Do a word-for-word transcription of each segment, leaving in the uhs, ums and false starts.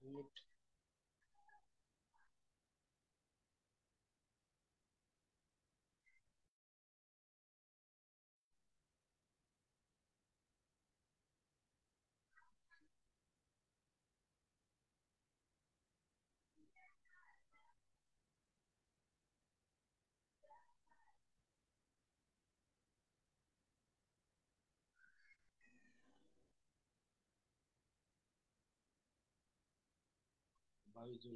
बावीस जून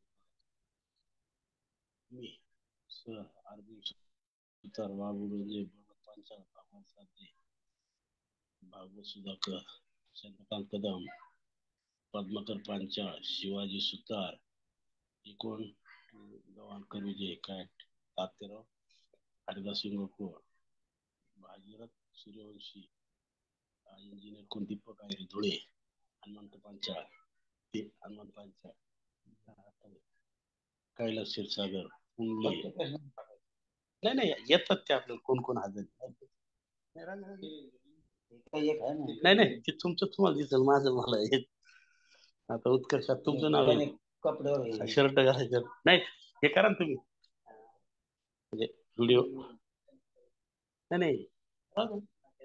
मी सर अरविंद सुतार वाबुडे पंचाळ भागवत साधे भागवत सुधाकर चंद्रकांत कदम पद्माकर पांचाळ शिवाजी सुतार एकूण गव्हाणकर विजय काय तात्याराव हरिदास सिंगपूर भागीरथ सूर्यवंशी इंजिनियर कोण दीपक आयरे धुळे हनुमंत पांचाळ ते हनुमंत पांचाळ कैलास क्षीरसागर पुंगले नाही नाही येतात ते आपल्याला कोण कोण हजर नाही नाही ते तुमचं तुम्हाला दिसेल माझं मला येत आता उत्कर्षात तुमचं नाव आहे कपड्यावर शर्ट घालायचं नाही हे करा ना तुम्ही म्हणजे व्हिडिओ नाही नाही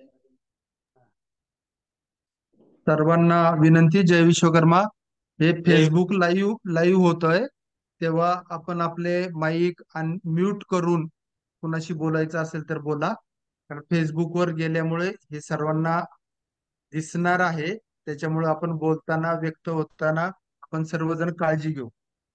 सर्वांना विनंती, जय विश्वकर्मा. हे फेसबुक लाईव्ह लाईव्ह होतंय, तेव्हा आपण आपले माईक म्यूट करून कुणाशी बोलायचं असेल तर बोला, कारण फेसबुकवर गेल्यामुळे हे सर्वांना दिसणार आहे. त्याच्यामुळे आपण बोलताना व्यक्त होताना आपण सर्वजण काळजी घेऊ.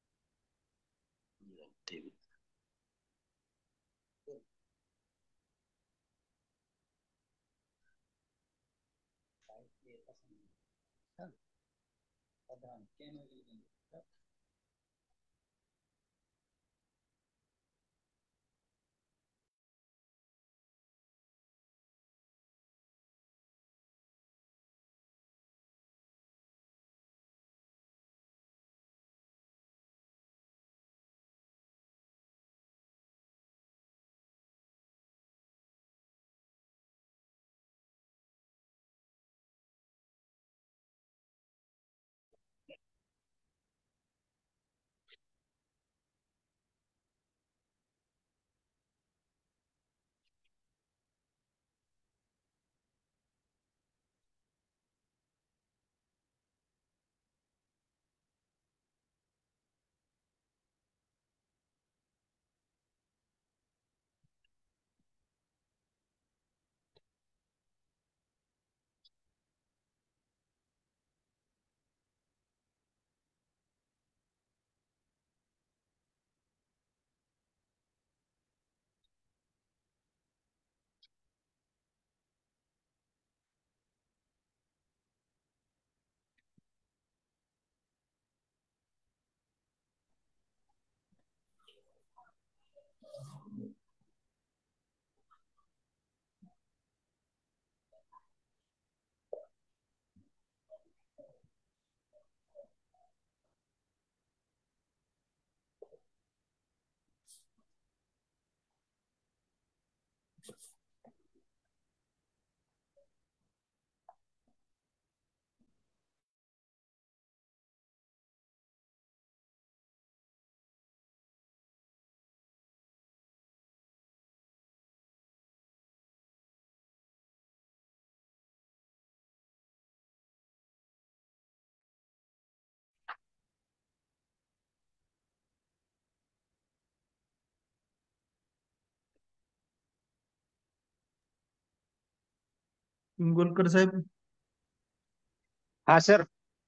इंगोलकर साहेब. हा सर.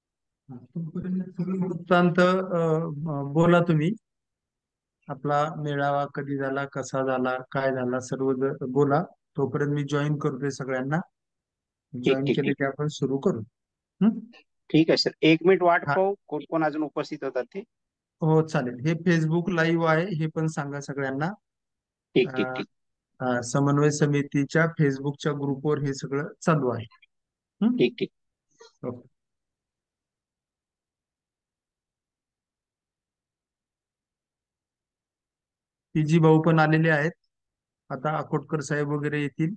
वृत्तांत बोला तुम्ही. आपला मेळावा कधी झाला, कसा झाला, काय झाला, सर्व बोला. तोपर्यंत मी जॉईन करतोय सगळ्यांना. ठीक जॉईन ठीक केले ठीक की आपण सुरू करू. ठीक आहे सर. एक मिनिट वाट हा. पाहू, कोण कोण अजून उपस्थित होतात ते. हो चालेल. हे फेसबुक लाईव्ह आहे, हे पण सांगा सगळ्यांना. ठीक ठीक ठीक अं, समन्वय समितीच्या फेसबुकच्या ग्रुपवर हे सगळं चालू आहे. हम्म? ठीक ठीक ओके. पीजी भाऊ पण आलेले आहेत. आता अकोटकर साहेब वगैरे येतील.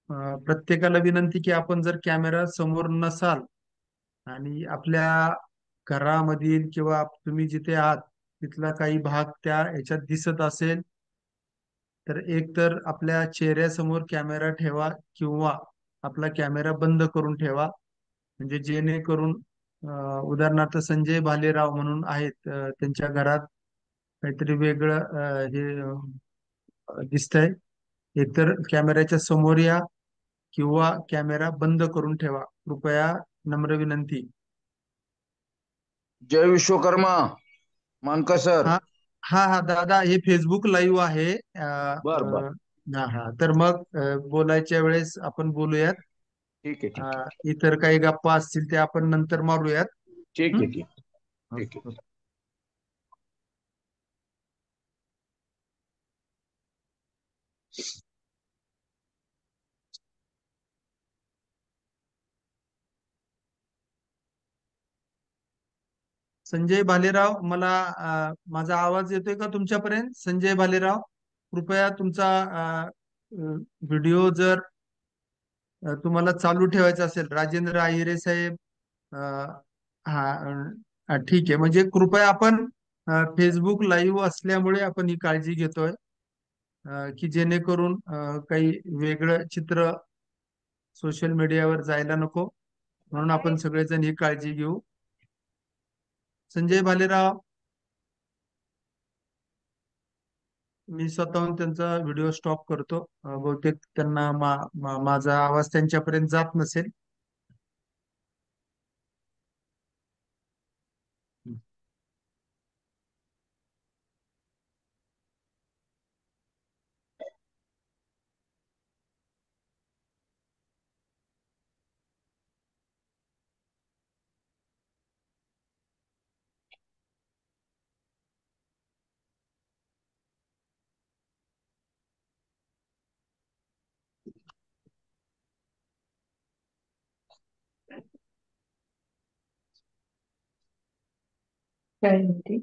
अं, प्रत्येकाला विनंती की आपण जर कॅमेरा समोर नसाल आणि आपल्या घरामधील किंवा तुम्ही जिथे आहात तिथला काही भाग त्या ह्याच्यात दिसत असेल तर एक तर आपल्या चेहऱ्यासमोर कॅमेरा ठेवा किंवा आपला कॅमेरा बंद करून ठेवा. म्हणजे जेणेकरून अं, उदाहरणार्थ संजय भालेराव म्हणून आहेत, अं, त्यांच्या घरात काहीतरी वेगळं अं, हे अं, दिसतंय. एकतर कॅमेऱ्याच्या समोर या किंवा कॅमेरा बंद करून ठेवा. कृपया नम्र विनंती. जय विश्वकर्मा मानका सर. हा हा हा दादा, हे फेसबुक लाईव्ह आहे. अं, बर बर अं, हा हा तर मग अं, बोलायच्या वेळेस आपण बोलूयात. ठीक आहे ठीक आहे अं, इतर काही गप्पा असतील ते आपण नंतर मारूयात. ठीक हं? आहे ठीक आहे ठीक आहे. संजय भालेराव, मला अं, माझा आवाज येतोय का तुमच्यापर्यंत? संजय भालेराव, कृपया तुमचा व्हिडिओ जर अं, तुम्हाला चालू ठेवायचा असेल. राजेंद्र आहिरे साहेब, अं, हा अं, ठीक आहे. म्हणजे कृपया आपण फेसबुक लाईव्ह असल्यामुळे आपण ही काळजी घेतोय, अं, की जेणेकरून अं, काही वेगळं चित्र सोशल मीडियावर जायला नको, म्हणून आपण सगळेजण ही काळजी घेऊ. संजय भालेराव, मी स्वतःहून त्यांचा व्हिडिओ स्टॉप करतो. अं, बहुतेक त्यांना मा, मा, माझा आवाज त्यांच्यापर्यंत जात नसेल. काय म्हणते?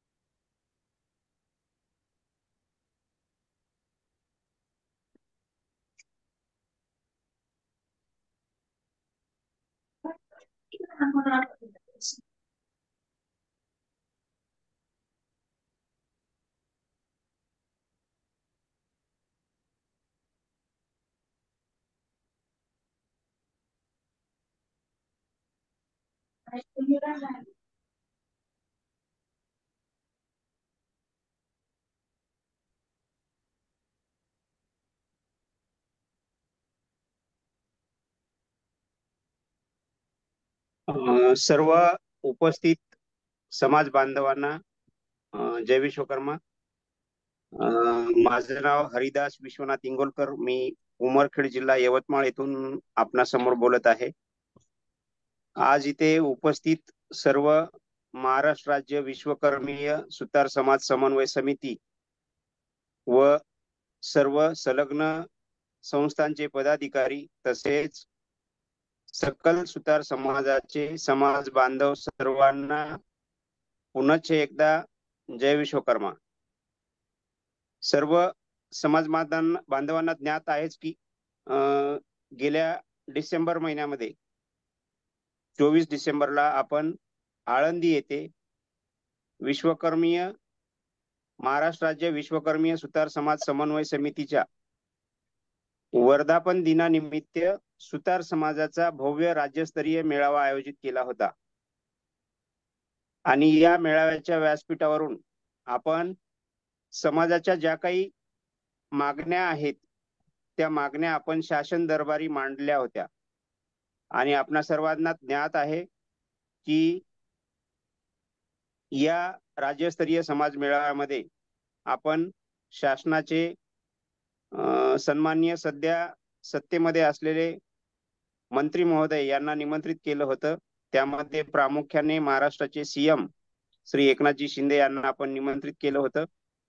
अं, सर्व उपस्थित समाज बांधवांना अं, जय विश्वकर्मा. अं, माझं नाव हरिदास विश्वनाथ इंगोलकर. मी उमरखेड जिल्हा यवतमाळ येथून आपणासमोर बोलत आहे. आज इथे उपस्थित सर्व महाराष्ट्र राज्य विश्वकर्मीय सुतार समाज समन्वय समिती व सर्व संलग्न संस्थांचे पदाधिकारी तसेच सकल सुतार समाजाचे समाज बांधव सर्वांना पुनश्च एकदा जय विश्वकर्मा. सर्व समाज बांधवांना बांधवांना ज्ञात आहेच की अं, गेल्या डिसेंबर महिन्यामध्ये चोवीस डिसेंबरला आपण आळंदी येथे विश्वकर्मीय महाराष्ट्र राज्य विश्वकर्मीय सुतार समाज समन्वय समितीच्या वर्धापन दिनानिमित्त सुतार समाजाचा भव्य राज्यस्तरीय मेळावा आयोजित केला होता. आणि या मेळाव्याच्या व्यासपीठावरून आपण समाजाच्या ज्या काही मागण्या आहेत त्या मागण्या आपण शासन दरबारी मांडल्या होत्या. आणि आपणा सर्वांना ज्ञात आहे की या राज्यस्तरीय समाज मेळाव्यामध्ये आपण शासनाचे अं, सन्माननीय सध्या सत्तेमध्ये असलेले मंत्री महोदय यांना निमंत्रित केलं होतं. त्यामध्ये प्रामुख्याने महाराष्ट्राचे सीएम श्री एकनाथजी शिंदे यांना आपण निमंत्रित केलं होतं.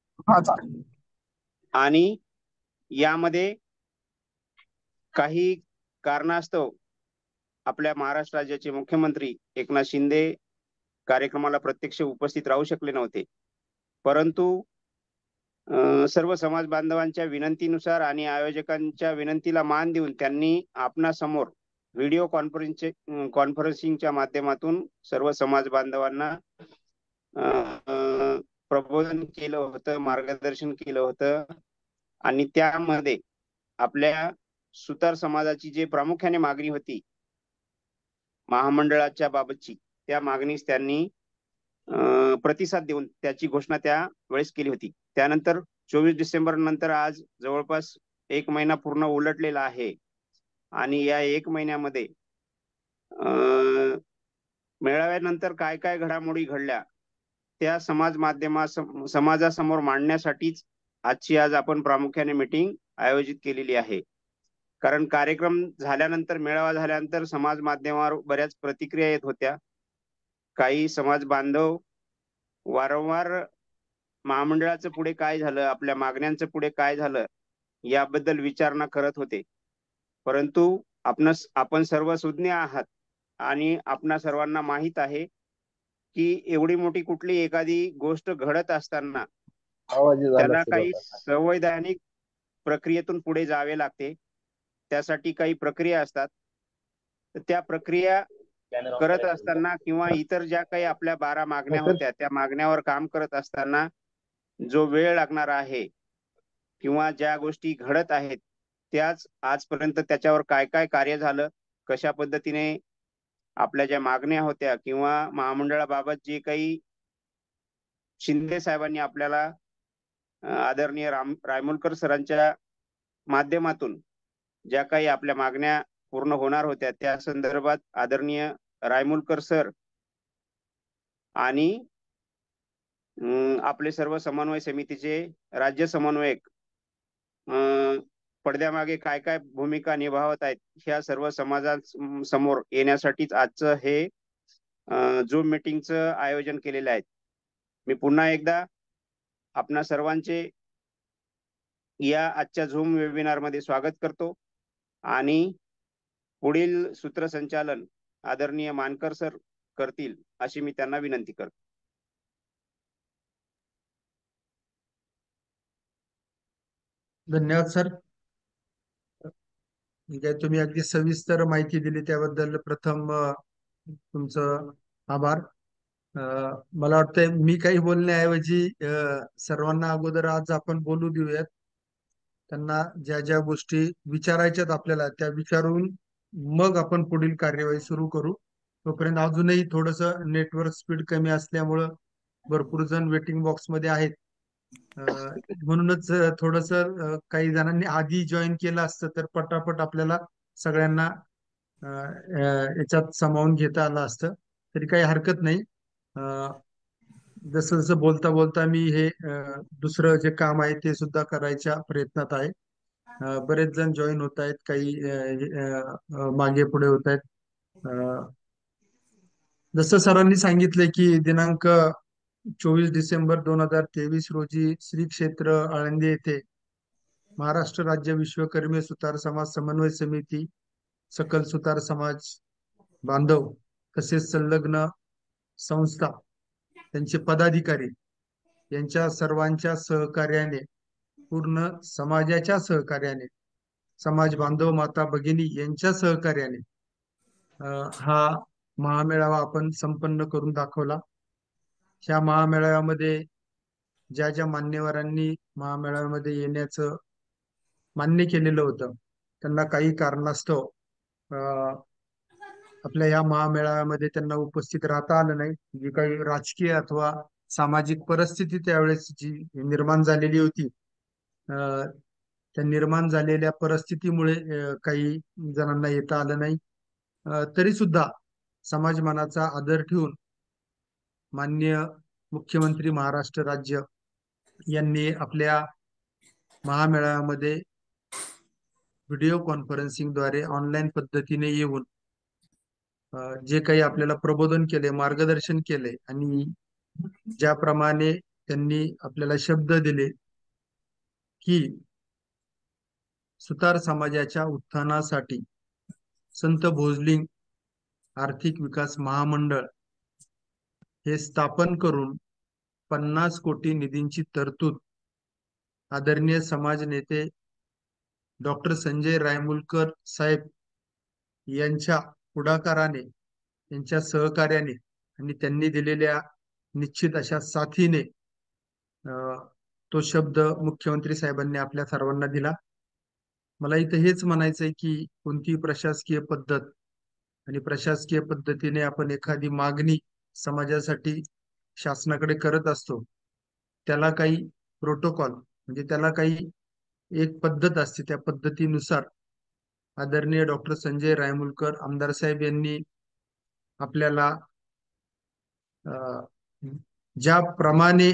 आणि यामध्ये काही कारणास्तव आपल्या महाराष्ट्र राज्याचे मुख्यमंत्री एकनाथ शिंदे कार्यक्रमाला प्रत्यक्ष उपस्थित राहू शकले नव्हते. परंतु अ, सर्व समाज बांधवांच्या विनंतीनुसार आणि आयोजकांच्या विनंतीला मान देऊन त्यांनी आपणासमोर व्हिडिओ कॉन्फरन्सिंग कॉन्फरन्सिंगच्या माध्यमातून सर्व समाज बांधवांना अ, प्रबोधन केलं होतं, मार्गदर्शन केलं होतं. आणि त्यामध्ये आपल्या सुतार समाजाची जे प्रामुख्याने मागणी होती महामंडळाच्या बाबतची, त्या मागणीस त्यांनी अ, प्रतिसाद देऊन त्याची घोषणा त्या वेळेस केली होती. त्यानंतर चोवीस डिसेंबर नंतर आज जवळपास एक महिना पूर्ण उलटलेला आहे आणि या एक महिन्यामध्ये अ, मेळाव्यानंतर काय काय घडामोडी घडल्या त्या समाज माध्यमा समाजासमोर मांडण्यासाठीच आजची आज आपण प्रामुख्याने मीटिंग आयोजित केलेली आहे. कारण कार्यक्रम झाल्यानंतर, मेळावा झाल्यानंतर समाज माध्यमावर बऱ्याच प्रतिक्रिया येत होत्या. काही समाज बांधव वारंवार महामंडळाचं पुढे काय झालं, आपल्या मागण्यांचं पुढे काय झालं याबद्दल विचारणा करत होते. परंतु आपण आपण सर्व सुज्ञ आहात आणि आपणा सर्वांना माहित आहे की एवढी मोठी कुठली एखादी गोष्ट घडत असताना त्याला काही संवैधानिक प्रक्रियेतून पुढे जावे लागते. त्यासाठी काही प्रक्रिया असतात. तर त्या प्रक्रिया करत असताना किंवा इतर ज्या काही आपल्या बारा मागण्या होत्या त्या मागण्यावर काम करत असताना जो वेळ लागणार आहे किंवा ज्या गोष्टी घडत आहेत त्याच आजपर्यंत त्याच्यावर काय काय कार्य झालं, कशा पद्धतीने आपल्या ज्या मागण्या होत्या किंवा महामंडळाबाबत जे काही शिंदे साहेबांनी आपल्याला आदरणीय राम रायमुलकर सरांच्या माध्यमातून ज्या काही आपल्या मागण्या पूर्ण होणार होत्या त्या संदर्भात आदरणीय रायमुलकर सर आणि आपले सर्व समन्वय समितीचे राज्य समन्वयक पडद्यामागे काय काय भूमिका निभावत आहेत ह्या सर्व समाजासमोर येण्यासाठीच आजचं हे झूम मीटिंगचं आयोजन केलेलं आहे. मी पुन्हा एकदा आपणा सर्वांचे या आजच्या झूम वेबिनार मध्ये स्वागत करतो आणि पुढील सूत्रसंचालन आदरणीय मानकर सर करतील अशी मी त्यांना विनंती करतो. धन्यवाद सर. ठीक आहे, तुम्ही अगदी सविस्तर माहिती दिली त्याबद्दल प्रथम तुमचं आभार. मला वाटतंय मी काही बोलण्याऐवजी सर्वांना अगोदर आज आपण बोलू देऊयात. त्यांना ज्या ज्या गोष्टी विचारायच्यात आपल्याला त्या विचारून मग आपण पुढील कार्यवाही सुरू करू. तोपर्यंत अजूनही थोडस नेटवर्क स्पीड कमी असल्यामुळं भरपूर जण वेटिंग बॉक्स मध्ये आहेत. म्हणूनच थोडस काही जणांनी आधी जॉईन केलं असतं तर पटापट आपल्याला सगळ्यांना याच्यात सामावून घेता आलं असतं. तरी काही हरकत नाही. जसं जसं बोलता बोलता मी हे दुसरं जे काम आहे ते सुद्धा करायच्या प्रयत्नात आहे. बरेच जण जॉईन होत आहेत, काही मागे पुढे होत आहेत. जसं सरांनी सांगितलंय की दिनांक चोवीस डिसेंबर दोन हजार तेवीस रोजी श्री क्षेत्र आळंदी येथे महाराष्ट्र राज्य विश्वकर्मी सुतार समाज समन्वय समिती, सकल सुतार समाज बांधव तसेच संलग्न संस्था, त्यांचे पदाधिकारी यांच्या सर्वांच्या सहकार्याने, पूर्ण समाजाच्या सहकार्याने, समाज बांधव माता भगिनी यांच्या सहकार्याने हा महामेळावा आपण संपन्न करून दाखवला. ह्या महामेळाव्यामध्ये ज्या ज्या मान्यवरांनी महामेळाव्यामध्ये येण्याचं मान्य केलेलं होतं त्यांना काही कारणास्तव आपल्या या महामेळाव्यामध्ये त्यांना उपस्थित राहता आलं नाही. जी काही राजकीय अथवा सामाजिक परिस्थिती त्यावेळेस जी निर्माण झालेली होती, त्या निर्माण झालेल्या परिस्थितीमुळे काही जणांना येता आलं नाही. तरी सुद्धा समाज मनाचा आदर ठेवून माननीय मुख्यमंत्री महाराष्ट्र राज्य यांनी आपल्या महामेळाव्यामध्ये व्हिडिओ कॉन्फरन्सिंगद्वारे ऑनलाईन पद्धतीने येऊन जे काही आपल्याला प्रबोधन केले, मार्गदर्शन केले आणि ज्याप्रमाणे त्यांनी आपल्याला शब्द दिले की सुतार समाजाच्या उत्थानासाठी संत भोजलिंग आर्थिक विकास महामंडळ हे स्थापन करून पन्नास कोटी निधींची तरतूद आदरणीय समाज नेते डॉक्टर संजय रायमुलकर साहेब यांच्या पुढाकाराने, त्यांच्या सहकार्याने आणि त्यांनी दिलेल्या निश्चित अशा साथीने तो शब्द मुख्यमंत्री साहेबांनी आपल्या सर्वांना दिला. मला इथं हेच म्हणायचंय की कोणती प्रशासकीय पद्धत आणि प्रशासकीय पद्धतीने आपण एखादी मागणी समाजासाठी शासनाकडे करत असतो, त्याला काही प्रोटोकॉल म्हणजे त्याला काही एक पद्धत असते. त्या पद्धतीनुसार आदरणीय डॉक्टर संजय रायमुलकर आमदार साहेब यांनी आपल्याला ज्याप्रमाणे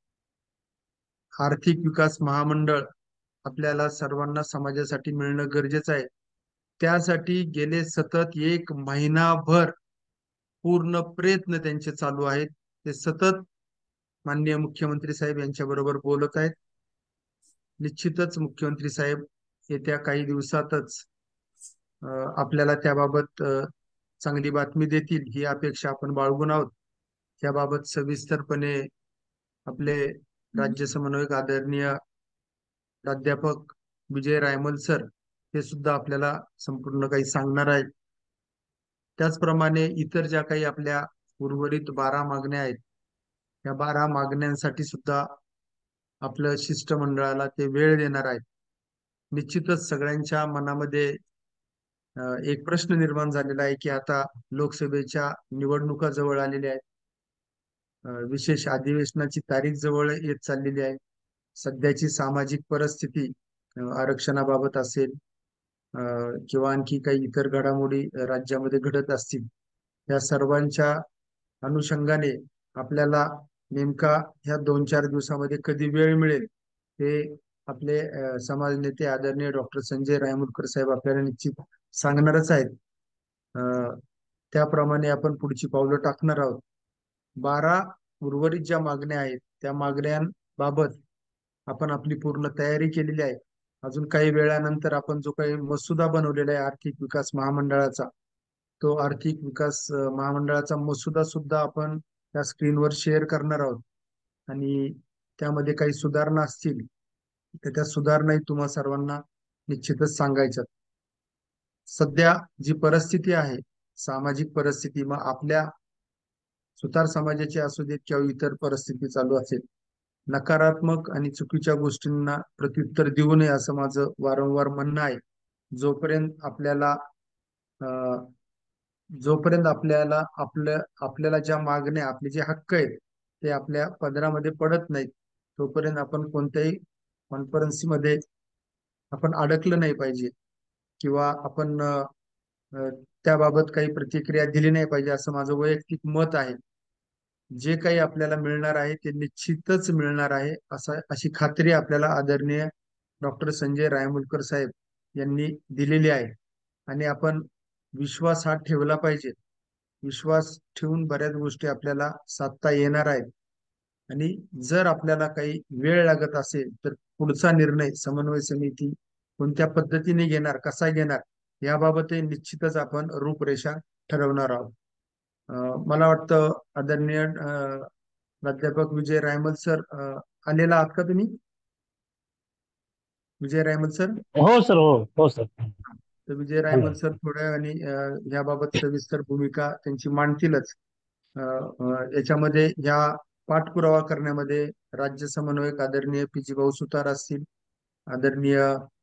आर्थिक विकास महामंडळ आपल्याला सर्वांना समाजासाठी मिळणं गरजेचं आहे, त्यासाठी गेले सतत एक महिनाभर पूर्ण प्रयत्न त्यांचे चालू आहेत. ते सतत माननीय मुख्यमंत्री साहेब यांच्या बरोबर बोलत आहेत. निश्चितच मुख्यमंत्री साहेब येत्या काही दिवसातच आपल्याला त्याबाबत चांगली बातमी देतील ही अपेक्षा आपण बाळगून आहोत. त्याबाबत सविस्तरपणे आपले राज्य समन्वयक आदरणीय प्राध्यापक विजय रायमल सर हे सुद्धा आपल्याला संपूर्ण काही सांगणार आहेत. त्याचप्रमाणे इतर ज्या काही आपल्या उर्वरित बारा मागण्या आहेत, या बारा मागण्यांसाठी सुद्धा आपलं शिष्टमंडळाला ते वेळ देणार आहेत. निश्चितच सगळ्यांच्या मनामध्ये एक प्रश्न निर्माण झालेला आहे की आता लोकसभेच्या निवडणुका जवळ आलेल्या आहेत, विशेष अधिवेशनाची तारीख जवळ येत चाललेली आहे. सध्याची सामाजिक परिस्थिती आरक्षणाबाबत असेल किंवा आणखी काही इतर घडामोडी राज्यामध्ये घडत असतील, या सर्वांच्या अनुषंगाने आपल्याला नेमका ह्या दोन चार दिवसामध्ये कधी वेळ मिळेल हे आपले समाज नेते आदरणीय डॉक्टर संजय रायमुलकर साहेब आपल्याला निश्चित सांगणारच आहेत. त्याप्रमाणे आपण पुढची पावलं टाकणार आहोत. बारा उर्वरित ज्या मागण्या आहेत त्या मागण्यांबाबत आपण आपली पूर्ण तयारी केलेली आहे. अजून काही वेळानंतर आपण जो काही मसुदा बनवलेला आहे आर्थिक विकास महामंडळाचा, तो आर्थिक विकास महामंडळाचा मसुदा सुद्धा आपण त्या स्क्रीनवर शेअर करणार आहोत आणि त्यामध्ये काही सुधारणा असतील तर त्या सुधारणाही तुम्हा सर्वांना निश्चितच सांगायच्यात. सध्या जी परिस्थिती आहे, सामाजिक परिस्थिती, मग आपल्या सुतार समाजाची असू देत किंवा इतर परिस्थिती चालू असेल, नकारात्मक आणि चुकीच्या गोष्टींना प्रत्युत्तर देऊ नये असं माझं वारंवार म्हणणं आहे. जोपर्यंत आपल्याला जोपर्यंत आपल्याला आपल्या आपल्याला ज्या मागण्या, आपले जे हक्क आहेत ते आपल्या पदरामध्ये पडत नाहीत, तोपर्यंत आपण कोणत्याही कॉन्फरन्समध्ये आपण अडकलं नाही पाहिजे किंवा आपण त्याबाबत काही प्रतिक्रिया दिली नाही पाहिजे असं माझं वैयक्तिक मत आहे. जे काही आपल्याला मिळणार आहे ते निश्चितच मिळणार आहे असा अशी खात्री आपल्याला आदरणीय डॉक्टर संजय रायमुलकर साहेब यांनी दिलेली आहे आणि आपण विश्वास हा ठेवला पाहिजे. विश्वास ठेवून बऱ्याच गोष्टी आपल्याला साधता येणार आहेत आणि जर आपल्याला काही वेळ लागत असेल तर पुढचा निर्णय समन्वय समिती कोणत्या पद्धतीने घेणार, कसा घेणार, याबाबतही निश्चितच आपण रूपरेषा ठरवणार आहोत. मला वाटतं आदरणीय प्राध्यापक विजय रायमल सर आलेला आहात का तुम्ही? विजय रायमल सर? हो सर, हो हो सर. तर विजय रायमल सर थोड्या आणि याबाबत सविस्तर भूमिका त्यांची मांडतीलच. याच्यामध्ये या पाठपुरावा करण्यामध्ये राज्य समन्वयक आदरणीय पी जी भाऊ सुतार असतील, आदरणीय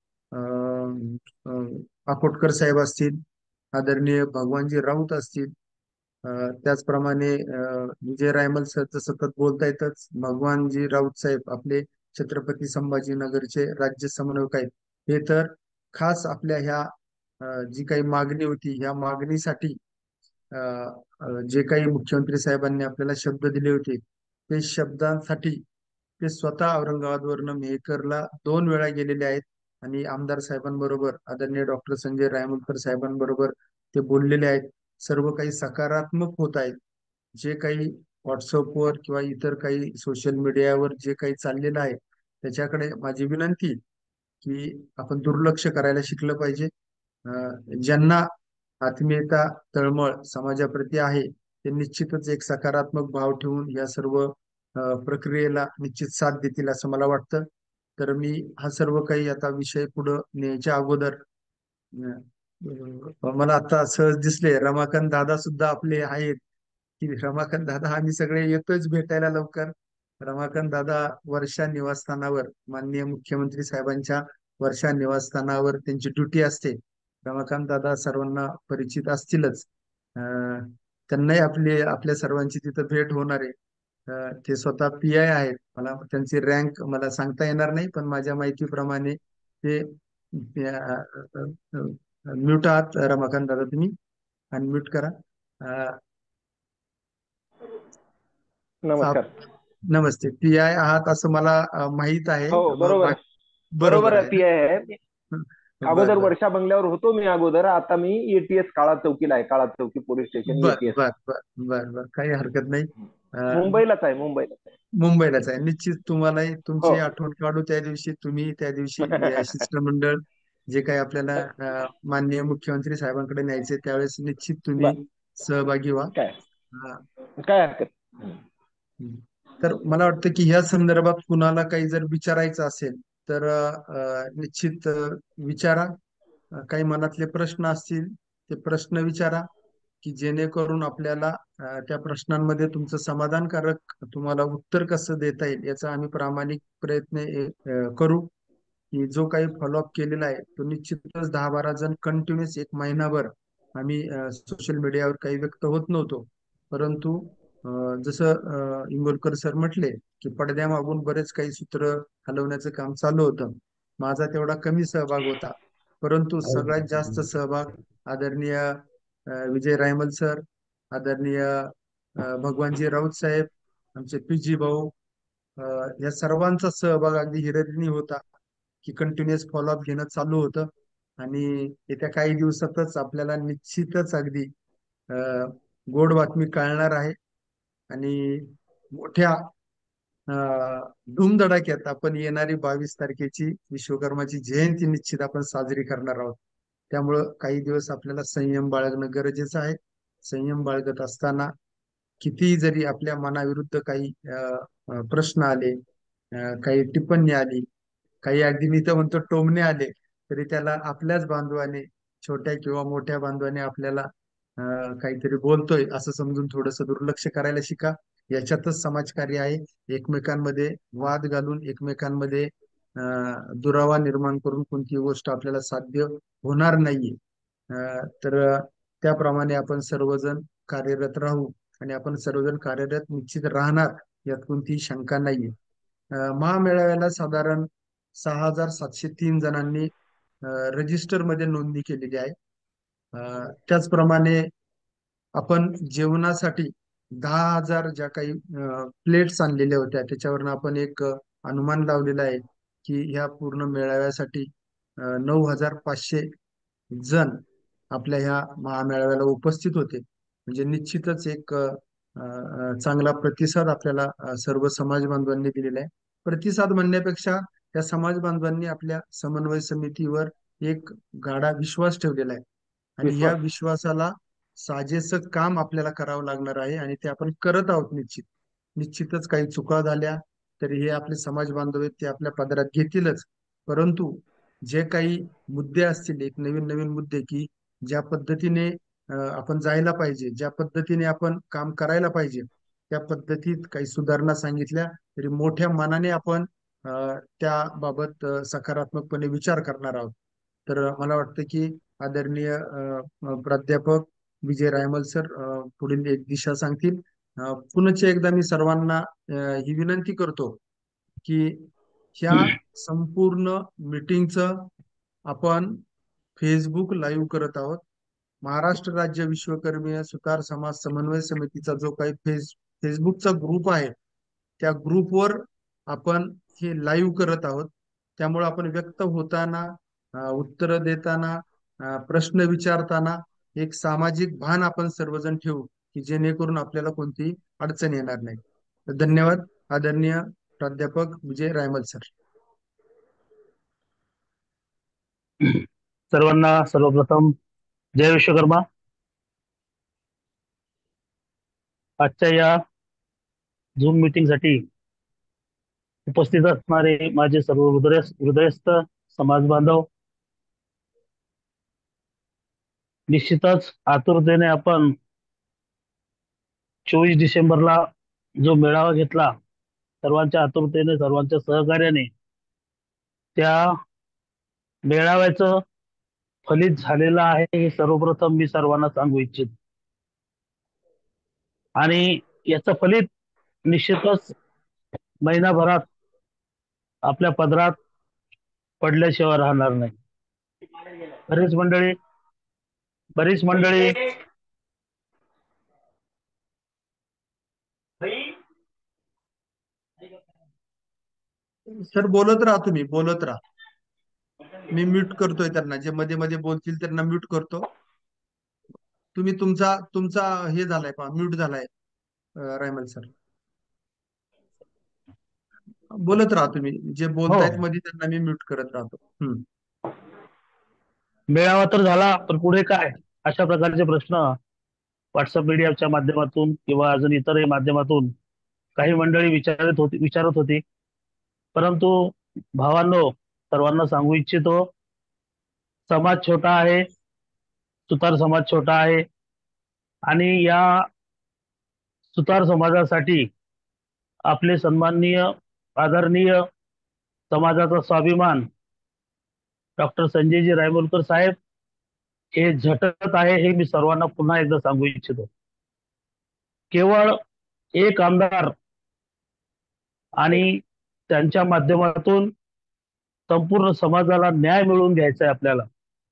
अकोटकर साहेब असतील, आदरणीय भगवानजी राऊत असतील, त्याचप्रमाणे विजय रायमल सर तर सतत बोलतायतच, भगवानजी राऊत साहेब आपले छत्रपती संभाजीनगरचे राज्य समन्वयक आहेत. हे तर खास आपल्या ह्या जी काही मागणी होती ह्या मागणीसाठी जे काही मुख्यमंत्री साहेबांनी आपल्याला शब्द दिले होते ते शब्दांसाठी ते स्वतः औरंगाबादवरनं मेहकरला दोन वेळा गेलेले आहेत आणि आमदार साहेबांबरोबर आदरणीय डॉक्टर संजय रायमुलकर साहेबांबरोबर ते बोललेले आहेत. सर्व काही सकारात्मक होत आहेत. जे काही व्हॉट्सअपवर किंवा इतर काही सोशल मीडियावर जे काही चाललेलं आहे त्याच्याकडे माझी विनंती की आपण दुर्लक्ष करायला शिकलं पाहिजे. ज्यांना आत्मीयता तळमळ समाजाप्रती आहे ते निश्चितच एक सकारात्मक भाव ठेवून या सर्व प्रक्रियेला निश्चित साथ देतील असं मला वाटतं. तर मी हा सर्व काही आता विषय पुढे न्यायच्या अगोदर अं, मला आता सहज दिसले रमाकांत दादा सुद्धा आपले आहेत, की रमाकांत दादा आम्ही सगळे येतोच भेटायला लवकर. रमाकांत दादा वर्षा निवासस्थानावर माननीय मुख्यमंत्री साहेबांच्या वर्षा निवासस्थानावर त्यांची ड्युटी असते. रमाकांत दादा सर्वांना परिचित असतीलच. अं, त्यांनाही आपली आपल्या सर्वांची तिथं भेट होणार आहे. अं, ते स्वतः पी आय आहेत. मला त्यांची रँक मला सांगता येणार नाही, पण माझ्या माहितीप्रमाणे ते म्यूट आहात रमाकांत दादा, तुम्ही अनम्यूट करा. अं, नमस्कार. आप- नमस्ते, पी आय आहात असं मला अं, माहित आहे. हो म- बरोबर मा- आहे. बरोबर बरोबर आहे, आहे पी ना? आय आहे. बर अगोदर बर वर्षा बंगल्यावर होतो मी अगोदर. आता मी एटीएस काळा चौकीला आहे. काळा चौकी पोलीस स्टेशन बर एटीएस. बर बर बर बर काही हरकत नाही. अं, मुंबईलाच आहे, मुंबईलाच आहे. मुंबईलाच आहे. निश्चित तुम्हालाही हो. तुमची आठवण काढू त्या दिवशी. तुम्ही त्या दिवशी अं, शिष्टमंडळ जे काही आपल्याला अं, माननीय मुख्यमंत्री साहेबांकडे न्यायचे त्यावेळेस निश्चित तुम्ही बर. सहभागी व्हा. काय हा. काय हरकत. हम्म. हम्म. तर मला वाटतं की ह्या संदर्भात कुणाला काही जर विचारायचं असेल तर अं, निश्चित अं, विचारा. अं, काही मनातले प्रश्न असतील ते प्रश्न विचारा, की जेणेकरून आपल्याला अं, त्या प्रश्नांमध्ये तुमचं समाधानकारक तुम्हाला उत्तर कसं देता येईल याचा आम्ही प्रामाणिक प्रयत्न अं, करू. की जो काही फॉलोअप केलेला आहे तो निश्चितच दहा बारा जण कंटिन्युअस एक महिनाभर आम्ही सोशल मीडियावर काही व्यक्त होत नव्हतो. परंतु अं, जसं अं, इंगोलकर सर म्हटले की पडद्यामागून बरेच काही सूत्र हलवण्याचं काम चालू होतं. माझा तेवढा कमी सहभाग होता, परंतु सगळ्यात जास्त सहभाग आदरणीय अं, विजय रायमल सर, आदरणीय अं, भगवानजी राऊत साहेब, आमचे पी जी भाऊ, अं, या सर्वांचा सहभाग अगदी हिरिरीने होता. की कंटिन्युअस फॉलोअप घेणं चालू होतं. आणि येत्या काही दिवसातच आपल्याला निश्चितच अगदी अं, गोड बातमी कळणार आहे. आणि मोठ्या अं, धूमधडाक्यात आपण येणारी बावीस तारखेची विश्वकर्माची जयंती निश्चित आपण साजरी करणार आहोत. त्यामुळं काही दिवस आपल्याला संयम बाळगणं गरजेचं आहे. संयम बाळगत असताना किती जरी आपल्या मनाविरुद्ध काही अं, अं, प्रश्न आले, अं, काही टिप्पणी आली, काही अगदी मी तर म्हणतो टोमणे आले, तरी त्याला आपल्याच बांधवाने, छोट्या किंवा मोठ्या बांधवाने आपल्याला अं, काहीतरी बोलतोय असं समजून थोडंसं दुर्लक्ष करायला शिका. याच्यातच समाजकार्य आहे. एकमेकांमध्ये वाद घालून एकमेकांमध्ये अं, दुरावा निर्माण करून कोणती गोष्ट आपल्याला साध्य होणार नाहीये. अं, तर त्याप्रमाणे आपण सर्वजण कार्यरत राहू आणि आपण सर्वजण कार्यरत निश्चित राहणार, यात कोणतीही शंका नाहीये. अं, महामेळाव्याला साधारण सहा हजार सातशे तीन जणांनी रजिस्टर मध्ये नोंदणी केलेली आहे. अं, त्याचप्रमाणे आपण जेवणासाठी दहा हजार ज्या काही प्लेट्स आणलेल्या होत्या त्याच्यावरनं आपण एक अ, अनुमान लावलेला आहे की ह्या पूर्ण मेळाव्यासाठी नऊ हजार पाचशे जण आपल्या ह्या महामेळाव्याला उपस्थित होते. म्हणजे निश्चितच एक अ, अ, चांगला प्रतिसाद आपल्याला अ, सर्व समाज बांधवांनी दिलेला आहे. प्रतिसाद म्हणण्यापेक्षा त्या समाज बांधवांनी आपल्या समन्वय समितीवर एक गाढा विश्वास ठेवलेला आहे. आणि या विश्वास. विश्वासाला साजेसं काम आपल्याला करावं लागणार आहे आणि ते आपण करत आहोत. निश्चित निश्चितच काही चुका झाल्या तरी हे आपले समाज बांधव आहेत, ते आपल्या पदरात घेतीलच. परंतु जे काही मुद्दे असतील, एक नवीन नवीन मुद्दे की ज्या पद्धतीने अ, आपण जायला पाहिजे, ज्या पद्धतीने आपण काम करायला पाहिजे, त्या पद्धतीत काही सुधारणा सांगितल्या तरी मोठ्या मनाने आपण अ, त्याबाबत अ, सकारात्मकपणे विचार करणार आहोत. तर मला वाटतं की आदरणीय अ, अ, प्राध्यापक विजय रायमल सर अ, पुढील एक दिशा सांगतील. अ, पुनश्च एकदा मी सर्वांना अ, ही विनंती करतो की ह्या संपूर्ण मीटिंगचं आपण फेसबुक लाईव्ह करत आहोत. महाराष्ट्र राज्य विश्वकर्मीय सुतार समाज समन्वय समितीचा जो काही फेस फेसबुकचा ग्रुप आहे त्या ग्रुपवर आपण हे लाईव्ह करत आहोत. त्यामुळे आपण व्यक्त होताना, उत्तर देताना, अ, प्रश्न विचारताना एक सामाजिक भान आपण सर्वजण ठेवू की जेणेकरून आपल्याला कोणतीही अडचण येणार नाही. तर धन्यवाद. आदरणीय प्राध्यापक विजय रायमल सर. सर्वांना सर्वप्रथम जय विश्वकर्मा. आजच्या या झूम मीटिंग साठी उपस्थित असणारे माझे सर्व हृदय हृदयस्थ समाज बांधव, निश्चितच आतुरतेने आपण चोवीस डिसेंबरला जो मेळावा घेतला, सर्वांच्या आतुरतेने, सर्वांच्या सहकार्याने त्या मेळाव्याचं फलित झालेलं आहे हे सर्वप्रथम मी सर्वांना सांगू इच्छित. आणि याचं फलित निश्चितच महिनाभरात आपल्या पदरात पडल्याशिवाय राहणार नाही. बरीच मंडळी बरीच मंडळी सर बोलत राहा, तुम्ही बोलत राहा. मी म्यूट करतोय त्यांना, जे मध्ये मध्ये बोलतील त्यांना म्यूट करतो. तुम्ही तुमचा तुमचा हे झालाय पहा, म्यूट झालाय अं, रायमल सर. बोलत राहा तुम्ही, जे बोलतायत मध्ये त्यांना मी म्यूट करत राहतो. हम्म. मेळावा तर झाला, पण पुढे काय, अशा प्रकारचे प्रश्न व्हॉट्सअप मीडियाच्या माध्यमातून किंवा अजून इतरही माध्यमातून काही मंडळी विचारत होती विचारत होती परंतु भावांनो, सर्वांना सांगू इच्छितो, समाज छोटा आहे, सुतार समाज छोटा आहे आणि या सुतार समाजासाठी आपले सन्माननीय, आदरणीय, समाजाचा स्वाभिमान डॉक्टर संजयजी रायमोलकर साहेब हे झटत आहे, हे मी सर्वांना पुन्हा एकदा सांगू इच्छितो. केवळ एक आमदार आणि त्यांच्या माध्यमातून संपूर्ण समाजाला न्याय मिळवून घ्यायचा आहे आपल्याला.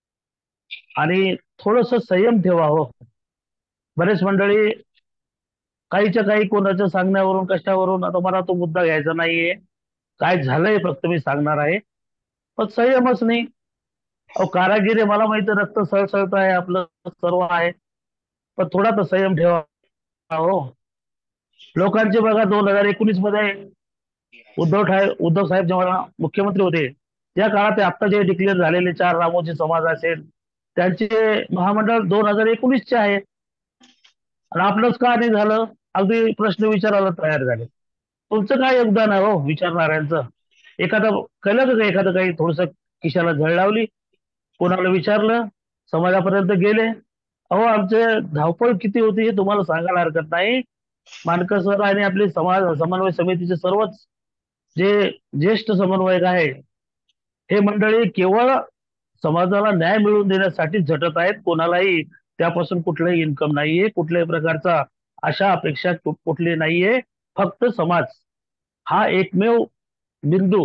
आणि थोडस संयम ठेवा हो. बरेच मंडळी काहीच्या काही कोणाच्या सांगण्यावरून कशावरून, आता मला तो मुद्दा घ्यायचा नाहीये, काय झालंय फक्त मी सांगणार आहे, पण संयमच नाही. अहो कारागिरी आहे, मला माहिती रक्त सळसळत आहे, आपलं सर्व आहे, पण थोडा तर संयम ठेवा हो. लोकांचे बघा, दोन हजार एकोणीस मध्ये उद्धव ठाकरे उद्धव साहेब जेव्हा मुख्यमंत्री होते त्या काळात ते आता जे डिक्लेअर झालेले चार रामोजी समाज असेल त्यांचे महामंडळ दोन हजार एकोणीस चे आहे. आणि आपलंच का नाही झालं, अगदी प्रश्न विचारायला तयार झाले. तुमचं काय योगदान आहे हो विचारणाऱ्यांचं? एखादं केलं का एखादं काही थोडस खिशाला झळ लावली, कोणाला विचारलं, समाजापर्यंत गेले? अहो आमचे धावपळ किती होती हे तुम्हाला सांगायला हरकत नाही. मानकर सर आणि आपले समाज समन्वय समितीचे सर्वच जे ज्येष्ठ समन्वयक आहे हे मंडळी केवळ समाजाला न्याय मिळवून देण्यासाठी झटत आहेत. कोणालाही त्यापासून कुठलाही इन्कम नाहीये, कुठल्याही प्रकारचा आशा अपेक्षा कुठली नाहीये. फक्त समाज हा एकमेव बिंदू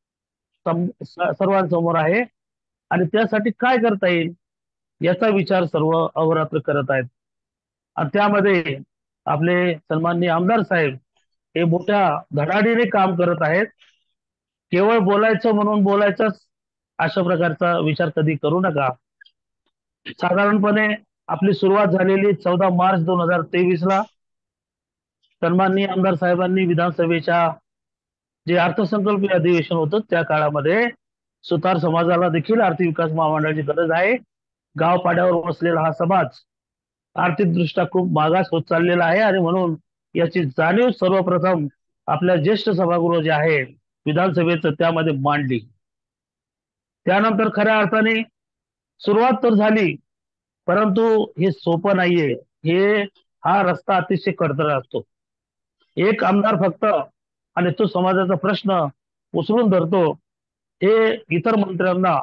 सर्वांसमोर आहे आणि त्यासाठी काय करता येईल याचा विचार सर्व अहोरात्र करत आहेत. आणि त्यामध्ये आपले सन्माननीय आमदार साहेब हे मोठ्या धडाडीने काम करत आहेत. केवळ बोलायचं म्हणून बोलायचंच अशा प्रकारचा विचार कधी करू नका. साधारणपणे आपली सुरुवात झालेली चौदा मार्च दोन हजार तेवीस ला सन्माननीय आमदार साहेबांनी विधानसभेच्या जे अर्थसंकल्पीय अधिवेशन होतं त्या काळामध्ये सुतार समाजाला देखील आर्थिक विकास महामंडळाची गरज आहे. गाव पाड्यावर बसलेला हा समाज आर्थिकदृष्ट्या खूप मागास होत चाललेला आहे आणि म्हणून याची जाणीव सर्वप्रथम आपल्या ज्येष्ठ सभागृह जे आहे विधानसभेचं त्यामध्ये मांडली. त्यानंतर खऱ्या अर्थाने सुरुवात तर झाली, परंतु हे सोपं नाहीये. हे हा रस्ता अतिशय खडतर असतो. एक आमदार फक्त आणि तो समाजाचा प्रश्न उचलून धरतो, हे इतर मंत्र्यांना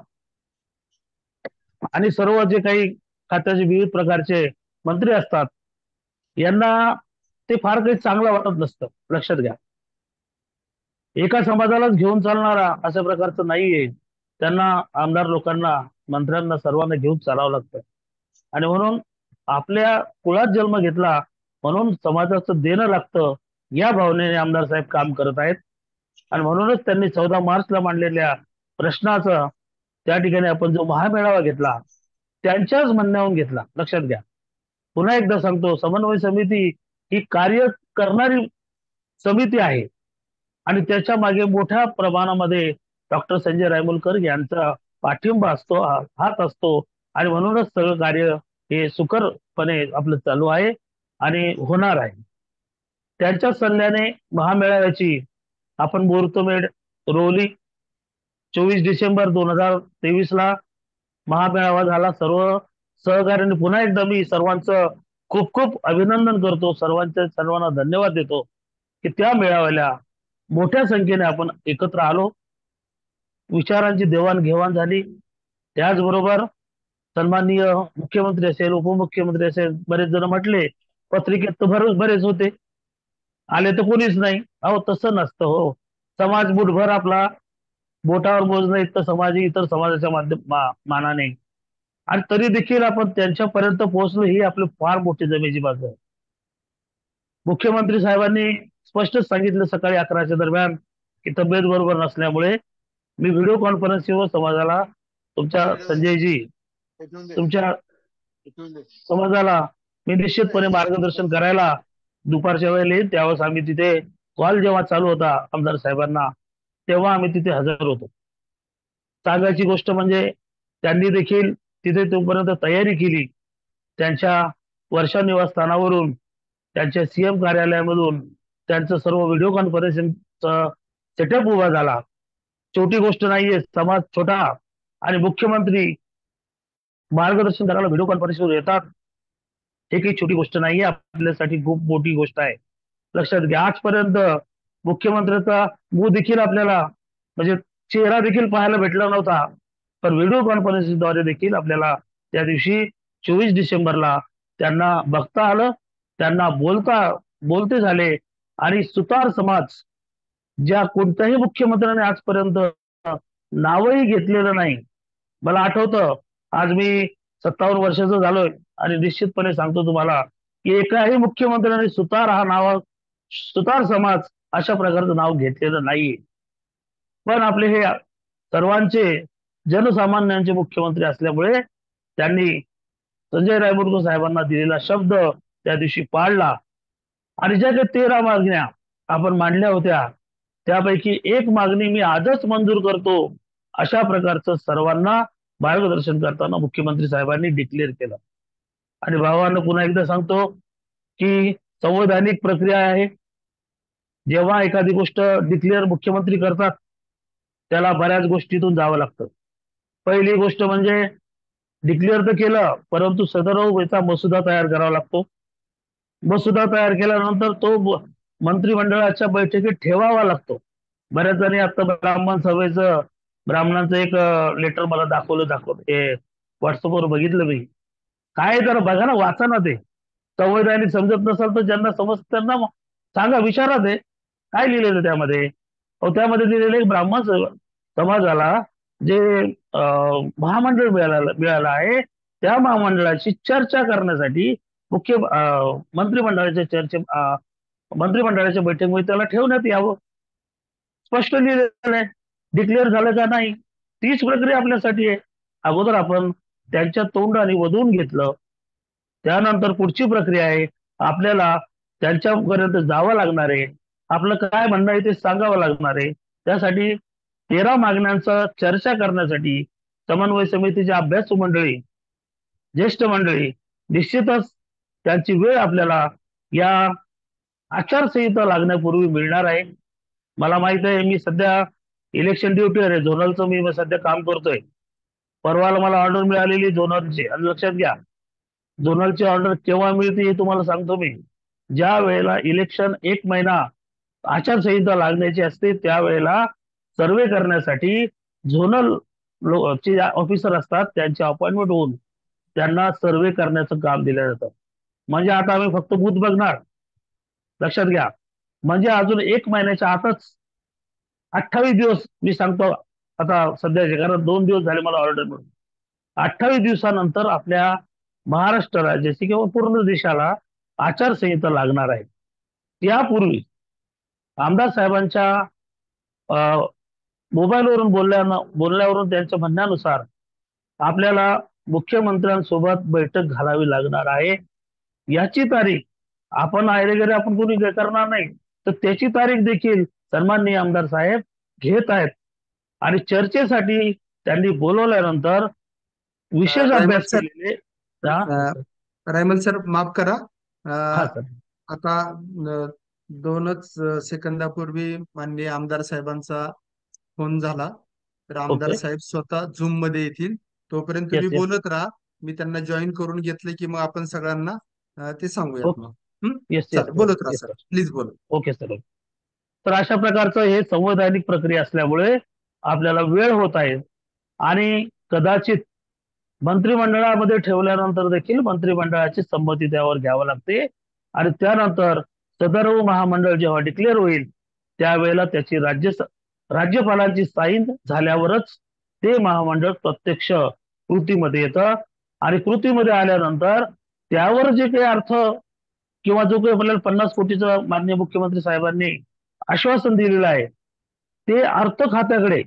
आणि सर्व जे काही खात्याचे विविध प्रकारचे मंत्री असतात यांना ते फार काही चांगलं वाटत नसतं. लक्षात घ्या, एका समाजालाच घेऊन चालणारा अशा प्रकारचं नाहीये. त्यांना आमदार लोकांना, मंत्र्यांना, सर्वांना घेऊन चालावं लागतं. आणि म्हणून आपल्या कुळात जन्म घेतला म्हणून समाजाचं देणं लागतं या भावनेने आमदार साहेब काम करत आहेत. आणि म्हणूनच त्यांनी चौदा मार्चला मांडलेल्या प्रश्नाचा त्या ठिकाणी आपण जो महामेळावा घेतला त्यांच्याच म्हणण्याहून घेतला. लक्षात घ्या, पुन्हा एकदा सांगतो, समन्वय समिती ही कार्य करणारी समिती आहे आणि त्याच्या मागे मोठ्या प्रमाणामध्ये डॉक्टर संजय रायमोलकर यांचा पाठिंबा असतो, हात असतो. आणि म्हणूनच सगळं कार्य हे सुखरपणे आपलं चालू आहे आणि होणार आहे. त्यांच्या सल्ल्याने महामेळाव्याची आपण मुहूर्तमेढ रोवली. चोवीस डिसेंबर दोन हजार तेवीस ला महामेळावा झाला. सर्व सहकार्याने पुन्हा एकदा मी सर्वांचं खूप खूप अभिनंदन करतो. सर्वांचे सर्वांना धन्यवाद देतो की त्या मेळाव्याला मोठ्या संख्येने आपण एकत्र आलो. विचारांची देवाणघेवाण झाली. त्याचबरोबर सन्माननीय मुख्यमंत्री असेल, उपमुख्यमंत्री असेल, बरेच जण म्हटले पत्रिकेत तर बरेच बरेच होते, आले तर कोणीच नाही. अहो तसं नसतं हो. समाज मुठभर आपला बोटावर मोजणं इतकं समाज इतर समाजाच्या माध्यम मा- मानाने, आणि तरी देखील आपण त्यांच्यापर्यंत पोहोचलो ही आपली फार मोठी जमेची बाजू आहे. मुख्यमंत्री साहेबांनी स्पष्टच सांगितलं सकाळी अकराच्या दरम्यान की तब्येत बरोबर नसल्यामुळे मी व्हिडिओ कॉन्फरन्सिंगवर समाजाला, तुमच्या संजयजी, तुमच्या समाजाला मी निश्चितपणे मार्गदर्शन करायला दुपारच्या वेळेला येईल. त्यावेळेस आम्ही तिथे कॉल जेव्हा चालू होता आमदार साहेबांना, तेव्हा आम्ही तिथे हजर होतो. सांगायची गोष्ट म्हणजे त्यांनी देखील तिथे तोपर्यंत तयारी केली. त्यांच्या वर्षा निवासस्थानावरून, त्यांच्या सीएम कार्यालयामधून त्यांचं सर्व व्हिडिओ कॉन्फरन्सिंगचा सेटअप उभा झाला. छोटी गोष्ट नाहीये. समाज छोटा आणि मुख्यमंत्री मार्गदर्शन करायला व्हिडिओ कॉन्फरन्सवर येतात, हे काही छोटी गोष्ट नाहीये. आपल्यासाठी खूप मोठी गोष्ट आहे. लक्षात घ्या, आजपर्यंत मुख्यमंत्र्याचा मुख देखील आपल्याला, म्हणजे चेहरा देखील पाहायला भेटला नव्हता, पण व्हिडिओ कॉन्फरन्सिंगद्वारे देखील आपल्याला त्या दिवशी चोवीस डिसेंबरला त्यांना बघता आलं, त्यांना बोलता बोलते झाले. आणि सुतार समाज, ज्या कोणत्याही मुख्यमंत्र्याने आजपर्यंत नावही घेतलेलं नाही. मला आठवतं, आज मी सत्तावन्न वर्षाचं झालोय आणि निश्चितपणे सांगतो तुम्हाला की एकाही मुख्यमंत्र्याने सुतार हा नाव, सुतार समाज अशा प्रकारचं नाव घेतलेलं नाहीये. पण आपले हे सर्वांचे जनसामान्यांचे मुख्यमंत्री असल्यामुळे त्यांनी संजय रायमुरकर साहेबांना दिलेला शब्द त्या दिवशी पाळला. आणि ज्या काही तेरा मागण्या आपण मांडल्या होत्या, त्यापैकी एक मागणी मी आजच मंजूर करतो, अशा प्रकारचं सर्वांना मार्गदर्शन करताना मुख्यमंत्री साहेबांनी डिक्लेअर केलं. आणि भावांना पुन्हा एकदा सांगतो की संवैधानिक प्रक्रिया आहे. जेव्हा एखादी गोष्ट डिक्लेअर मुख्यमंत्री करतात, त्याला बऱ्याच गोष्टीतून जावं लागतं. पहिली गोष्ट म्हणजे डिक्लेअर तर केलं, परंतु सदर मसुदा तयार करावा लागतो. मसुदा तयार केल्यानंतर तो मंत्रिमंडळाच्या बैठकीत ठेवावा लागतो. बऱ्याच जणी आता ब्राह्मण सभेचं, ब्राह्मणांचं एक लेटर मला दाखवलं दाखवलं हे व्हॉट्सअपवर बघितलं मी. काय तर बघा ना, वाचा ना ते. संवैधानिक समजत नसेल तर ज्यांना समजत त्यांना सांगा, विचारा ते काय लिहिलेलं त्यामध्ये. त्यामध्ये लिहिलेलं एक ब्राह्मण समाजाला जे महामंडळ मिळालं मिळालं आहे, त्या महामंडळाची चर्चा करण्यासाठी मुख्य मंत्रिमंडळाच्या चर्चे मंत्रिमंडळाच्या बैठकीमध्ये त्याला ठेवण्यात यावं. स्पष्ट लिहिलेलं आहे. डिक्लेअर झालं का नाही, तीच प्रक्रिया आपल्यासाठी आहे. अगोदर आपण त्यांच्या तोंडाने वधवून घेतलं, त्यानंतर पुढची प्रक्रिया आहे, आपल्याला त्यांच्यापर्यंत जावं लागणार आहे, आपलं काय म्हणणं आहे ते सांगावं लागणार आहे. त्यासाठी तेरा मागण्यांचा चर्चा करण्यासाठी समन्वय समितीची अभ्यासू मंडळी, ज्येष्ठ मंडळी, निश्चितच त्यांची वेळ आपल्याला या आचारसंहिता लागण्यापूर्वी मिळणार आहे. मला माहित आहे, मी सध्या इलेक्शन ड्युटीवर आहे, झोनलचं मी सध्या काम करतोय. परवाला मला ऑर्डर मिळालेली झोनलची, आणि लक्षात घ्या, झोनलची ऑर्डर केव्हा मिळते हे तुम्हाला सांगतो मी. ज्या वेळेला इलेक्शन एक महिना आचारसंहिता लागण्याची असते, त्यावेळेला सर्वे करण्यासाठी झोनल चे ऑफिसर असतात, त्यांचे अपॉइंटमेंट होऊन त्यांना सर्वे करण्याचं काम दिलं जातं. म्हणजे आता आम्ही फक्त बूथ बघणार, लक्षात घ्या. म्हणजे अजून एक महिन्याच्या आतच अठ्ठावीस दिवस मी सांगतो आता सध्याचे, कारण दोन दिवस झाले मला ऑर्डर मिळून. अठ्ठावीस दिवसानंतर आपल्या महाराष्ट्र राज्याची किंवा पूर्ण देशाला आचारसंहिता लागणार आहे. त्यापूर्वी आमदार साहेबांच्या मोबाईलवरून बोलल्या बोलण्यावरून त्यांच्या म्हणण्यानुसार आपल्याला मुख्यमंत्र्यांसोबत बैठक घालावी लागणार आहे. याची तारीख आपण आयरेगेरे आपण कोणी करणार नाही, तर त्याची तारीख देखील सन्माननीय आमदार साहेब घेत आहेत. आणि चर्चेसाठी त्यांनी बोलवल्यानंतर विशेष अभ्यास केलेले. रायमल सर माफ करा, हा सर. आता दोनच अ, सेकंदापूर्वी माननीय आमदार साहेबांचा फोन झाला. तर आमदार ओके. साहेब स्वतः झूम मध्ये येतील. तोपर्यंत तुम्ही येस येस. बोलत राहा. मी त्यांना जॉईन करून घेतले की मग आपण सगळ्यांना अ, ते सांगूयात ओके. मग. हं? येस येस चालेल, बोलत राहा येस सर, सर. प्लीज बोला. Okay sir. तर अशा प्रकारचं हे संवैधानिक प्रक्रिया असल्यामुळे आपल्याला वेळ होत आहे आणि कदाचित मंत्रिमंडळामध्ये ठेवल्यानंतर देखील मंत्रिमंडळाची संमती त्यावर घ्यावी लागते आणि त्यानंतर सदर्व महामंडळ जेव्हा डिक्लेअर होईल त्यावेळेला त्याची राज्य राज्यपालांची साईन झाल्यावरच ते महामंडळ प्रत्यक्ष कृतीमध्ये येतं आणि कृतीमध्ये आल्यानंतर त्यावर जे काही अर्थ किंवा जो काही आपल्याला पन्नास कोटीचं माननीय मुख्यमंत्री साहेबांनी आश्वासन दिलेलं आहे ते अर्थ खात्याकडे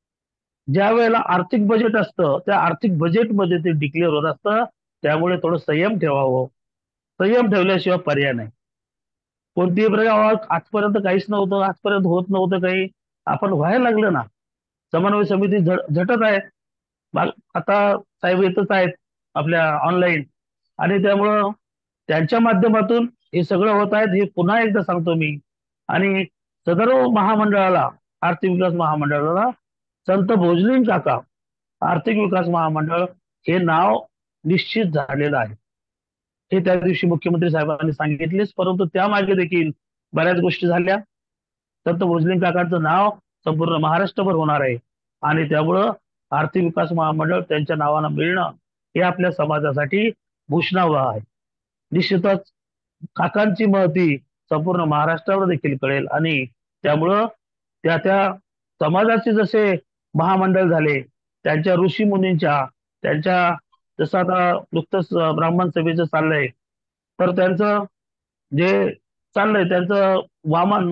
ज्या वेळेला आर्थिक बजेट असतं त्या आर्थिक बजेटमध्ये ते डिक्लेअर होत असतं. त्यामुळे थोडं संयम ठेवावं. संयम ठेवल्याशिवाय पर्याय नाही. कोणतीही प्रकार आजपर्यंत काहीच नव्हतं, आजपर्यंत होत नव्हतं काही, आपण व्हायला लागलं ना. समन्वय समिती झट झटत आहे. बाल- आता साहेब येतच आहेत आपल्या ऑनलाईन आणि त्यामुळं त्यांच्या माध्यमातून हे सगळं होत आहेत हे पुन्हा एकदा सांगतो मी. आणि सदर्व महामंडळाला आर्थिक विकास महामंडळाला संत भोजलिंग काका आर्थिक विकास महामंडळ हे नाव निश्चित झालेलं आहे. हे त्या दिवशी मुख्यमंत्री साहेबांनी सांगितलेच, परंतु त्यामागे देखील बऱ्याच गोष्टी झाल्या. संत भोजलिंग काकांचं नाव संपूर्ण महाराष्ट्रभर होणार आहे आणि त्यामुळं आर्थिक विकास महामंडळ त्यांच्या नावानं मिळणं हे आपल्या समाजासाठी भूषणावह आहे. निश्चितच काकांची महती संपूर्ण महाराष्ट्रावर देखील कळेल आणि त्यामुळं त्या त्या समाजाचे जसे महामंडळ झाले त्यांच्या ऋषी मुनींच्या त्यांच्या जसं आता नुकतंच अं, ब्राह्मण सभेचं चाललंय तर त्यांचं जे चाललंय त्यांचं वामन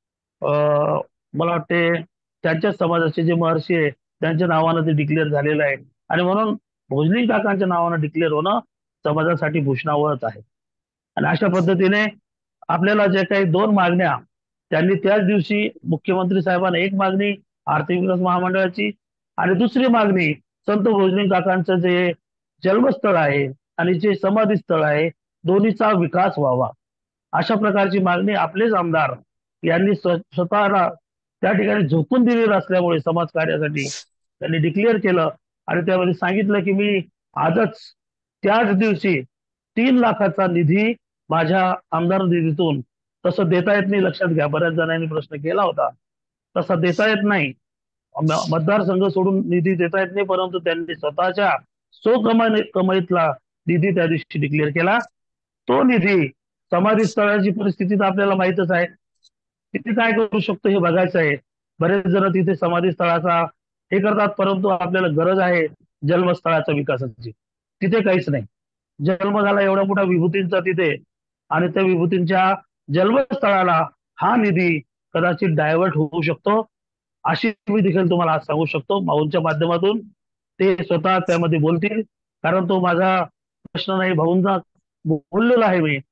अं, मला वाटते त्यांच्या समाजाचे जे महर्षी आहे त्यांच्या नावानं ते डिक्लेअर झालेलं आहे आणि म्हणून भोजलिंग काकांच्या नावानं डिक्लेअर होणं समाजासाठी भूषणावहच आहे. आणि अशा पद्धतीने आपल्याला जे काही दोन मागण्या त्यांनी त्याच दिवशी मुख्यमंत्री साहेबांना एक मागणी आर्थिक विकास महामंडळाची आणि दुसरी मागणी संत भोजलिंग काकांचं जे जन्मस्थळ आहे आणि जे समाधी स्थळ आहे दोन्हीचा विकास व्हावा अशा प्रकारची मागणी आपलेच आमदार यांनी स्व- स्वतःला त्या ठिकाणी झोकून दिलेलं असल्यामुळे समाज कार्यासाठी त्यांनी डिक्लेअर केलं आणि त्यामध्ये सांगितलं की मी आजच त्याच दिवशी तीन लाखाचा निधी माझ्या आमदार निधीतून तसं देता येत नाही. लक्षात घ्या, बऱ्याच जणांनी प्रश्न केला होता. तसा देता येत नाही. म- मतदारसंघ सोडून निधी देता येत नाही, परंतु त्यांनी स्वतःच्या सो कमाई कमाईतला निधी त्या दिवशी डिक्लेअर केला. तो निधी समाधी स्थळाची परिस्थिती तर आपल्याला माहितच आहे. तिथे काय करू शकतो हे बघायचं आहे. बरेच जण तिथे समाधी स्थळाचा हे करतात, परंतु आपल्याला गरज आहे जन्मस्थळाच्या विकासाची. तिथे काहीच नाही. जन्म झाला एवढा मोठा विभूतींचा तिथे आणि त्या विभूतींच्या जन्मस्थळाला हा निधी कदाचित डायव्हर्ट होऊ शकतो अशी मी देखील तुम्हाला आज सांगू शकतो. भाऊंच्या माध्यमातून ते स्वतः त्यामध्ये बोलतील, कारण तो माझा प्रश्न नाही, भाऊंचा बोललेला आहे मी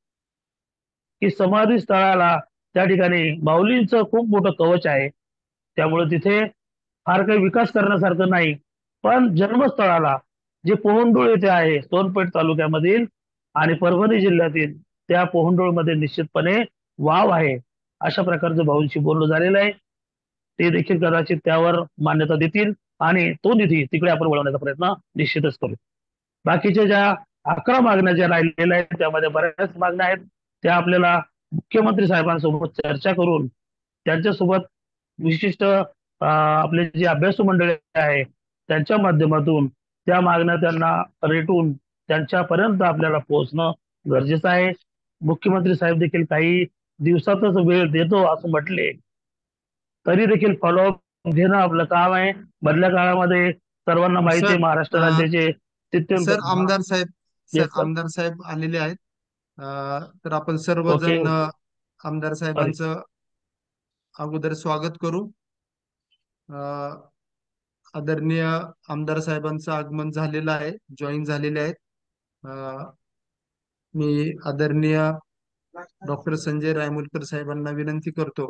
की समाधी स्थळाला त्या ठिकाणी माऊलींचं खूप मोठं कवच आहे. त्यामुळे तिथे फार काही विकास करण्यासारखं नाही. पण जन्मस्थळाला जे पोहंडुळ येथे आहे सोनपेठ तालुक्यामधील आणि परभणी जिल्ह्यातील त्या पोहंडुळमध्ये निश्चितपणे वाव आहे. अशा प्रकारचं भाऊंशी बोलणं झालेलं आहे. ते देखील कदाचित त्यावर मान्यता देतील आणि तो निधी तिकडे आपण वळवण्याचा प्रयत्न निश्चितच करू. बाकीच्या ज्या अकरा मागण्या ज्या राहिलेल्या आहेत त्यामध्ये बऱ्याच मागण्या आहेत त्या आपल्याला मुख्यमंत्री साहेबांसोबत चर्चा करून त्यांच्यासोबत विशिष्ट अं, आपले जे अभ्यासू मंडळी आहे त्यांच्या माध्यमातून त्या मागण्या त्यांना रेटून त्यांच्यापर्यंत आपल्याला पोहोचणं गरजेचं आहे. मुख्यमंत्री साहेब देखील काही दिवसातच वेळ देतो असं म्हटले तरी देखील फॉलोअप घेणं आपलं काम आहे. मधल्या काळामध्ये सर्वांना माहिती आहे सर महाराष्ट्र अ, राज्याचे सर सित्यंत आमदार साहेब सर येस सर. आमदार साहेब आलेले आहेत. अ, तर आपण ओके सर्वजण अ, ओके. आमदार सॉरी. साहेबांचं अगोदर स्वागत करू. अ, आदरणीय आमदार साहेबांचं आगमन झालेलं आहे, जॉईन झालेले आहेत. अ, मी आदरणीय डॉक्टर संजय रायमुलकर साहेबांना विनंती करतो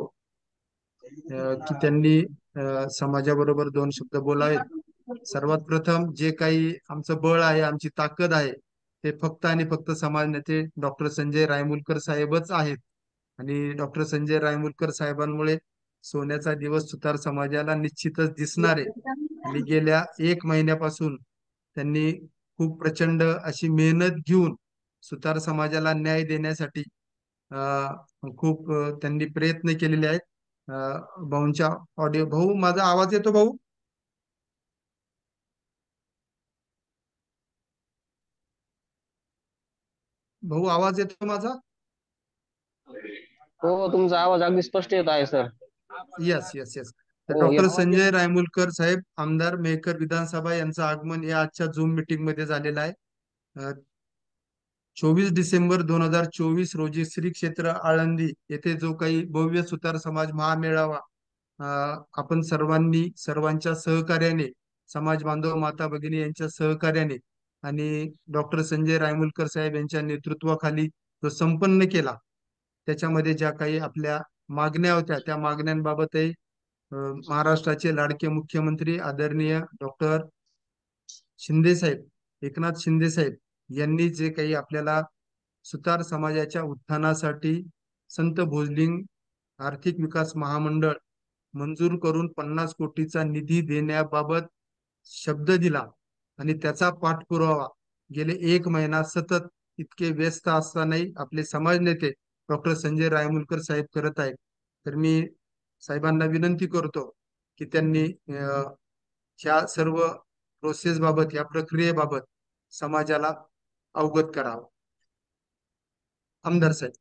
अ, की त्यांनी अ, समाजाबरोबर दोन शब्द बोलावेत. सर्वात प्रथम जे काही आमचं बळ आहे, आमची ताकद आहे, ते फक्त आणि फक्त समाज नेते डॉक्टर संजय रायमुलकर साहेबच आहेत. आणि डॉक्टर संजय रायमुलकर साहेबांमुळे सोन्याचा दिवस सुतार समाजाला निश्चितच दिसणार आहे. आणि गेल्या एक महिन्यापासून त्यांनी खूप प्रचंड अशी मेहनत घेऊन सुतार समाजाला न्याय देण्यासाठी अं, खूप अं, त्यांनी प्रयत्न केलेले आहेत. अं, भाऊंच्या ऑडिओ भाऊ माझा आवाज येतो भाऊ? भाऊ आवाज येतो माझा? हो तुमचा आवाज अगदी स्पष्ट येत आहे सर. Yes yes yes. तर हो डॉक्टर येत संजय रायमुलकर साहेब आमदार मेहकर विधानसभा यांचं आगमन या आजच्या झूम मीटिंग मध्ये झालेलं आहे. अं, चोवीस डिसेंबर दोन हजार चोवीस रोजी श्री क्षेत्र आळंदी येथे जो काही भव्य सुतार समाज महामेळावा अं, आपण सर्वांनी सर्वांच्या सहकार्याने समाज बांधव माता भगिनी यांच्या सहकार्याने आणि डॉक्टर संजय रायमुलकर साहेब यांच्या नेतृत्वाखाली जो संपन्न केला, त्याच्यामध्ये ज्या काही आपल्या मागण्या होत्या त्या मागण्यांबाबतही अं, महाराष्ट्राचे लाडके मुख्यमंत्री आदरणीय डॉक्टर शिंदे साहेब, एकनाथ शिंदे साहेब यांनी जे काही आपल्याला सुतार समाजाच्या उत्थानासाठी संत भोजलिंग आर्थिक विकास महामंडळ मंजूर करून पन्नास कोटीचा निधी देण्याबाबत शब्द दिला आणि त्याचा पाठपुरावा गेले एक महिना सतत इतके व्यस्त असतानाही आपले समाज नेते डॉक्टर संजय रायमुलकर साहेब करत आहेत. तर मी साहेबांना विनंती करतो की त्यांनी अं, ह्या सर्व प्रोसेस बाबत या प्रक्रियेबाबत समाजाला अवगत करावं. आमदार साहेब.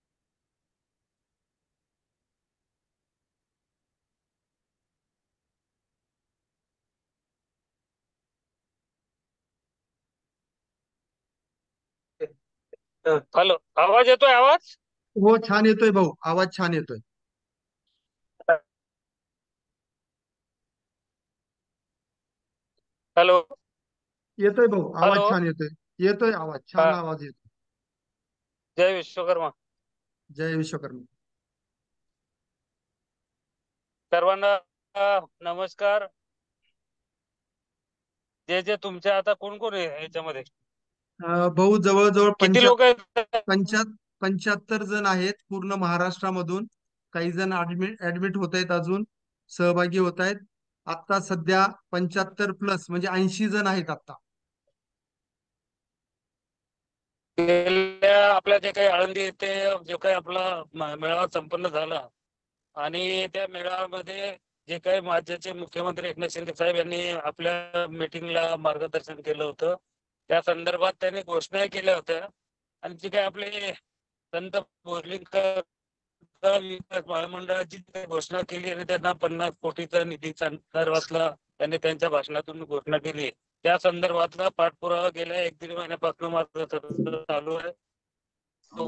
हॅलो, आवाज येतोय? आवाज हो छान येतोय भाऊ, आवाज छान येतोय. हॅलो येतोय भाऊ, आवाज हॅलो छान येतोय. येतोय आवाज, छान हा, आवाज येतोय. जय विश्वकर्मा. जय विश्वकर्मा. सर्वांना अ, नमस्कार. जे जे तुमच्या आता कोण कोण आहे याच्यामध्ये? अं, भाऊ जवळजवळ किती पंचा लोक आहेत? पंचा पंच्याहत्तर जण आहेत पूर्ण महाराष्ट्रामधून. काही जण ऍडमिट ऍडमिट होत आहेत, अजून सहभागी होत आहेत. आता सध्या पंच्याहत्तर प्लस म्हणजे ऐंशी जण आहेत आता. गेल्या आपल्या जे काही आळंदी येथे जे काही आपला म- मेळावा संपन्न झाला आणि त्या मेळाव्यामध्ये जे काही राज्याचे मुख्यमंत्री एकनाथ शिंदे साहेब यांनी आपल्या मीटिंगला मार्गदर्शन केलं होतं, त्या संदर्भात त्यांनी घोषणा केल्या होत्या. आणि जे काही आपले संत बोर्लिंगकर विकास महामंडळाची जी घोषणा केली आणि त्यांना पन्नास कोटीचा निधी संदर्भातला त्यांनी त्यांच्या भाषणातून घोषणा केली, त्या संदर्भातला पाठपुरावा गेल्या एक दीड महिन्यापासून माझं सतत चालू आहे. तो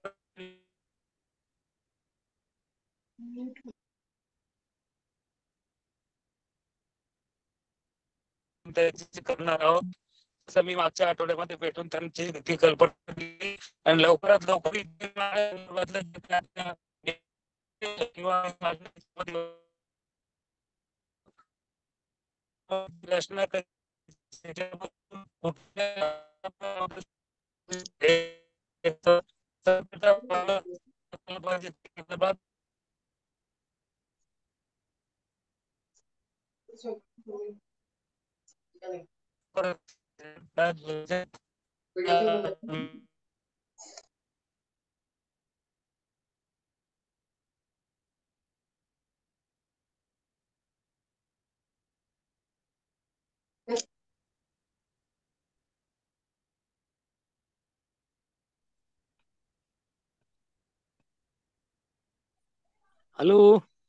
त्याची करणार आहोत. तसं मी मागच्या आठवड्यामध्ये भेटून त्यांची ती कल्पना दिली आणि लवकरात लवकर किंवा प्रश्न हॅलो.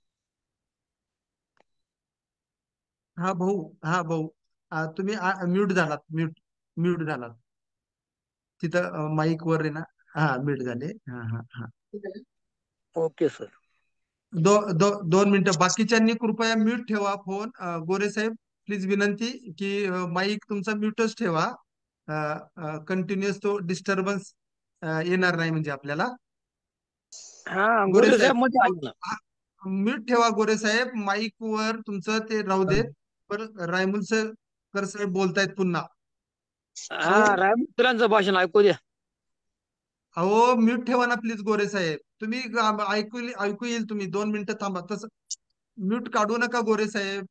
हा भाऊ, हा भाऊ, आ, तुम्ही म्यूट झालात, म्यूट म्यूट झालात तिथं माईक वर आहे ना. हा म्यूट झाले. हा हा हा. Okay sir. दो, दो, दोन मिनिटं बाकीच्यांनी कृपया म्यूट ठेवा phone. Uh, Gore Saheb please विनंती की माईक तुमचा म्यूटच ठेवा. कंटिन्युअस तो डिस्टर्बन्स येणार नाही म्हणजे आपल्याला. हा गोरे गोरे साहेब साहेब मध्ये आले ना. म्यूट ठेवा गोरे साहेब, माईक वर तुमचं ते राहू देत. पण रायमुल सर साहेब बोलतायत पुन्हा. हा राममित्रांचं भाषण ऐकू द्या. अहो म्यूट ठेवा ना प्लीज गोरे साहेब. तुम्ही ग- ऐकू ऐकू येईल, तुम्ही दोन मिनिटं थांबा. तसं म्यूट काढू नका गोरे साहेब.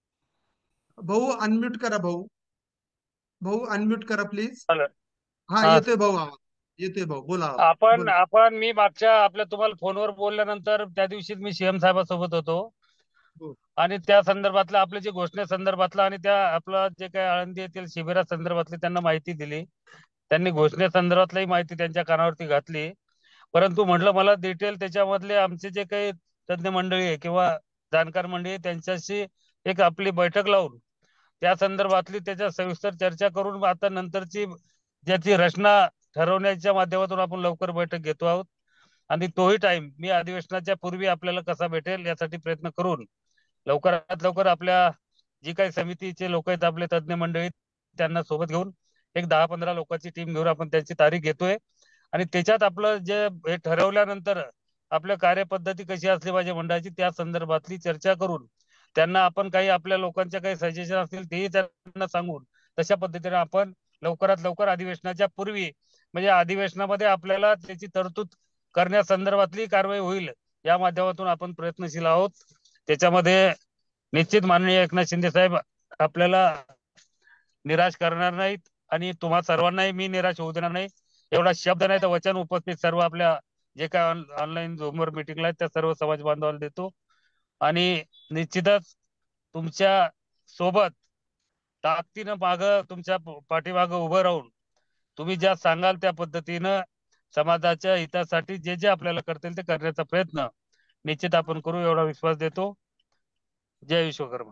भाऊ अनम्यूट करा. भाऊ भाऊ अनम्यूट करा प्लीज. चालेल. हा हा, येतोय भाऊ आवाज. येतोय भाऊ, बोला आपण बोला. आपण मी मागच्या आपल्या तुम्हाला फोनवर बोलल्यानंतर त्या दिवशीच मी सीएम साहेबांसोबत होतो हो. आणि त्या संदर्भातलं आपल्या जे घोषणे संदर्भातलं आणि त्या आपलं जे काही आळंदी येथील शिबिरा संदर्भातली त्यांना माहिती दिली. त्यांनी घोषणे संदर्भातली माहिती त्यांच्या कानावरती घातली. परंतु म्हटलं मला डिटेल त्याच्यामधले आमचे जे काही तज्ञ मंडळी आहे किंवा जाणकार मंडळी आहे त्यांच्याशी एक आपली बैठक लावून त्या संदर्भातली त्याच्या सविस्तर चर्चा करून आता नंतरची ज्याची रचना ठरवण्याच्या माध्यमातून आपण लवकर बैठक घेतो आहोत आणि तोही टाइम मी अधिवेशनाच्या पूर्वी आपल्याला कसा भेटेल यासाठी प्रयत्न करून लवकरात लवकर आपल्या जी काही समितीचे लोक आहेत आपले तज्ञ मंडळी त्यांना सोबत घेऊन एक दहा पंधरा लोकांची टीम घेऊन आपण त्यांची तारीख घेतोय आणि त्याच्यात आपलं जे हे ठरवल्यानंतर आपल्या कार्यपद्धती कशी असली पाहिजे मंडळाची त्या संदर्भातली चर्चा करून त्यांना आपण काही आपल्या लोकांच्या काही सजेशन असतील तेही त्यांना सांगून तशा पद्धतीने आपण लवकरात लवकर अधिवेशनाच्या पूर्वी म्हणजे अधिवेशनामध्ये आपल्याला त्याची तरतूद करण्यासंदर्भातली कारवाई होईल या माध्यमातून आपण प्रयत्नशील आहोत. त्याच्यामध्ये निश्चित माननीय एकनाथ शिंदे साहेब आपल्याला निराश करणार नाहीत आणि तुम्हा सर्वांनाही मी निराश होऊ देणार नाही एवढा शब्द नाही तर वचन उपस्थित सर्व आपल्या जे काय ऑनलाईन झूमवर मिटिंगला आहेत त्या सर्व समाज बांधवांना देतो आणि निश्चितच तुमच्या सोबत ताकदीनं माग तुमच्या पाठीमाग उभं राहून तुम्ही ज्या सांगाल त्या पद्धतीनं समाजाच्या हितासाठी जे जे आपल्याला करता येईल ते करण्याचा प्रयत्न निश्चित आपण करू एवढा विश्वास देतो. जय विश्वकर्मा.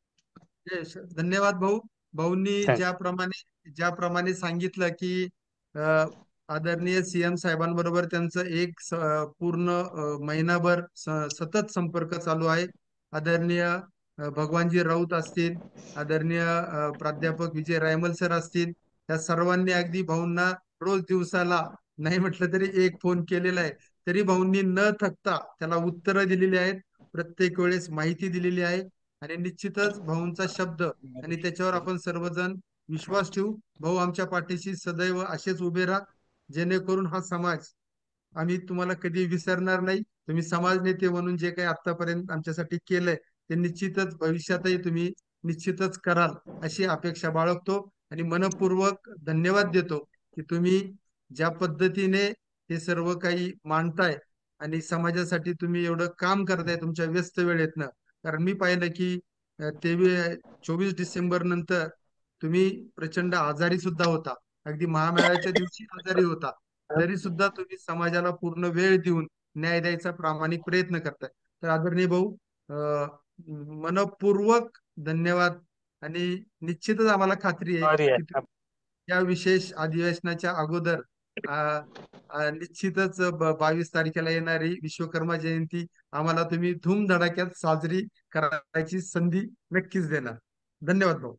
जय श- धन्यवाद भाऊ. भाऊंनी Thank- ज्याप्रमाणे ज्याप्रमाणे सांगितलं की अ, आदरणीय सीएम साहेबांबरोबर त्यांचं एक स- पूर्ण अ, महिनाभर स- सतत संपर्क चालू आहे. आदरणीय अ, भगवानजी राऊत असतील, आदरणीय अ, प्राध्यापक विजय रायमल सर असतील, या सर्वांनी अगदी भाऊंना रोज दिवसाला नाही म्हटलं तरी एक फोन केलेला आहे. तरी भाऊंनी न थकता त्याला उत्तरं दिलेली आहेत, प्रत्येक वेळेस माहिती दिलेली आहे आणि निश्चितच भाऊंचा शब्द आणि त्याच्यावर आपण सर्वजण विश्वास ठेवू. भाऊ आमच्या पाठीशी सदैव असेच उभे राहा, जेणेकरून हा समाज आम्ही तुम्हाला कधी विसरणार नाही. तुम्ही समाज नेते म्हणून जे काही आतापर्यंत आमच्यासाठी केलंय ते निश्चितच भविष्यातही तुम्ही निश्चितच कराल अशी अपेक्षा बाळगतो आणि मनपूर्वक धन्यवाद देतो की तुम्ही ज्या पद्धतीने हे सर्व काही मांडताय आणि समाजासाठी तुम्ही एवढं काम करताय तुमच्या व्यस्त वेळेतनं. कारण मी पाहिलं की तेवीस चोवीस डिसेंबर नंतर तुम्ही प्रचंड आजारी सुद्धा होता, अगदी महामेळाव्याच्या दिवशी आजारी होता, तरी सुद्धा तुम्ही समाजाला पूर्ण वेळ देऊन न्याय द्यायचा प्रामाणिक प्रयत्न करताय. तर आदरणीय भाऊ अं, मनपूर्वक धन्यवाद आणि निश्चितच आम्हाला खात्री आहे Sorry की आहे. या विशेष अधिवेशनाच्या अगोदर अं, अं, निश्चितच बावीस तारखेला येणारी विश्वकर्मा जयंती आम्हाला तुम्ही धूमधडाक्यात साजरी करायची संधी नक्कीच देणार. धन्यवाद भाऊ.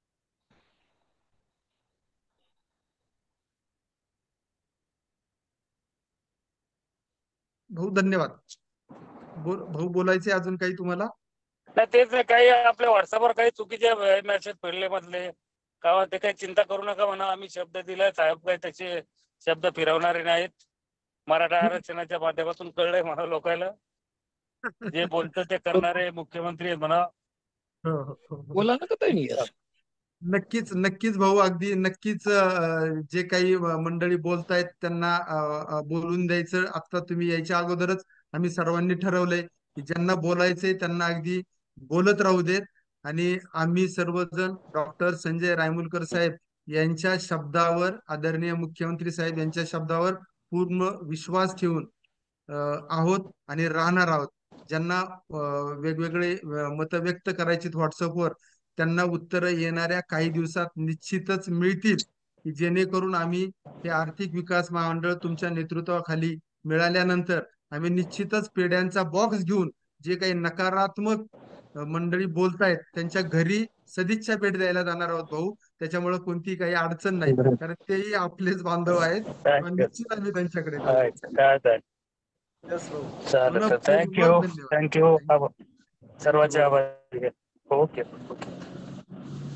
भाऊ धन्यवाद. बोल भाऊ, बोलायचे अजून काही तुम्हाला? नाही तेच नाही काही आपल्या व्हॉट्सअपवर काही चुकीचे मेसेज पडले मधले का ते काही चिंता करू नका म्हणा आम्ही शब्द दिलाय साहेब काही त्याचे शब्द फिरवणारे नाहीत. मराठा आरक्षणाच्या माध्यमातून कळलंय म्हणा लोकांना जे बोलतं ते करणारे मुख्यमंत्री आहेत म्हणा. हो, हो, हो, हो. बोला ना का ताई? नक्कीच नक्कीच भाऊ, अगदी नक्कीच अं, जे काही मंडळी बोलतायत त्यांना अं, अं, बोलून द्यायचं. आता तुम्ही यायच्या अगोदरच आम्ही सर्वांनी ठरवलंय की ज्यांना बोलायचंय त्यांना अगदी बोलत राहू देत आणि आम्ही सर्वजण डॉक्टर संजय रायमुलकर साहेब यांच्या शब्दावर, आदरणीय मुख्यमंत्री साहेब यांच्या शब्दावर पूर्ण विश्वास ठेवून अं, आहोत आणि राहणार आहोत. ज्यांना अं, वेगवेगळे मत व्यक्त करायची व्हॉट्सअपवर त्यांना उत्तरं येणाऱ्या काही दिवसात निश्चितच मिळतील की जेणेकरून आम्ही हे आर्थिक विकास महामंडळ तुमच्या नेतृत्वाखाली मिळाल्यानंतर आम्ही निश्चितच पेढ्यांचा बॉक्स घेऊन जे काही नकारात्मक अ, मंडळी बोलतायत त्यांच्या घरी सदिच्छा भेट द्यायला जाणार आहोत भाऊ. त्याच्यामुळे कोणती काही अडचण नाही, कारण तेही आपलेच बांधव आहेत. Thank you. निश्चित आम्ही त्यांच्याकडे जाऊ. काय काय Yes, भाऊ. चालेल थँक्यू मनपूर्वक धन्यवाद. थँक्यू सर्वांचे भाऊ. आभार. ओके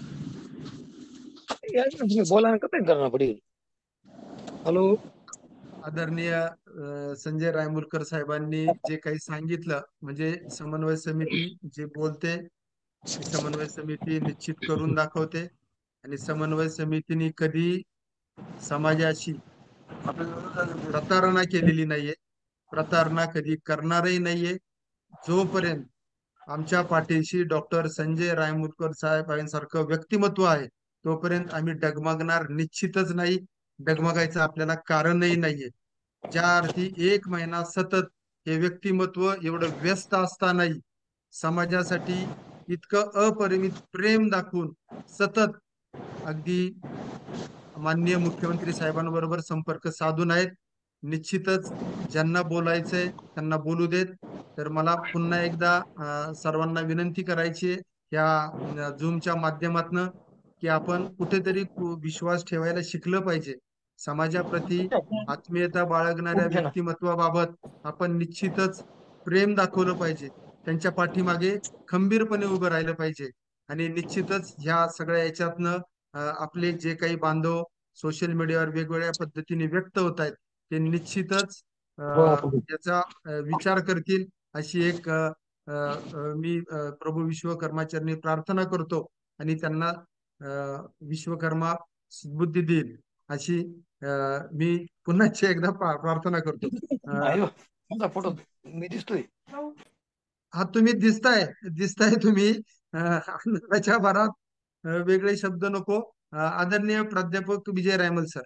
यार तुम्ही बोला ना का ताई करना पडेल. हॅलो आदरणीय अ, संजय रायमुरकर साहेबांनी जे काही सांगितलं, म्हणजे समन्वय समिती जे बोलते ती समन्वय समिती निश्चित करून दाखवते, आणि समन्वय समितीने कधी समाजाशी प्रतारणा केलेली नाहीये, प्रतारणा कधी करणारही नाहीये. जोपर्यंत आमच्या पाठीशी डॉक्टर संजय रायमुरकर साहेबांसारखं व्यक्तिमत्व आहे, तोपर्यंत आम्ही डगमगणार निश्चितच नाही. डगमगायचं आपल्याला कारणही नाहीये. ज्या अर्थी एक महिना सतत हे व्यक्तिमत्व एवढं व्यस्त असतानाही समाजासाठी इतकं अपरिमित प्रेम दाखवून सतत अगदी माननीय मुख्यमंत्री साहेबांबरोबर संपर्क साधून आहेत. निश्चितच ज्यांना बोलायचंय त्यांना बोलू देत. तर मला पुन्हा एकदा अ, सर्वांना विनंती करायची आहे या झूमच्या माध्यमातून, की आपण कुठेतरी कु- विश्वास ठेवायला शिकलं पाहिजे. समाजाप्रती आत्मीयता बाळगणाऱ्या व्यक्तिमत्वाबाबत आपण निश्चितच प्रेम दाखवलं पाहिजे. त्यांच्या पाठीमागे खंबीरपणे उभं राहिलं पाहिजे. आणि निश्चितच ह्या सगळ्या याच्यातनं अ, आपले जे काही बांधव सोशल मीडियावर वेगवेगळ्या पद्धतीने व्यक्त होत आहेत, ते निश्चितच अ, याचा अ, विचार करतील अशी एक अ, अ, अ, मी अ, प्रभू विश्वकर्माचरणी प्रार्थना करतो, आणि त्यांना अ, विश्वकर्मा बुद्धी देईल अशी अ, मी पुन्हा एकदा प्रा- प्रार्थना करतो. अ, फोटो मी दिसतोय. हा, तुम्ही दिसताय दिसताय तुम्ही अ, आनंदाच्या भरात अ, वेगळे शब्द नको. अ, आदरणीय प्राध्यापक विजय रायमल सर.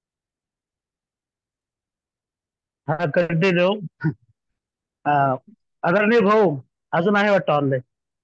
हा, कंटिन्यू. आदरणीय भाऊ अजून आहे वाटतं ऑनलाईन.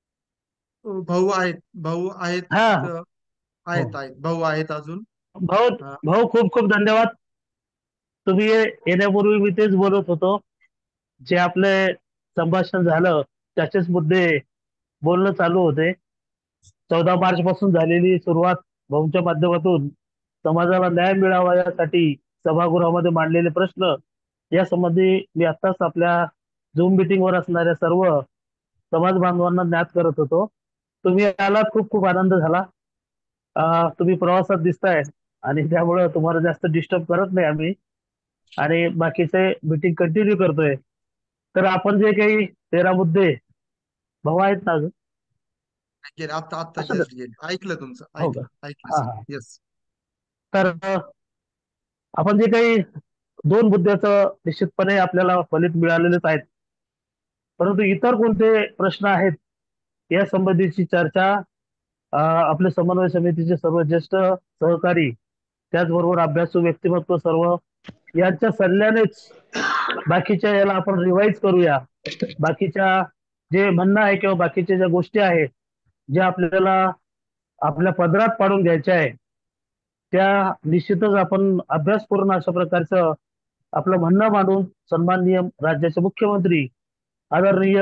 भाऊ आहेत, भाऊ आहेत, हा, अ, आहेत आहेत भाऊ आहेत अजून. भाऊ अ, भाऊ खूप खूप धन्यवाद. तुम्ही येण्यापूर्वी मी तेच बोलत होतो, जे आपले संभाषण झालं त्याचेच मुद्दे बोलणं चालू होते. चौदा मार्च पासून झालेली सुरुवात भाऊंच्या माध्यमातून समाजाला न्याय मिळावा यासाठी सभागृहामध्ये मांडलेले प्रश्न, या संबंधी मी आत्ताच आपल्या झूम मीटिंगवर असणाऱ्या सर्व समाज बांधवांना ज्ञात करत होतो. तुम्ही आला, खूप खूप आनंद झाला. अं, तुम्ही प्रवासात दिसताय आणि त्यामुळं तुम्हाला जास्त डिस्टर्ब करत नाही आम्ही, आणि बाकीचे मीटिंग कंटिन्यू करतोय. तर आपण जे काही तेरा मुद्दे, भाऊ आहेत ना अजून? गेले आता आता असं जस्ट गेले. ऐकलं तुमचं, हो का? ऐकलं ऐकलं हा सर. हा. येस. तर अं, आपण जे काही दोन मुद्द्याचं निश्चितपणे आपल्याला फलित मिळालेलेच आहेत, परंतु इतर कोणते प्रश्न आहेत या संबंधीची चर्चा अं, आपले समन्वय समितीचे सर्व ज्येष्ठ सहकारी, त्याचबरोबर अभ्यासू व्यक्तिमत्व सर्व यांच्या सल्ल्यानेच बाकीच्या याला आपण रिवाईज करूया. बाकीच्या जे म्हणणं आहे किंवा बाकीच्या ज्या गोष्टी आहेत ज्या आपल्याला आपल्या पदरात पाडून घ्यायच्या आहे, त्या निश्चितच आपण अभ्यास करून अशा प्रकारचं आपलं म्हणणं मांडून सन्माननीय राज्याचे मुख्यमंत्री आदरणीय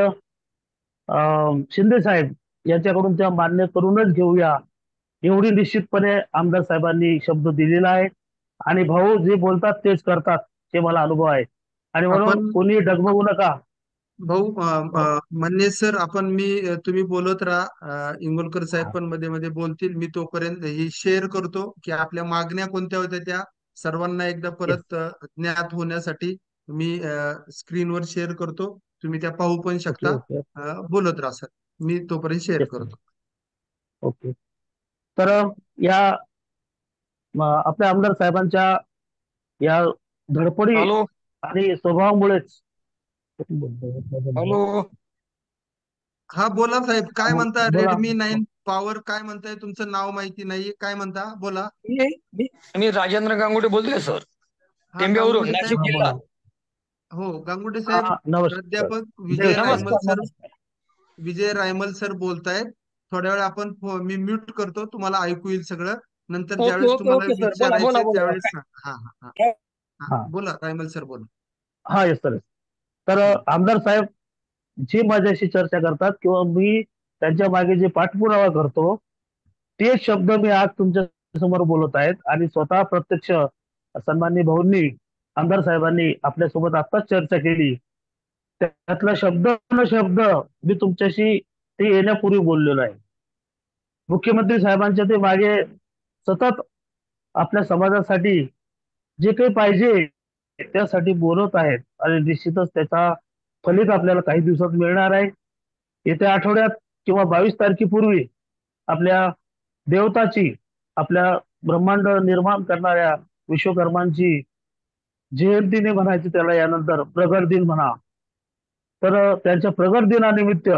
अं, शिंदे साहेब यांच्याकडून त्या मान्य करूनच घेऊया, एवढी निश्चितपणे आमदार साहेबांनी शब्द दिलेला आहे. आणि भाऊ जे बोलतात तेच करतात, हे मला अनुभव आहे. आणि म्हणून आपण कोणी डगमगू नका. भाऊ अ, अ, म्हणणे सर, आपण मी अ, तुम्ही बोलत राहा. अ, इंगोलकर साहेब पण मध्ये मध्ये बोलतील. मी तोपर्यंत ही शेअर करतो की आपल्या मागण्या कोणत्या होत्या त्या सर्वांना एकदा परत अ, ज्ञात होण्यासाठी मी स्क्रीनवर शेअर करतो. तुम्ही त्या पाहू पण ओके शकता. ओके अ, बोलत राहा सर, मी तोपर्यंत शेअर येस करतो. ओके. तर या म, आपल्या आमदार साहेबांच्या या धडपडी हॅलो आणि स्वभावामुळेच हॅलो हा, बोला साहेब, काय म्हणता? बोला. रेडमी नाईन पॉवर काय म्हणताय? तुमचं नाव माहिती नाहीये, काय म्हणता? बोला. मी मी- मी राजेंद्र गांगुटे बोलतोय सर, हा, टेंब्यावरून, गांगुटे नाशिक साहेब. हा, जिल्हा. बोला. हो, गांगुटे हा, साहेब. नमस्कार. प्राध्यापक देव विजय रायमल नमस्कार सर, नमस्कार. विजय रायमल सर बोलतायत. थोड्या वेळ आपण फो- मी म्यूट करतो, तुम्हाला ऐकू येईल सगळं. नंतर ओके ज्यावेळेस ओके तुम्हाला ओके सर, बोला बोला विचारायचंय बोला. त्यावेळेस काय- सांग. हा हा हा काय- हा. हा बोला रायमल सर, बोला. हा येस सर. तर आमदार साहेब जी माझ्याशी चर्चा करतात किंवा मी त्यांच्या मागे जे पाठपुरावा करतो, ते शब्द मी आज तुमच्या समोर बोलत आहेत. आणि स्वतः प्रत्यक्ष सन्माननीय भाऊंनी, आमदार साहेबांनी आपल्यासोबत आत्ताच चर्चा केली, त्यातला शब्द न शब्द मी तुमच्याशी ते येण्यापूर्वी बोललेलो आहे. मुख्यमंत्री साहेबांच्या ते मागे सतत आपल्या समाजासाठी जे काही पाहिजे त्यासाठी बोलत आहेत आणि निश्चितच त्याचा फलित आपल्याला काही दिवसात मिळणार आहे. येत्या आठवड्यात किंवा बावीस तारखेपूर्वी आपल्या देवताची, आपल्या ब्रह्मांड निर्माण करणाऱ्या विश्वकर्मांची जयंतीने म्हणायची त्याला, यानंतर प्रगट दिन म्हणा. तर त्यांच्या प्रगट दिनानिमित्त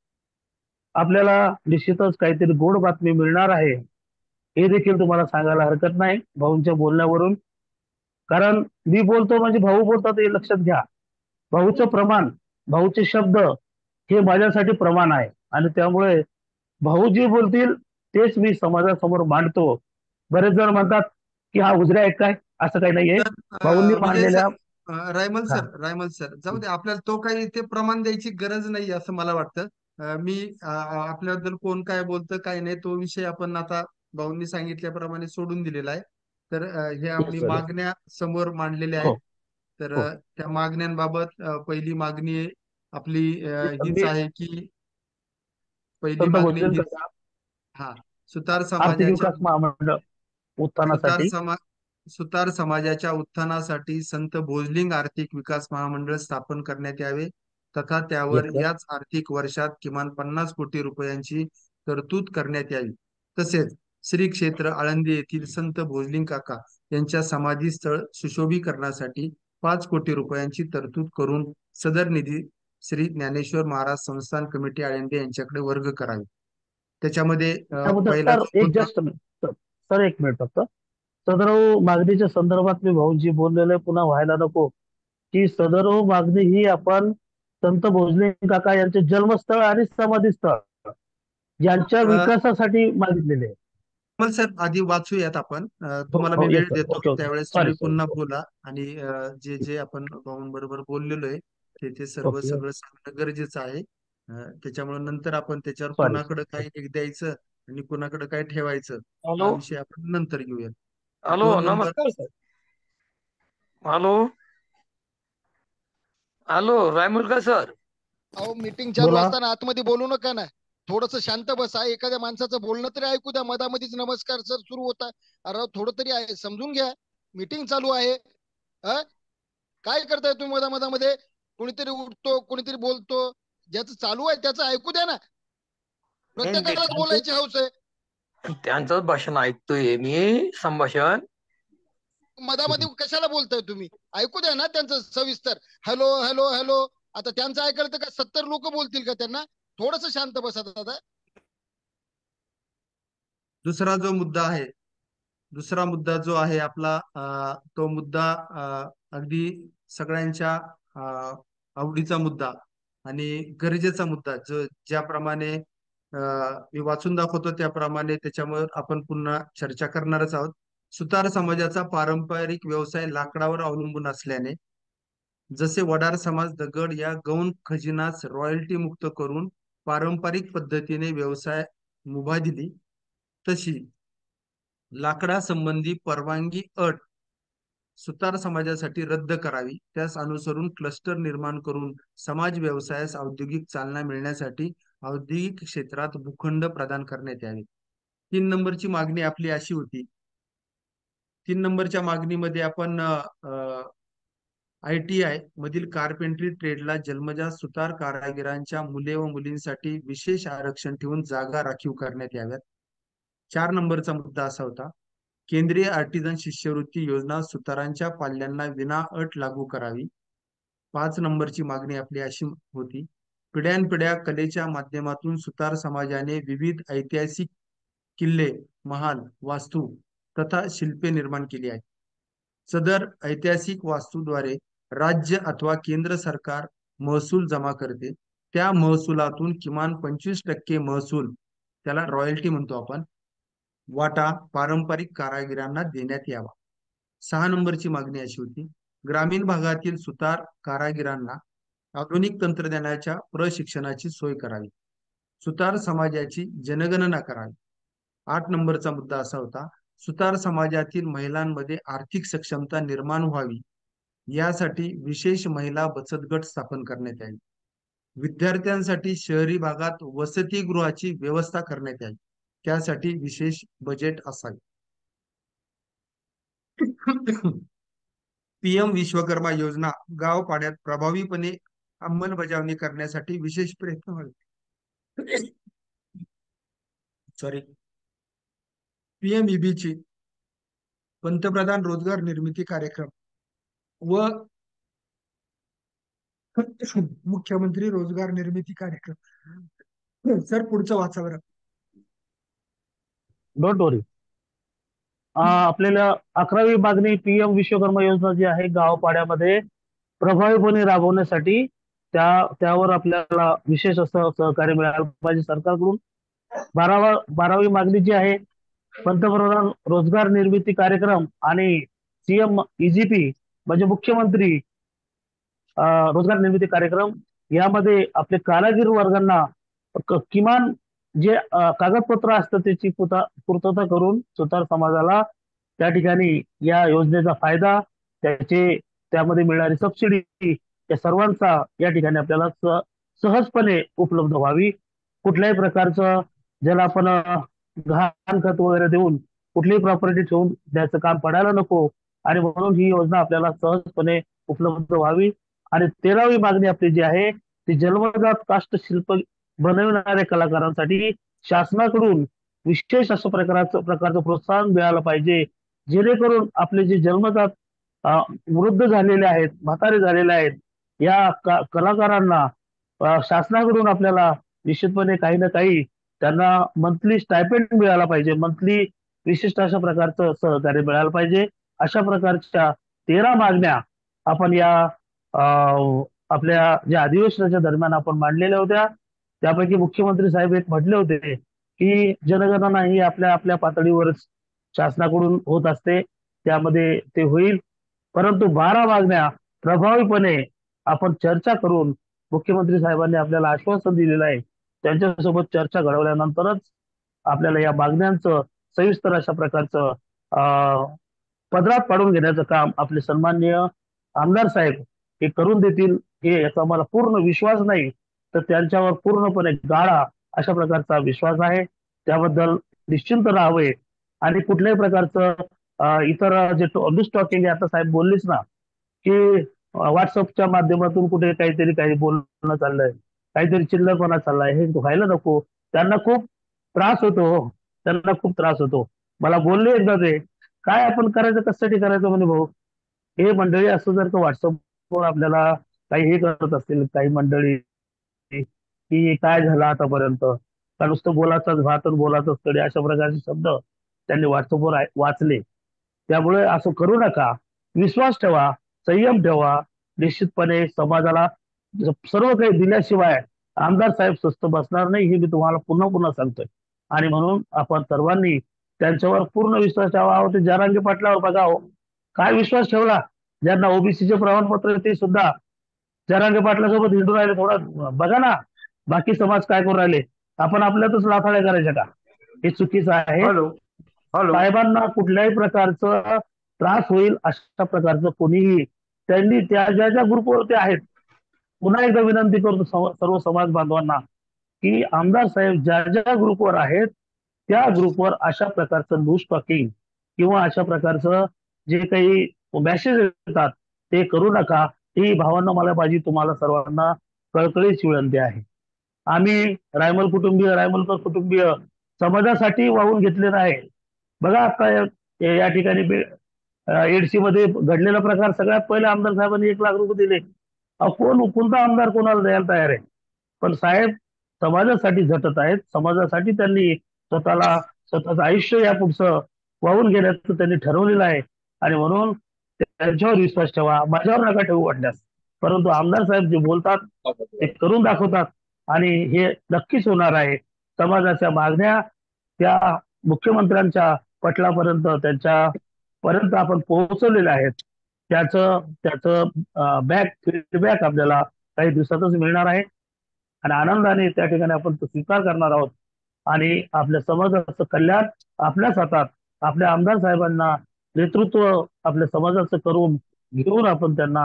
आपल्याला निश्चितच काहीतरी गोड बातमी मिळणार आहे, हे देखील तुम्हाला सांगायला हरकत नाही भाऊंच्या बोलण्यावरून. कारण मी बोलतो म्हणजे भाऊ बोलतात हे लक्षात घ्या. भाऊचं प्रमाण, भाऊचे शब्द हे माझ्यासाठी प्रमाण आहे आणि त्यामुळे भाऊ जे बोलतील तेच मी समाजासमोर मांडतो. बरेच जण म्हणतात की हा उजऱ्या आहे काय, असं काही नाहीये. भाऊंनी मांडलेल्या रायमल सर रायमल सर जाऊ दे, आपल्याला तो काही ते प्रमाण द्यायची गरज नाही असं मला वाटतं. मी आपल्याबद्दल कोण काय बोलतं काय नाही तो विषय आपण आता भाऊंनी सांगितल्याप्रमाणे सोडून दिलेला आहे. तर हे आम्ही मागण्या समोर मांडलेल्या आहेत. तर त्या मागण्यांबाबत पहिली मागणी आपली हीच आहे की पहिली मागणी हीच हा सुतार समाजाच्या महामंडळ उत्थानासाठी सुतार समा सुतार समाजाच्या उत्थानासाठी संत भोजलिंग आर्थिक विकास महामंडळ स्थापन करण्यात यावे तथा त्यावर याच आर्थिक वर्षात किमान पन्नास कोटी रुपयांची तरतूद करण्यात यावी. तसेच श्री क्षेत्र आळंदी येथील संत भोजलिंग काका यांच्या समाधी स्थळ सुशोभीकरणासाठी पाच कोटी रुपयांची तरतूद करून सदर निधी श्री ज्ञानेश्वर महाराज संस्थान कमिटी आळंदी यांच्याकडे वर्ग करावे. त्याच्यामध्ये पहिला जस्ट सर एक मिनिट फक्त. सदर मागणीच्या संदर्भात मी भाऊजी बोललेलं पुन्हा व्हायला नको की सदर मागणी ही आपण संत भोजलिंग काका यांचे जन्मस्थळ आणि समाधीस्थळ यांच्या विकासासाठी मागितलेले आहे. सर आधी वाचूयात आपण, तुम्हाला मी वेळ देतो त्यावेळेस तुम्ही पुन्हा बोला आणि जे जे आपण भाऊंबरोबर बोललेलो आहे ते ते सर्व सगळं सांगणं गरजेचं आहे. त्याच्यामुळे नंतर आपण त्याच्यावर कोणाकडे काय द्यायचं आणि कोणाकडे काय ठेवायचं हा विषय आपण नंतर घेऊया. हॅलो नमस्कार sir. Hello hello Raimulkar sir. अहो मीटिंग चालू असताना आतमध्ये बोलू नका ना, थोडस शांत बसा. एखाद्या माणसाचं बोलणं तरी ऐकू द्या. मधामध्येच नमस्कार सर सुरू होता. अरे थोडं तरी आहे समजून घ्या, मीटिंग चालू आहे. काय करताय तुम्ही मधा मधामध्ये? कोणीतरी उठतो कोणीतरी बोलतो, ज्याचं चालू आहे त्याचं ऐकू द्या ना. प्रत्येकालाच बोलायची हौस आहे. त्यांचंच भाषण ऐकतोय मी, संभाषण. मधामध्ये कशाला बोलताय तुम्ही? ऐकू द्या ना त्यांचं सविस्तर. Hello hello hello. आता त्यांचं ऐकायला तर का सत्तर लोक बोलतील का त्यांना? थोडस शांत बसा दादा. दुसरा जो मुद्दा आहे, दुसरा मुद्दा जो आहे आपला तो मुद्दा अगदी सगळ्यांच्या आवडीचा मुद्दा आणि गरजेचा मुद्दा, जो ज्याप्रमाणे मी वाचून दाखवतो त्याप्रमाणे त्याच्यावर आपण पुन्हा चर्चा करणारच आहोत. सुतार समाजाचा पारंपरिक व्यवसाय लाकडावर अवलंबून असल्याने जसे वडार समाज दगड या गौण खजिनास रॉयल्टी मुक्त करून पारंपरिक पद्धतीने व्यवसाय मुभा दिली, तशी लाकडा संबंधी परवानगी अट सुतार समाजासाठी रद्द करावी. त्यास अनुसरून क्लस्टर निर्माण करून समाज व्यवसायास औद्योगिक चालना मिळण्यासाठी औद्योगिक क्षेत्रात भूखंड प्रदान करण्यात यावे. तीन नंबरची मागणी आपली अशी होती. तीन नंबरच्या मागणीमध्ये आपण आय टी आय मधील कार्पेंट्री ट्रेडला जन्मजात सुतार कारागिरांच्या मुले व मुलींसाठी विशेष आरक्षण ठेवून जागा राखीव करण्यात याव्यात. चार नंबरचा मुद्दा असा होता, केंद्रीय आर्टिझन शिष्यवृत्ती योजना सुतारांच्या पाल्यांना विना अट लागू करावी. पाच नंबरची मागणी आपली अशी होती, पिढ्यानपिढ्या कलेच्या माध्यमातून सुतार समाजाने विविध ऐतिहासिक किल्ले, महाल, वास्तू तथा शिल्पे निर्माण केली आहेत. सदर ऐतिहासिक वास्तूद्वारे राज्य अथवा केंद्र सरकार महसूल जमा करते. त्या महसुलातून किमान पंचवीस टक्के महसूल, त्याला रॉयल्टी म्हणतो आपण, वाटा पारंपरिक कारागिरांना देण्यात यावा. सहा नंबरची मागणी अशी होती, ग्रामीण भागातील सुतार कारागिरांना आधुनिक तंत्रज्ञानाच्या प्रशिक्षणाची सोय करावी. सुतार समाजाची जनगणना करावी. आठ नंबरचा मुद्दा असा होता, सुतार समाजातील महिलांमध्ये आर्थिक सक्षमता निर्माण व्हावी यासाठी विशेष महिला बचत गट स्थापन करण्यात यावी. विद्यार्थ्यांसाठी शहरी भागात वसतिगृहाची व्यवस्था करण्यात यावी, त्यासाठी विशेष बजेट असावे. पीएम विश्वकर्मा योजना गाव पाड्यात प्रभावीपणे अंमलबजावणी करण्यासाठी विशेष प्रयत्न व्हावे. सॉरी पीएमईबी ची पंतप्रधान रोजगार निर्मिती कार्यक्रम व मुख्यमंत्री रोजगार निर्मिती कार्यक्रम. सर पुढचं वाचा बरं. Don't worry. आपल्याला अकरावी मागणी पीएम विश्वकर्मा योजना जी आहे गावपाड्यामध्ये प्रभावीपणे राबवण्यासाठी त्या त्यावर आपल्याला विशेष असं सहकार्य मिळालं पाहिजे सरकारकडून. बारावा बारावी मागणी जी आहे पंतप्रधान रोजगार निर्मिती कार्यक्रम आणि सीएम ईजीपी म्हणजे मुख्यमंत्री रोजगार निर्मिती कार्यक्रम यामध्ये आपले कारागीर वर्गांना किमान जे कागदपत्र असतं त्याची पूर्तता करून सुतार समाजाला त्या ठिकाणी या योजनेचा फायदा त्याचे त्यामध्ये मिळणारी सबसिडी या सर्वांचा या ठिकाणी आपल्याला सहजपणे उपलब्ध व्हावी. कुठल्याही प्रकारचं ज्याला आपण गहाण खत वगैरे देऊन कुठलीही प्रॉपर्टी ठेवून द्यायचं काम पडायला नको आणि म्हणून ही योजना आपल्याला सहजपणे उपलब्ध व्हावी. आणि तेरावी मागणी आपली जी आहे ती जन्मजात काष्ट शिल्प बनवणाऱ्या कलाकारांसाठी शासनाकडून विशेष अशा प्रकारचं प्रकारचं प्रोत्साहन मिळालं पाहिजे, जेणेकरून आपले जे जन्मजात वृद्ध झालेले आहेत म्हातारे झालेले आहेत या कलाकारांना शासनाकडून आपल्याला निश्चितपणे काही ना काही त्यांना मंथली स्टायपेंड मिळाला पाहिजे, मंथली विशिष्ट अशा प्रकारचं सहकार्य मिळालं पाहिजे. अशा प्रकारच्या तेरा मागण्या आपण या आपल्या ज्या अधिवेशनाच्या दरम्यान आपण मांडलेल्या होत्या. त्यापैकी मुख्यमंत्री साहेब एक म्हटले होते की जनगणना ही आपल्या आपल्या पातळीवरच शासनाकडून होत असते, त्यामध्ये ते होईल. परंतु बारा मागण्या प्रभावीपणे आपण चर्चा करून मुख्यमंत्री साहेबांनी आपल्याला आश्वासन दिलेलं आहे, त्यांच्यासोबत चर्चा घडवल्यानंतरच आपल्याला या मागण्यांचं सविस्तर अशा प्रकारचं अं पदरात पाडून घेण्याचं काम आपले सन्माननीय आमदार साहेब हे करून देतील हे याचा मला पूर्ण विश्वास नाही, तर त्यांच्यावर पूर्णपणे गाढा अशा प्रकारचा विश्वास आहे. त्याबद्दल निश्चिंत राहावे. आणि कुठल्याही प्रकारचं इतर जे टॉकिंग आता साहेब बोललीच ना की व्हॉट्सअपच्या माध्यमातून कुठे काहीतरी काही बोलणं चाललंय, काहीतरी चिल्लरपणा चाललाय, हे व्हायला नको. त्यांना खूप त्रास होतो, त्यांना खूप त्रास होतो. मला बोलले एकदा ते काय आपण करायचं कशासाठी करायचं म्हणे भाऊ, हे मंडळी असं जर का व्हॉट्सअपवर आपल्याला काही हे करत असतील काही मंडळी की काय झालं आतापर्यंत का नुसतं बोलाचाच भात बोलाचाच कडे अशा प्रकारचे शब्द त्यांनी व्हॉट्सअपवर वाचले. त्यामुळे असं करू नका, विश्वास ठेवा, संयम ठेवा. निश्चितपणे समाजाला सर्व काही दिल्याशिवाय आमदार साहेब स्वस्त बसणार नाही, हे मी तुम्हाला पुन्हा पुन्हा सांगतोय. आणि म्हणून आपण सर्वांनी त्यांच्यावर पूर्ण विश्वास ठेवा. ते जरांगे पाटलावर बघा हो काय विश्वास ठेवला, ज्यांना ओबीसीचे प्रमाणपत्र ते सुद्धा जरांगे पाटलासोबत हिंडून राहिले. थोडा बघा ना बाकी समाज काय करून राहिले, आपण आपल्यातच लाथाळ्या करायच्या का, हे चुकीचं आहे. साहेबांना कुठल्याही प्रकारचं त्रास होईल अशा प्रकारचं कोणीही त्यांनी त्या ज्या ज्या ग्रुपवरती आहेत, पुन्हा एकदा विनंती करतो सर्व समाज बांधवांना की आमदार साहेब ज्या ज्या ग्रुपवर आहेत त्या ग्रुपवर अशा प्रकारचं न्यूज टॉकिंग किंवा अशा प्रकारचं जे काही मॅसेज येतात ते करू नका. ही भावना मला पाहिजे तुम्हाला सर्वांना कळकळीची विनंती आहे. आम्ही रायमल कुटुंबीय रायमलकर कुटुंबीय समाजासाठी वाहून घेतलेलं आहे. बघा आता या ठिकाणी एडसी मध्ये घडलेला प्रकार सगळ्यात पहिले आमदार साहेबांनी एक लाख रुपये दिले. कोण कोणता आमदार कोणाला द्यायला तयार आहे, पण साहेब समाजासाठी झटत आहेत, समाजासाठी त्यांनी स्वतःला स्वतःचं आयुष्य या पुढचं वाहून गेल्याचं त्यांनी ठरवलेलं आहे. आणि म्हणून त्यांच्यावर विश्वास ठेवा, माझ्यावर नका ठेवू वाटल्यास. परंतु आमदार साहेब जे बोलतात ते करून दाखवतात आणि हे नक्कीच होणार आहे. समाजाच्या मागण्या त्या मुख्यमंत्र्यांच्या पटलापर्यंत त्यांच्या पर्यंत आपण पोहोचवलेल्या आहेत. त्याचं त्याचं बॅक फीडबॅक आपल्याला काही दिवसातच मिळणार आहे आणि आनंदाने त्या ठिकाणी आपण तो स्वीकार करणार आहोत. आणि आपल्या समाजाचं कल्याण आपल्याच हातात, आपल्या आमदार साहेबांना नेतृत्व आपल्या समाजाचं करून घेऊन आपण त्यांना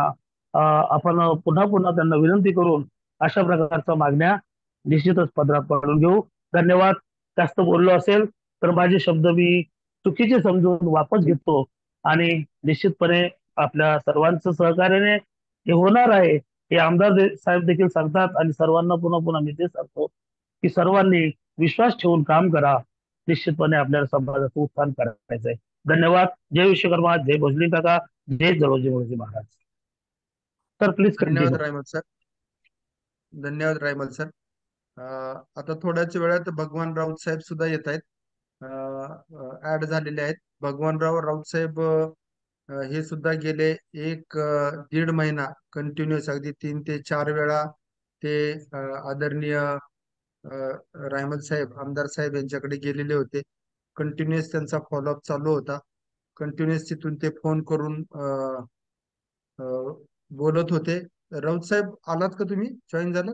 आपण पुन्हा पुन्हा त्यांना विनंती करून अशा प्रकारच्या मागण्या निश्चितच पदरात पाडून घेऊ. धन्यवाद. जास्त बोललो असेल तर माझे शब्द मी चुकीचे समजून वापस घेतो आणि निश्चितपणे आपल्या सर्वांचं सहकार्याने हे होणार आहे, हे आमदार दे- साहेब देखील सांगतात. आणि सर्वांना पुन्हा पुन्हा मी ते सांगतो की सर्वांनी विश्वास ठेवून काम करा. निश्चितपणे आपल्याला समाजाचं उत्थान करायचं आहे. धन्यवाद. जय विश्वकर्मा, जय भोजली काका, जय जवळजी मोळजी महाराज. सर प्लीज धन्यवाद कंटिन्यू. रायमल सर. धन्यवाद रायमल सर. आता थोड्याच वेळात भगवान राऊत साहेब सुद्धा येत आहेत, ऍड झालेले आहेत. भगवानराव राऊत साहेब अ, हे सुद्धा गेले एक अ, दीड महिना कंटिन्युअस अगदी तीन ते चार वेळा ते अ, आदरणीय अ, रायमल साहेब आमदार साहेब यांच्याकडे गेलेले होते. कंटिन्युअस त्यांचा फॉलोअप चालू होता. कंटिन्युअस तिथून ते फोन करून अ, अ, बोलत होते. राऊत साहेब आलात का, तुम्ही जॉईन झालात?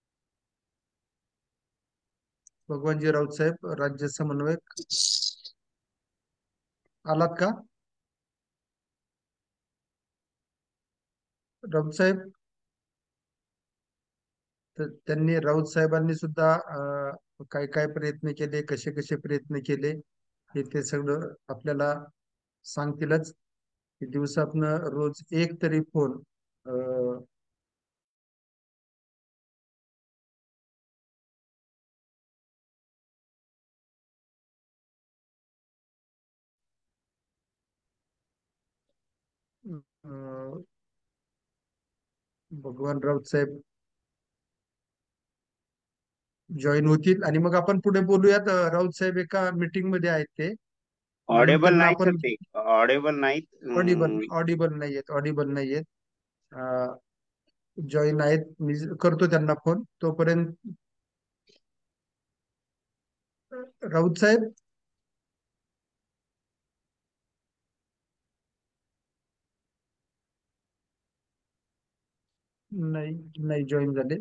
भगवानजी राऊत साहेब राज्य समन्वयक आलात का राऊत साहेब? तर त्यांनी राऊत साहेबांनी सुद्धा अ, काय काय प्रयत्न केले, कसे कसे प्रयत्न केले, हे ते सगळं आपल्याला सांगतीलच. दिवसातनं रोज एक तरी फोन अ, अ, भगवान राऊत साहेब जॉईन होतील आणि मग आपण पुढे बोलूयात. अ, राऊत साहेब एका मीटिंग मध्ये आहेत ते, म्हणून ऑडेबल त्यांना नाहीत सर, आपण ते ऑडेबल नाहीत. ऑडिबल अं, ऑडिबल नाहीयेत ऑडिबल नाहीयेत जॉईन आहेत. मी करतो त्यांना फोन. तोपर्यंत राऊत साहेब नाही नाही जॉईन झाले.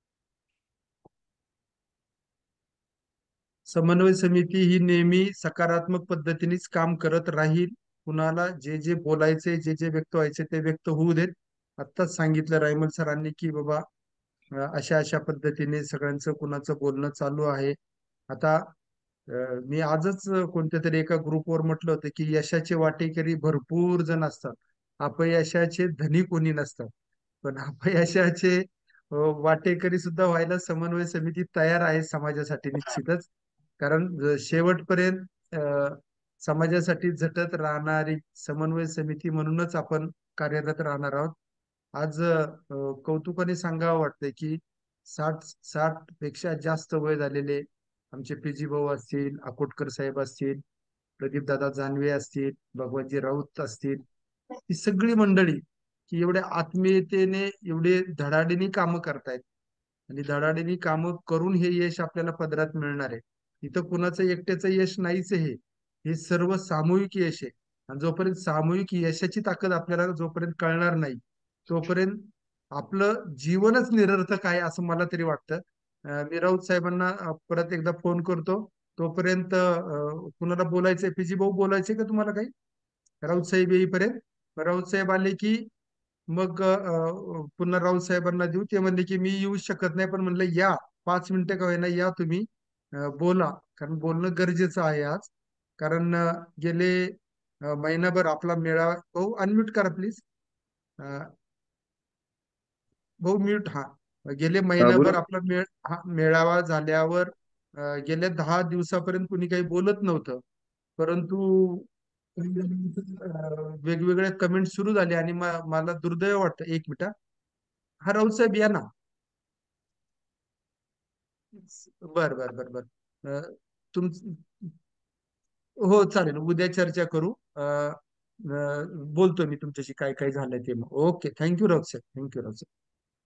समन्वय समिती ही नेहमी सकारात्मक पद्धतीनेच काम करत राहील. कुणाला जे जे बोलायचे, जे जे व्यक्त व्हायचे ते व्यक्त होऊ देत. आत्ताच सांगितलं रायमल सरांनी की बाबा अ, अशा अशा पद्धतीने सगळ्यांचं कुणाचं बोलणं चालू आहे. आता अ, मी आजच कोणत्या तरी एका ग्रुपवर म्हटलं होतं की यशाचे वाटेकरी भरपूर जण असतात, अपयशाचे धनी कोणी नसतात. पण अपयशाचे अ, वाटेकरी सुद्धा व्हायला समन्वय समिती तयार आहे समाजासाठी निश्चितच. कारण ज- शेवटपर्यंत अ, समाजासाठी झटत राहणारी समन्वय समिती म्हणूनच आपण कार्यरत राहणार आहोत. आज अ, कौतुकाने सांगावं वाटतंय की साठ साठ पेक्षा जास्त वय झालेले आमचे पीजी भाऊ असतील, अकोटकर साहेब असतील, प्रदीप दादा जानवे असतील, भगवतजी राऊत असतील, ही सगळी मंडळी की एवढ्या आत्मीयतेने एवढे धडाडीने कामं करतायत. आणि धडाडीने कामं करून हे यश आपल्याला पदरात मिळणार आहे. इथं कुणाचं एकट्याचं यश नाहीच आहे, हे हे सर्व सामूहिक यश आहे. आणि जोपर्यंत सामूहिक यशाची ताकद आपल्याला जोपर्यंत कळणार नाही, तोपर्यंत आपलं जीवनच निरर्थक आहे असं मला तरी वाटतं. अं, मी राऊत साहेबांना अं, परत एकदा फोन करतो. तोपर्यंत अं, कुणाला बोलायचंय? पीजी भाऊ बोलायचंय का तुम्हाला काही? राऊत साहेब येईपर्यंत. राऊत साहेब आले की मग अं, पुन्हा राऊत साहेबांना देऊ. ते म्हणले की मी येऊ शकत नाही, पण म्हणलं या, पाच मिनिटं का होईना या तुम्ही, अं, बोला, कारण बोलणं गरजेचं आहे आज. कारण अं, गेले अं, महिनाभर आपला मेळावा, भाऊ अनम्यूट करा प्लीज. भाऊ म्यूट. हा, गेले हा, बोला. महिनाभर आपला मेळ हा मेळावा झाल्यावर अं, गेल्या दहा दिवसापर्यंत कुणी काही बोलत नव्हतं. परंतु अं, वेगवेगळे कमेंट सुरू झाले आणि म- मला दुर्दैव वाटतं. एक मिनिट. हा राऊत साहेब या ना. बर बर बर बर. अं, तुम हो चालेल, उद्या चर्चा करू. अं, अं, बोलतो मी तुमच्याशी काय काय झालंय ते. मग ओके, थँक्यू राऊत साहेब, थँक्यू राऊत साहेब.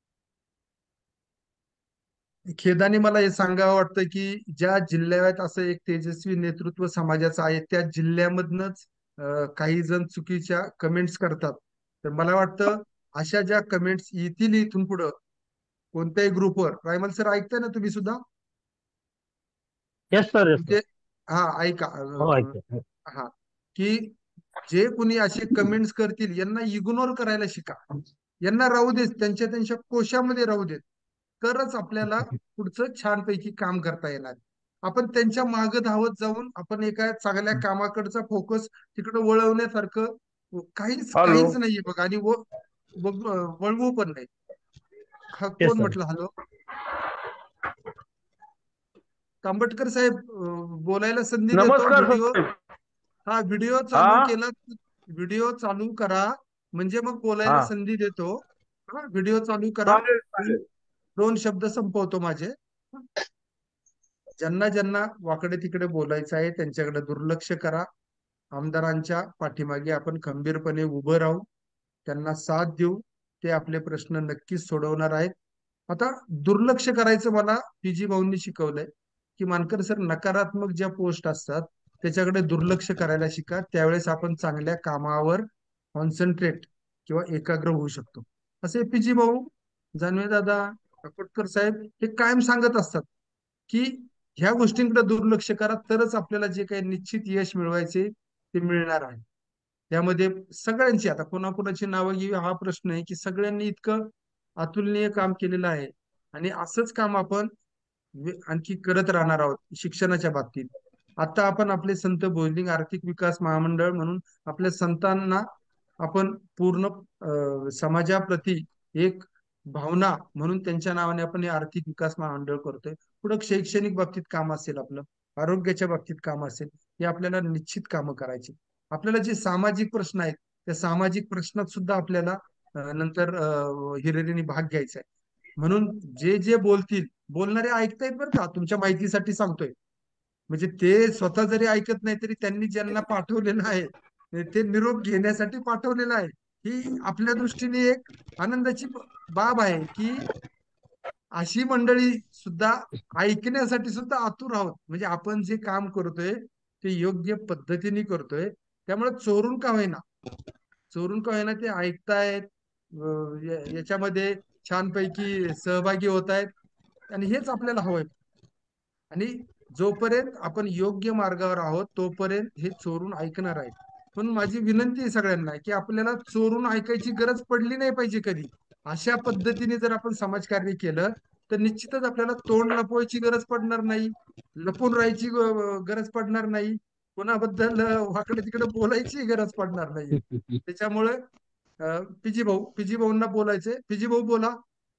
खेदाने मला हे सांगावं वाटतं की ज्या जिल्ह्यात असं एक तेजस्वी नेतृत्व समाजाचं आहे, त्या जिल्ह्यामधनच अं, काही जण चुकीच्या कमेंट्स करतात. तर मला वाटतं अशा ज्या कमेंट्स येतील इथून पुढं कोणत्याही ग्रुपवर, रायमल सर ऐकताय ना तुम्ही सुद्धा? Yes sir, yes sir. म्हणजे हा ऐका. हो अं, ऐकतो. हा, की जे कोणी असे कमेंट्स करतील यांना इग्नोर करायला शिका. यांना राहू देत, त्यांच्या त्यांच्या कोशामध्ये राहू देत. तरच आपल्याला पुढचं छानपैकी काम करता येणार. आपण त्यांच्या मागे धावत जाऊन आपण एका चांगल्या कामाकडचा फोकस तिकडे वळवण्यासारखं काहीच हॅलो. काहीच नाहीये बघ. आणि व- व- वळवू पण नाही. हा Yes, कोण sir. म्हटलं? हॅलो, तांबटकर साहेब, अं, बोलायला संधी देतो. नमस्कार व्हिडिओ साहेब. हा व्हिडिओ चालू हा केला, व्हिडिओ चालू करा म्हणजे मग बोलायला हा संधी देतो. हा व्हिडिओ चालू करा. चालेल दोन चालेल. दोन शब्द संपवतो माझे. ज्यांना ज्यांना वाकडे तिकडे बोलायचं आहे त्यांच्याकडे दुर्लक्ष करा. आमदारांच्या पाठीमागे आपण खंबीरपणे उभं राहू, त्यांना साथ देऊ. ते आपले प्रश्न नक्कीच सोडवणार आहेत. आता दुर्लक्ष करायचं मला पीजी भाऊंनी शिकवलंय की मानकर सर, नकारात्मक ज्या पोस्ट असतात त्याच्याकडे दुर्लक्ष करायला शिका. त्यावेळेस आपण चांगल्या कामावर कॉन्सन्ट्रेट किंवा एकाग्र होऊ शकतो. असे पीजी भाऊ, जानवे दादा, काकोडकर साहेब हे कायम सांगत असतात की ह्या गोष्टींकडे दुर्लक्ष करा, तरच आपल्याला जे काही निश्चित यश मिळवायचे ते मिळणार आहे. त्यामध्ये सगळ्यांची, आता कोणाकोणाची नावं घेऊ हा प्रश्न आहे, की सगळ्यांनी इतकं अतुलनीय काम केलेलं आहे आणि असंच काम आपण वे- आणखी करत राहणार आहोत शिक्षणाच्या बाबतीत. आता आपण आपले संत भोजलिंग आर्थिक विकास महामंडळ म्हणून आपल्या संतांना आपण पूर्ण अं, समाजाप्रती एक भावना म्हणून त्यांच्या नावाने आपण हे आर्थिक विकास महामंडळ करतोय. पुढे शैक्षणिक बाबतीत काम असेल, आपलं आरोग्याच्या बाबतीत काम असेल, हे आपल्याला निश्चित कामं करायची. आपल्याला जे सामाजिक प्रश्न आहेत त्या सामाजिक प्रश्नात सुद्धा आपल्याला अं, नंतर अं, हिरिरीने भाग घ्यायचा आहे. म्हणून जे जे बोलतील, बोलणारे ऐकतायत बरं का, तुमच्या माहितीसाठी सांगतोय. म्हणजे ते स्वतः जरी ऐकत नाही तरी त्यांनी ज्यांना पाठवलेलं आहे ते निरोप घेण्यासाठी पाठवलेलं आहे. ही आपल्या दृष्टीने एक आनंदाची ब- बाब आहे की अशी मंडळी सुद्धा ऐकण्यासाठी सुद्धा आतुर आहोत. म्हणजे आपण जे काम करतोय ते योग्य पद्धतीने करतोय. त्यामुळे चोरून का होईना, चोरून का होईना ते ऐकतायत, अं, या- याच्यामध्ये छानपैकी सहभागी होत आहेत. आणि हेच आपल्याला हवंय. आणि जोपर्यंत आपण योग्य मार्गावर आहोत तोपर्यंत हे चोरून ऐकणार आहेत. पण माझी विनंती आहे सगळ्यांना की आपल्याला चोरून ऐकायची गरज पडली नाही पाहिजे कधी. अशा पद्धतीने जर आपण समाजकार्य केलं तर निश्चितच आपल्याला तोंड लपवायची गरज पडणार नाही, लपून राहायची ग- गरज पडणार नाही, कोणाबद्दल अं, वाकडे तिकडे बोलायची गरज पडणार नाही. त्याच्यामुळे पीजी भाऊ, पीजी भाऊंना बोलायचे. पीजी भाऊ बोला.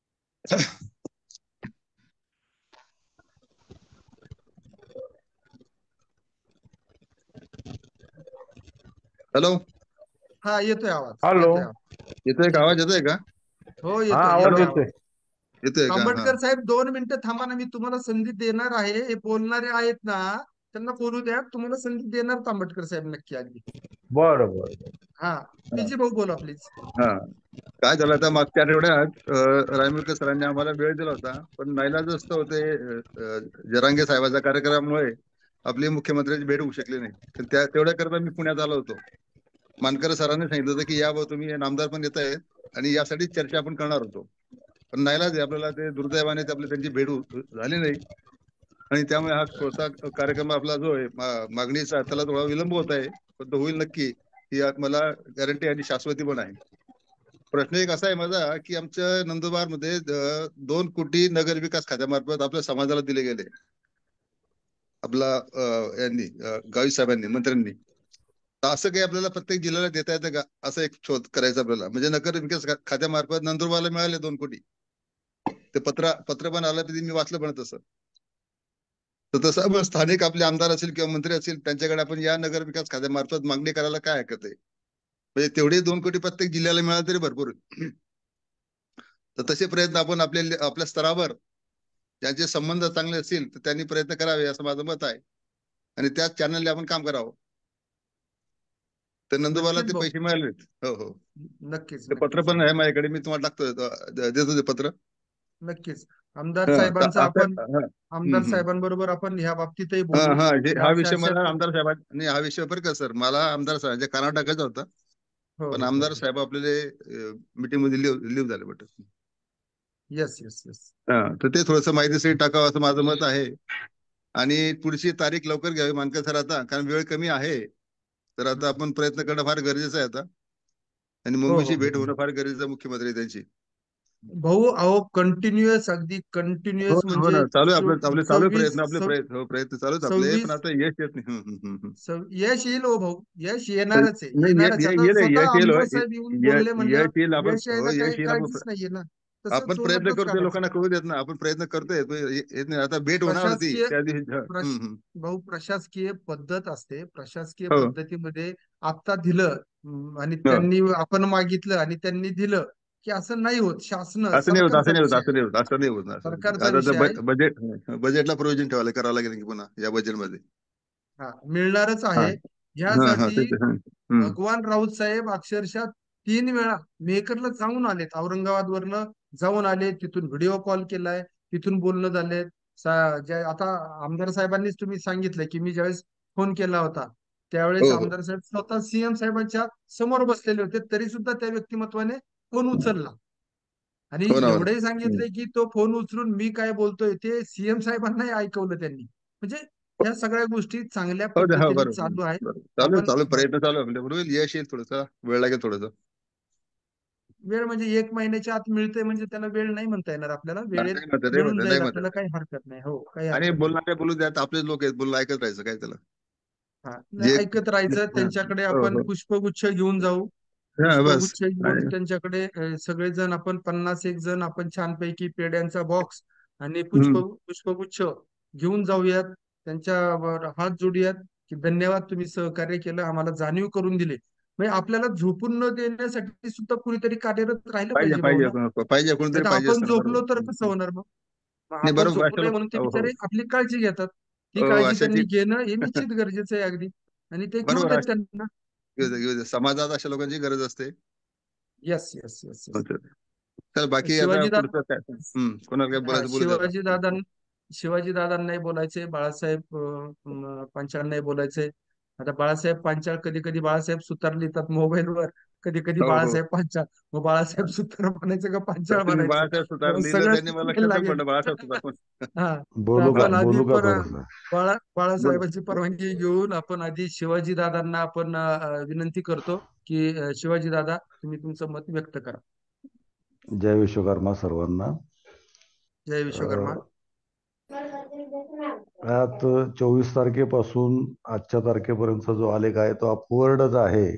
हॅलो, हा येतोय आवाज, हॅलो. येतोय आवाज. येतोय का? आवाज येतोय का? हो हा येतोय, आवाज येतोय येतोय. आवाज. येतोय का? हा. आंबेडकर साहेब दोन मिनिटं थांबा ना, मी तुम्हाला संधी देणार आहे. हे बोलणारे आहेत ना, त्यांना बोलू द्या. तुम्हाला संधी देणार तांबटकर साहेब नक्की, अगदी. बरं बरं. हा पीजी भाऊ बोला प्लीज. हा, काय झालं आता मागच्या आठवड्यात अं, रायमुलकर सरांनी आम्हाला वेळ दिला होता, पण नाईलाज असतं होते अं, जरांगे साहेबाच्या कार्यक्रमामुळे आपली मुख्यमंत्र्यांची भेट होऊ शकली नाही. तर त्या तेवढ्या करता मी पुण्यात आलो होतो. मानकर सरांनी सांगितलं होतं की या भाऊ तुम्ही नामदार पण येत आहेत आणि यासाठी चर्चा आपण करणार होतो. पण नाईलाज आहे आपल्याला, ते दुर्दैवाने ते आपली त्यांची भेट होऊ- झाली नाही. आणि त्यामुळे हा कोणता कार्यक्रम आपला जो आहे मा- मागणीचा, त्याला थोडा विलंब होत आहे, पण तो होईल नक्की, ही आत मला गॅरंटी आणि शाश्वती पण आहे. प्रश्न एक असा आहे माझा की आमच्या नंदुरबार मध्ये अं, दोन कोटी नगर विकास खात्यामार्फत आपल्या समाजाला दिले गेले, आपला अं, यांनी अं, गावी साहेबांनी, मंत्र्यांनी. तर असं काही आपल्याला प्रत्येक जिल्ह्याला देता येतं का, असं एक शोध करायचा आपल्याला. म्हणजे नगर विकास खा- खात्यामार्फत नंदुरबारला मिळाले दोन कोटी. ते पत्र पत्र पण आलं, ते मी वाचलं पण तसं. तर तसं आपण स्थानिक आपले आमदार असेल किंवा मंत्री असतील त्यांच्याकडे आपण या नगर विकास खात्यामार्फत मागणी करायला काय हरकत आहे? म्हणजे तेवढे दोन कोटी प्रत्येक जिल्ह्याला मिळाले तरी भरपूर. तर तसे प्रयत्न आपण आपल्या आपल्या स्तरावर ज्यांचे संबंध चांगले असतील तर त्यांनी प्रयत्न करावे असं माझं मत आहे. आणि त्याच चॅनलने आपण काम करावं. तर नंदुरबारला नक्कीच ते भाऊ, पैसे मिळाले. हो हो, नक्कीच ते पत्र नक्कीच पण आहे माझ्याकडे, मी तुम्हाला टाकतो, द- देतो ते पत्र. नक्कीच. आमदार हा, तर साहेबांचा आता आपण, हा, आमदार हम्म, हम्म. साहेबांबरोबर आपण ह्या बाबतीतही हा बोलू. हा जे- की हा अशा विषय अशा मला आमदार साहेबांनी, हा विषय बरं का सर, मला आमदार साहेबांच्या कानावर टाकायचा होता, हो पण हो आमदार हो साहेब आपले मीटिंग मध्ये लिव्ह झाले बट. Yes yes yes. हा, तर ते थोडंसं माहितीसाठी टाकावं असं माझं मत आहे. आणि पुढची तारीख लवकर घ्यावी मानकर सर आता, कारण वेळ कमी आहे. तर आता आपण प्रयत्न करणं फार गरजेचं आहे आता. आणि हो हो मुंबईची भेट हो होणं फार गरजेचं आहे, मुख्यमंत्री त्यांची. भाऊ अहो कंटिन्युअस अगदी हो कंटिन्युअस ना हो म्हणजे ना चालू आहे चो- आपले आपले चालू आहे सव्वीस प्रयत्न आपले सव- प्रयत्न हो प्रयत्न चालूच आपले पण सव्वीस आता यश येत नाही हम्म, हम्म, हम्म, हम्म. सव- यश येईल हो भाऊ, यश तर येणारच आहे, नाही ये- येणारच आहे. ये- आता येईल स्वतः यश येईल हो आमदार य- साहेब येऊन य- बोलले म्हणल्यावर यश येईल आपण यश हो यायला यश काही येईल आपण काळजीच नाहीये ना. तसं आपण तो प्रयत्न नकच करतोय काढायचं. लोकांना कळू देत ना आपण प्रयत्न करतोय पण ये- येत नाही आता भेट होणार होती प्रशासकीय त्या दिवशी हा, प्रश हम्म, हम्म. भाऊ प्रशासकीय पद्धत असते. प्रशासकीय हो पद्धतीमध्ये आता दिलं हम्म, आणि हो त्यांनी आपण मागितलं आणि त्यांनी दिलं की असं नाही होत. शासन असं नाही होत असं सरकारचा नाही होत विषय असं आहे, नाही होत असं नाही होत असं नाही. सरकारचा आता विषय आहे. तर बजेट बजेटला प्रोव्हिजन ठेवायला करावं लागेल की पुन्हा या बजेटमध्ये हा मिळणारच हा आहे. हा हा ह्यासाठी तेच आहे. हम्म. भगवान राऊत साहेब अक्षरशः तीन वेळा मेकरला जाऊन आलेत, औरंगाबाद वरनं जाऊन आले, तिथून व्हिडिओ कॉल केलाय, तिथून बोलणं झाले. आता आमदार साहेबांनीच तुम्ही सांगितलं की मी ज्यावेळेस फोन केला होता त्यावेळेस हो हो आमदार साहेब स्वतः सीएम साहेबांच्या समोर बसलेले होते, तरी सुद्धा त्या व्यक्तिमत्वाने फोन उचलला आणि हो ना हो ना एवढंही हम्म. सांगितलंय की तो फोन उचलून मी काय बोलतोय ते सीएम साहेबांनाही ऐकवलं त्यांनी. म्हणजे ह्या सगळ्या गोष्टी चांगल्या हो दे हो पद्धतीने बरोबर चालू आहेत. बरोबर चालू आहे, आपण चालू आहे. हा, प्रयत्न चालू आहे म्हणजे बरोबर यश येईल थोडंसं वेळ लागेल थोडंसं वेळ म्हणजे एक महिन्याच्या आत मिळते म्हणजे त्याला वेळ नाही म्हणता येणार आपल्याला. हा, वेळेत नाही म्हणतात नाही मिळून म्हणतात नाही जाईल आपल्याला, म्हणतात काही हरकत नाही. हो काही आणि हरकत नाही. बोलणारे बोलू द्यात आपलेच लोक आहेत बोलणं ऐकत राहायचं काय त्याला हा जे नाही, ऐकत राहायचं. हा, त्यांच्याकडे हो आपण हो पुष्पगुच्छ घेऊन जाऊ. हा बस पुष्पगुच्छ घेऊन आणि त्यांच्याकडे अ, सगळेजण आपण पन्नास एक जण आपण छानपैकी पेड्यांचा बॉक्स आणि पुष्प हम्म. पुष्पगुच्छ घेऊन जाऊयात. त्यांच्यावर हात जोडूयात की धन्यवाद, तुम्ही सहकार्य केलं, आम्हाला जाणीव करून दिली. म्हणजे आपल्याला झोपून न देण्यासाठी सुद्धा कुणीतरी कार्यरत राहिलं पाहिजे पाहिजे भाऊ पाहिजे ना. को- पाहिजे नाही कोणतरी तर पाहिजे आपण असतं ना बरोबर झोपलो तर हम्म, कसं हम्म. होणार मग. मग नाही आपण बरोबर अशा झोपलोय लोक म्हणून ते हो हो बिचारे आपली काळजी घेतात. ती हो काळजी अशाची त्यांनी घेणं हे निश्चित गरजेचं आहे अगदी. आणि ते घेऊ बरोबर देत अशा त्यांना. घेऊ दे, घेऊ दे. समाजात अशा लोकांची गरज असते येस येस येस हो, येस. चल चल, बाकी आता शिवाजी दादा पुढचं काय हम्म कोणाला काय हा बोलायचं बोलू दे आता शिवाजी दादा शिवाजी दादांनाही बोलायचे, बाळासाहेब अं, म, पांचाळांनाही बोलायचे. आता बाळासाहेब पांचाळ कधी कधी बाळासाहेब सुतार लिहितात मोबाईलवर, कधी कधी हो हो बाळासाहेब पांचाळ. मग बाळासाहेब सुतार म्हणायचं का तर पांचाळ तुम्ही म्हणायचं? बाळासाहेब सुतार तेव्हा लिहिलं सगळंच त्यांनी मला लिहायला लक्षातच लागेल. पडलं बाळासाहेब सुतार पण हा तर बोलू का आपण आधी बोलू का पर थोडस? बाळा बोल बाळासाहेबांची परवानगी घेऊन आपण आधी शिवाजी दादांना आपण अं, विनंती करतो की अं, शिवाजी दादा तुम्ही तुमचं मत व्यक्त करा. जय विश्वकर्मा सर्वांना. जय विश्वकर्मा. अं, आज चोवीस तारखेपासून आजच्या तारखेपर्यंतचा जो आलेख आहे तो अपवर्डच आहे.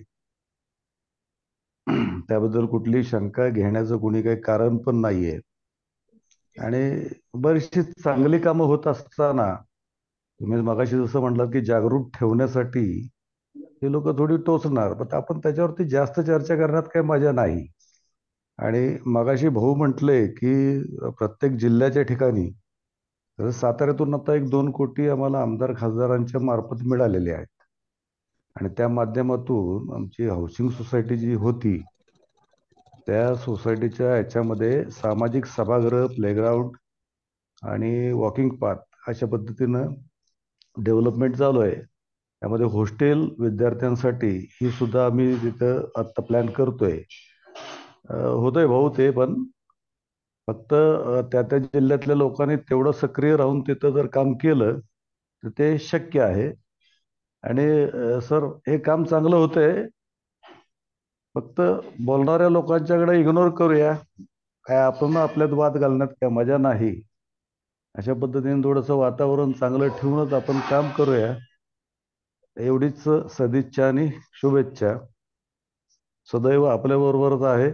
त्याबद्दल कुठली शंका घेण्याचं कुणी काही कारण पण नाहीये. आणि बरीचशी चांगली कामं होत असताना तुम्ही मगाशी जसं म्हटलं की जागरूक ठेवण्यासाठी हे लोक थोडी टोचणार, पण आपण त्याच्यावरती जास्त चर्चा करण्यात काही मजा नाही. आणि मगाशी भाऊ म्हटले की प्रत्येक जिल्ह्याच्या ठिकाणी तर साताऱ्यातून आता एक दोन कोटी आम्हाला आमदार खासदारांच्या मार्फत मिळालेले आहेत. आणि त्या माध्यमातून आमची हाऊसिंग सोसायटी जी होती त्या सोसायटीच्या ह्याच्यामध्ये सामाजिक सभागृह, प्लेग्राऊंड आणि वॉकिंग पाथ अशा पद्धतीनं डेव्हलपमेंट चालू आहे. त्यामध्ये हॉस्टेल विद्यार्थ्यांसाठी ही सुद्धा आम्ही तिथं आत्ता प्लॅन करतोय. अं, होतंय भाऊ ते पण फक्त अं, त्या त्या जिल्ह्यातल्या लोकांनी तेवढं सक्रिय राहून तिथं जर काम केलं तर ते शक्य आहे. आणि अं, सर हे काम चांगलं होतंय, फक्त बोलणाऱ्या लोकांच्याकडे इग्नोर करूया. काय आपण आपल्यात वाद घालण्यात काय मजा नाही. अशा पद्धतीने थोडंसं वातावरण चांगलं ठेवूनच आपण काम करूया, एवढीच सदिच्छा आणि शुभेच्छा. सदैव आपल्याबरोबरच आहे.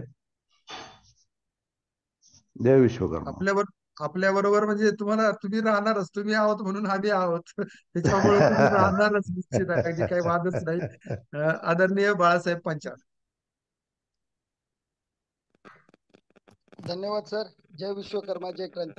जय विश्वकर्मा. आपल्यावर आपल्या बरोबर म्हणजे तुम्हाला तुम्ही राहणारच, तुम्ही आहोत म्हणून आम्ही आहोत. त्याच्यामुळे तुम्ही राहणारच निश्चित आहे, अगदी काही वादच नाही. अं, आदरणीय बाळासाहेब पांचाळ. धन्यवाद सर. जय विश्वकर्मा, जय क्रांती.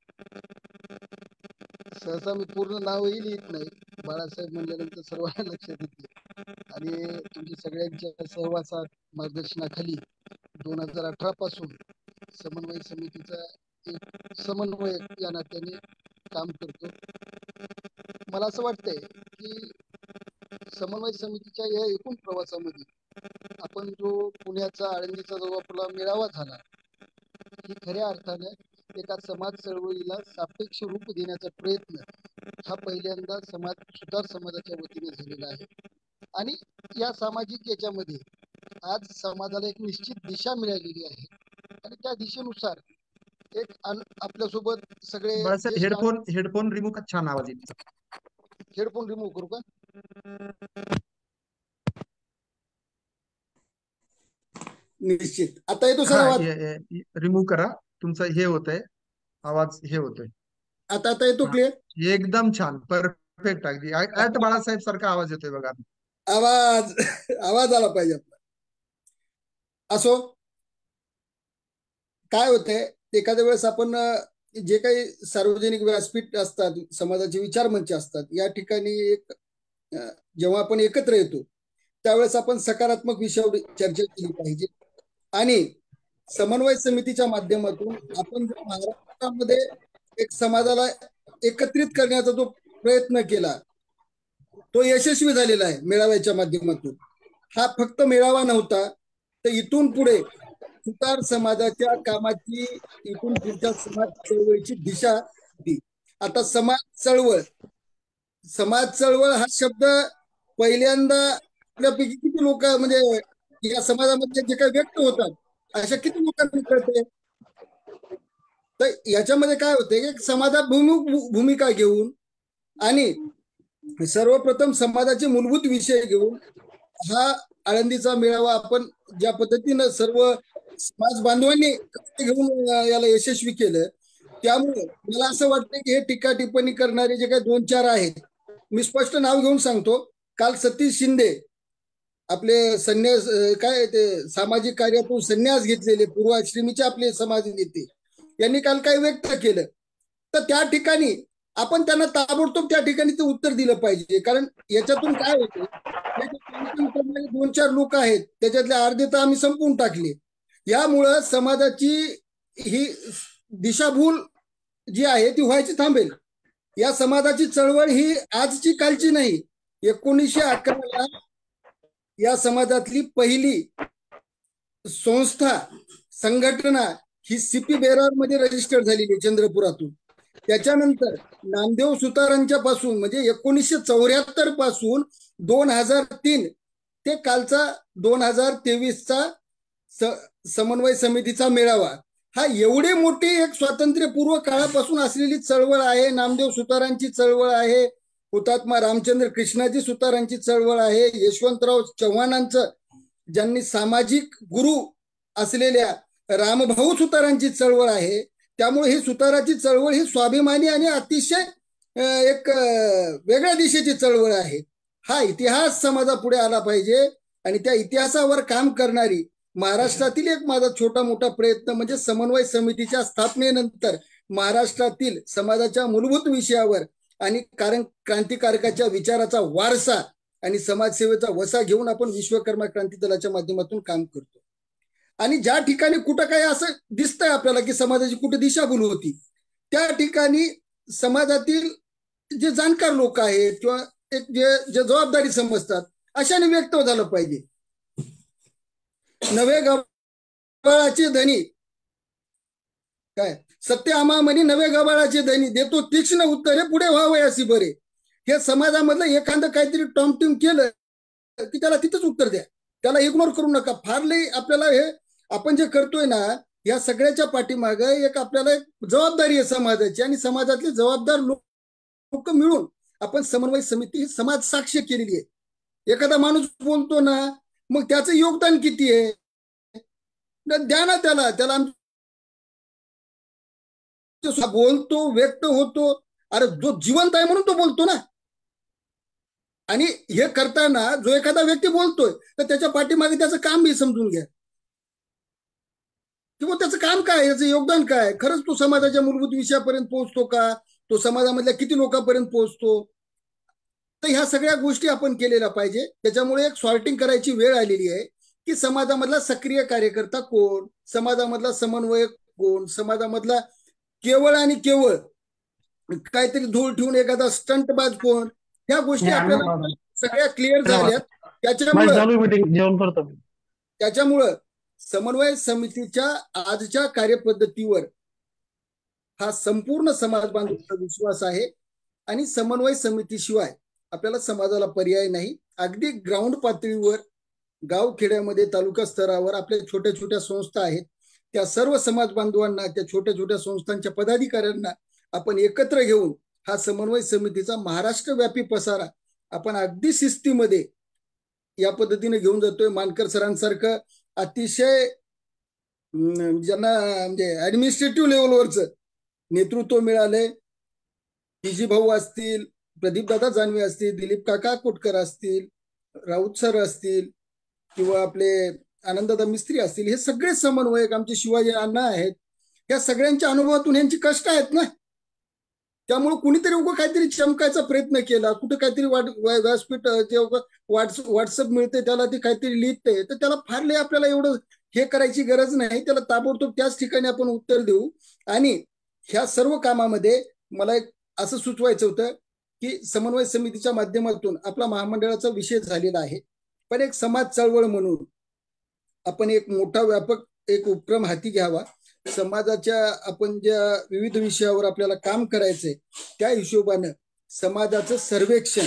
सहसा मी पूर्ण नावही लिहित नाही, बाळासाहेब म्हणल्यानंतर सर्वांना लक्षात येते. आणि तुमच्या सगळ्यांच्या सहवासात मार्गदर्शनाखाली दोन हजार अठरा पासून समन्वय समितीचा एक समन्वयक या नात्याने काम करतो. मला असं वाटतंय की समन्वय समितीच्या या एकूण प्रवासामध्ये आपण जो पुण्याचा आळंदीचा जो आपला मेळावा झाला ही खऱ्या अर्थाने एका समाज चळवळीला सापेक्ष रूप देण्याचा प्रयत्न हा पहिल्यांदा समाज सुधार समाजाच्या वतीने झालेला आहे. आणि या सामाजिक याच्यामध्ये आज समाजाला एक निश्चित दिशा मिळालेली आहे. आणि त्या दिशेनुसार एक आपल्यासोबत सगळे बाळासाहेब हेडफोन हेडफोन रिमूव्ह छान आवाज येतो. हेडफोन रिमूव्ह करू का? निश्चित. आता येतो सर आवाज? रिमूव्ह करा, तुमचा हे होतंय आवाज, हे होतोय. आता आता येतो क्लिअर? एकदम छान, परफेक्ट, अगदी ऍट बाळासाहेब सारखा आवाज येतोय बघा. आवाज आवाज आला पाहिजे. असो, काय होतंय, एखाद्या वेळेस आपण जे काही सार्वजनिक व्यासपीठ असतात, समाजाचे विचार मंच असतात, या ठिकाणी एक जेव्हा आपण एकत्र येतो त्यावेळेस आपण सकारात्मक विषयावर चर्चा केली पाहिजे. आणि समन्वय समितीच्या माध्यमातून आपण जो महाराष्ट्रामध्ये एक समाजाला एकत्रित करण्याचा जो प्रयत्न केला तो यशस्वी झालेला आहे मेळाव्याच्या माध्यमातून. हा फक्त मेळावा नव्हता, तर इथून पुढे सुतार समाजाच्या कामाची, इथून पुढच्या समाज चळवळीची दिशा होती. आता समाज चळवळ समाज चळवळ हा शब्द पहिल्यांदा आपल्यापैकी किती लोक, म्हणजे या समाजामध्ये जे काही व्यक्त होतात अशा किती लोकांना कळते? तर याच्यामध्ये काय होते की समाजाभिमुख भूमिका घेऊन आणि सर्वप्रथम समाजाचे मूलभूत विषय घेऊन हा आळंदीचा मेळावा आपण ज्या पद्धतीनं सर्व समाज बांधवांनी घेऊन याला यशस्वी केलं, त्यामुळे मला असं वाटतं की हे टीका टिप्पणी करणारे जे काही दोन चार आहेत, मी स्पष्ट नाव घेऊन सांगतो. काल सतीश शिंदे आपले संन्यास काय ते सामाजिक कार्यातून संन्यास घेतलेले पूर्वाश्रमीचे आपले समाज नेते यांनी काल काय व्यक्त केलं, तर त्या ठिकाणी आपण त्यांना ताबडतोब त्या ठिकाणी ते उत्तर दिलं पाहिजे. कारण याच्यातून काय होतं, दोन चार लोक आहेत त्याच्यातले अर्धे तर आम्ही संपवून टाकले. यामुळं समाजाची ही दिशाभूल जी आहे ती व्हायची थांबेल. या समाजाची चळवळ ही आजची कालची नाही. एकोणीसशे अकराला या समाजातली पहिली संस्था संघटना ही सीपी बेरार मध्ये रजिस्टर्ड झालेली चंद्रपुरातून. त्याच्यानंतर नामदेव सुतारांच्या पासून म्हणजे एकोणीसशे चौऱ्याहत्तर पासून दोन हजार तीन ते कालचा दोन हजार तेवीसचा समन्वय समितीचा मेळावा हा एवढी मोठी एक स्वातंत्र्यपूर्व काळापासून असलेली चळवळ आहे. नामदेव सुतारांची चळवळ आहे, हुतात्मा रामचंद्र कृष्णाजी सुतारांची चळवळ आहे, यशवंतराव चव्हाणांचं ज्यांनी सामाजिक गुरु असलेल्या रामभाऊ सुतारांची चळवळ आहे. त्यामुळे ही सुताराची चळवळ ही स्वाभिमानी आणि अतिशय एक वेगळ्या दिशेची चळवळ आहे. हा इतिहास समाजापुढे आला पाहिजे आणि त्या इतिहासावर काम करणारी महाराष्ट्रातील एक माझा छोटा मोठा प्रयत्न म्हणजे समन्वय समितीच्या स्थापनेनंतर महाराष्ट्रातील समाजाच्या मूलभूत विषयावर आणि कारण क्रांतिकारकाच्या विचाराचा वारसा आणि समाजसेवेचा वसा घेऊन आपण विश्वकर्मा क्रांती दलाच्या माध्यमातून काम करतो. आणि ज्या ठिकाणी कुठं काही असं दिसतंय आपल्याला की समाजाची कुठे दिशाभूल होती, त्या ठिकाणी समाजातील जे जाणकार लोक आहेत किंवा एक जे जे जबाबदारी समजतात अशाने व्यक्त झालं पाहिजे. नवे गबाळाचे धनी काय सत्य आम्हा म्हणी नवे गबाळाचे धनी देतो तीक्ष्ण उत्तरे पुढे व्हावे अशी बरे. हे समाजामधलं एखादं काहीतरी टॉमटिम केलं की त्याला तिथंच उत्तर द्या, त्याला इग्नोर करू नका. फार लई आपल्याला हे आपण जे करतोय ना या सगळ्याच्या पाठीमागे एक आपल्याला एक जबाबदारी आहे समाजाची आणि समाजातले जबाबदार लोक मिळून आपण समन्वय समिती ही समाज साक्ष केलेली आहे. एखादा माणूस बोलतो ना मग त्याचं योगदान किती आहे द्या ना त्याला त्याला बोलतो व्यक्त होतो, अरे जो जिवंत आहे म्हणून तो बोलतो ना. आणि हे करताना जो एखादा व्यक्ती बोलतोय तर त्याच्या पाठीमागे त्याचं काम बी समजून घ्या किंवा त्याचं काम काय, याचं योगदान काय, खरंच तो समाजाच्या मूलभूत विषयापर्यंत पोहोचतो का, तो समाजामधल्या किती लोकांपर्यंत पोहोचतो. तर ह्या सगळ्या गोष्टी आपण केलेल्या पाहिजे. त्याच्यामुळे एक सॉर्टिंग करायची वेळ आलेली आहे की समाजामधला सक्रिय कार्यकर्ता कोण, समाजामधला समन्वयक कोण, समाजामधला केवळ आणि केवळ काहीतरी धूळ ठेवून एखादा स्टंटबाज कोण, ह्या गोष्टी आपल्याला सगळ्या क्लिअर झाल्यात. त्याच्यामुळे त्याच्यामुळं समन्वय समितीच्या आजच्या कार्यपद्धतीवर हा संपूर्ण समाज बांधवांचा विश्वास आहे आणि समन्वय समितीशिवाय आपल्याला समाजाला पर्याय नाही. अगदी ग्राउंड पातळीवर गाव खेड्यामध्ये तालुका स्तरावर आपल्या छोट्या छोट्या संस्था आहेत त्या सर्व समाज बांधवांना, त्या छोट्या छोट्या संस्थांच्या पदाधिकाऱ्यांना आपण एकत्र घेऊन हा समन्वय समितीचा महाराष्ट्रव्यापी पसारा आपण अगदी शिस्तीमध्ये या पद्धतीने घेऊन जातोय. मानकर सरांसारखं अतिशय ज्यांना म्हणजे ऍडमिनिस्ट्रेटिव्ह लेवलवरचं नेतृत्व मिळालंय, पीजी भाऊ असतील, प्रदीप दादा जानवे असतील, दिलीप काका कोटकर असतील, राऊत सर असतील किंवा आपले आनंददादा मिस्त्री असतील, हे सगळे समन्वयक आमचे शिवाजी अण्णा आहेत. या सगळ्यांच्या अनुभवातून यांची कष्ट आहेत ना. त्यामुळे कुणीतरी उभं काहीतरी चमकायचा प्रयत्न केला, कुठे काहीतरी व्यासपीठ व्हॉट्सअप मिळते त्याला ते काहीतरी लिहिते, तर त्याला फार लय आपल्याला एवढं हे करायची गरज नाही. त्याला ताबडतोब त्याच ठिकाणी आपण उत्तर देऊ. आणि ह्या सर्व कामामध्ये मला एक असं सुचवायचं होतं की समन्वय समितीच्या माध्यमातून आपला महामंडळाचा विषय झालेला आहे, पण एक समाज चळवळ म्हणून आपण एक मोठा व्यापक एक उपक्रम हाती घ्यावा. समाजाच्या आपण ज्या विविध विषयावर आपल्याला काम करायचंय त्या हिशोबानं समाजाचं सर्वेक्षण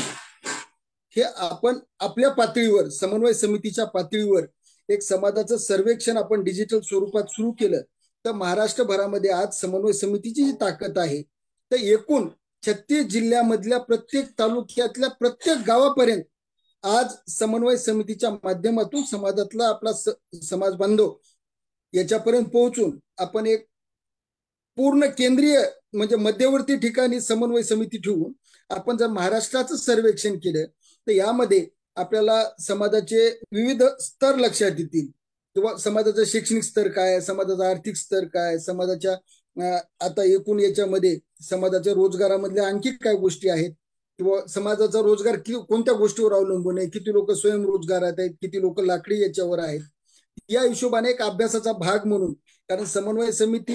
हे आपण आपल्या पातळीवर, समन्वय समितीच्या पातळीवर एक समाजाचं सर्वेक्षण आपण डिजिटल स्वरूपात सुरू केलं तर महाराष्ट्रभरामध्ये आज समन्वय समितीची जी ताकद आहे तर एकूण छत्तीस जिल्ह्यामधल्या प्रत्येक तालुक्यातल्या प्रत्येक गावापर्यंत आज समन्वय समितीच्या माध्यमातून समाजातला आपला समाज बांधव याच्यापर्यंत पोहोचून आपण एक पूर्ण केंद्रीय म्हणजे मध्यवर्ती ठिकाणी समन्वय समिती ठेवून आपण जर महाराष्ट्राचं सर्वेक्षण केलं तर यामध्ये आपल्याला समाजाचे विविध स्तर लक्षात येतील. किंवा समाजाचा शैक्षणिक स्तर काय, समाजाचा आर्थिक स्तर काय, समाजाच्या आता एकूण याच्यामध्ये समाजाच्या रोजगारामधल्या आणखी काय गोष्टी आहेत, किंवा समाजाचा रोजगार कोणत्या गोष्टीवर अवलंबून आहे, किती लोक स्वयंरोजगारात आहेत, किती लोक लाकडी याच्यावर आहेत. या हिशोबाने एक अभ्यासाचा भाग म्हणून, कारण समन्वय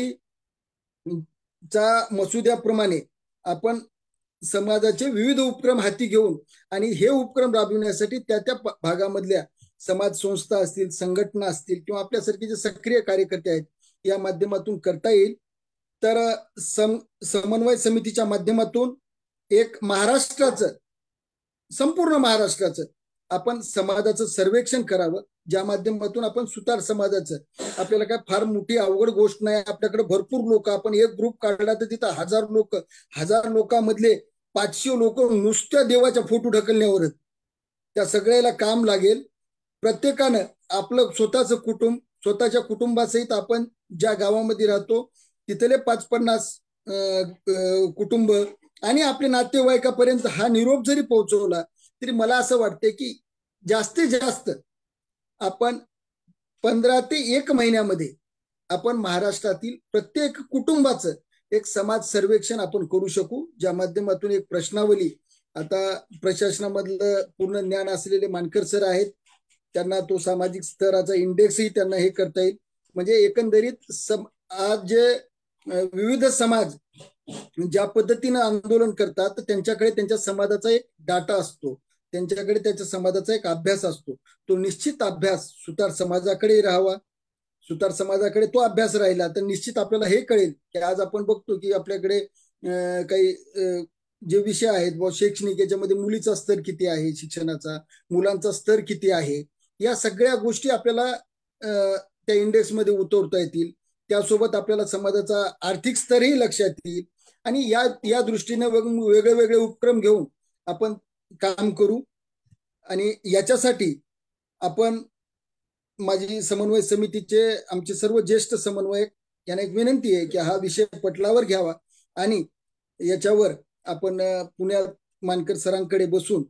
समितीचा मसुद्याप्रमाणे आपण समाजाचे विविध उपक्रम हाती घेऊन आणि हे उपक्रम राबविण्यासाठी त्या त्या भागामधल्या समाज संस्था असतील, संघटना असतील किंवा आपल्यासारखे जे सक्रिय कार्यकर्ते आहेत या माध्यमातून करता येईल. तर सम समन्वय समितीच्या माध्यमातून एक महाराष्ट्राचं, संपूर्ण महाराष्ट्राचं आपण समाजाचं सर्वेक्षण करावं, ज्या माध्यमातून आपण सुतार समाजाचं, आपल्याला काय फार मोठी अवघड गोष्ट नाही, आपल्याकडे भरपूर लोक, आपण एक ग्रुप काढला तर तिथं हजार लोक, हजार लोकांमधले पाचशे लोक नुसत्या देवाच्या फोटो ढकलण्यावरच, त्या सगळ्याला काम लागेल. प्रत्येकानं आपलं स्वतःचं कुटुंब, स्वतःच्या कुटुंबासहित आपण ज्या गावामध्ये राहतो तिथले पाच पन्नास कुटुंब आणि आपल्या नातेवाईकापर्यंत हा निरोप जरी पोहोचवला तरी मला असं वाटतं की जास्तीत जास्त आपण पंधरा ते एक महिन्यामध्ये आपण महाराष्ट्रातील प्रत्येक कुटुंबाचं एक समाज सर्वेक्षण आपण करू शकू, ज्या माध्यमातून एक प्रश्नावली, आता प्रशासनामधलं पूर्ण ज्ञान असलेले मानकर सर आहेत, त्यांना तो सामाजिक स्तराचा इंडेक्सही त्यांना हे करता येईल. म्हणजे एकंदरीत सम आज जे विविध समाज ज्या पद्धतीनं आंदोलन करतात तर त्यांच्याकडे त्यांच्या समाजाचा एक डाटा असतो, त्यांच्याकडे त्याच्या समाजाचा एक अभ्यास असतो. तो निश्चित अभ्यास सुतार समाजाकडे राहावा. सुतार समाजाकडे तो अभ्यास राहिला तर निश्चित आपल्याला हे कळेल की आज आपण बघतो की आपल्याकडे काही जे विषय आहेत व शैक्षणिक याच्यामध्ये मुलीचा स्तर किती आहे, शिक्षणाचा मुलांचा स्तर किती आहे, या सगळ्या गोष्टी आपल्याला त्या इंडेक्समध्ये उतरवता येतील. त्यासोबत आपल्याला समाजाचा आर्थिक स्तरही लक्षात येईल आणि या या दृष्टीने वेगळे वेगळे उपक्रम घेऊन आपण काम करू. आणि याच्यासाठी आपण माझी समन्वय समितीचे आमचे सर्व ज्येष्ठ समन्वयक यांना एक विनंती आहे की हा विषय पटलावर घ्यावा आणि याच्यावर आपण पुण्यात मानकर सरांकडे बसून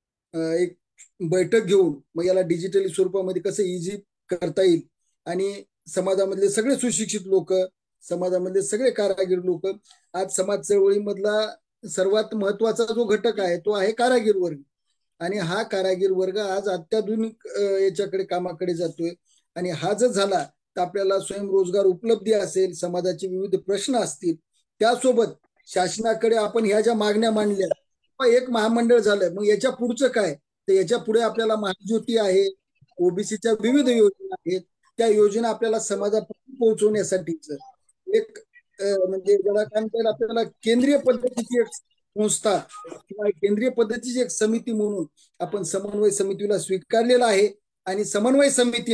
एक बैठक घेऊन मग याला डिजिटली स्वरूपामध्ये कसं इझी करता येईल आणि समाजामधले सगळे सुशिक्षित लोक, समाजामधले सगळे कारागीर लोक, आज समाज चळवळीमधला सर्वात महत्वाचा जो घटक आहे तो आहे कारागीर वर्ग आणि हा कारागीर वर्ग आज अत्याधुनिक याच्याकडे कामाकडे जातोय आणि हा जर झाला तर आपल्याला स्वयंरोजगार उपलब्धी असेल, समाजाचे विविध प्रश्न असतील, त्यासोबत शासनाकडे आपण ह्या ज्या मागण्या मांडल्या, एक महामंडळ झालं, मग याच्या पुढचं काय, तर याच्या पुढे आपल्याला महाज्योती आहे, ओबीसीच्या विविध योजना आहेत, त्या योजना आपल्याला समाजापर्यंत पोहोचवण्यासाठीच एक म्हणजे ज्याला काय म्हणता आपल्याला केंद्रीय पद्धतीची एक संस्था किंवा केंद्रीय पद्धतीची एक समिती म्हणून आपण समन्वय समितीला स्वीकारलेला आहे आणि समन्वय समितीनं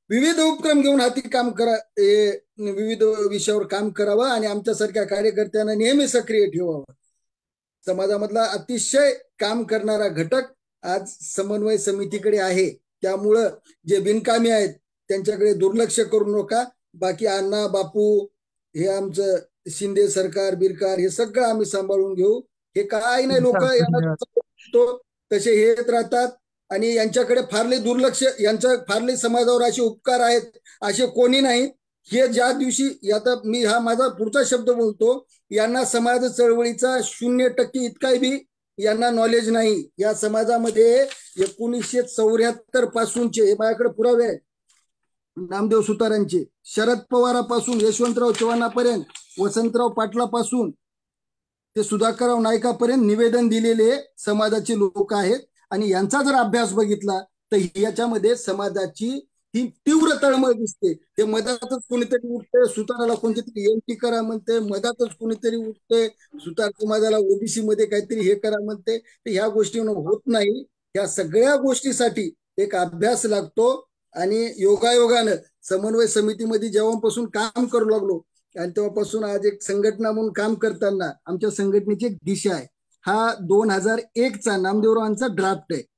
विविध उपक्रम घेऊन हाती काम करा, विविध विषयावर काम करावं आणि आमच्यासारख्या कार्यकर्त्यांना नेहमी सक्रिय ठेवावं. समाजामधला अतिशय काम करणारा घटक आज समन्वय समितीकडे आहे. त्यामुळं जे बिनकामी आहेत त्यांच्याकडे दुर्लक्ष करू नका. बाकी अण्णा बापू हे आमचं शिंदे सरकार बिरकार हे सगळं आम्ही सांभाळून घेऊ. हे काय नाही, लोक यांना तसे हे येत राहतात आणि यांच्याकडे फारले दुर्लक्ष, यांच्या फारले समाजावर असे उपकार आहेत असे कोणी नाहीत. हे ज्या दिवशी, आता मी हा माझा पुढचा शब्द बोलतो, यांना समाज चळवळीचा शून्य टक्के इतकाही बी यांना नॉलेज नाही. या समाजामध्ये एकोणीसशे चौऱ्याहत्तर पासूनचे हे माझ्याकडे पुरावे आहेत, नामदेव सुतारांचे, शरद पवारापासून यशवंतराव चव्हाणापर्यंत, वसंतराव पाटलापासून ते सुधाकरराव नाईकापर्यंत निवेदन दिलेले समाजाचे लोक आहेत. आणि यांचा जर अभ्यास बघितला तर याच्यामध्ये समाजाची ही तीव्र तळमळ दिसते. ते मधातच कोणीतरी उठते, सुताराला कोणतीतरी एंटी करा म्हणते, मधातच कोणीतरी उठते, सुतार समाजाला ओबीसी मध्ये काहीतरी हे करा म्हणते. तर ह्या गोष्टी होत नाही. या सगळ्या गोष्टीसाठी एक अभ्यास लागतो. आणि योगायोगानं समन्वय समितीमध्ये जेव्हापासून काम करू लागलो आणि तेव्हापासून आज एक संघटना म्हणून काम करताना आमच्या संघटनेची एक दिशा आहे. हा दोन हजार एक चा नामदेवरावांचा ड्राफ्ट आहे.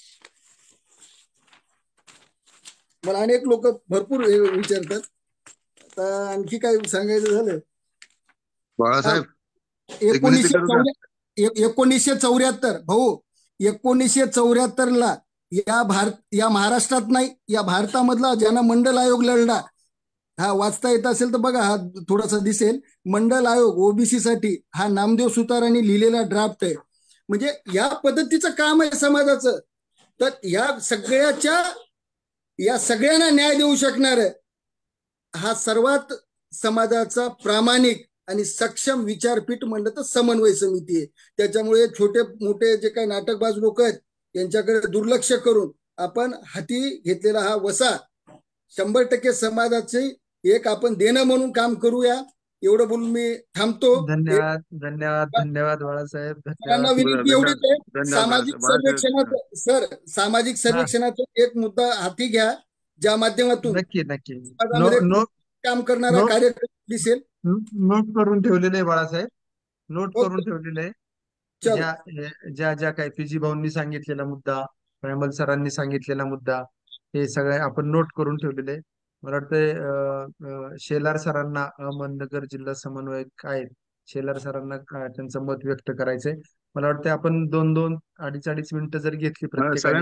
मला अनेक लोक भरपूर विचारतात. आता आणखी काय सांगायचं झालं, बाळासाहेब एकोणीसशे चौऱ्या एकोणीसशे चौऱ्याहत्तर भाऊ एकोणीसशे चौऱ्याहत्तर ला या भारत या महाराष्ट्रात नाही, या भारतामधला ज्यांना मंडल आयोग लढला, हा वाचता येत असेल तर बघा, हा थोडासा दिसेल, मंडल आयोग ओबीसी साठी हा नामदेव सुतारांनी लिहिलेला ड्राफ्ट आहे. म्हणजे या पद्धतीचं काम आहे समाजाचं. तर या सगळ्याच्या या सगळ्यांना न्याय देऊ शकणार हा सर्वात समाजाचा प्रामाणिक आणि सक्षम विचारपीठ म्हणलं तर समन्वय समिती आहे. त्याच्यामुळे छोटे मोठे जे काही नाटकबाज लोक आहेत यांच्याकडे दुर्लक्ष करून आपण हाती घेतलेला हा वसा शंभर टक्के समाजाचे एक आपण देणं म्हणून काम करूया. एवढं बोलून मी थांबतो. धन्यवाद धन्यवाद धन्यवाद बाळासाहेब. सगळ्यांना विनंती एवढीच आहे, सामाजिक सर्वेक्षणाचं सर सामाजिक सर्वेक्षणाचा एक मुद्दा हाती घ्या, ज्या माध्यमातून नक्की नक्की काम करणारा कार्यक्रम दिसेल. नोट करून ठेवलेले आहे बाळासाहेब, नोट करून ठेवलेले आहे. ज्या ज्या ज्या काही पीजी भाऊंनी सांगितलेला मुद्दा, प्रॅमल सरांनी सांगितलेला मुद्दा, हे सगळे आपण नोट करून ठेवलेले आहे. मला वाटतं शेलार सरांना, अहमदनगर जिल्हा समन्वयक आहेत, शेलार सरांना त्यांचं मत व्यक्त करायचंय. मला वाटतं आपण दोन दोन अडीच अडीच मिनिटं जर घेतली प्रत्येकाने,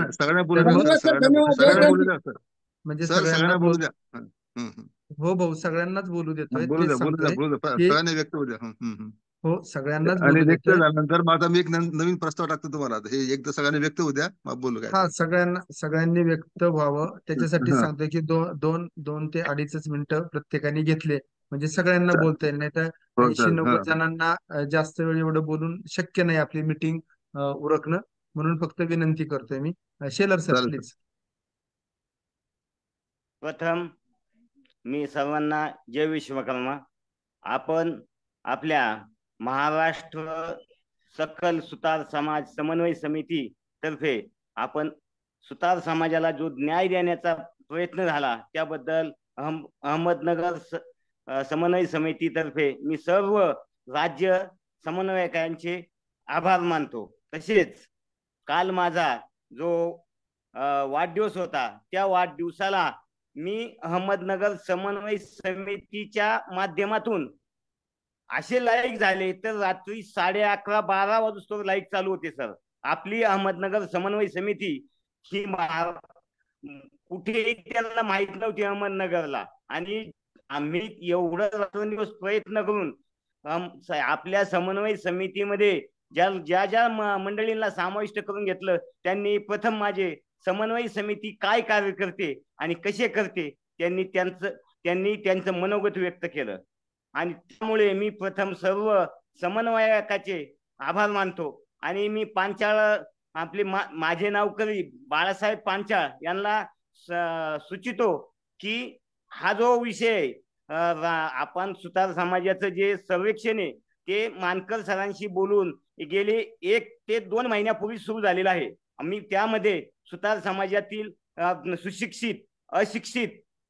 म्हणजे सगळ्यांना बोलू द्या. हो भाऊ, सगळ्यांनाच बोलू देतोय. हो सगळ्यांनाच नंतर माझा मी एक नवीन प्रस्ताव टाकतो तुम्हाला. हे एकदा सगळ्यांनी व्यक्त होऊ द्या, मग बोलू. हा सगळ्यांना सगळ्यांनी व्यक्त व्हावं त्याच्यासाठी सांगतोय की दोन दोन दोन ते अडीचच मिनिटं प्रत्येकाने घेतले म्हणजे सगळ्यांना बोलता येईल. नाही तर ऐंशी नव्वद जणांना जास्त वेळ एवढं बोलून शक्य नाही आपली मिटिंग उरकणं. म्हणून फक्त विनंती करतोय मी. Shelar sir please. प्रथम मी सर्वांना जय विश्वकर्मा. आपण आपल्या महाराष्ट्र सकल सुतार समाज समन्वय समिती तर्फे आपण सुतार समाजाला जो न्याय देण्याचा प्रयत्न झाला त्याबद्दल अहम अहमदनगर समन्वय समिती तर्फे मी सर्व राज्य समन्वयकांचे आभार मानतो. तसेच काल माझा जो वाढदिवस होता त्या वाढदिवसाला मी अहमदनगर समन्वय समितीच्या माध्यमातून असे लाईक झाले तर रात्री साडे अकरा बारा वाजता लाईक चालू होते सर. आपली अहमदनगर समन्वय समिती ही कुठेही त्यांना माहित नव्हती अहमदनगरला. आणि आम्ही एवढं रात्रंदिवस प्रयत्न करून आपल्या समन्वय समितीमध्ये ज्या ज्या ज्या मंडळींना समाविष्ट करून घेतलं त्यांनी प्रथम माझे समन्वय समिती काय कार्य करते आणि कसे करते त्यांनी त्यांचं त्यांनी त्यांचं मनोगत व्यक्त केलं. आणि त्यामुळे मी प्रथम सर्व समन्वयकाचे आभार मानतो. आणि मी पांचाळ आपले मा, माझे नावकरी बाळासाहेब पांचाळ यांना सुचितो की हा जो विषय आपण सुतार समाजाचं जे सर्वेक्षण आहे ते मानकर सरांशी बोलून गेले एक ते दोन महिन्यापूर्वी सुरू झालेलं आहे. आम्ही त्यामध्ये सुतार समाजातील सुशिक्षित अशिक्षित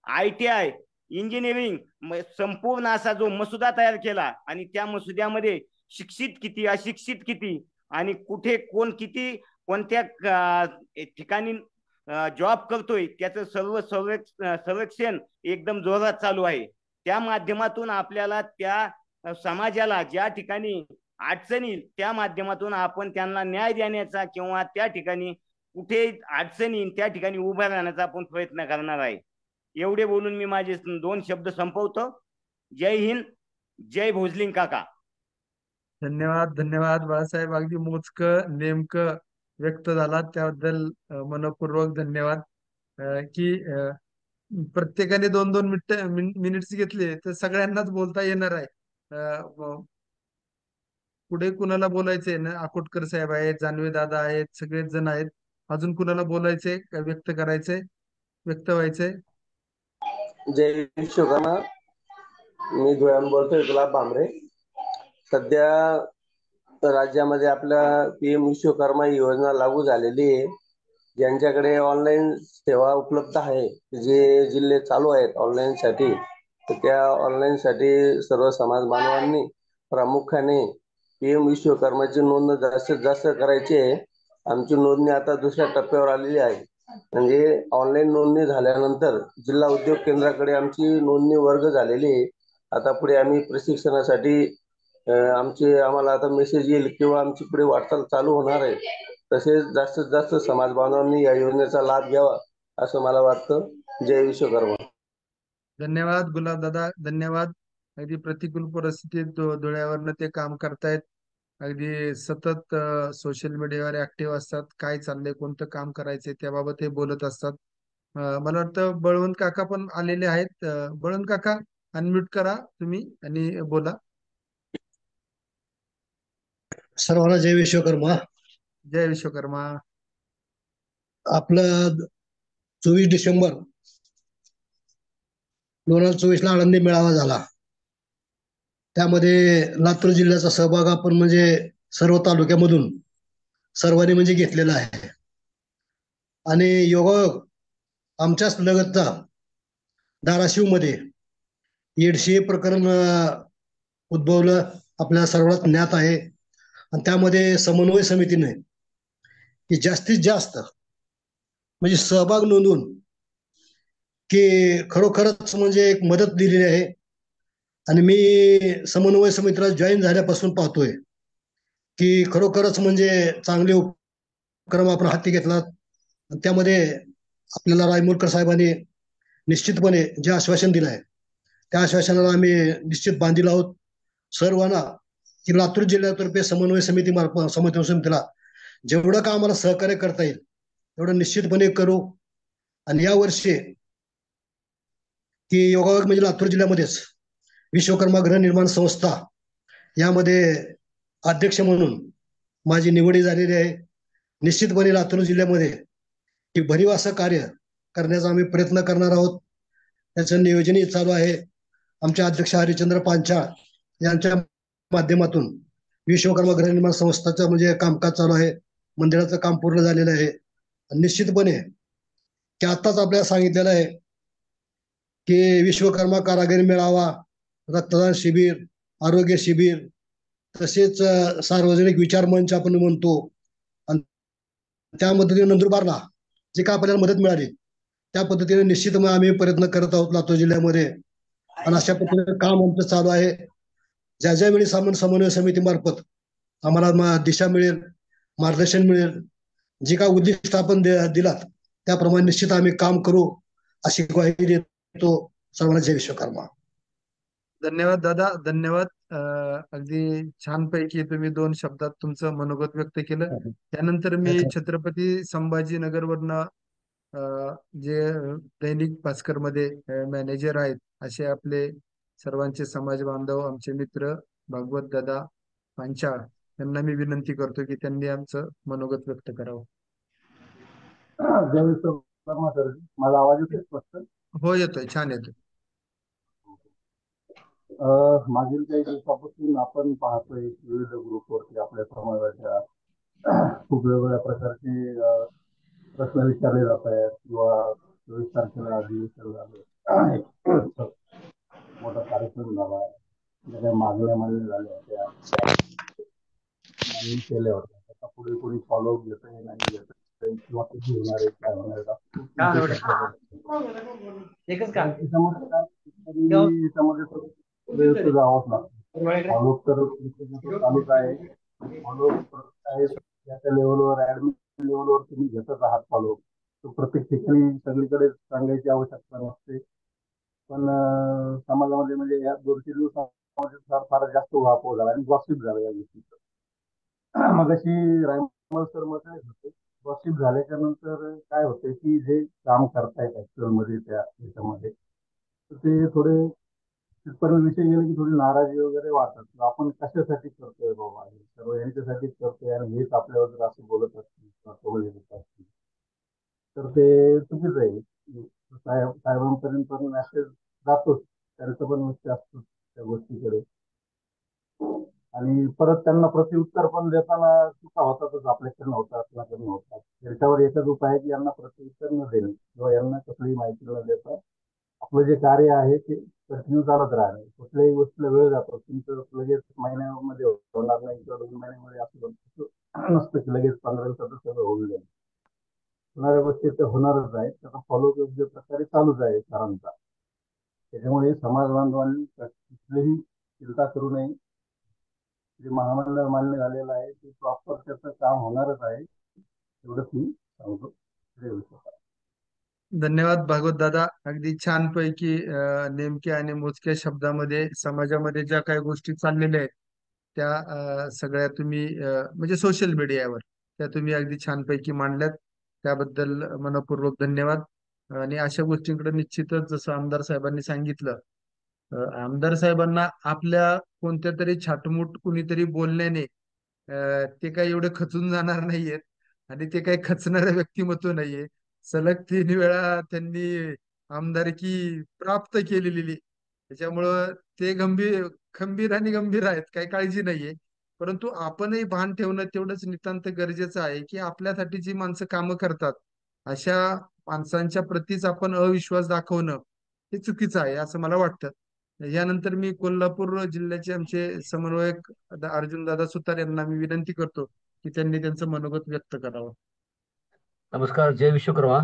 आय टी आय इंजिनिअरिंग संपूर्ण असा जो मसुदा तयार केला आणि त्या मसुद्यामध्ये शिक्षित किती अशिक्षित किती आणि कुठे कोण किती कोणत्या ठिकाणी जॉब करतोय त्याचं सर्व सर्वेक्षण एकदम जोरात चालू आहे. त्या माध्यमातून आपल्याला त्या समाजाला ज्या ठिकाणी अडचणी त्या माध्यमातून आपण त्यांना न्याय देण्याचा किंवा त्या ठिकाणी कुठे अडचणी त्या ठिकाणी उभा राहण्याचा आपण प्रयत्न करणार आहे. एवढे बोलून मी माझे दोन शब्द संपवतो. जय हिंद, जय भोजलिंग काका. धन्यवाद धन्यवाद बाळासाहेब, अगदी मोजकं नेमकं व्यक्त झाला त्याबद्दल मनपूर्वक धन्यवाद. की प्रत्येकाने दोन दोन मिनिट मिनिट्स घेतले तर सगळ्यांनाच बोलता येणार आहे. पुढे कुणाला बोलायचंय ना, अकोटकर साहेब आहेत, जानवे दादा आहेत, सगळेच जण आहेत. अजून कुणाला बोलायचंय, व्यक्त करायचंय, व्यक्त व्हायचंय? जय विश्वकर्मा, मी धुळ्याहून बोलतोय गुलाब भांबरे. सध्या राज्यामध्ये आपल्या पी एम विश्वकर्मा योजना लागू झालेली आहे. ज्यांच्याकडे ऑनलाईन सेवा उपलब्ध आहे, जे जिल्हे चालू आहेत ऑनलाईन साठी, तर त्या ऑनलाईन साठी सर्व समाज बांधवांनी प्रामुख्याने पी एम विश्वकर्माची नोंद जास्तीत जास्त करायची आहे. आमची नोंदणी आता दुसऱ्या टप्प्यावर आलेली आहे. म्हणजे ऑनलाईन नोंदणी झाल्यानंतर जिल्हा उद्योग केंद्राकडे आमची नोंदणी वर्ग झालेली आहे. आता पुढे आम्ही प्रशिक्षणासाठी आमचे आम्हाला आता मेसेज येईल किंवा आमची पुढे वाटचाल चालू होणार आहे. तसेच जास्तीत जास्त समाज बांधवांनी या योजनेचा लाभ घ्यावा असं मला वाटतं. जय विश्वकर्मा. धन्यवाद गुलाब दादा, धन्यवाद. अगदी प्रतिकूल परिस्थितीत धुळ्यावरनं ते काम करतायत. अगदी सतत सोशल मीडियावर ऍक्टिव्ह असतात. काय चाललंय, कोणतं काम करायचंय त्याबाबत हे बोलत असतात. मला वाटतं बळवंत काका पण आलेले आहेत. बळवंत काका अनम्यूट करा तुम्ही आणि बोला. सर्वांना जय विश्वकर्मा. जय विश्वकर्मा. आपलं चोवीस डिसेंबर दोन हजार चोवीस ला आळंदी मेळावा झाला. त्यामध्ये लातूर जिल्ह्याचा सहभाग आपण म्हणजे सर्व तालुक्यामधून सर्वांनी म्हणजे घेतलेला आहे. आणि योगायोग आमच्याच लगतचा धाराशिव मध्ये येडशी प्रकरण उद्भवलं, आपल्याला सर्वात ज्ञात आहे. आणि त्यामध्ये समन्वय समितीने की जास्तीत जास्त म्हणजे सहभाग नोंदवून की खरोखरच म्हणजे एक मदत दिलेली आहे. आणि मी समन्वय समितीला जॉईन झाल्यापासून पाहतोय की खरोखरच म्हणजे चांगले उपक्रम आपण हाती घेतला. त्यामध्ये आपल्याला रायमुलकर साहेबांनी निश्चितपणे जे आश्वासन दिलं आहे त्या आश्वासनाला आम्ही निश्चित बांधील आहोत. सर्वांना की लातूर जिल्ह्यातर्फे समन्वय समिती मार्फत समन्वय समितीला जेवढं का आम्हाला सहकार्य करता येईल तेवढं निश्चितपणे करू. आणि या वर्षी की योगायोग म्हणजे लातूर जिल्ह्यामध्येच विश्वकर्मा गृहनिर्माण संस्था यामध्ये अध्यक्ष म्हणून माझी निवड झालेली आहे. निश्चितपणे लातूर जिल्ह्यामध्ये की भरीव असं कार्य करण्याचा आम्ही प्रयत्न करणार आहोत. त्याचं नियोजनही चालू आहे. आमचे अध्यक्ष हरिचंद्र पांचाळ यांच्या माध्यमातून विश्वकर्मा गृहनिर्माण संस्थाचं म्हणजे कामकाज चालू आहे. मंदिराचं काम पूर्ण झालेलं आहे. निश्चितपणे की आताच आपल्याला सांगितलेलं आहे की विश्वकर्मा कारागिरी मेळावा, रक्तदान शिबिर, आरोग्य शिबिर, तसेच सार्वजनिक विचार मंच आपण म्हणतो. आणि त्या पद्धतीने नंदुरबारला जे काय आपल्याला मदत मिळाली त्या पद्धतीने निश्चित आम्ही प्रयत्न करत आहोत लातूर जिल्ह्यामध्ये. आणि अशा पद्धतीने काम आमचं चालू आहे. ज्या ज्या वेळी सामान समन्वय समितीमार्फत आम्हाला दिशा मिळेल, मार्गदर्शन मिळेल, जे काय उद्दिष्ट आपण दिलात त्याप्रमाणे निश्चित आम्ही काम करू अशी ग्वाही देतो. सर्वांना जय विश्वकर्मा. धन्यवाद दादा, धन्यवाद. अगदी छानपैकी तुम्ही दोन शब्दात तुमचं मनोगत व्यक्त केलं. त्यानंतर मी छत्रपती संभाजीनगरवरनं जे दैनिक भास्कर मध्ये मॅनेजर आहेत असे आपले सर्वांचे समाज बांधव, आमचे मित्र भागवत दादा पांचाळ यांना मी विनंती करतो की त्यांनी आमचं मनोगत व्यक्त करावं. जय विश्वकर्मा सर, माझा आवाज येतोय स्पष्ट? हो येतोय, छान येतोय. मागील काही दिवसापासून आपण पाहतोय विविध ग्रुपवरती आपल्या समाजाच्या खूप वेगवेगळ्या प्रकारचे प्रश्न विचारले जात आहेत किंवा चोवीस तारखेला अधिवेशन झालं मोठा कार्यक्रम झाला, ज्या काही मागण्या मान्य झाल्या होत्या मान्य केल्या होत्या, त्याचा पुढे कोणी फॉलोअप घेत आहे नाही घेत आहे किंवा कधी होणार आहे काय होणार आहे त्याच्यामध्ये जावंच लागतं. फॉलोअप तर चालूच आहे. फॉलोअप आहे त्या लेवलवर ऍडमिन लेवलवर तुम्ही घेतच आहात फॉलोअप. तो प्रत्येक ठिकाणी सगळीकडे सांगायची आवश्यकता नसते. पण समाजामध्ये म्हणजे या दोन तीन दिवसामध्ये फार फार जास्त उहापोह झाला आणि गॉसिप झाला या गोष्टीचं. मग अशी रायमल सर मत होते गॉसिप झाल्याच्या नंतर काय होतंय की जे काम करतायत ऍक्च्युअल मध्ये त्या याच्यामध्ये तर ते थोडे तिथपर्यंत विषय गेले की थोडी नाराजी वगैरे वाटतात. आपण कशासाठी करतोय बाबा हे सर्व यांच्यासाठीच करतोय आणि हेच आपल्यावर जर असं बोलत असतील किंवा टोल देत असतील तर ते चुकीचं आहे. साहेब साहेबांपर्यंत पण मेसेज जातोच, त्यांचं पण लक्ष असतं त्या गोष्टीकडे आणि परत त्यांना प्रत्युत्तर पण देताना चुका होतातच, आपल्याकडनं होतात आपल्याकडनं होतात. त्याच्यावर एकच उपाय आहे की यांना प्रत्युत्तर न देणे किंवा यांना कसलीही माहिती न देता आपलं जे कार्य आहे ते कंटिन्यू चालत राहणे. कुठल्याही गोष्टीला वेळ जातो, तुमचं लगेच महिन्यामध्ये होणार नाही किंवा दोन महिन्यामध्ये असं नसतं की लगेच पंधरा दिवसात सगळं होऊन जाईल. होणाऱ्या गोष्टी तर होणारच आहे, त्याचा फॉलोअप योग्य प्रकारे चालूच आहे सरांचा. त्याच्यामुळे समाज बांधवांनी कुठलीही चिंता करू नये. जे महामंडळ मान्य झालेलं आहे ते प्रॉपर त्याचं काम होणारच आहे, एवढंच मी सांगतो. धन्यवाद भागवत दादा. अगदी छान पैकी नेमक्या आणि मोजक्या शब्दामध्ये समाजामध्ये ज्या काही गोष्टी चाललेल्या आहेत त्या सगळ्या तुम्ही म्हणजे सोशल मीडियावर त्या तुम्ही अगदी छानपैकी मांडल्यात. त्याबद्दल मनपूर्वक धन्यवाद. आणि अशा गोष्टींकडे निश्चितच जसं आमदार साहेबांनी सांगितलं, आमदार साहेबांना आपल्या कोणत्या तरी छाटमूट कुणीतरी बोलण्याने ते काही एवढे खचून जाणार नाहीयेत आणि ते काही खचणारं व्यक्तिमत्व नाहीये. सलग तीन वेळा त्यांनी आमदारकी प्राप्त केलेली, त्याच्यामुळं ते गंभीर खंबीर आणि गंभीर आहेत, काही काळजी नाहीये. परंतु आपणही भान ठेवणं तेवढंच नितांत गरजेचं आहे की आपल्यासाठी जी माणसं कामं करतात अशा माणसांच्या प्रतीच आपण अविश्वास दाखवणं हे चुकीचं आहे असं मला वाटतं. यानंतर मी कोल्हापूर जिल्ह्याचे आमचे समन्वयक अर्जुन दादा सुतार यांना मी विनंती करतो की त्यांनी त्यांचं मनोगत व्यक्त करावं. नमस्कार. जय विश्वकर्मा.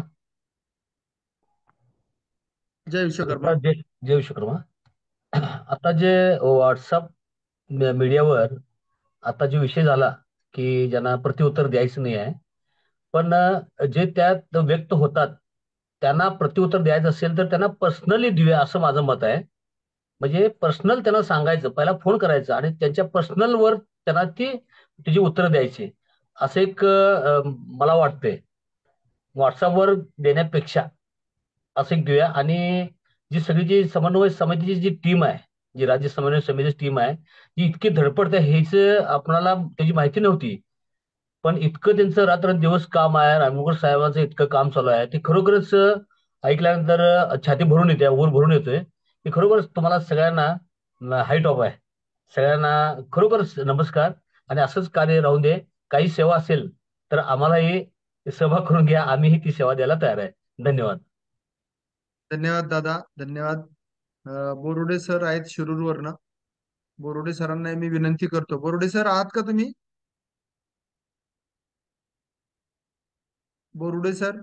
जय विश्वकर्मा. जय जय विश्वकर्मा. आता जे व्हॉट्सअप मीडियावर आता जो विषय झाला की ज्यांना प्रत्युत्तर द्यायचं नाही आहे, पण जे त्यात व्यक्त होतात त्यांना प्रत्युत्तर द्यायचं असेल तर त्यांना पर्सनली देऊया असं माझं मत आहे. म्हणजे पर्सनल त्यांना सांगायचं, पहिला फोन करायचा आणि त्यांच्या पर्सनलवर त्यांना ती तिची उत्तरं द्यायची असं एक मला वाटतंय. व्हॉट्सअपवर देण्यापेक्षा असं एक देऊया. आणि जी सगळी जी समन्वय समितीची जी टीम आहे, जी राज्य समन्वय समितीची टीम आहे जी इतकी धडपडते हेच आपल्याला त्याची माहिती नव्हती, पण इतकं त्यांचं रात्र दिवस काम आहे, रामनगर साहेबांचं इतकं काम चालू आहे ते खरोखरच ऐकल्यानंतर छाती भरून येते, ऊर भरून येतोय. ते खरोखरच तुम्हाला सगळ्यांना हाईट ऑफ आहे, सगळ्यांना खरोखरच नमस्कार. आणि असंच कार्य राहून दे. काही सेवा असेल तर आम्हालाही सहभाग करून घ्या, आम्हीही ती सेवा द्यायला तयार आहे. धन्यवाद. धन्यवाद दादा. धन्यवाद. बोरुडे सर आहेत शिरूरवरनं. बोरुडे सरांना मी विनंती करतो. बोरुडे सर आहात का तुम्ही? बोरुडे सर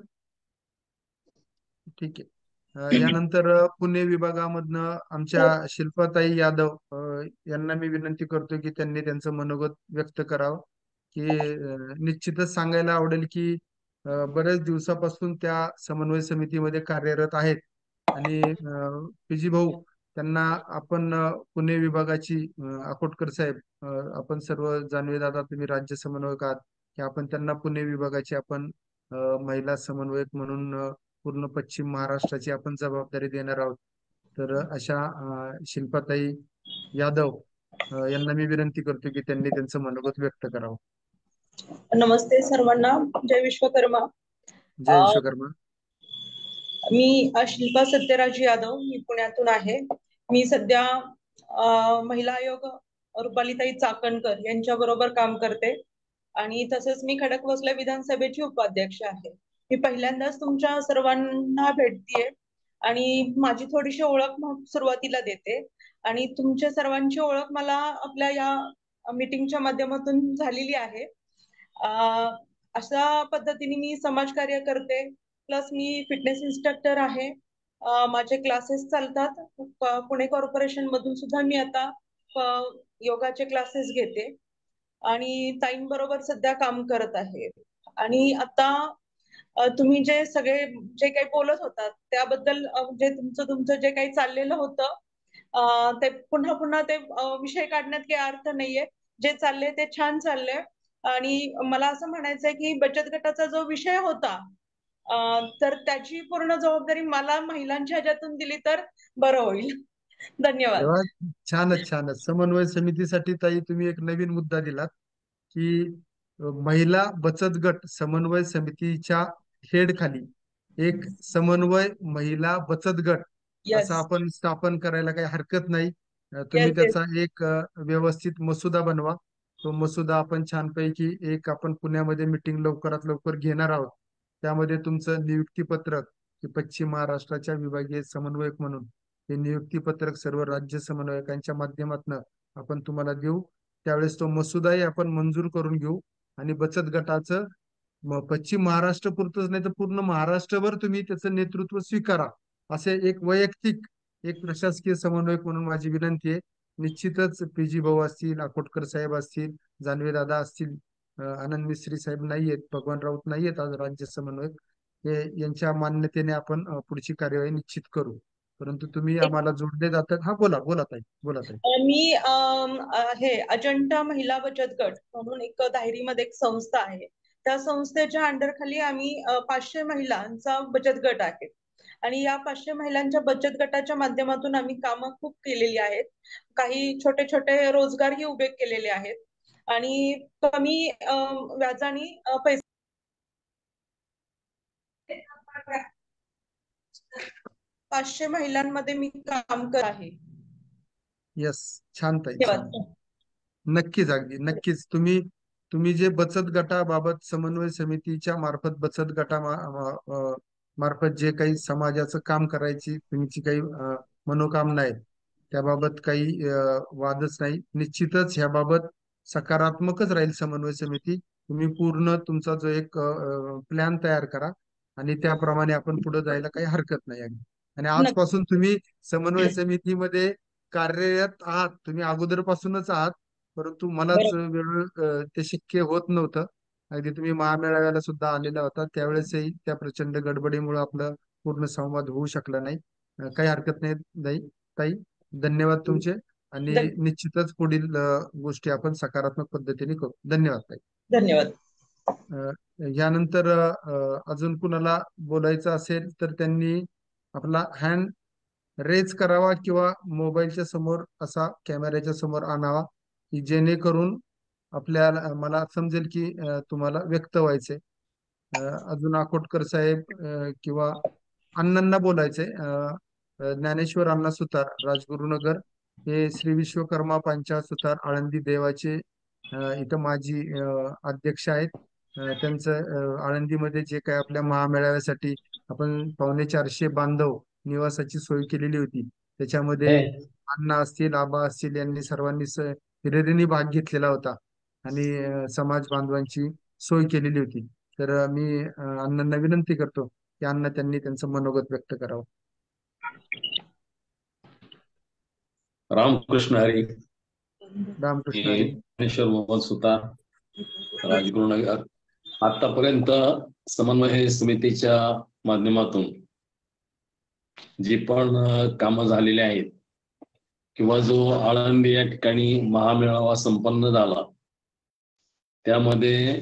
ठीक आहे. यानंतर पुणे विभागामधनं आमच्या शिल्पाताई यादव यांना मी विनंती करतो की त्यांनी त्यांचं मनोगत व्यक्त करावं. की निश्चितच सांगायला आवडेल की बऱ्याच दिवसापासून त्या समन्वय समितीमध्ये कार्यरत आहेत आणि पीजी भाऊ त्यांना आपण पुणे विभागाची अकोटकर साहेब आपण सर्व जाणवे दादा तुम्ही राज्य समन्वयक आहात की आपण त्यांना पुणे विभागाची आपण महिला समन्वयक म्हणून पूर्ण पश्चिम महाराष्ट्राची आपण जबाबदारी देणार आहोत. तर अशा शिल्पाताई यादव यांना मी विनंती करतो की त्यांनी त्यांचं मनोगत व्यक्त करावं. नमस्ते सर्वांना. जय विश्वकर्मा. जय विश्वकर्मा. मी शिल्पा सत्यराज यादव, मी पुण्यातून आहे. मी सध्या महिला आयोग रुपालीताई चाकणकर यांच्या बरोबर काम करते आणि तसंच मी खडकवासला विधानसभेची उपाध्यक्ष आहे. मी पहिल्यांदाच तुमच्या सर्वांना भेटतेय आणि माझी थोडीशी ओळख मग सुरुवातीला देते. आणि तुमच्या सर्वांची ओळख मला आपल्या या मीटिंगच्या माध्यमातून झालेली आहे. अं, अशा पद्धतीने मी समाजकार्य करते, प्लस मी फिटनेस इन्स्ट्रक्टर आहे. अं, माझे क्लासेस चालतात. प- पुणे कॉर्पोरेशन मधून सुद्धा मी आता अं, योगाचे क्लासेस घेते आणि ताईंबरोबर सध्या काम करत आहे. आणि आता अ, तुम्ही जे सगळे जे काही बोलत होतात त्याबद्दल अ, जे तुमचं तुमचं जे काही चाललेलं होतं अ, ते पुन्हा पुन्हा ते अ, विषय काढण्यात काही अर्थ नाहीये. जे चाललंय ते छान चाललंय. आणि मला असं म्हणायचंय की बचत गटाचा जो विषय होता अ, तर त्याची पूर्ण जबाबदारी मला महिलांच्या ह्याच्यातून दिली तर बरं होईल. धन्यवाद. तेव्हा छानच छानच समन्वय समितीसाठी ताई तुम्ही एक नवीन मुद्दा दिलात की अ, महिला बचत गट समन्वय समितीच्या हेड खाली एक समन्वय महिला बचत गट येस असा आपण स्थापन करायला काही हरकत नाही. अ, तुम्ही येस येस त्याचा एक अ, व्यवस्थित मसुदा बनवा. तो मसुदा आपण छानपैकी एक आपण पुण्यामध्ये मिटिंग लवकरात लवकर घेणार आहोत. त्यामध्ये तुमचं नियुक्तीपत्रक की पश्चिम महाराष्ट्राच्या विभागीय समन्वयक म्हणून हे नियुक्तीपत्रक सर्व राज्य समन्वयकांच्या माध्यमातून आपण तुम्हाला देऊ. त्यावेळेस तो मसुदाही आपण मंजूर करून घेऊ आणि बचत गटाचं म- पश्चिम महाराष्ट्र पुरतच नाही तर पूर्ण महाराष्ट्रभर तुम्ही त्याचं नेतृत्व स्वीकारा असे एक वैयक्तिक एक प्रशासकीय समन्वयक म्हणून माझी विनंती आहे. निश्चितच पी जी भाऊ असतील, अकोटकर साहेब असतील, जानवे दादा असतील, अ, आनंद मिस्त्री साहेब नाहीयेत, भगवान राऊत नाहीयेत आज राज्य समन्वयक, हे यांच्या मान्यतेने आपण अ, पुढची कार्यवाही निश्चित करू. परंतु तुम्ही आम्हाला जोडले जातात. हा बोला बोला ताई बोला ताई. अ, मी अम, अ, हे अजंठा महिला बचत गट म्हणून एक दाहेरीमध्ये एक संस्था आहे. त्या संस्थेच्या अंडरखाली आम्ही अ, पाचशे महिलांचा बचत गट आहे. आणि या पाचशे महिलांच्या बचत गटाच्या माध्यमातून आम्ही कामं खूप केलेली आहेत. काही छोटे छोटे रोजगारही उभे केलेले आहेत. आणि कमी अ, व्याजाने अ, पैसे पाचशे महिलांमध्ये मी काम करत आहे. यस छान ताई छान. धन्यवाद. नक्कीच अगदी नक्कीच तुम्ही तुम्ही जे बचत गटाबाबत समन्वय समितीच्या मार्फत बचत गटा मा- मा- अ, मार्फत जे काही समाजाचं काम करायची तुमची काही अ, मनोकामना आहे त्याबाबत काही अ, वादच नाही. निश्चितच ह्याबाबत सकारात्मकच राहील समन्वय समिती. तुम्ही पूर्ण तुमचा जो एक प्लॅन तयार करा आणि त्याप्रमाणे आपण पुढे जायला काही हरकत नाही. अगदी आणि नक्की आजपासून तुम्ही समन्वय समितीमध्ये कार्यरत आहात, तुम्ही अगोदरपासूनच आहात, परंतु मलाच बरोबर. वेळ अ, ते शक्य होत नव्हतं. अगदी तुम्ही महामेळाव्याला सुद्धा आलेला होता त्यावेळेसही त्या प्रचंड गडबडीमुळे आपलं पूर्ण संवाद होऊ शकला नाही. अ, काही हरकत नाही ताई. ताई धन्यवाद तुमचे आणि धन्य- निश्चितच पुढील अ, गोष्टी आपण सकारात्मक पद्धतीने करू. धन्यवाद ताई. धन्यवाद. अ, यानंतर अ, अजून कुणाला बोलायचं असेल तर त्यांनी आपला हँड रेज करावा किंवा मोबाईलच्या समोर असा कॅमेऱ्याच्या समोर आणावा की जेणेकरून आपल्याला मला समजेल की अ, तुम्हाला व्यक्त व्हायचंय. अ, अजून अकोटकर साहेब अ, किंवा अण्णांना बोलायचंय. अ, अ, ज्ञानेश्वर अण्णा सुतार राजगुरुनगर हे श्री विश्वकर्मा पंचायत सुतार आळंदी देवाचे अ, इथं माजी अ, अध्यक्ष आहेत. अ, त्यांचं अ, आळंदीमध्ये जे काय आपल्या महामेळाव्यासाठी आपण पावणे चारशे बांधव निवासाची सोय केलेली होती त्याच्यामध्ये अण्णा असतील, आबा असतील यांनी सर्वांनी स- हिरिरीने भाग घेतलेला होता आणि अ, समाज बांधवांची सोय केलेली होती. तर अ, मी अ, अण्णांना विनंती करतो की अण्णा त्यांनी त्यांचं मनोगत व्यक्त करावं. रामकृष्ण हरी. रामकृष्ण मी हरी. ज्ञानेश्वर मोहन सुतार राजगुरुनगर. आतापर्यंत समन्वय समितीच्या माध्यमातून जी पण कामं झालेली आहेत किंवा जो आळंदी या ठिकाणी महामेळावा संपन्न झाला त्यामध्ये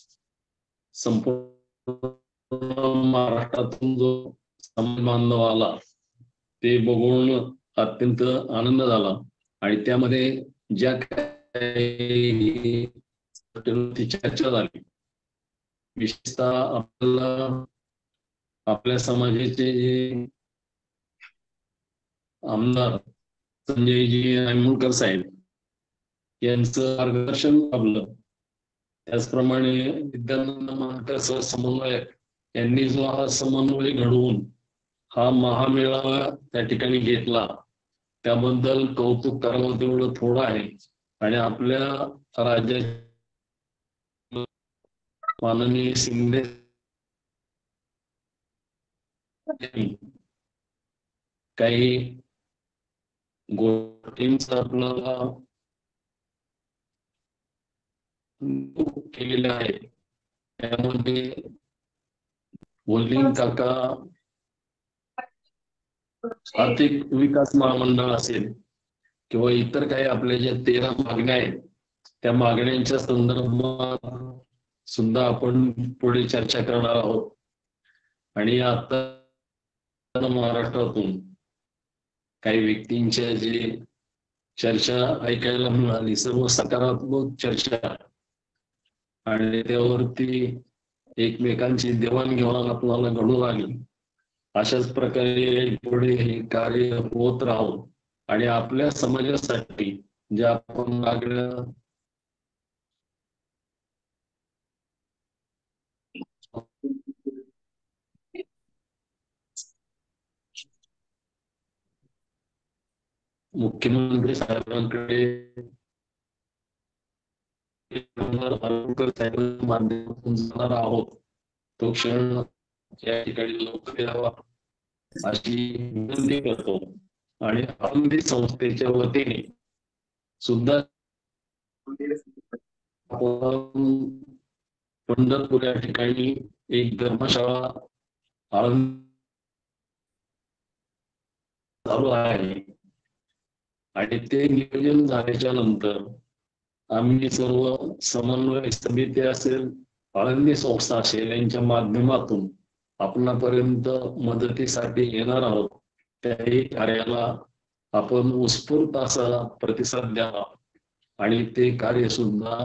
संपूर्ण महाराष्ट्रातून जो समाज बांधव आला ते बघून अत्यंत आनंद झाला. आणि त्यामध्ये ज्या काही चर्चा झाली विशेषतः आपल्याला आपल्या समाजाचे जे आमदार संजयजी रायमुळकर साहेब यांचं मार्गदर्शन लाभलं. त्याचप्रमाणे विद्यानंद मानकर समन्वयक यांनी जो हा समन्वय घडवून हा महामेळावा त्या ठिकाणी घेतला त्याबद्दल कौतुक करावं तेवढं थोडं आहे. आणि आपल्या राज्यात माननीय शिंदे काही गोष्टींचा आपल्याला केलेलं आहे. त्यामध्ये वल्लीन काका आर्थिक विकास महामंडळ असेल किंवा इतर काही आपल्या ज्या तेरा मागण्या आहेत त्या मागण्यांच्या संदर्भात सुद्धा आपण पुढे चर्चा करणार आहोत. आणि आता महाराष्ट्रातून काही व्यक्तींच्या जे चर्चा ऐकायला मिळाली सर्व सकारात्मक चर्चा आणि त्यावरती एकमेकांची देवाणघेवाण आपल्याला घडू लागली. अशाच प्रकारे पुढे हे कार्य होत राहू आणि आपल्या समाजासाठी ज्या आपण मागण्या मुख्यमंत्री साहेबांकडे माध्यमातून जाणार आहोत तो क्षण या ठिकाणी लवकर यावा अशी विनंती करतो. आणि आळंदी संस्थेच्या वतीने सुद्धा पंढरपूर या ठिकाणी एक धर्मशाळा आळंदी चालू आहे आणि ते नियोजन झाल्याच्या नंतर आम्ही सर्व समन्वय समिती असेल आळंदी संस्था असेल यांच्या माध्यमातून आपणापर्यंत मदतीसाठी येणार आहोत. त्याही कार्याला आपण उत्स्फूर्त असा प्रतिसाद द्यावा आणि ते कार्य सुद्धा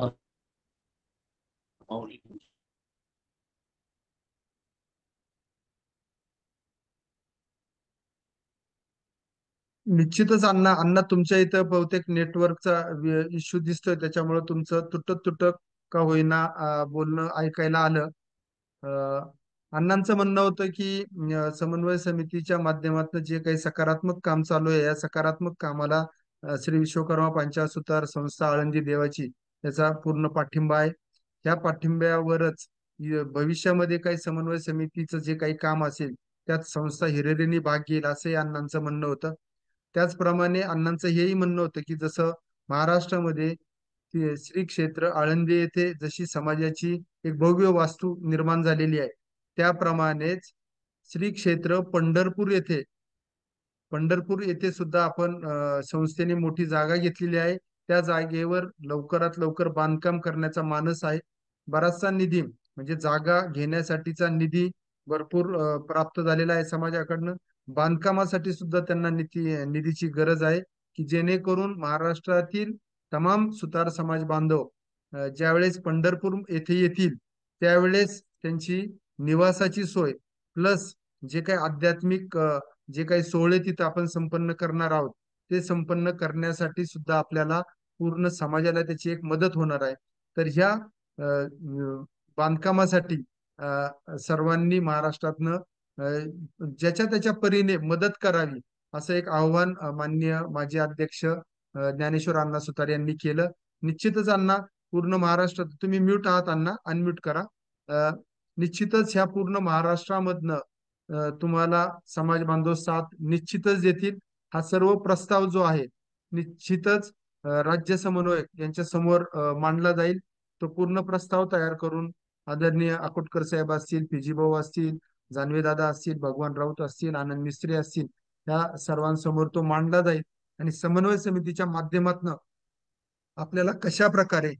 निश्चितच अण्णा अण्णा तुमच्या इथं बहुतेक नेटवर्कचा इश्यू दिसतोय त्याच्यामुळे तुमचं तुटक तुटक का होईना अं, बोलणं ऐकायला आलं. अं, अण्णांचं म्हणणं होतं की अं, समन्वय समितीच्या माध्यमातून जे काही सकारात्मक काम चालू आहे या सकारात्मक कामाला अं, श्री विश्वकर्मा पंचायत सुतार संस्था आळंदी देवाची याचा पूर्ण पाठिंबा आहे. त्या पाठिंब्यावरच य- भविष्यामध्ये काही समन्वय समितीचं जे काही काम असेल त्यात संस्था हिरिरीने भाग घेईल असंही अण्णांचं म्हणणं होतं. त्याचप्रमाणे अण्णांचं हेही म्हणणं होतं की जसं महाराष्ट्रामध्ये ते श्री क्षेत्र आळंदी येथे जशी समाजाची एक भव्य वास्तू निर्माण झालेली आहे त्याप्रमाणेच श्री क्षेत्र पंढरपूर येथे पंढरपूर येथे सुद्धा आपण अं, संस्थेने मोठी जागा घेतलेली आहे. त्या जागेवर लवकरात लवकर बांधकाम करण्याचा मानस आहे. बराचसा निधी म्हणजे जागा घेण्यासाठीचा निधी भरपूर अं, प्राप्त झालेला आहे समाजाकडनं. बांधकामासाठी सुद्धा त्यांना निधी निधीची गरज आहे की जेणेकरून महाराष्ट्रातील तमाम सुतार समाज बांधव अं, ज्यावेळेस पंढरपूर येथे येतील त्यावेळेस त्यांची निवासाची सोय प्लस जे काही आध्यात्मिक अं, जे काही सोहळे तिथं आपण संपन्न करणार आहोत ते संपन्न करण्यासाठी सुद्धा आपल्याला पूर्ण समाजाला त्याची एक मदत होणार आहे. तर ह्या अं, अं, बांधकामासाठी अं, सर्वांनी महाराष्ट्रातनं अं, ज्याच्या त्याच्या परीने मदत करावी असं एक आव्हान अं, माननीय माजी अध्यक्ष अं, ज्ञानेश्वर अण्णा सुतार यांनी केलं. निश्चितच अण्णा पूर्ण महाराष्ट्रात तुम्ही म्यूट आहात अण्णा अनम्यूट करा. अं, निश्चितच ह्या पूर्ण महाराष्ट्रामधनं अं, तुम्हाला समाज बांधव साथ निश्चितच देतील. हा सर्व प्रस्ताव जो आहे निश्चितच अं, राज्य समन्वयक यांच्या समोर अं, मांडला जाईल. तो पूर्ण प्रस्ताव तयार करून आदरणीय अकोटकर साहेब असतील पीजी भाऊ असतील जानवे दादा असतील भगवान राऊत असतील आनंद मिस्त्री असतील या सर्वांसमोर तो मांडला जाईल आणि समन्वय समितीच्या माध्यमातून आपल्याला कशा प्रकारे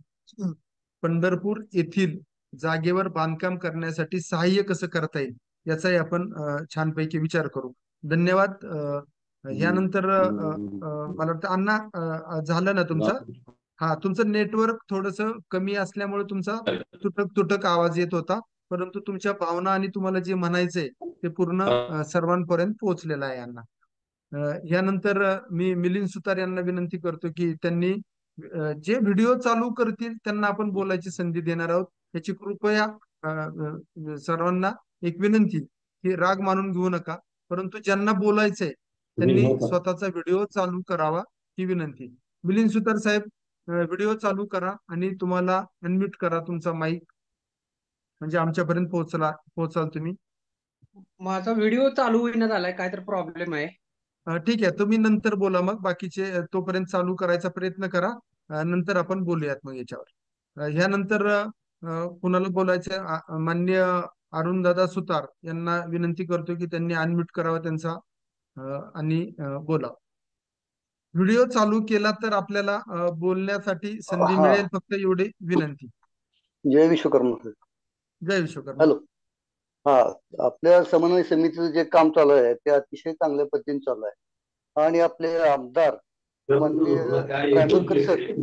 पंढरपूर येथील जागेवर बांधकाम करण्यासाठी सहाय्य कसं करता येईल याचाही आपण अं, छानपैकी विचार करू. धन्यवाद. अं, यानंतर अं, अं, मला वाटतं अण्णा अं, झालं ना तुमचं? हा तुमचं नेटवर्क थोडस कमी असल्यामुळे तुमचा तुटक तुटक आवाज येत होता परंतु तुमच्या भावना आणि तुम्हाला जे म्हणायचंय ते पूर्ण अं, सर्वांपर्यंत पोहोचलेलं आहे अण्णा. अं, यानंतर अं, मी मिलिंद सुतार यांना विनंती करतो की त्यांनी अं, जे व्हिडिओ चालू करतील त्यांना आपण बोलायची संधी देणार आहोत. याची कृपया अं, अं, सर्वांना एक विनंती की राग मानून घेऊ नका परंतु ज्यांना बोलायचंय त्यांनी स्वतःचा व्हिडिओ चालू करावा ही विनंती. मिलिंद सुतार साहेब, व्हिडिओ चालू करा आणि तुम्हाला अनम्यूट करा तुमचा माईक, म्हणजे आमच्यापर्यंत पोहोचला पोहोचाल तुम्ही. माझा व्हिडिओ चालू होईना झालाय, काय तर प्रॉब्लेम आहे. अं, ठीक आहे, तुम्ही नंतर बोला. मग बाकीचे अं, तोपर्यंत चालू करायचा प्रयत्न करा. अं, नंतर आपण बोलूयात मग याच्यावर. अं, ह्यानंतर अं, कुणाला बोलायचं? आ- माननीय अरुणदादा सुतार यांना विनंती करतो की त्यांनी अनम्यूट करावा त्यांचा अं, आणि अं, बोलावं. व्हिडिओ चालू केला तर आपल्याला अं, बोलण्यासाठी संधी हा. मिळेल, फक्त एवढी विनंती. जय विश्वकर्मा सर. जय विश्वकर्मा. हॅलो. हा, आपल्या समन्वय समितीचं जे काम चालू आहे ते अतिशय चांगल्या पद्धतीने चालू आहे आणि आपले आमदार माननीय रायमुलकर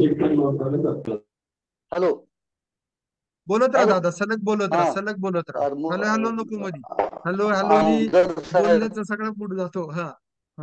सर. हॅलो. बोलत राहा हॅलो. दादा, सलग बोलत राहा, हा. सलग बोलत राहा. आर- हॅलो हॅलो नको मधी. हॅलो हॅलो नी आमदार साहेब बोलण्याचा सगळा पुढे जातो. हा हा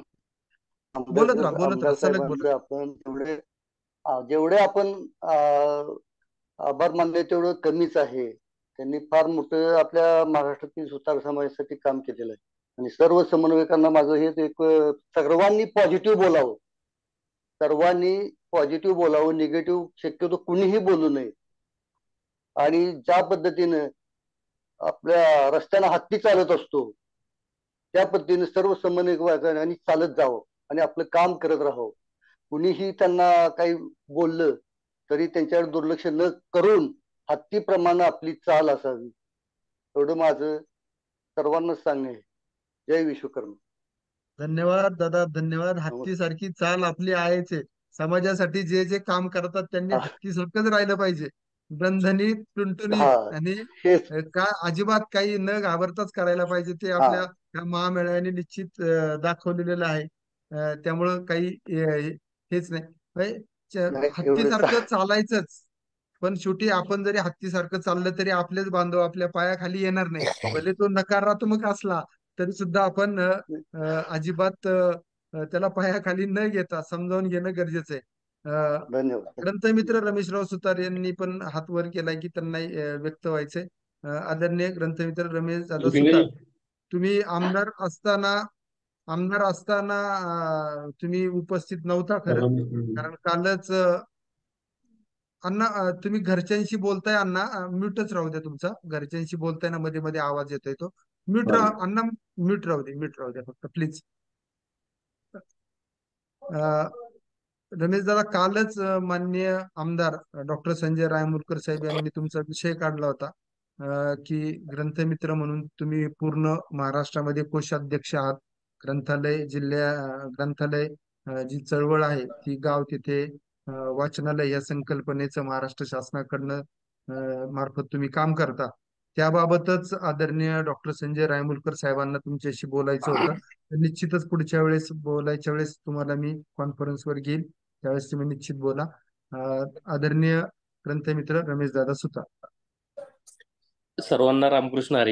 बोलत राहा, आमदार बोलत आमदार राहा, सलग बोलत साहेबांचं आपण तेवढे आ, जेवढे आपण आ, आभार मानले तेवढं कमीच आहे. त्यांनी फार मोठं आपल्या महाराष्ट्रातील सुतार समाजासाठी काम केलेलं आहे आणि सर्व समन्वयकांना माझं हेच एक अ, सर्वांनी पॉझिटिव्ह बोलावं, सर्वांनी पॉझिटिव्ह बोलावं, निगेटिव्ह शक्यतो कुणीही बोलू नये. आणि ज्या पद्धतीनं आपल्या रस्त्यानं हत्ती चालत असतो त्या पद्धतीने सर्व समन्वयकांनी चालत जावं आणि आपलं काम करत राहावं. कुणीही त्यांना काही बोललं तरी त्यांच्याकडे दुर्लक्ष न करून हत्तीप्रमाणे आपली चाल असावी, एवढं माझं सर्वांनाच सांगणे आहे. जय विश्वकर्मा. धन्यवाद दादा, धन्यवाद. हत्ती सारखी चाल आपली आहेच आहे. समाजासाठी जे जे काम करतात त्यांनी हत्ती सारखंच राहिलं पाहिजे, दणदणीत, हा, टुणटुणीत आणि हेच अ, का अजिबात काही न घाबरताच करायला पाहिजे. ते हा आपल्या या महामेळाव्याने निश्चित अ, दाखवलेलं आहे. अ, त्यामुळं काही अ, हेच नाही. म्हणजे च- नाही एवढंच. हत्तीसारखं चालायचंच, पण शेवटी आपण जरी हत्तीसारखं चाललं तरी आपलेच बांधव आपल्या पायाखाली येणार नाही. भले तो नकारात्मक असला तरी सुद्धा आपण अ, अ, अजिबात अ, अ, त्याला पायाखाली न घेता समजावून घेणं गरजेचं आहे. अ, धन्यवाद. ग्रंथमित्र रमेशराव सुतार यांनी पण हात वर केलाय की त्यांना अ, व्यक्त व्हायचंय. अ, आदरणीय ग्रंथमित्र रमेश दादा सुतार, तुम्ही आमदार असताना आमदार असताना अ, तुम्ही उपस्थित नव्हता खरं, कारण कालच अ, अण्णा अ, तुम्ही घरच्यांशी बोलताय. अण्णा म्यूटच राहू द्या तुमचा, घरच्यांशी बोलताय ना, मध्ये मध्ये आवाज येतोय तो. म्यूट राहा अण्णा, म्यूट राहू दे, म्यूट राहू द्या फक्त प्लीज. रमेश दादा, कालच अ, माननीय आमदार डॉक्टर संजय रायमुलकर साहेब यांनी तुमचा विषय काढला होता अ, की ग्रंथमित्र म्हणून तुम्ही पूर्ण महाराष्ट्रामध्ये कोषाध्यक्ष आहात. ग्रंथालय जिल्ह्या अ, ग्रंथालय अ, जी चळवळ आहे ती गाव तिथे अ, वाचनालय या संकल्पनेचं महाराष्ट्र शासनाकडनं अ, मार्फत तुम्ही काम करता. त्याबाबतच आदरणीय डॉक्टर संजय रायमुलकर साहेबांना तुमच्याशी बोलायचं होतं. तर निश्चितच पुढच्या वेळेस बोलायच्या वेळेस तुम्हाला मी कॉन्फरन्सवर घेईल, त्यावेळेस तुम्ही निश्चित बोला. अं, आदरणीय ग्रंथमित्र रमेश दादा सुतार. सर्वांना रामकृष्ण हरी.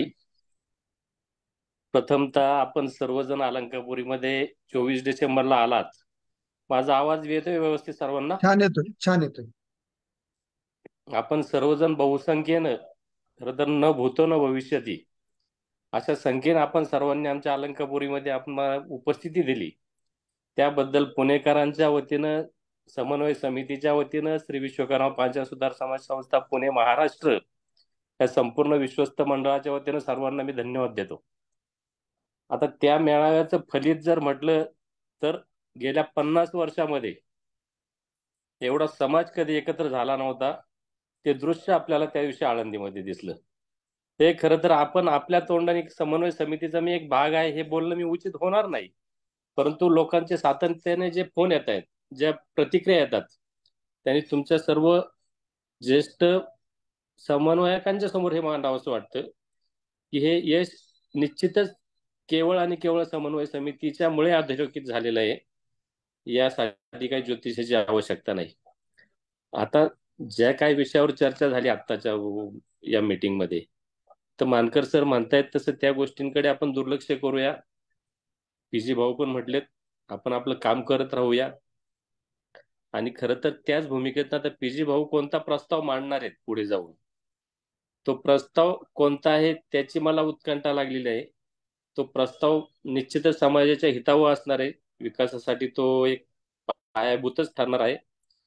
प्रथमतः आपण सर्वजण अलंकापुरीमध्ये चोवीस डिसेंबरला आलात. माझा आवाज येतोय व्यवस्थित सर्वांना? छान येतोय, छान येतोय. आपण सर्वजण बहुसंख्येनं, खरं तर न भूतो न भविष्यती अशा संख्येनं आपण सर्वांनी आमच्या अलंकापुरीमध्ये आपण उपस्थिती दिली, त्याबद्दल पुणेकरांच्या वतीनं, समन्वय समितीच्या वतीनं, श्री विश्वकर्मा पांचाळ सुतार समाज संस्था पुणे महाराष्ट्र या संपूर्ण विश्वस्त मंडळाच्या वतीनं सर्वांना मी धन्यवाद देतो. आता त्या मेळाव्याचं फलित जर म्हटलं तर गेल्या पन्नास वर्षामध्ये एवढा समाज कधी एकत्र झाला नव्हता, ते दृश्य आपल्याला त्या दिवशी आळंदीमध्ये दिसलं. ते खरं तर आपण आपल्या तोंडाने समन्वय समितीचा मी एक भाग आहे हे बोलणं मी उचित होणार नाही, परंतु लोकांचे सातत्याने जे फोन येत आहेत, ज्या प्रतिक्रिया येतात, त्यांनी तुमच्या सर्व ज्येष्ठ समन्वयकांच्या समोर हे मांडावं असं वाटतं की हे यश निश्चितच केवळ आणि केवळ समन्वय समितीच्यामुळे अधोरेखित झालेलं आहे. यासाठी काही ज्योतिषाची आवश्यकता नाही. आता ज्या काही विषयावर चर्चा झाली आत्ताच्या या मीटिंग मध्ये, तर मानकर सर म्हणतायत तसं त्या गोष्टींकडे आपण दुर्लक्ष करूया. पीजी भाऊ पण म्हटलेत आपण आपलं काम करत राहूया. आणि खरं तर त्याच भूमिकेत आता पीजी भाऊ कोणता प्रस्ताव मांडणार आहेत पुढे जाऊन, तो प्रस्ताव कोणता आहे त्याची मला उत्कंठा लागलेली आहे. तो प्रस्ताव निश्चितच समाजाच्या हितावर असणार आहे. विकासासाठी तो एक पायाभूतच ठरणार आहे.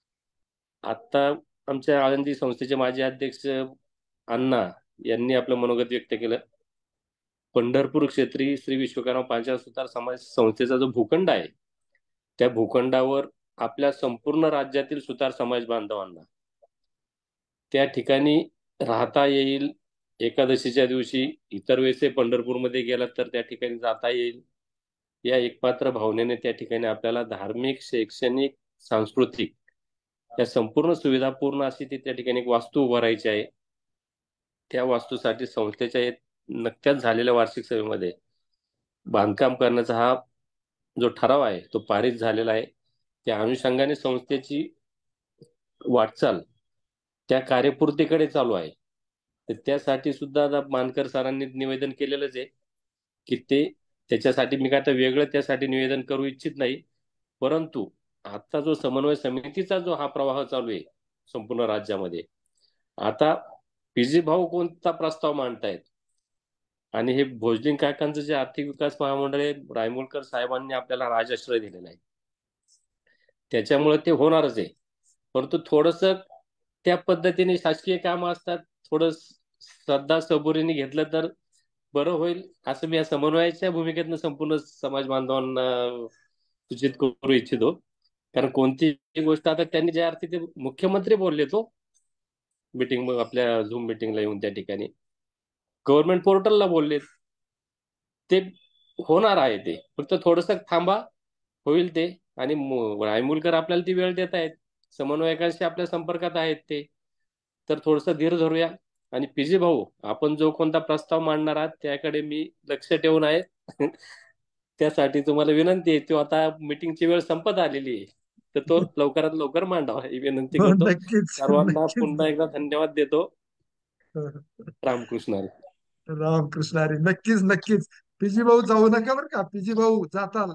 आता आमच्या आळंदी संस्थेचे माजी अध्यक्ष अण्णा यांनी आपलं मनोगत व्यक्त केलं. पंढरपूर क्षेत्री श्री विश्वकर्मा पांचाळ सुतार समाज संस्थेचा जो भूखंड आहे, त्या भूखंडावर आपल्या संपूर्ण राज्यातील सुतार समाज बांधवांना त्या ठिकाणी राहता येईल. एकादशीच्या दिवशी इतर वेळेस पंढरपूरमध्ये गेला तर त्या ठिकाणी जाता येईल. या एकपात्र भावनेने त्या ठिकाणी आपल्याला धार्मिक, शैक्षणिक, सांस्कृतिक या संपूर्ण सुविधा पूर्ण अशी ती त्या ठिकाणी एक वास्तू उभारायची आहे. त्या वास्तूसाठी संस्थेच्या नुकत्याच झालेल्या वार्षिक सभेमध्ये बांधकाम करण्याचा हा जो ठराव आहे तो पारित झालेला आहे. त्या अनुषंगाने संस्थेची वाटचाल त्या कार्यपूर्तीकडे चालू आहे. तर त्यासाठी सुद्धा आता मानकर सरांनी निवेदन केलेलंच आहे की ते त्याच्यासाठी मी काय तर वेगळं त्यासाठी निवेदन करू इच्छित नाही. परंतु आता जो समन्वय समितीचा जो हा प्रवाह चालू आहे संपूर्ण राज्यामध्ये, आता पीजी भाऊ कोणता प्रस्ताव मांडतायत आणि हे भोजलिंग काकांचं जे आर्थिक विकास महामंडळ आहे, रायमुलकर साहेबांनी आपल्याला राजाश्रय दिलेला आहे, त्याच्यामुळे ते होणारच आहे. परंतु थोडस त्या पद्धतीने शासकीय कामं असतात, थोडं श्रद्धा सबुरीने घेतलं तर बरं होईल असं मी या समन्वयाच्या भूमिकेतनं संपूर्ण समाज बांधवांना सूचित करू इच्छितो. कारण कोणतीही गोष्ट आता त्यांनी ज्या अर्थी ते मुख्यमंत्री बोलले तो मीटिंग आपल्या झूम मीटिंगला येऊन त्या ठिकाणी गव्हर्नमेंट पोर्टलला बोलले, ते होणार आहे. ते फक्त थोडस थांबा, होईल ते. आणि रायमुलकर आपल्याला ती वेळ देत आहेत, समन्वयकांशी आपल्या संपर्कात आहेत ते, तर थोडस धीर धरूया. आणि पीजी भाऊ, आपण जो कोणता प्रस्ताव मांडणार आहात त्याकडे मी लक्ष ठेवून आहे. त्यासाठी तुम्हाला विनंती आहे, तो आता मीटिंगची वेळ संपत आलेली आहे, तर तो लवकरात लवकर मांडावा ही विनंती करतो. सर्वांना पुन्हा एकदा धन्यवाद देतो. रामकृष्ण हरी. रामकृष्ण हरी. नक्कीच नक्कीच पीजी भाऊ जाऊ नका बरं का. पीजी भाऊ जाताल,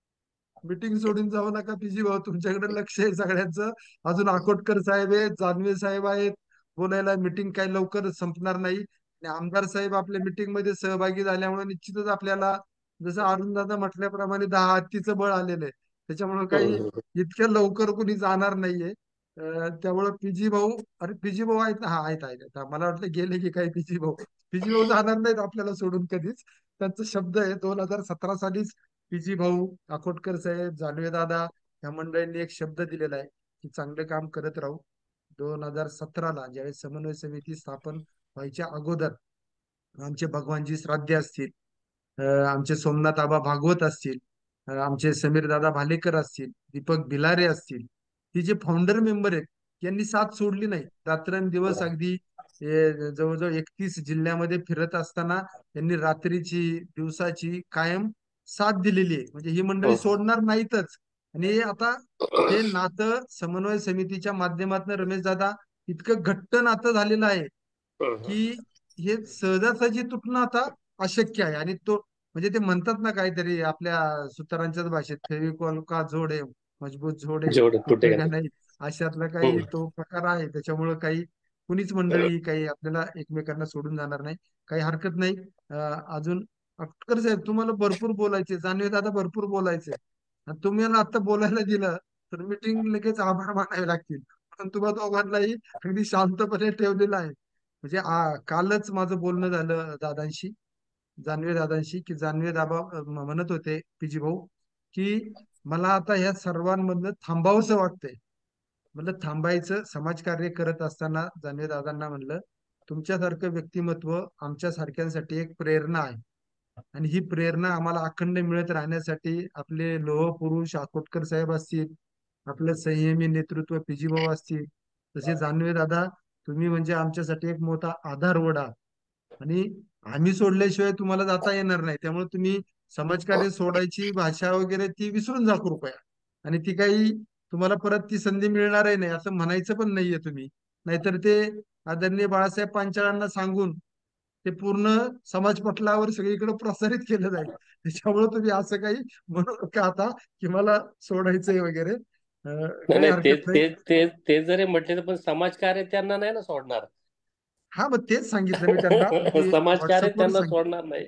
मीटिंग सोडून जाऊ नका. पीजी भाऊ तुमच्याकडे लक्ष आहे सगळ्यांचं. अजून अकोटकर साहेब आहेत, जानवे साहेब आहेत बोलायला. मीटिंग काही लवकर संपणार नाही. आणि आमदार साहेब आपल्या मीटिंग मध्ये सहभागी झाल्यामुळे निश्चितच आपल्याला जसं अरुणदादा म्हटल्याप्रमाणे दहा हत्तीचं बळ आलेलं आहे, त्याच्यामुळे काही इतक्या लवकर कोणी जाणार नाहीये. त्यामुळे पीजी भाऊ, अरे पीजी भाऊ आहेत ना? हा आहेत आहेत. मला वाटलं गेले की काही पीजी भाऊ. पीजी भाऊ जाणार नाहीत आपल्याला सोडून कधीच. त्यांचा शब्द आहे. दोन हजार सतरा सालीच पीजी भाऊ, अकोटकर साहेब, जानवे दादा या मंडळींनी एक शब्द दिलेला आहे की चांगलं काम करत राहू. दोन हजार सतराला ज्यावेळेस समन्वय समिती स्थापन व्हायच्या अगोदर आमचे भगवानजी श्राद्धे असतील, आमचे सोमनाथ आबा भागवत असतील, आमचे समीर दादा भालेकर असतील, दीपक भिलारे असतील, ही जे फाउंडर मेंबर आहेत यांनी साथ सोडली नाही. रात्रंदिवस अगदी जवळजवळ एकतीस जिल्ह्यामध्ये फिरत असताना त्यांनी रात्रीची दिवसाची कायम साथ दिलेली आहे. म्हणजे ही मंडळी सोडणार नाहीतच. आणि आता हे नातं समन्वय समितीच्या माध्यमातून रमेश दादा इतकं घट्ट नातं झालेलं आहे की हे सहजासहजी तुटणं आता अशक्य आहे. आणि तो म्हणजे ते म्हणतात ना काहीतरी आपल्या सुतारांच्याच भाषेत, फेविकॉल का जोडे मजबूत जोडे तुटेगा नाही, अशातला काही तो प्रकार आहे. त्याच्यामुळे काही कुणीच मंडळी काही आपल्याला एकमेकांना सोडून जाणार नाही. काही हरकत नाही. अजून अटकर साहेब तुम्हाला भरपूर बोलायचे, जानवे दादा भरपूर बोलायचे, तुम्ही आता बोलायला दिलं तर मीटिंग लगेच आभार मानावे लागतील. पण तुम्हाला दोघांनाही अगदी शांतपणे ठेवलेलं आहे. म्हणजे कालच माझं बोलणं झालं दादांशी, जानवे दादांशी, की जानवे दादा म्हणत होते पीजी भाऊ की मला आता ह्या सर्वांमधनं थांबावंसं वाटतंय. म्हणलं थांबायचं. समाजकार्य करत असताना जानवे दादांना म्हणलं तुमच्यासारखं व्यक्तिमत्व आमच्या सारख्यांसाठी एक प्रेरणा आहे. आणि ही प्रेरणा आम्हाला अखंड मिळत राहण्यासाठी आपले लोह पुरुष अकोटकर साहेब असतील, आपलं संयमी नेतृत्व पीजी भाऊ असतील, तसे जानवे दादा तुम्ही म्हणजे आमच्यासाठी एक मोठा आधार वडा. आणि आम्ही सोडल्याशिवाय तुम्हाला जाता येणार नाही. त्यामुळे तुम्ही समाजकार्य सोडायची भाषा वगैरे ती विसरून जा कृपया. आणि ती काही तुम्हाला परत ती संधी मिळणारही नाही असं म्हणायचं पण नाहीये तुम्ही. नाहीतर ते आदरणीय बाळासाहेब पांचाळांना सांगून ते पूर्ण समाज पटलावर सगळीकडे प्रसारित केलं जाईल. त्याच्यामुळे तुम्ही असं काही म्हणू नका आता की मला सोडायचंय वगैरे. ते जरी म्हटले तर पण समाजकार्य त्यांना नाही ना सोडणार. हा मग तेच सांगितलं मी त्यांना. समाजकार्य त्यांना सोडणार नाही.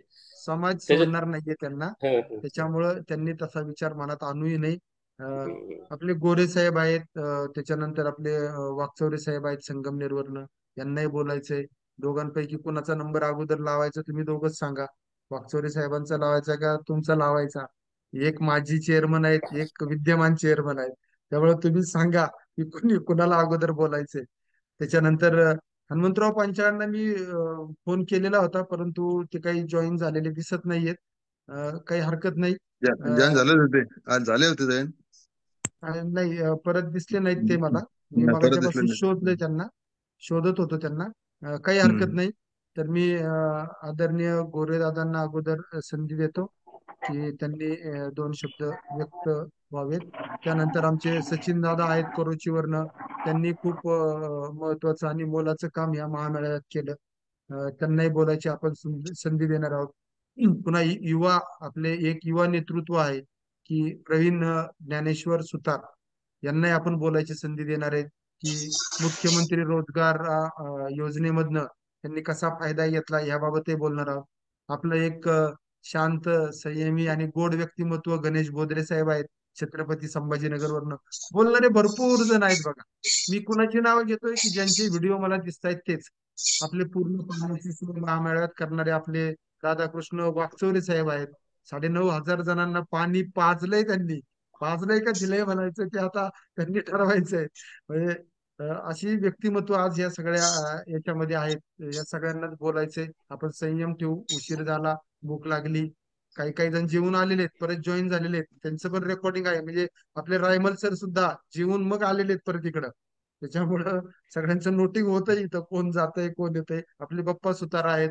समाज त्याच्यात सोडणार नाहीये त्यांना, हं, हं, हं. त्याच्यामुळं त्यांनी तसा विचार मनात आणूही नाही. अं, हं. आपले गोरे साहेब आहेत, अं, त्याच्यानंतर आपले अं, वाकचौरे साहेब आहेत संगमनेरवरनं, यांनाही बोलायचंय. दोघांपैकी कोणाचा नंबर अगोदर लावायचा तुम्ही दोघंच सांगा. वाकचौरे साहेबांचा लावायचा का तुमचा लावायचा? एक माजी चेअरमन आहेत, एक विद्यमान चेअरमन आहेत, त्यामुळे तुम्ही सांगा की कोणी कुणाला अगोदर बोलायचंय. त्याच्यानंतर अं, हनुमंतराव पांचाळांना मी फोन केलेला होता, परंतु ते काही जॉईन झालेले दिसत नाहीयेत. अं, काही हरकत नाही. जॉईन अं, झाले होते, आज झाले होते जॉईन. अं, नाही, अं, परत दिसले नाहीत ते मला. मी नाही, परत दिसले मगाच्यापासून नाही. शोधले त्यांना, शोधत होतो त्यांना. अं, काही हम्म. हरकत नाही. तर मी अं, आदरणीय गोरेदादांना अगोदर संधी देतो की त्यांनी अं, दोन शब्द व्यक्त व्हावेत. त्यानंतर आमचे सचिन दादा आहेत करोचीवरनं, त्यांनी खूप अं, महत्वाचं आणि मोलाचं काम या महामेळाव्यात केलं. अं, त्यांनाही बोलायची आपण संधी संधी देणार आहोत. पुन्हा यु- युवा, आपले एक युवा नेतृत्व आहे की प्रवीण अं, ज्ञानेश्वर सुतार, यांनाही आपण बोलायची संधी देणार आहेत की मुख्यमंत्री रोजगार अं, योजनेमधनं त्यांनी कसा फायदा घेतला याबाबतही बोलणार आहोत. आपलं एक अं, शांत, संयमी आणि गोड व्यक्तिमत्व गणेश बोधरे साहेब आहेत छत्रपती संभाजीनगरवरनं, बोलणारे भरपूर जण आहेत बघा. मी कुणाची नावं घेतोय की ज्यांचे व्हिडिओ मला दिसत आहेत तेच आपले पूर्ण पाण्याची सोय महामेळाव्यात करणारे आपले राधाकृष्ण वाकचौरे साहेब आहेत. साडे नऊ हजार जणांना पाणी पाजलंय त्यांनी, पाजलंय का दिलंय म्हणायचं ते आता त्यांनी ठरवायचंय. म्हणजे अं, अशी व्यक्तिमत्व आज या सगळ्या अं, याच्यामध्ये आहेत. या सगळ्यांनाच बोलायचंय. आपण संयम ठेवू. उशीर झाला, भूक लागली, काही काही जण जेवून आलेले आहेत, परत जॉईन झालेले आहेत, त्यांचं पण रेकॉर्डिंग आहे. म्हणजे आपले रायमल सर सुद्धा जेवून मग आलेले आहेत परत इकडं. त्याच्यामुळं सगळ्यांचं नोटिंग होतंय इथं, कोण जातंय कोण येतंय. आपले बाप्पा सुतार आहेत,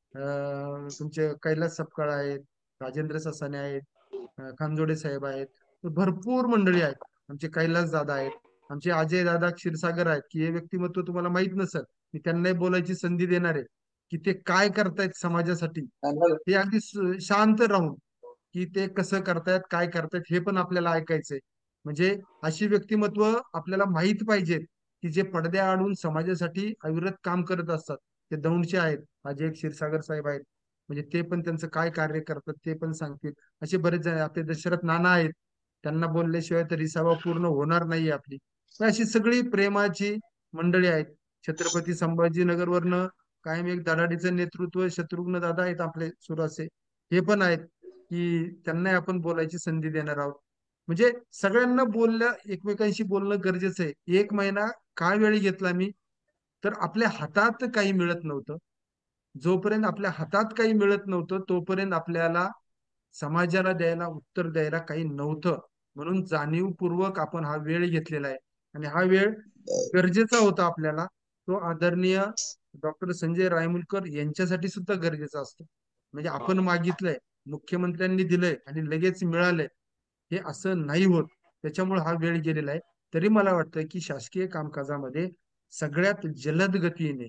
अं, तुमचे कैलास सपकाळ आहेत, राजेंद्र ससाने आहेत, अं, खानजोडे साहेब आहेत, तर भरपूर मंडळी आहेत. आमचे कैलास दादा आहेत, आमचे अजय दादा क्षीरसागर आहेत, की हे व्यक्तिमत्व तुम्हाला माहित नसेल, मी त्यांनाही बोलायची संधी देणार आहे की ते काय करतायत समाजासाठी. ते अगदी स- शांत राहून की ते कसं करतायत, काय करतायत हे पण आपल्याला ऐकायचंय. म्हणजे अशी व्यक्तिमत्व आपल्याला माहित पाहिजेत की जे पडद्या आडून समाजासाठी अविरत काम करत असतात. ते दौंडचे आहेत, अजय क्षीरसागर साहेब आहेत, म्हणजे ते पण त्यांचं काय कार्य करतात ते पण सांगतील. असे बरेच जण आहेत. आपले दशरथ नाना आहेत, त्यांना बोलल्याशिवाय तरी सभा पूर्ण होणार नाही आपली. तर अशी सगळी प्रेमाची मंडळी आहेत. छत्रपती संभाजीनगरवरनं कायम एक धडाडीचं नेतृत्व शत्रुघ्न दादा आहेत आपले सुरासे, हे पण आहेत की त्यांना आपण बोलायची संधी देणार आहोत. म्हणजे सगळ्यांना बोलल्या, एकमेकांशी बोलणं गरजेचं आहे. एक महिना काय वेळ घेतला मी, तर आपल्या हातात काही मिळत नव्हतं. जोपर्यंत आपल्या हातात काही मिळत नव्हतं तोपर्यंत आपल्याला समाजाला द्यायला, उत्तर द्यायला काही नव्हतं. म्हणून जाणीवपूर्वक आपण हा वेळ घेतलेला आहे आणि हा वेळ गरजेचा होता आपल्याला. तो आदरणीय डॉक्टर संजय रायमुलकर यांच्यासाठी सुद्धा गरजेचा असतो. म्हणजे आपण मागितलंय, मुख्यमंत्र्यांनी दिलंय आणि लगेच मिळालंय, हे असं नाही होत. त्याच्यामुळे हा वेळ गेलेला आहे. तरी मला वाटतं की शासकीय कामकाजामध्ये सगळ्यात जलद गतीने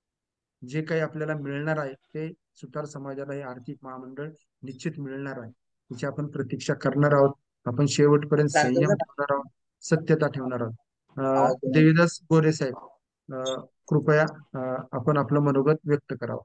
जे काही आपल्याला मिळणार आहे ते सुतार समाजाला हे आर्थिक महामंडळ निश्चित मिळणार आहे. त्याची आपण प्रतीक्षा करणार आहोत. आपण शेवटपर्यंत संयम ठेवणार आहोत, सत्यता ठेवणार आहोत. अं, देवीदास गोरे साहेब, अं, कृपया अं, आपण आपलं मनोगत व्यक्त करावं.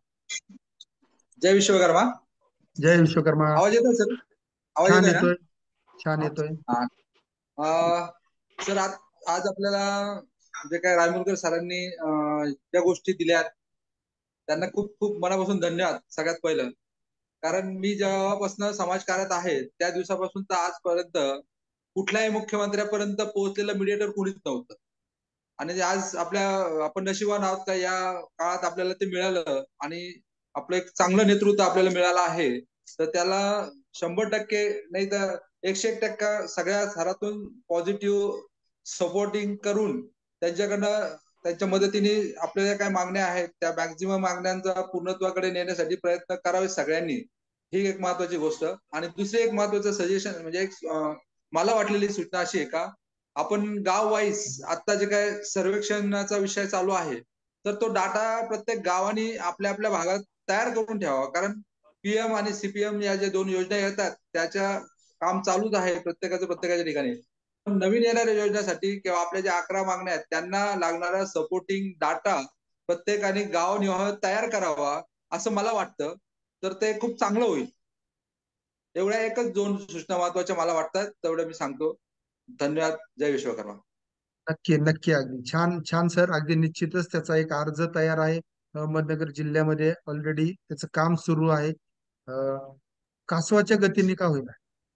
जय विश्वकर्मा. जय विश्वकर्मा. आवाज येतोय सर? आवाज छान येतोय ना? येतोय, छान येतोय. हा. अं, सर आज आज आपल्याला जे काय रायमुलकर सरांनी अं, ज्या गोष्टी दिल्यात त्यांना खूप खूप मनापासून धन्यवाद सगळ्यात पहिलं. कारण मी जेव्हापासून समाजकार्यात आहे त्या दिवसापासून तर आजपर्यंत कुठल्याही मुख्यमंत्र्यापर्यंत पोहोचलेलं मीडिएटर कोणीच नव्हतं. आणि आज आपल्या आपण नशिबान आहोत का या काळात आपल्याला ते मिळालं आणि आपलं एक चांगलं नेतृत्व आपल्याला मिळालं आहे. तर त्याला शंभर टक्के नाही तर एकशे एक टक्का सगळ्या थरातून पॉझिटिव्ह सपोर्टिंग करून त्यांच्याकडनं त्यांच्या मदतीने आपल्याला काय मागण्या आहेत त्या मॅक्झिमम मागण्यांचा पूर्णत्वाकडे नेण्यासाठी प्रयत्न करावे सगळ्यांनी. ही एक महत्वाची गोष्ट. आणि दुसरी एक महत्वाचं सजेशन म्हणजे एक अं, मला वाटलेली सूचना अशी आहे का आपण गाव वाईज आता जे काय सर्वेक्षणाचा विषय चालू आहे तर तो डाटा प्रत्येक गावाने आपल्या आपल्या भागात तयार करून ठेवावा. कारण पीएम आणि सीपीएम या ज्या दोन योजना येतात त्याच्या काम चालूच आहे प्रत्येकाचं प्रत्येकाच्या ठिकाणी. नवीन येणाऱ्या योजनेसाठी किंवा आपल्या ज्या अकरा मागण्या आहेत त्यांना लागणारा सपोर्टिंग डाटा प्रत्येकाने गाव निवाह तयार करावा असं मला वाटतं. तर ते खूप चांगलं होईल. एवढ्या एकच दोन सूचना महत्वाच्या मला वाटतात, तेवढं मी सांगतो. धन्यवाद. जय विश्वकर्मा. नक्की नक्की अगदी छान छान सर. अगदी निश्चितच त्याचा एक अर्ज तयार आहे अहमदनगर जिल्ह्यामध्ये. ऑलरेडी त्याचं काम सुरू आहे. अं, कासवाच्या गतीने का होईना.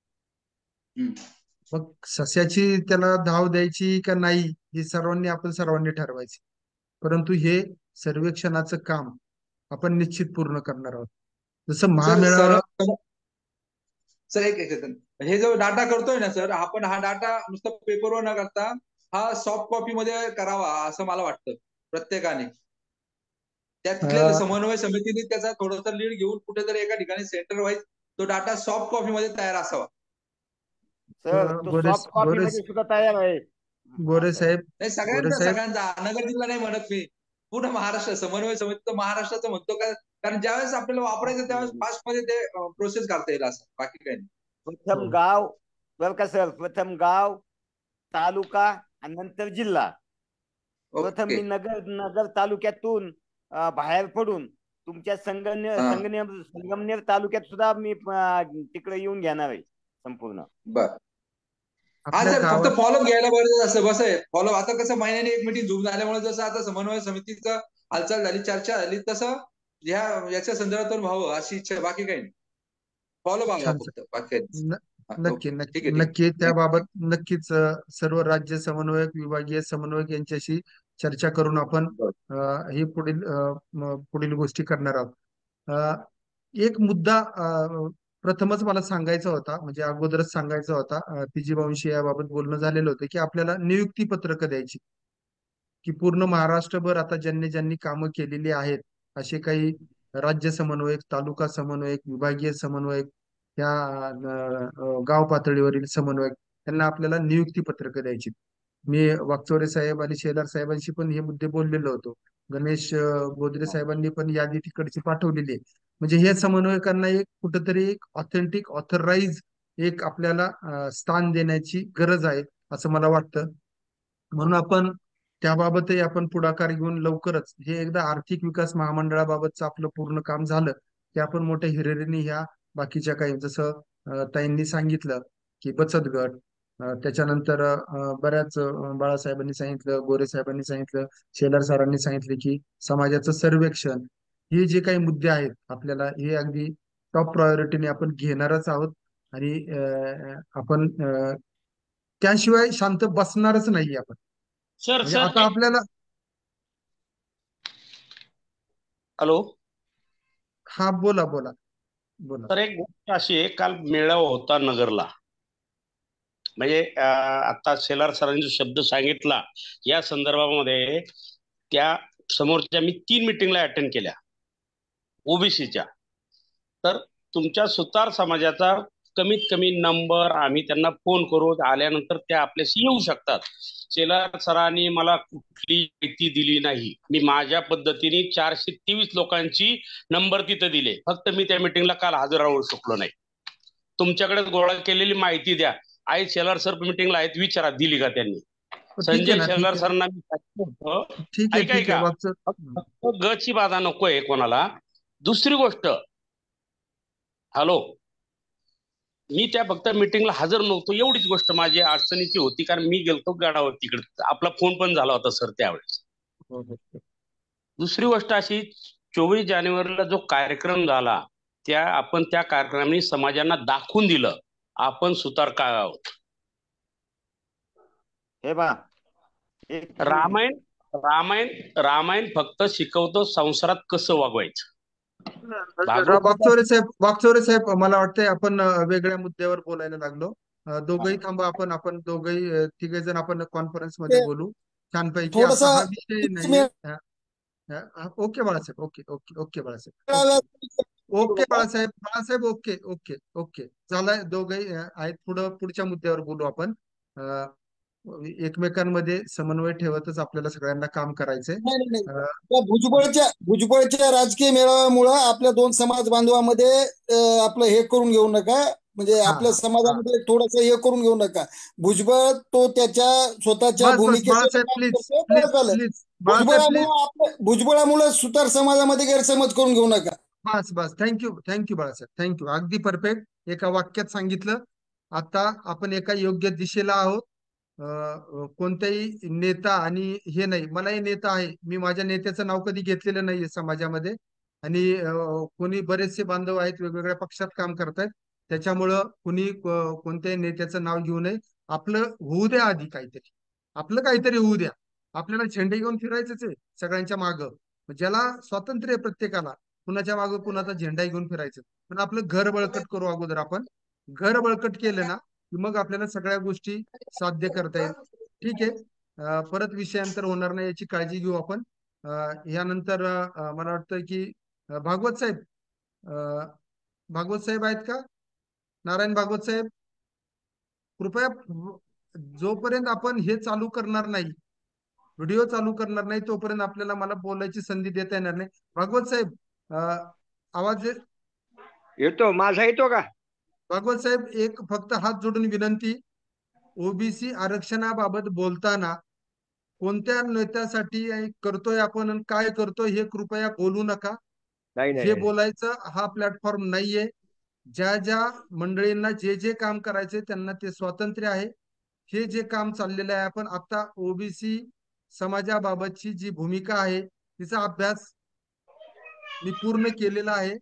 मग सस्याची त्याला धाव द्यायची का नाही हे सर्वांनी आपण सर्वांनी ठरवायचे. परंतु हे सर्वेक्षणाचं काम आपण निश्चित पूर्ण करणार आहोत. जसं सर महामेळावा सर सर एक एक सेकंद. हे जो डाटा करतोय ना सर, आपण हा डाटा नुसतं पेपरवर न करता हा सॉफ्ट कॉपी मध्ये करावा असं मला वाटतं प्रत्येकाने. त्यातले अं, समन्वय समितीने त्याचा थोडंसं लीड घेऊन कुठेतरी एका ठिकाणी सेंटर वाईज तो डाटा सॉफ्ट कॉपी मध्ये तयार असावा. सर अं, तो गोरे सॉफ्ट कॉपी गोरे मध्ये सुद्धा तयार आहे. गोरे साहेब नाही गोरे सगळ्यांचा साहेब सगळ्यांचा नगर जिल्हा नाही म्हणत मी, पूर्ण महाराष्ट्र समन्वय समितीचं महाराष्ट्राचं म्हणतो का, कारण ज्यावेळेस आपल्याला वापरायचं त्यावेळेस फास्ट मध्ये ते प्रोसेस करता येईल असं, बाकी काही नाही. प्रथम गाव बरं का सर, प्रथम गाव, तालुका आणि नंतर जिल्हा. प्रथम ओके. मी नगर नगर तालुक्यातून अं, बाहेर पडून तुमच्या संगमनेर हा. संगमनेर संगमनेर तालुक्यात सुद्धा मी अं, तिकडे येऊन घेणार आहे संपूर्ण. बर हा आपल्या सर, फक्त गावात फॉलोअप घ्यायला बरं असं बस आहे. फॉलो आता कसं महिन्याने एक मिटिंग झूम झाल्यामुळे जसं आता समन्वय समितीचं हालचाल झाली, चर्चा झाली, तसं ह्या याच्या संदर्भातून व्हावं अशी इच्छा आहे, बाकी काही नाही. फॉलो हवा छान फक्त, बाकी काही नाही. न- हा, नक्की ओके. नक्की ठीक आहे ठीक नक्की आहे. त्याबाबत नक्कीच अ, सर्व राज्य समन्वयक विभागीय समन्वयक यांच्याशी चर्चा करून आपण बरं. अ, हे पुढील अ, म- पुढील गोष्टी करणार आहोत. अ, एक मुद्दा अ, प्रथमच मला सांगायचा होता, म्हणजे अगोदरच सांगायचा होता. अ, पी जी वंशी याबाबत बोलणं झालेलं होतं की आपल्याला नियुक्ती पत्रकं द्यायची, की पूर्ण महाराष्ट्रभर आता ज्यांनी ज्यांनी कामं केलेली आहेत असे काही राज्य समन्वयक, तालुका समन्वयक, विभागीय समन्वयक, त्या अ, अ, गाव पातळीवरील समन्वयक यांना आपल्याला नियुक्ती पत्रकं द्यायची. मी वाकचौरे साहेब आणि शेलार साहेबांशी पण हे मुद्दे बोललेलो होतो. गणेश अ, बोदरे साहेबांनी पण यादी तिकडची पाठवलेली आहे. म्हणजे हे समन्वयकांना एक कुठंतरी एक ऑथेंटिक ऑथराईज एक आपल्याला अ, स्थान देण्याची गरज आहे असं मला वाटतं. म्हणून आपण त्याबाबतही आपण पुढाकार घेऊन लवकरच हे एकदा आर्थिक विकास महामंडळाबाबतचं आपलं पूर्ण काम झालं की आपण मोठ्या हिरिरीने ह्या बाकीच्या काही जसं अ, ताईंनी सांगितलं की बचत गट, अ, त्याच्यानंतर अ, बऱ्याच अ, बाळासाहेबांनी सांगितलं, गोरे साहेबांनी सांगितलं, शेलार सरांनी सांगितले की समाजाचं सर्वेक्षण, हे जे काही मुद्दे आहेत आपल्याला हे अगदी टॉप प्रायोरिटीने आपण घेणारच आहोत. आणि अ, आपण अ, त्याशिवाय शांत बसणारच नाही आपण. सर म्हणजे सर आता आपल्याला हॅलो हा बोला बोला बोला. सर, एक गोष्ट अशी आहे, काल मेळावा होता नगरला. म्हणजे अं, आता शेलार सरांनी जो शब्द सांगितला या संदर्भामध्ये, त्या समोरच्या मी तीन मिटिंगला अटेंड केल्या ओबीसीच्या. तर तुमच्या सुतार समाजाचा कमीत कमी नंबर आम्ही त्यांना फोन करू, आल्यानंतर ते आपल्याशी येऊ शकतात. शेलार सरांनी मला कुठली माहिती दिली नाही. मी माझ्या पद्धतीने चारशे तेवीस लोकांची नंबर तिथं दिले. फक्त मी त्या मिटिंगला काल हजर राहू शकलो नाही. तुमच्याकडे गोळा केलेली माहिती द्या. आई शेलार सर मिटिंगला आहेत, विचारा दिली का त्यांनी. ठीक आहे संजय ना, ठीक शेलार आहे सरांना मी सांगितलं होतं, ठीक आहे ऐका ठीक आहे ऐका, वागचं फक्त गची बाधा नकोय कोणाला. दुसरी गोष्ट, हॅलो, मी त्या फक्त मिटिंगला हजर नव्हतो, एवढीच गोष्ट माझी अडचणीची होती, कारण मी गेलतो गडावर तिकडे. आपला फोन पण झाला होता सर त्यावेळेस. हो, हो. दुसरी गोष्ट अशी, चोवीस जानेवारीला जो कार्यक्रम झाला, त्या आपण त्या कार्यक्रमाने समाजांना दाखवून दिलं आपण सुतार काय आहोत. हे बा रामायण रामायण रामायण फक्त शिकवतो संसारात कसं वागवायचं. भागवत वाकचौरे साहेब वाकचौरे साहेब मला वाटतंय आपण अ, वेगळ्या मुद्द्यावर बोलायला लागलो. अ, दोघंही थांबा, आपण आपण दोघंही तिघे जण आपण कॉन्फरन्स मध्ये बोलू छानपैकी. थोडस आता हा विषय नाहीये. हा, हा, okay Balasaheb, okay okay okay Balasaheb, okay okay Balasaheb Balasaheb okay okay okay झालाय. दोघंही अ, आहेत. पुढं पुढच्या मुद्द्यावर बोलू आपण. अ, एकमेकांमध्ये समन्वय ठेवतच आपल्याला सगळ्यांना काम करायचंय. नाही नाही नाही. अ, त्या भुजबळच्या भुजबळच्या राजकीय मेळाव्यामुळं आपल्या दोन समाज बांधवामध्ये अं, आपलं हे करून घेऊ नका. म्हणजे हा आपल्या हा हा समाजामध्ये थोडस हे करून घेऊ नका. भुजबळ तो त्याच्या स्वतःच्या बस बस भूमिकेचं बाळासाहेब काम प्लीज करतोय, प्लीज बरं झालं. प्लीज बाळासाहेब प्लीज भुजबळामुळे आपल्या भुजबळामुळे सुतार समाजामध्ये गैरसमज करून घेऊ नका. बस बस थँक्यू थँक्यू बाळासाहेब, थँक्यू. अगदी परफेक्ट एका वाक्यात सांगितलं. आता आपण एका योग्य दिशेला आहोत. अं, कोणताही नेता आणि हे नाही, मलाही नेता आहे, मी माझ्या नेत्याचं नाव कधी घेतलेलं नाहीये समाजामध्ये. आणि अं, कोणी बरेचसे बांधव आहेत वेगवेगळ्या पक्षात काम करतायत, त्याच्यामुळं कुणी को- कोणत्याही नेत्याचं नाव घेऊ नये. आपलं होऊ द्या आधी काहीतरी, आपलं काहीतरी होऊ द्या. आपल्याला झेंडे घेऊन फिरायचंच आहे सगळ्यांच्या मागं. ज्याला स्वातंत्र्य आहे प्रत्येकाला, कुणाच्या मागं कुणाचा झेंडा घेऊन फिरायचं. पण आपलं घर बळकट करू अगोदर आपण. घर बळकट केलं ना की मग आपल्याला सगळ्या गोष्टी साध्य करता येईल. ठीक आहे. अं, परत विषयांतर होणार नाही याची काळजी घेऊ आपण. अं, यानंतर अं, मला वाटतं की अं, भागवत साहेब, अं, भागवत साहेब आहेत का? नारायण भागवत साहेब, कृपया जोपर्यंत आपण हे चालू करणार नाही, व्हिडिओ चालू करणार नाही, तोपर्यंत आपल्याला मला बोलायची संधी देता येणार नाही. भागवत साहेब, अं, आवाज ये- येतो माझा येतो का? भागवत साहेब, एक फक्त हात जोडून विनंती, ओबीसी आरक्षणाबाबत बोलताना कोणत्या नेत्यासाठी करतोय आपण आणि काय करतोय हे कृपया बोलू नका. नाही नाही हे नाही. बोलायचं हा प्लॅटफॉर्म नाहीये. ज्या ज्या मंडळींना जे जे काम करायचे त्यांना ते स्वातंत्र्य आहे. हे जे काम चाललेलं आहे, आपण आता ओबीसी समाजाबाबतची जी भूमिका आहे तिचा अभ्यास मी पूर्ण केलेला आहे.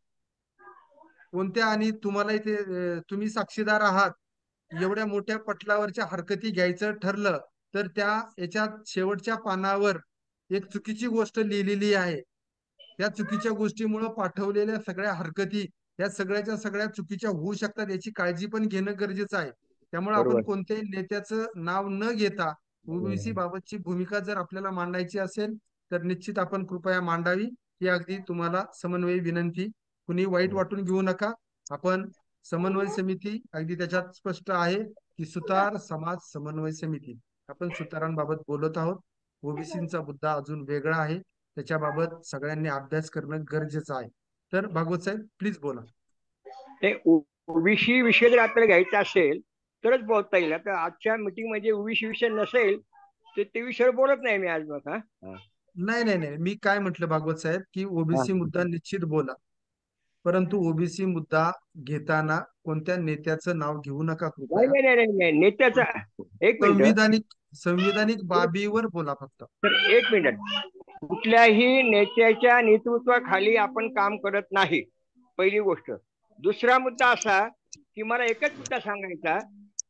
कोणत्या आणि तुम्हाला इथे अं, तुम्ही साक्षीदार आहात. एवढ्या मोठ्या पटलावरच्या हरकती घ्यायचं ठरलं तर त्या याच्यात शेवटच्या पानावर एक चुकीची गोष्ट लिहिलेली आहे. त्या चुकीच्या गोष्टीमुळे पाठवलेल्या सगळ्या हरकती या सगळ्याच्या सगळ्या चुकीच्या होऊ शकतात, याची काळजी पण घेणं गरजेचं आहे. त्यामुळे आपण बरोबर. कोणत्याही नेत्याचं नाव न घेता ओबीसी हम्म. बाबतची भूमिका जर आपल्याला मांडायची असेल तर निश्चित आपण कृपया मांडावी. ही अगदी तुम्हाला समन्वयी विनंती. कुणी वाईट वाटून घेऊ नका. आपण समन्वय समिती अगदी त्याच्यात स्पष्ट आहे की सुतार समाज समन्वय समिती, आपण सुतारांबाबत बोलत आहोत. ओबीसीचा मुद्दा अजून वेगळा आहे, त्याच्याबाबत सगळ्यांनी अभ्यास करणं गरजेचं आहे. तर भागवत साहेब प्लीज बोला. ते ओबीसी विषय जर आपल्याला घ्यायचा असेल तरच बोलता येईल. आता आजच्या मीटिंग मध्ये ओबीसी विषय नसेल तर ते विषय बोलत नाही मी आज बघ. हा नाही नाही नाही, मी काय म्हटलं भागवत साहेब की ओबीसी मुद्दा निश्चित बोला, परंतु ओबीसी मुद्दा घेताना कोणत्या नेत्याचं नाव घेऊ नका नाही कृपया. नाही नाही नाही नेत्याचा एक मिनिट संविधानिक संविधानिक बाबीवर बोला फक्त. तर एक मिनिट कुठल्याही नेत्याच्या नेतृत्वाखाली आपण काम करत नाही, पहिली गोष्ट. दुसरा मुद्दा असा की मला एकच मुद्दा सांगायचा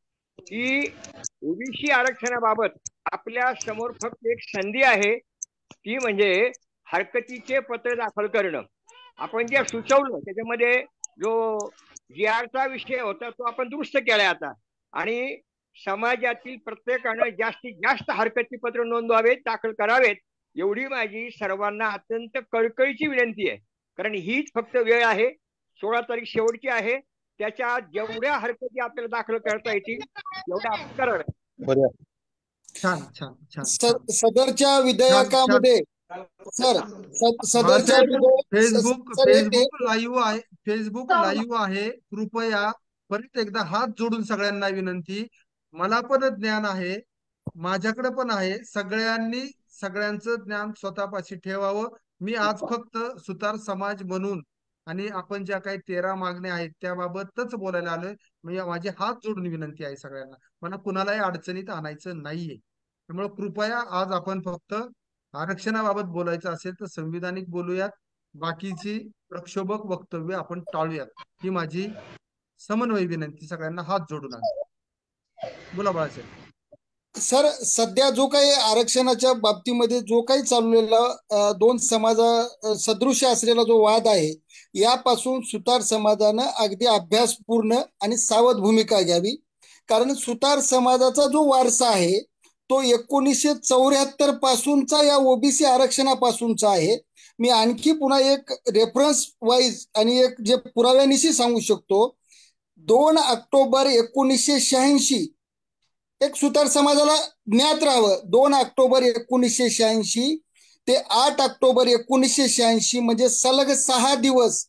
की ओबीसी आरक्षणाबाबत आपल्या समोर फक्त एक संधी आहे, ती म्हणजे हरकतीचे पत्र दाखल करणं. आपण जे सुचवलं त्याच्यामध्ये जो जी आरचा विषय होता तो आपण दुरुस्त केलाय आता. आणि समाजातील प्रत्येकानं जास्तीत जास्त हरकती पत्र नोंदवावेत, दाखल करावेत, एवढी माझी सर्वांना अत्यंत कळकळीची विनंती आहे. कारण हीच फक्त वेळ आहे, सोळा तारीख शेवटची आहे. त्याच्या आत जेवढ्या हरकती आपल्याला दाखल करता येतील तेवढ्या आपण कराव्या. छान छान छान स- सदरच्या विधेयकामध्ये सर स- सदरच्या बाळासाहेब, विधेयक फेसबुक सर एक- फेसबुक लाईव्ह आहे, फेसबुक लाईव्ह आहे. कृपया परत एकदा हात जोडून सगळ्यांना विनंती, मला पण ज्ञान आहे, माझ्याकडे पण आहे, सगळ्यांनी सगळ्यांचं ज्ञान स्वतःपाशी ठेवावं. मी आज फक्त सुतार समाज म्हणून आणि आपण ज्या काही तेरा मागण्या आहेत त्याबाबतच बोलायला आलोय. म्हणजे माझे हात जोडून विनंती आहे सगळ्यांना, मला कुणालाही अडचणीत आणायचं नाहीये. त्यामुळे कृपया आज आपण फक्त आरक्षणाबाबत बोलायचं असेल तर संविधानिक बोलूयात, बाकीची प्रक्षोभक वक्तव्य आपण टाळूयात. ही माझी समन्वय विनंती, सगळ्यांना हात जोडून आहे. बोला बाळासाहेब. सर सध्या जो काही आरक्षणाच्या बाबतीमध्ये जो काही चाललेला अ, दोन समाजा अ, सदृश असलेला जो वाद आहे, यापासून सुतार समाजानं अगदी अभ्यासपूर्ण आणि सावध भूमिका घ्यावी. कारण सुतार समाजाचा जो वारसा आहे तो एकोणीसशे चौऱ्याहत्तर पासूनचा या ओबीसी आरक्षणापासूनचा आहे. मी आणखी पुन्हा एक रेफरन्स वाईज आणि एक जे पुराव्यानिशी सांगू शकतो. दोन ऑक्टोबर एकोणीसशे शहाऐंशी एक सुतार समाजाला ज्ञात राहावं, दोन ऑक्टोबर एकोणीसशे शहाऐंशी ते आठ ऑक्टोबर एकोणीसशे शहाऐंशी म्हणजे सलग सहा दिवस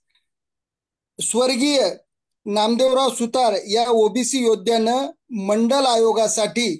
स्वर्गीय नामदेवराव सुतार या ओबीसी योद्ध्यानं मंडल आयोगासाठी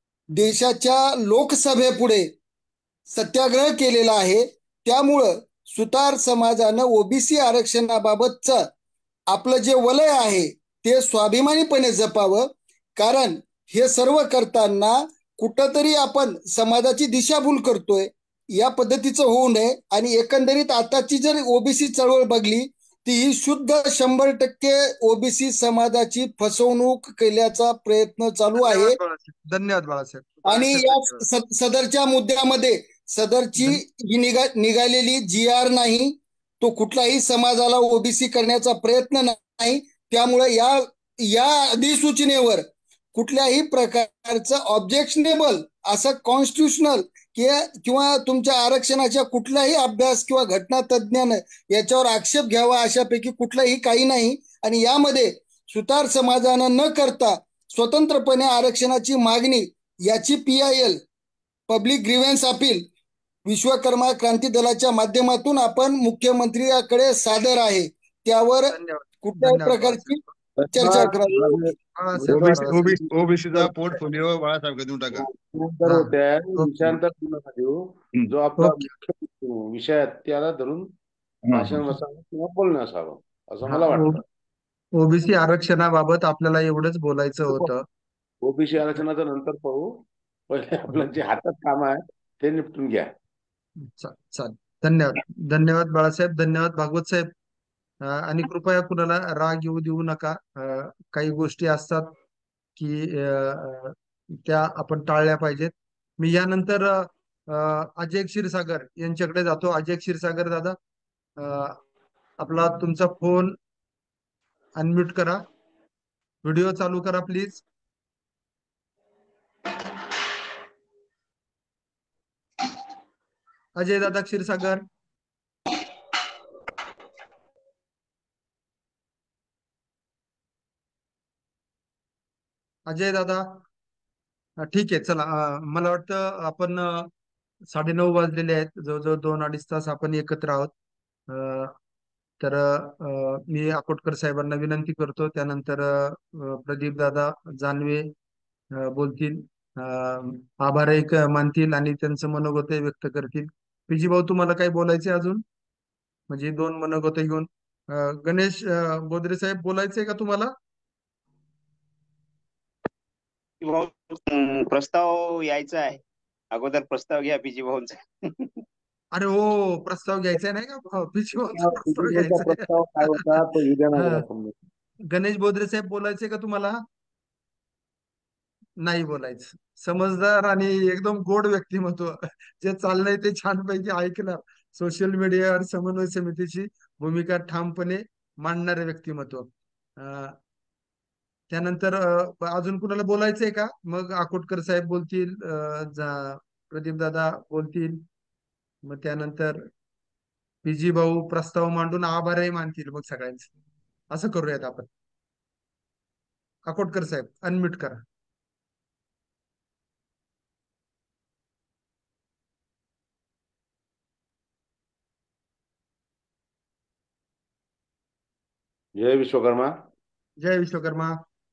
देशाच्या लोकसभेपुढे सत्याग्रह केलेला आहे. त्यामुळं सुतार समाजानं ओबीसी आरक्षणाबाबतचं आपलं जे वलय आहे ते स्वाभिमानीपणे जपावं. कारण हे सर्व करताना कुठंतरी आपण समाजाची दिशाभूल करतोय, या पद्धतीचं होऊ नये. आणि एकंदरीत आताची जर ओबीसी चळवळ बघली ती ही शुद्ध शंभर टक्के ओबीसी समाजाची फसवणूक केल्याचा प्रयत्न चालू आहे. धन्यवाद बाळासाहेब. आणि या स- सदरच्या मुद्द्यामध्ये सदरची ही निघा निघालेली जी आर नाही, तो कुठलाही समाजाला ओबीसी करण्याचा प्रयत्न नाही. त्यामुळे या या अधिसूचनेवर कुठल्याही प्रकारचं ऑब्जेक्शनेबल असं कॉन्स्टिट्युशनल किंवा तुमच्या आरक्षणाच्या कुठलाही अभ्यास किंवा घटना तज्ज्ञानं याच्यावर आक्षेप घ्यावा अशापैकी कुठलाही काही नाही. आणि यामध्ये सुतार समाजानं न करता स्वतंत्रपणे आरक्षणाची मागणी याची P I L public grievance appeal Vishwakarma Kranti दलाच्या माध्यमातून आपण मुख्यमंत्र्यांकडे सादर आहे. त्यावर कुठल्याही प्रकारची चर्चा करावी. ओबीसीचा पोर्टफोलिओ बाळासाहेब देऊन टाका. तर होत्या विषयांतर नका देऊ. जो आपला मुख्य विषय आहे त्याला धरून भाषण असावं किंवा बोलणं असावं असं मला वाटतं. ओबीसी आरक्षणाबाबत आपल्याला एवढंच बोलायचं होतं. ओबीसी आरक्षणाचं नंतर पाहू, पहिले आपलं जे हातात काम आहे ते निपटून घ्या. चालेल. धन्यवाद. धन्यवाद बाळासाहेब. धन्यवाद भागवत साहेब. अं, आणि कृपया कुणाला राग येऊ देऊ नका. अं, काही गोष्टी असतात की अं, त्या आपण टाळल्या पाहिजेत. मी यानंतर अं, अजय क्षीरसागर यांच्याकडे जातो. अजय क्षीरसागर दादा, अं, आपला तुमचा फोन अनम्यूट करा, व्हिडिओ चालू करा प्लीज. अजय दादा क्षीरसागर. अजय दादा, अं, ठीक आहे. चला, अं, मला वाटतं आपण अं, साडेनऊ वाजलेले आहेत. जवळजवळ दोन अडीच तास आपण एकत्र आहोत. अं, तर अं, मी अकोटकर साहेबांना विनंती करतो. त्यानंतर अं, प्रदीप दादा जानवे अं, बोलतील, अं, आभार एक मानतील आणि त्यांचं मनोगत व्यक्त करतील. पीजी भाऊ, तुम्हाला काही बोलायचे अजून? म्हणजे दोन मनोगत घेऊन अं, गणेश अं, बोदरे साहेब, बोलायचंय का तुम्हाला? प्रस्ताव यायचा आहे, अगोदर प्रस्ताव घ्या पीजी भाऊंचा. अरे हो, प्रस्ताव घ्यायचा नाही का? पीजी भाऊंचा प्रस्ताव घ्यायचा प्रस्ताव काय होता तो उद्या आहे. नाही हा. समजा. गणेश बोदरे साहेब, बोलायचंय का तुम्हाला? नाही बोलायचं. समजदार आणि एकदम गोड व्यक्तिमत्व, जे चाललंय ते छानपैकी ऐकणार, सोशल मीडियावर समन्वय समितीची भूमिका ठामपणे मांडणारे व्यक्तिमत्व. अं, त्यानंतर अं, अजून कुणाला बोलायचंय का? मग अकोटकर साहेब बोलतील, प्रदीप दादा बोलतील, मग त्यानंतर पीजी भाऊ प्रस्ताव मांडून आभारही मानतील मग सगळ्यांचे. असं करूयात आपण. अकोटकर साहेब, अनम्यूट करा. जय विश्वकर्मा. जय विश्वकर्मा.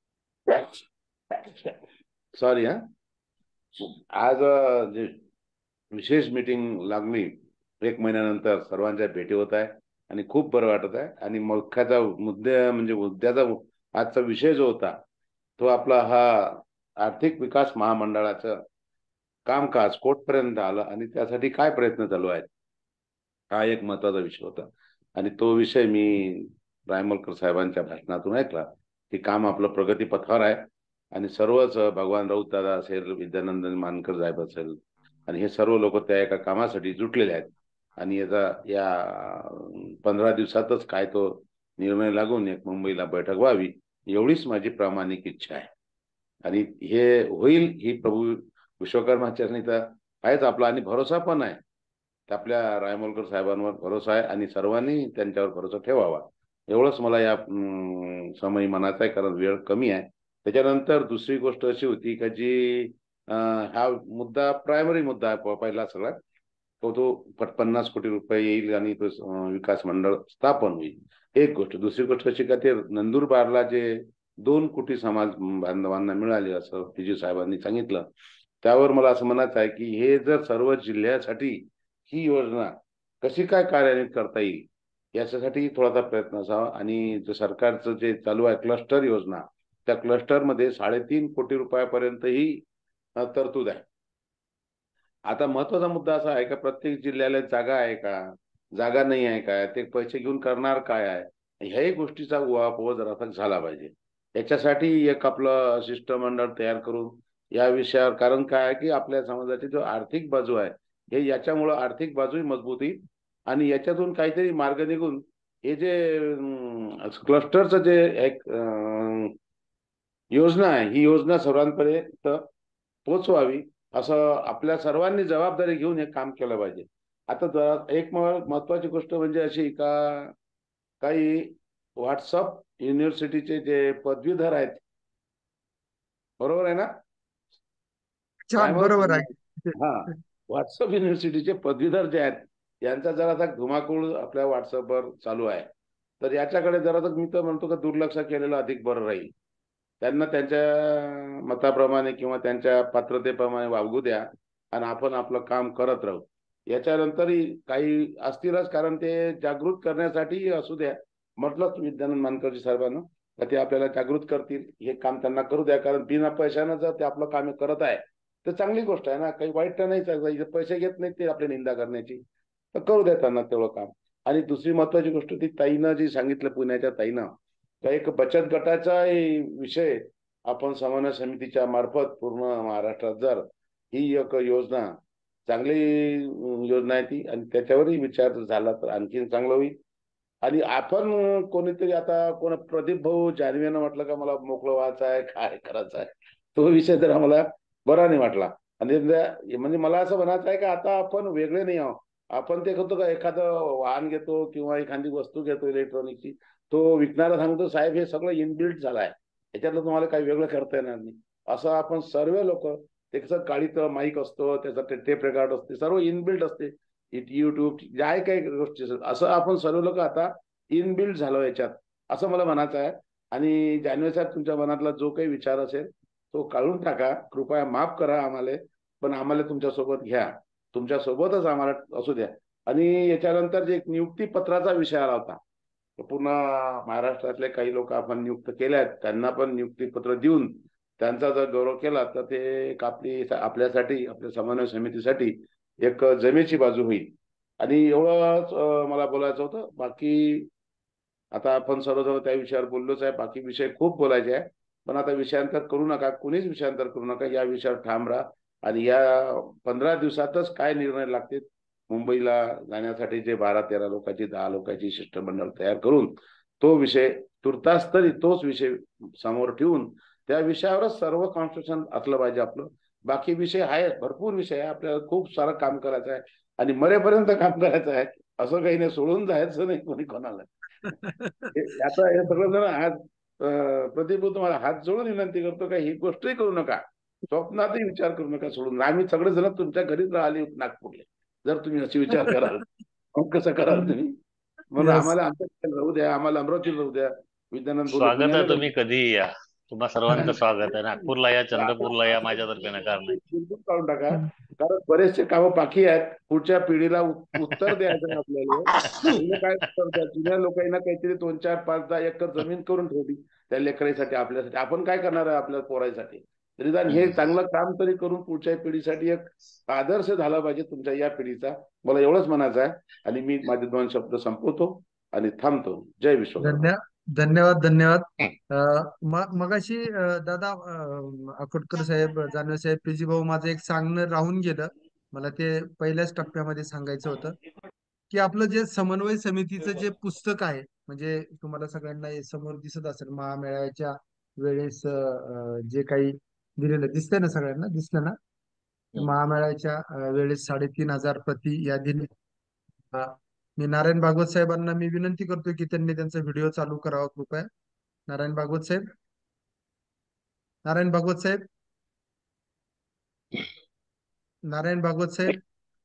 सॉरी हा, आज अं, जे विशेष मीटिंग लागली एक महिन्यानंतर सर्वांच्या भेटी होत आहे आणि खूप बरं वाटत आहे. आणि मुख्याचा मुद्दे म्हणजे मुद्द्याचा आजचा विषय जो होता तो आपला हा आर्थिक विकास महामंडळाचं कामकाज कोर्टपर्यंत आलं आणि त्यासाठी काय प्रयत्न चालू आहेत, हा एक महत्वाचा विषय होता. आणि तो विषय मी रायमलकर साहेबांच्या भाषणातून ऐकला की काम आपलं प्रगतीपथावर आहे आणि सर्वच भगवान राऊत दादा असेल, विद्यानंदन मानकर साहेब असेल आणि हे सर्व लोक त्या एका कामासाठी जुटलेले आहेत. आणि याचा या पंधरा दिवसातच काय तो निर्णय लागून एक मुंबईला बैठक व्हावी एवढीच माझी प्रामाणिक इच्छा आहे. आणि हे होईल ही प्रभू विश्वकर्मा चरणी तर आहेच आपला आणि भरोसा पण आहे. आपल्या रायमोलकर साहेबांवर भरोसा आहे आणि सर्वांनी त्यांच्यावर भरोसा ठेवावा एवढंच मला या समयी म्हणायचं आहे, कारण वेळ कमी आहे. त्याच्यानंतर दुसरी गोष्ट अशी होती का जी हा मुद्दा प्रायमरी मुद्दा आहे पहिला सगळा तो तो पन्नास कोटी रुपये येईल आणि तो विकास मंडळ स्थापन होईल, एक गोष्ट. दुसरी गोष्ट अशी का ते नंदुरबारला जे दोन कोटी समाज बांधवांना मिळाले असं पीजी साहेबांनी सांगितलं, त्यावर मला असं म्हणायचं आहे की हे जर सर्व जिल्ह्यासाठी ही योजना कशी काय कार्यान्वित करता येईल याच्यासाठी थोडासा प्रयत्न असावा. आणि जो सरकारचं जे चालू आहे क्लस्टर योजना, त्या क्लस्टरमध्ये साडेतीन कोटी रुपयापर्यंतही अ, तरतूद आहे. आता महत्वाचा मुद्दा असा आहे का प्रत्येक जिल्ह्याला जागा आहे का, जागा नाही आहे काय, ते पैसे घेऊन करणार काय आहे, ह्याही गोष्टीचा उहापोह जरासा झाला पाहिजे. याच्यासाठी एक आपलं शिष्टमंडळ तयार करून या विषयावर, कारण काय आहे की आपल्या समाजाची जो आर्थिक बाजू आहे हे याच्यामुळं आर्थिक बाजूही मजबूत होईल आणि याच्यातून काहीतरी मार्ग निघून हे जे क्लस्टरचं जे एक अं, योजना आहे ही योजना सर्वांपर्यंत पोचवावी असं आपल्या सर्वांनी जबाबदारी घेऊन हे काम केलं पाहिजे. आता ज- एक म- महत्वाची गोष्ट म्हणजे अशी का काही व्हॉट्सअप युनिव्हर्सिटीचे जे पदवीधर आहेत, बरोबर आहे ना? छान, काय म्हणतो बरोबर तुम्ही? आहे. हा, व्हॉट्सअप युनिव्हर्सिटीचे पदवीधर जे आहेत यांचा जरासा धुमाकूळ आपल्या व्हॉट्सअपवर चालू आहे. तर याच्याकडे जरा मी तर म्हणतो का दुर्लक्ष केलेलं अधिक बरं राहील. त्यांना त्यांच्या मताप्रमाणे किंवा त्यांच्या पात्रतेप्रमाणे वागू द्या आणि आपण आपलं काम करत राहू. याच्यानंतरही काही असतीलच, कारण ते जागृत करण्यासाठी असू द्या. म्हटलं विद्यानंद मानकरजी साहेबांना का ते आपल्याला जागृत करतील, हे काम त्यांना करू द्या. कारण बिना पैशानं जर ते आपलं काम करत आहे तर चांगली गोष्ट आहे ना, काही वाईट तर नाही. पैसे घेत नाहीत ते आपली निंदा करण्याची, तर करू द्या त्यांना तेवढं काम. आणि दुसरी महत्वाची गोष्ट ती ताईनं जी सांगितलं, पुण्याच्या ताईनं, का एक बचत गटाचा विषय आपण समन्वय समितीच्या मार्फत पूर्ण महाराष्ट्रात जर ही एक योजना चांगली योजना आहे ती आणि त्याच्यावरही विचार झाला तर आणखीन चांगलं होईल. आणि आपण कोणीतरी आता कोण प्रदीप भाऊ जानवेनं म्हटलं का मला मोकळं व्हायचं आहे, काय करायचं आहे, तो विषय तर आम्हाला बरा नाही वाटला. आणि म्हणजे मला असं म्हणायचं आहे का आता आपण वेगळे नाही आहोत. आपण ते करतो का एखादं वाहन घेतो किंवा एखादी वस्तू घेतो इलेक्ट्रॉनिकची, तो विकणारा सांगतो साहेब हे सगळं इनबिल्ट झालं आहे, याच्यातलं तुम्हाला काही वेगळं करता येणार नाही. असं आपण सर्व लोक, त्याचं काळीत माईक असतो, त्याचा टेप रेकॉर्ड असते, सर्व इनबिल्ट असते, युट्यूब ज्या काही गोष्टी असं आपण सर्व लोक आता इनबिल्ट झालो याच्यात, असं मला म्हणायचं आहे. आणि जानवे साहेब तुमच्या मनातला जो काही विचार असेल तो काढून टाका, कृपया माफ करा आम्हाला, पण आम्हाला तुमच्या सोबत घ्या, तुमच्या सोबतच आम्हाला असू द्या. आणि याच्यानंतर जे एक नियुक्ती पत्राचा विषय आला होता, पूर्ण महाराष्ट्रातले काही लोक आपण नियुक्त केले आहेत, त्यांना पण नियुक्तीपत्र देऊन त्यांचा जर गौरव केला तर ते एक आपली आपल्यासाठी आपल्या समन्वय समितीसाठी एक जमेची बाजू होईल. आणि एवढंच मला बोलायचं होतं. बाकी आता आपण सर्वजण त्या विषयावर बोललोच आहे, बाकी विषय खूप बोलायचे आहे, पण आता विषयांतर करू नका, कुणीच विषयांतर करू नका, या विषयावर ठाम राहा. आणि या पंधरा दिवसातच काय निर्णय लागतील, मुंबईला जाण्यासाठी जे बारा तेरा लोकांची दहा लोकांची शिष्टमंडळ तयार करून तो विषय तुर्तास तरी तोच विषय समोर ठेवून त्या विषयावरच सर्व कॉन्स्टिट्यूशन असलं पाहिजे आपलं. बाकी विषय आहे, भरपूर विषय आहे, आपल्याला खूप सारं काम करायचं आहे आणि मरेपर्यंत काम करायचं आहे. असं काही नाही, सोडून जायचं नाही कोणी कोणाला. आता हे सगळं जण आज प्रदीप तुम्हाला हात जोडून विनंती करतो का ही गोष्टही करू नका, स्वप्नातही विचार करू नका सोडून. आम्ही सगळेजण तुमच्या घरीच राहिले नागपूरले, जर तुम्ही असे विचार कराल मग कसं कराल तुम्ही. म्हणून आम्हाला आमच्या राहू द्या, आम्हाला अमरावतीला राहू द्या. विद्यानंद स्वागत आहे, तुम्ही कधीही या, तुम्हा सर्वांचं स्वागत आहे. नागपूरला या, चंद्रपूरला या, माझ्यातर्फे नकार नाही. बिलकुल काढून टाका, कारण बरेचसे कामं बाकी आहेत. पुढच्या पिढीला उत्तर द्यायचं आपल्याला. काय उत्तर द्या, जुन्या लोकांना काहीतरी दोन चार पाच दहा एकर जमीन करून ठेवली त्या लेकरांसाठी, आपल्यासाठी. आपण काय करणार आहे आपल्या पोरासाठी? निदान हे चांगलं काम तरी करून पुढच्या पिढीसाठी एक आदर्श झाला पाहिजे तुमच्या या पिढीचा. मला एवढंच म्हणायचं आहे आणि मी माझे दोन शब्द संपवतो आणि थांबतो. जय विश्वकर्मा. धन्यवाद, धन्यवाद. मगाशी दादा अकोटकर साहेब, जानवे साहेब, पीजी भाऊ, माझं एक सांगणं राहून गेलं, मला ते पहिल्याच टप्प्यामध्ये सांगायचं होतं की आपलं जे समन्वय समितीचं जे पुस्तक आहे, म्हणजे तुम्हाला सगळ्यांना समोर दिसत असेल, महामेळाव्याच्या वेळेस जे काही दिलेलं दिसतंय ना, सगळ्यांना दिसलं ना, महामेळाव्याच्या वेळेस साडेतीन हजार प्रति या दिली. मी नारायण भागवत साहेबांना मी विनंती करतो की त्यांनी त्यांचा व्हिडिओ चालू करावा कृपया. नारायण भागवत साहेब, नारायण भागवत साहेब, नारायण भागवत साहेब,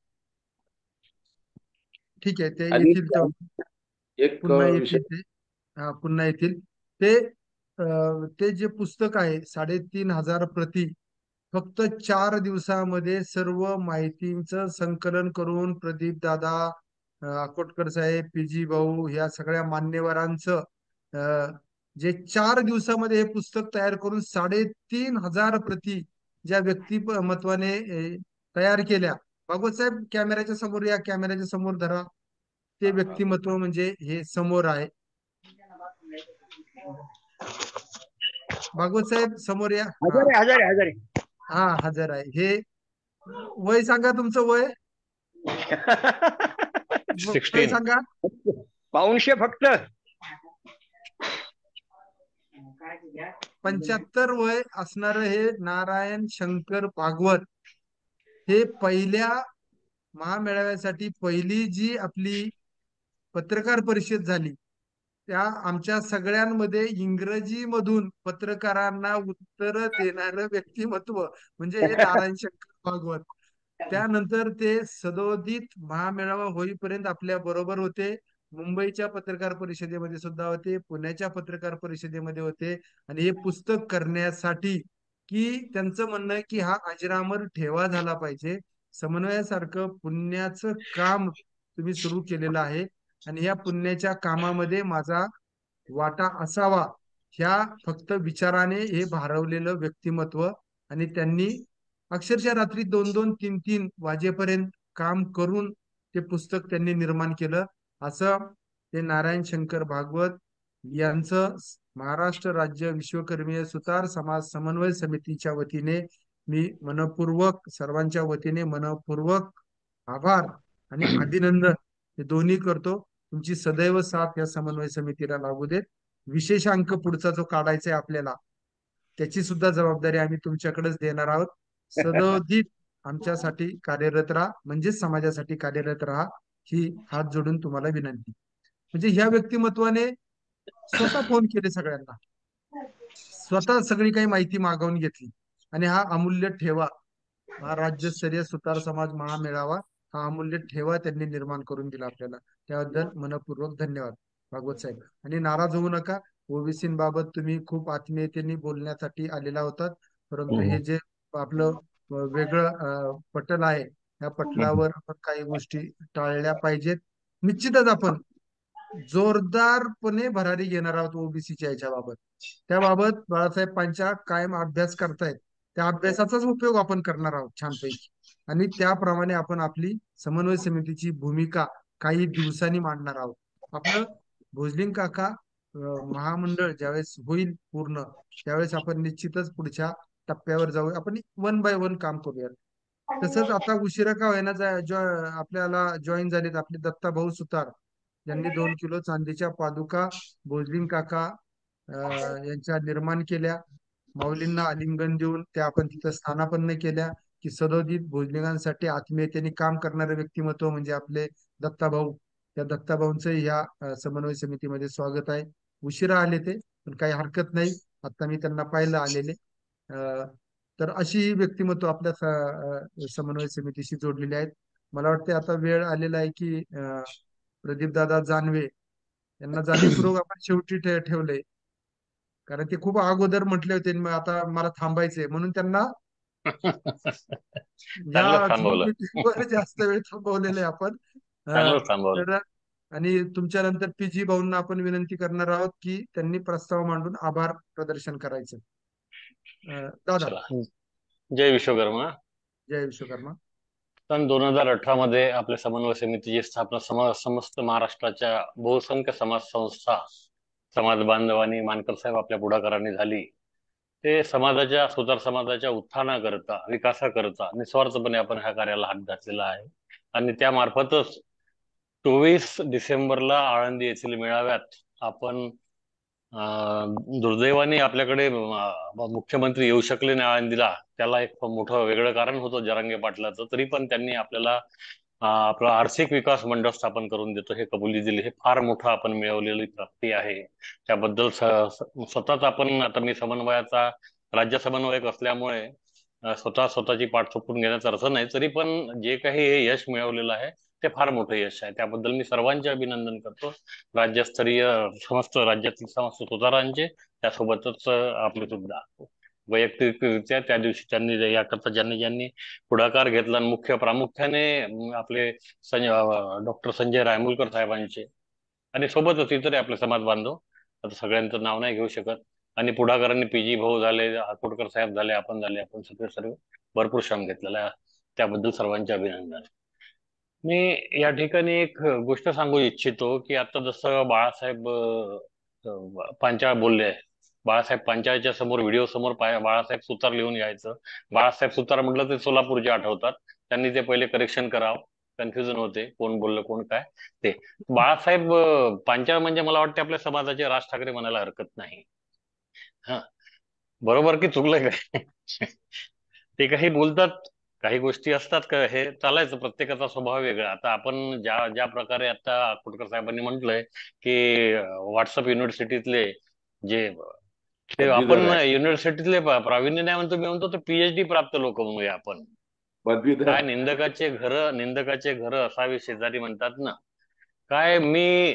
ठीक आहे, ते येतील तेव्हा पुन्हा येतील ते, हा पुन्हा येतील ते. ते जे पुस्तक आहे साडेतीन हजार प्रति, फक्त चार दिवसामध्ये सर्व माहितींचं संकलन करून प्रदीप दादा, अकोटकर साहेब, पी जी भाऊ, ह्या सगळ्या मान्यवरांचं अं, जे चार दिवसामध्ये हे पुस्तक तयार करून साडेतीन हजार प्रती ज्या व्यक्तिमत्वाने अं, तयार केल्या. भागवत साहेब कॅमेऱ्याच्या समोर या, कॅमेऱ्याच्या समोर धरा. ते व्यक्तिमत्व म्हणजे हे समोर आहे. भागवत साहेब समोर या. हजर आहे हजर आहे हजर आहे हा हजर आहे. हे वय सांगा तुमचं वय. वय सिक्स्टीन सांगा. पाऊणशे फक्त. पंच्याहत्तर वय असणार हे नारायण शंकर भागवत हे पहिल्या महामेळाव्यासाठी पहिली जी आपली पत्रकार परिषद झाली त्या आमच्या सगळ्यांमध्ये इंग्रजी मधून पत्रकारांना उत्तर देणारं व्यक्तिमत्व म्हणजे हे नारायण शंकर भागवत. त्यानंतर ते सदोदित महामेळावा होईपर्यंत आपल्या बरोबर होते. मुंबईच्या पत्रकार परिषदेमध्ये सुद्धा होते, पुण्याच्या पत्रकार परिषदेमध्ये होते. आणि हे पुस्तक करण्यासाठी की त्यांचं म्हणणं आहे की हा अजरामर ठेवा झाला पाहिजे. समन्वयासारखं पुण्याचं काम तुम्ही सुरू केलेलं आहे आणि या पुण्याच्या कामामध्ये माझा वाटा असावा ह्या फक्त विचाराने हे भारवलेलं व्यक्तिमत्व. आणि त्यांनी अक्षरशः रात्री दोन दोन तीन तीन वाजेपर्यंत काम करून ते पुस्तक त्यांनी निर्माण केलं. असं ते नारायण शंकर भागवत यांचं महाराष्ट्र राज्य विश्वकर्मीय सुतार समाज समन्वय समितीच्या वतीने मी मनपूर्वक सर्वांच्या वतीने मनपूर्वक आभार आणि अभिनंदन हे दोन्ही करतो. तुमची सदैव साथ या समन्वय समितीला लागू देत. विशेष अंक पुढचा जो काढायचा आहे आपल्याला त्याची सुद्धा जबाबदारी आम्ही तुमच्याकडेच देणार आहोत. सदोदित आमच्यासाठी कार्यरत राहा म्हणजे समाजासाठी कार्यरत राहा ही हात जोडून तुम्हाला विनंती. म्हणजे ह्या व्यक्तिमत्वाने स्वतः फोन केले सगळ्यांना, स्वतः सगळी काही माहिती मागवून घेतली आणि हा अमूल्य ठेवा हा राज्यस्तरीय सुतार समाज महामेळावा हा अमूल्य ठेवा त्यांनी निर्माण करून दिला आपल्याला. त्याबद्दल मनपूर्वक धन्यवाद भागवत साहेब. आणि नाराज होऊ नका, ओबीसी बाबत तुम्ही खूप आत्मीयतेने बोलण्यासाठी आलेला होतात, परंतु हे जे आपलं वेगळं पटल आहे त्या पटलावर आपण काही गोष्टी टाळल्या पाहिजेत. निश्चितच आपण जोरदारपणे भरारी घेणार आहोत ओबीसीच्या याच्याबाबत. त्याबाबत बाळासाहेब पांच्या कायम अभ्यास करतायत, त्या अभ्यासाचाच उपयोग आपण करणार आहोत छानपैकी. आणि त्याप्रमाणे आपण आपली समन्वय समितीची भूमिका काही दिवसांनी मांडणार आहोत. आपलं भोजलिंग काका महामंडळ ज्यावेळेस होईल पूर्ण त्यावेळेस आपण निश्चितच पुढच्या टप्प्यावर जाऊ. आपण वन बाय वन काम करूया. तसंच आता उशिरा का होईना जो आपल्याला जॉईन झालेत आपले दत्ता भाऊ सुतार यांनी दोन किलो चांदीच्या पादुका भोजलिंग काका यांच्या निर्माण केल्या. माऊलींना आलिंगन देऊन त्या आपण तिथं स्थानापन्न केल्या की सदोदित भोजलिंगांसाठी आत्मीयतेने काम करणारे व्यक्तिमत्व म्हणजे आपले दत्ताभाऊ. त्या दत्ताभाऊंचं ह्या समन्वय समितीमध्ये स्वागत आहे. उशिरा आले ते पण काही हरकत नाही, आता मी त्यांना पाहिलं आलेले. तर अशी व्यक्तिमत्व आपल्या समन्वय समितीशी जोडलेली आहेत. मला वाटते आता वेळ आलेला आहे की प्रदीप दादा जानवे यांना जाणीवपूर्वक आपण शेवटी ठे ठेवले कारण ते खूप अगोदर म्हटले होते आता मला थांबायचंय म्हणून त्यांना या जास्त वेळ थांबवलेले आपण. तर आणि तुमच्या नंतर पी जी भाऊंना आपण विनंती करणार आहोत की त्यांनी प्रस्ताव मांडून आभार प्रदर्शन करायचं. दादा. जय विश्वकर्मा. जय विश्वकर्मा. सन दोन हजार अठरा मध्ये आपल्या समन्वय समितीची स्थापना सम समस्त महाराष्ट्राच्या बहुसंख्य समाज संस्था समाज बांधवांनी मानकर साहेब आपल्या पुढाकाराने झाली. ते समाजाच्या सुतार समाजाच्या उत्थानाकरता विकासाकरता निस्वार्थपणे आपण ह्या कार्याला हात घातलेला आहे. आणि त्या मार्फतच चोवीस डिसेंबरला आळंदी येथील मेळाव्यात आपण दुर्दैवाने आपल्याकडे मुख्यमंत्री येऊ शकले नाही आळंदीला. त्याला एक मोठं वेगळं कारण होतं जरांगे पाटलाचं, तरी पण त्यांनी आपल्याला आपला आर्थिक विकास मंडळ स्थापन करून देतो हे कबुली दिली. हे फार मोठं आपण मिळवलेली प्राप्ती आहे. त्याबद्दल स्वतःच आपण आता मी समन्वयाचा राज्य समन्वयक असल्यामुळे स्वतः स्वतःची पाठ चुकून घेण्याचा अर्थ नाही, तरी पण जे काही हे यश मिळवलेलं आहे ते फार मोठं यश आहे. त्याबद्दल मी सर्वांचे अभिनंदन करतो, राज्यस्तरीय समस्त राज्यातील समस्त सुतारांचे, त्यासोबतच आपले सुद्धा. वैयक्तिकरित्या त्या दिवशी त्यांनी याकरता ज्यांनी ज्यांनी पुढाकार घेतला आणि मुख्य प्रामुख्याने अं, आपले डॉक्टर संजय रायमुलकर साहेबांचे आणि सोबतच इतर आपले समाज बांधव, आता सगळ्यांचं नाव नाही घेऊ शकत, आणि पुढाकारांनी पी जी भाऊ झाले, हातोडकर साहेब झाले, आपण झाले, आपण सगळे सर्व भरपूर श्रम घेतलेला आहे. त्याबद्दल सर्वांचे अभिनंदन. मी या ठिकाणी एक गोष्ट सांगू इच्छितो की आता जसं बाळासाहेब अं, पांचाळ बोलले, बाळासाहेब पांचाळच्या समोर व्हिडिओ समोर पाय- बाळासाहेब सुतार लिहून यायचं. बाळासाहेब सुतार म्हटलं ते सोलापूरचे आठवतात. त्यांनी ते पहिले करेक्शन करावं, कन्फ्युजन होते कोण बोललं कोण काय ते. बाळासाहेब अं, पांचाळ म्हणजे मला वाटते आपल्या समाजाचे राज ठाकरे म्हणायला हरकत नाही. हा, बरोबर की चुकलंय काय? ते काही बोलतात, काही गोष्टी असतात का, हे चालायचं, प्रत्येकाचा स्वभाव वेगळा. आता आपण ज्या ज्या प्रकारे आता खोटकर साहेबांनी म्हटलंय की व्हॉट्सअप युनिव्हर्सिटीतले जे ते आपण पदवीधर आहे, युनिव्हर्सिटीतले प्रा- प्रावीण्य नाही म्हणतो, मी म्हणतो ते पीएचडी प्राप्त लोक म्हणूया आपण. पदवीधर काय निंदकाचे घर निंदकाचे घर असावे शेजारी म्हणतात ना. काय मी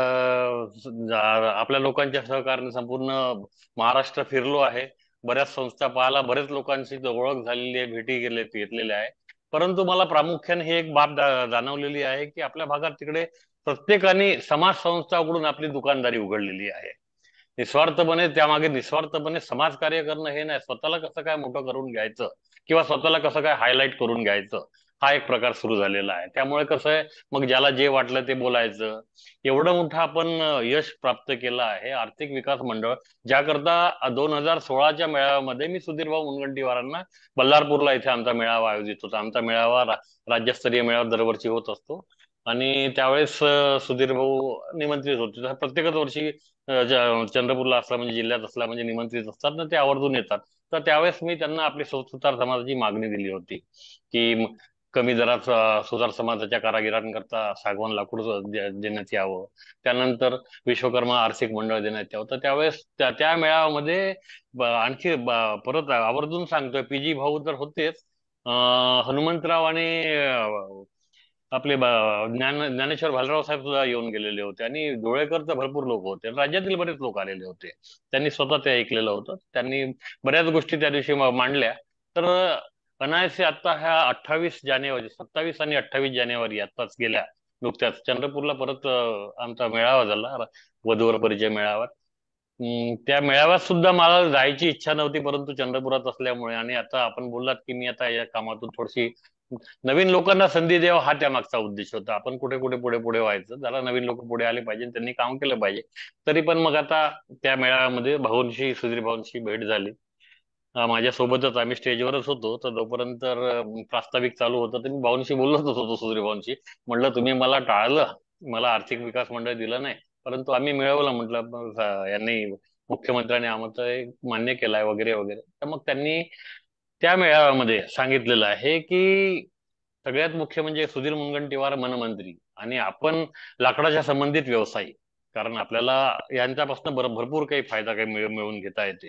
अं, जा- आपल्या लोकांच्या सहकार्याने संपूर्ण महाराष्ट्र फिरलो आहे. बऱ्याच संस्था पाहायला, बरेच लोकांशी ओळख झालेली आहे, भेटी गेले घेतलेल्या आहे. परंतु मला प्रामुख्याने ही एक बाब जा- जाणवलेली आहे की आपल्या भागात तिकडे प्रत्येकाने समाज संस्था उघडून आपली दुकानदारी उघडलेली आहे. निस्वार्थपणे त्यामागे निस्वार्थपणे समाजकार्य करणं हे नाही, स्वतःला कसं काय मोठं करून घ्यायचं किंवा स्वतःला कसं काय हायलाईट करून घ्यायचं, हा एक प्रकार सुरू झालेला आहे. त्यामुळे कसं आहे, मग ज्याला जे वाटलं ते बोलायचं. एवढं मोठं आपण अं, यश प्राप्त केलं आहे आर्थिक विकास मंडळ, ज्याकरता दोन हजार सोळाच्या मेळाव्यामध्ये मी सुधीरभाऊ मुनगंटीवारांना बल्लारपूरला इथे आमचा मेळावा आयोजित होता. आमचा मेळावा रा- राज्यस्तरीय मेळावा दरवर्षी होत असतो आणि त्यावेळेस अं, सुधीर भाऊ निमंत्रित होते. तर प्रत्येकच वर्षी अं, ज- चंद्रपूरला असला म्हणजे जिल्ह्यात असला म्हणजे निमंत्रित असतात ना, ते आवर्जून येतात. तर त्यावेळेस मी त्यांना आपली सु- सुतार समाजाची मागणी दिली होती की म- कमी दरात अं, सुतार समाजाच्या कारागिरांकरता सागवान लाकूड दे- देण्यात यावं. त्यानंतर विश्वकर्मा आर्थिक मंडळ देण्यात यावं. तर त्यावेळेस त्या त्या मेळाव्यामध्ये ब- आणखी ब- परत आवर्जून सांगतोय, पी जी भाऊ तर होतेच, अं, हनुमंतराव आणि अं, आपले ब- ज्ञान ज्ञानेश्वर भालराव साहेब सुद्धा येऊन गेलेले होते आणि डोळेकर तर भरपूर लोक होते, राज्यातील बरेच लोक आलेले होते. त्यांनी स्वतः ते ऐकलेलं होतं. त्यांनी बऱ्याच गोष्टी त्या दिवशी म- मांडल्या. तर अनायासे आता ह्या अठ्ठावीस जानेवारी सत्तावीस आणि अठ्ठावीस जानेवारी आताच गेल्या नुकत्याच चंद्रपूरला परत अं, आमचा मेळावा झाला, वधूवर परिचय मेळावा. हम्म, त्या मेळाव्यात सुद्धा मला जायची इच्छा नव्हती, परंतु चंद्रपुरात असल्यामुळे आणि आता आपण बोललात की मी आता या कामातून थोडीशी नवीन लोकांना संधी द्यावा, हा त्यामागचा उद्देश होता. आपण कुठे कुठे पुढे पुढे व्हायचं, जरा नवीन लोक पुढे आले पाहिजे, त्यांनी काम केलं पाहिजे. तरी पण मग आता त्या मेळाव्यामध्ये भाऊंशी सुधीर भाऊंशी भेट झाली. अं, माझ्यासोबतच आम्ही स्टेजवरच होतो. तर जोपर्यंत अं, प्रास्ताविक चालू होतं तर मी भाऊंशी बोलतच होतो, सुधीर भाऊंशी. म्हटलं तुम्ही मला टाळलं, मला आर्थिक विकास मंडळ दिलं नाही, परंतु आम्ही मिळवलं. म्हटलं मग, अं, यांनी मुख्यमंत्र्यांनी आमचं हे मान्य केलंय वगैरे वगैरे. तर मग त्यांनी त्या मेळाव्यामध्ये सांगितलेलं आहे की सगळ्यात मुख्य म्हणजे सुधीर मुनगंटीवार मनमंत्री आणि आपण लाकडाच्या संबंधित व्यवसायी, कारण आपल्याला यांच्यापासून भर भरपूर काही फायदा काही मिळ मिळवून घेता येते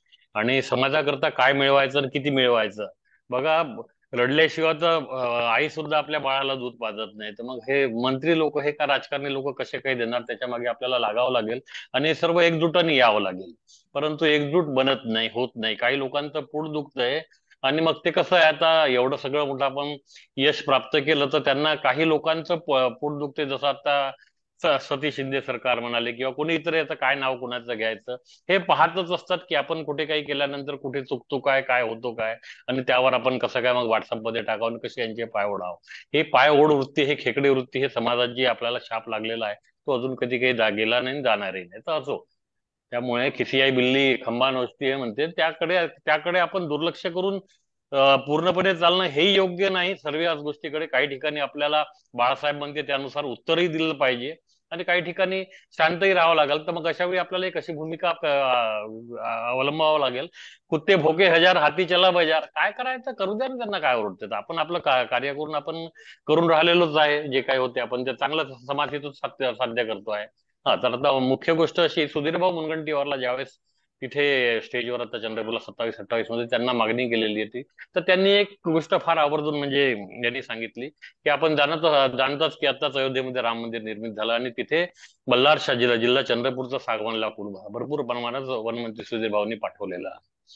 आणि समाजाकरता काय मिळवायचं आणि किती मिळवायचं. बघा, रडल्याशिवाय तर अं, आई सुद्धा आपल्या बाळाला दूध पाजत नाही. तर मग हे मंत्री लोक हे का राजकारणी लोक कसे काही देणार, त्याच्या मागे आपल्याला लागावं लागेल आणि सर्व एकजुटाने यावं लागेल. परंतु एकजूट बनत नाही, होत नाही. काही लोकांचं पोट दुखतंय आणि मग ते कसं आहे, आता एवढं सगळं मोठं आपण यश प्राप्त केलं तर त्यांना काही लोकांचं प- पोट दुखते. जसं आता स- सतीश शिंदे सरकार म्हणाले किंवा कोणी इतर, याचं काय नाव कुणाचं घ्यायचं, हे पाहतच असतात की आपण कुठे काही केल्यानंतर कुठे चुकतो काय, काय होतो काय, आणि त्यावर आपण कसं काय मग व्हॉट्सअप मध्ये टाकावं आणि कसे यांचे पाय ओढावं. हे पाय ओढ वृत्ती, हे खेकडे वृत्ती, हे समाजात जी आपल्याला शाप लागलेला आहे, तो अजून कधी काही जा- गेला नाही, जाणारही नाही. तर असो, त्यामुळे खिसियाई बिल्ली खंबा नोचती आहे म्हणते, त्याकडे त्याकडे आपण दुर्लक्ष करून अं, पूर्णपणे चालणं हे योग्य नाही. सर्व याच गोष्टीकडे काही ठिकाणी आपल्याला बाळासाहेब म्हणते त्यानुसार उत्तरही दिलं पाहिजे आणि काही ठिकाणी शांतही राहावं लागेल. तर मग अशा वेळी आपल्याला एक अशी भूमिका अं, अवलंबावं लागेल. कुत्ते भोके हजार, हाती चला बाजार. काय करायचं करू द्या ना, त्यांना काय ओरडते. आपण आपलं का- कार्य करून आपण करून राहिलेलोच आहे. जे काही होते आपण ते चांगलं समाज साध्य साध्य करतो आहे. हा, तर आता मुख्य गोष्ट अशी, सुधीरभाऊ मुनगंटीवारला ज्यावेळेस तिथे स्टेजवर आता चंद्रपूरला सत्तावीस अठ्ठावीस मध्ये त्यांना मागणी केलेली होती, तर त्यांनी एक गोष्ट फार आवर्जून म्हणजे यांनी सांगितली की आपण जाणत जाणताच की आताच अयोध्येमध्ये राम मंदिर निर्मित झालं आणि तिथे बल्लारशा जिल्हा जिल्हा चंद्रपूरचा सागवान लाकूड भरपूर प्रमाणात वनमंत्री सुधीर भाऊंनी पाठवलेला.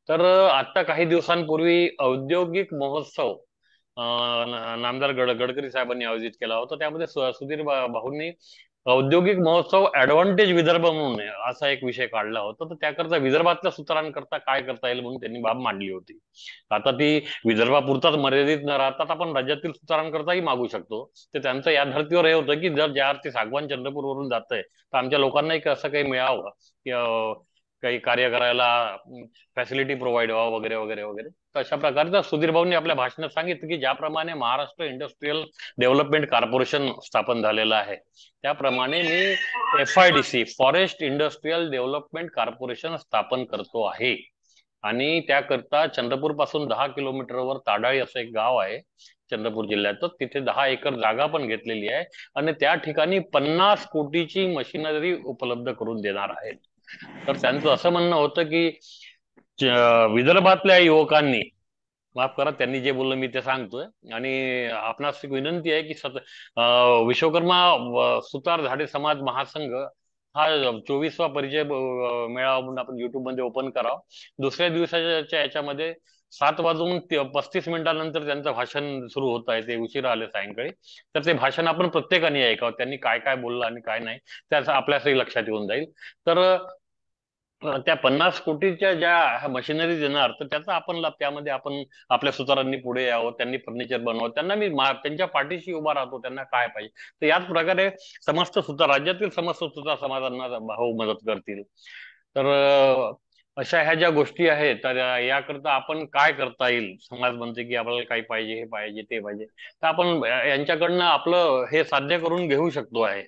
तर आता काही दिवसांपूर्वी औद्योगिक महोत्सव अं, न- नामदार गड गडकरी साहेबांनी आयोजित केला होता. त्यामध्ये सु- सुधीर भा- भाऊंनी औद्योगिक महोत्सव ऍडव्हान्टेज विदर्भ म्हणून आहे, असा एक विषय काढला होता. तर त्याकरता विदर्भातल्या सूत्रांकरता काय करता येईल म्हणून त्यांनी बाब मांडली होती. आता ती विदर्भापुरताच मर्यादित न राहतात आपण राज्यातील सूत्रांकरताही मागू शकतो. तर त्यांचं या धर्तीवर हे होतं की जर ज्या अर्थी सागवान चंद्रपूरवरून जात आहे तर आमच्या लोकांनाही असं काही मिळावं की अं, काही कार्य करायला फॅसिलिटी प्रोव्हाइड व्हावं वगैरे वगैरे वगैरे. तर अशा प्रकारचं सुधीर भाऊंनी आपल्या भाषणात सांगितलं की ज्याप्रमाणे महाराष्ट्र इंडस्ट्रीयल डेव्हलपमेंट कॉर्पोरेशन स्थापन झालेलं आहे त्याप्रमाणे मी F I D C forest industrial development corporation स्थापन करतो आहे. आणि त्याकरता चंद्रपूर पासून दहा किलोमीटरवर ताडाळी असं एक गाव आहे चंद्रपूर जिल्ह्यात, तिथे दहा एकर जागा पण घेतलेली आहे आणि त्या ठिकाणी पन्नास कोटीची मशिनरी उपलब्ध करून देणार आहेत. तर त्यांचं असं म्हणणं होतं की च- विदर्भातल्या युवकांनी, माफ करा त्यांनी जे बोललं मी ते सांगतोय, आणि आपणास एक विनंती आहे की सत अं, विश्वकर्मा व सुतार झाडे समाज महासंघ हा चोवीसवा परिचय अं, मेळावा म्हणून आपण युट्यूब मध्ये ओपन करावं. दुसऱ्या दिवसाच्या याच्यामध्ये सात वाजून ते- पस्तीस मिनिटांनंतर त्यांचं भाषण सुरू होत आहे. ते उशिरा आले सायंकाळी. तर ते भाषण आपण प्रत्येकाने ऐकावं, त्यांनी काय काय बोललं आणि काय नाही त्याचं आपल्यासही लक्षात येऊन जाईल. तर अं, त्या पन्नास कोटीच्या ज्या मशिनरी देणार तर त्याचा आपण लाभ, त्यामध्ये आपण आपल्या सुतारांनी पुढे यावं, त्यांनी फर्निचर बनवावं, त्यांना मी मा- त्यांच्या पाठीशी उभा राहतो, त्यांना काय पाहिजे. तर याच प्रकारे समस्त सुतार राज्यातील समस्त सुतार समाजांना भाऊ मदत करतील. तर अं, अशा ह्या ज्या गोष्टी आहेत तर याकरता आपण काय करता येईल. समाज म्हणते की आपल्याला काही पाहिजे, हे पाहिजे, ते पाहिजे, तर आपण यांच्याकडनं आपलं हे साध्य करून घेऊ शकतो आहे.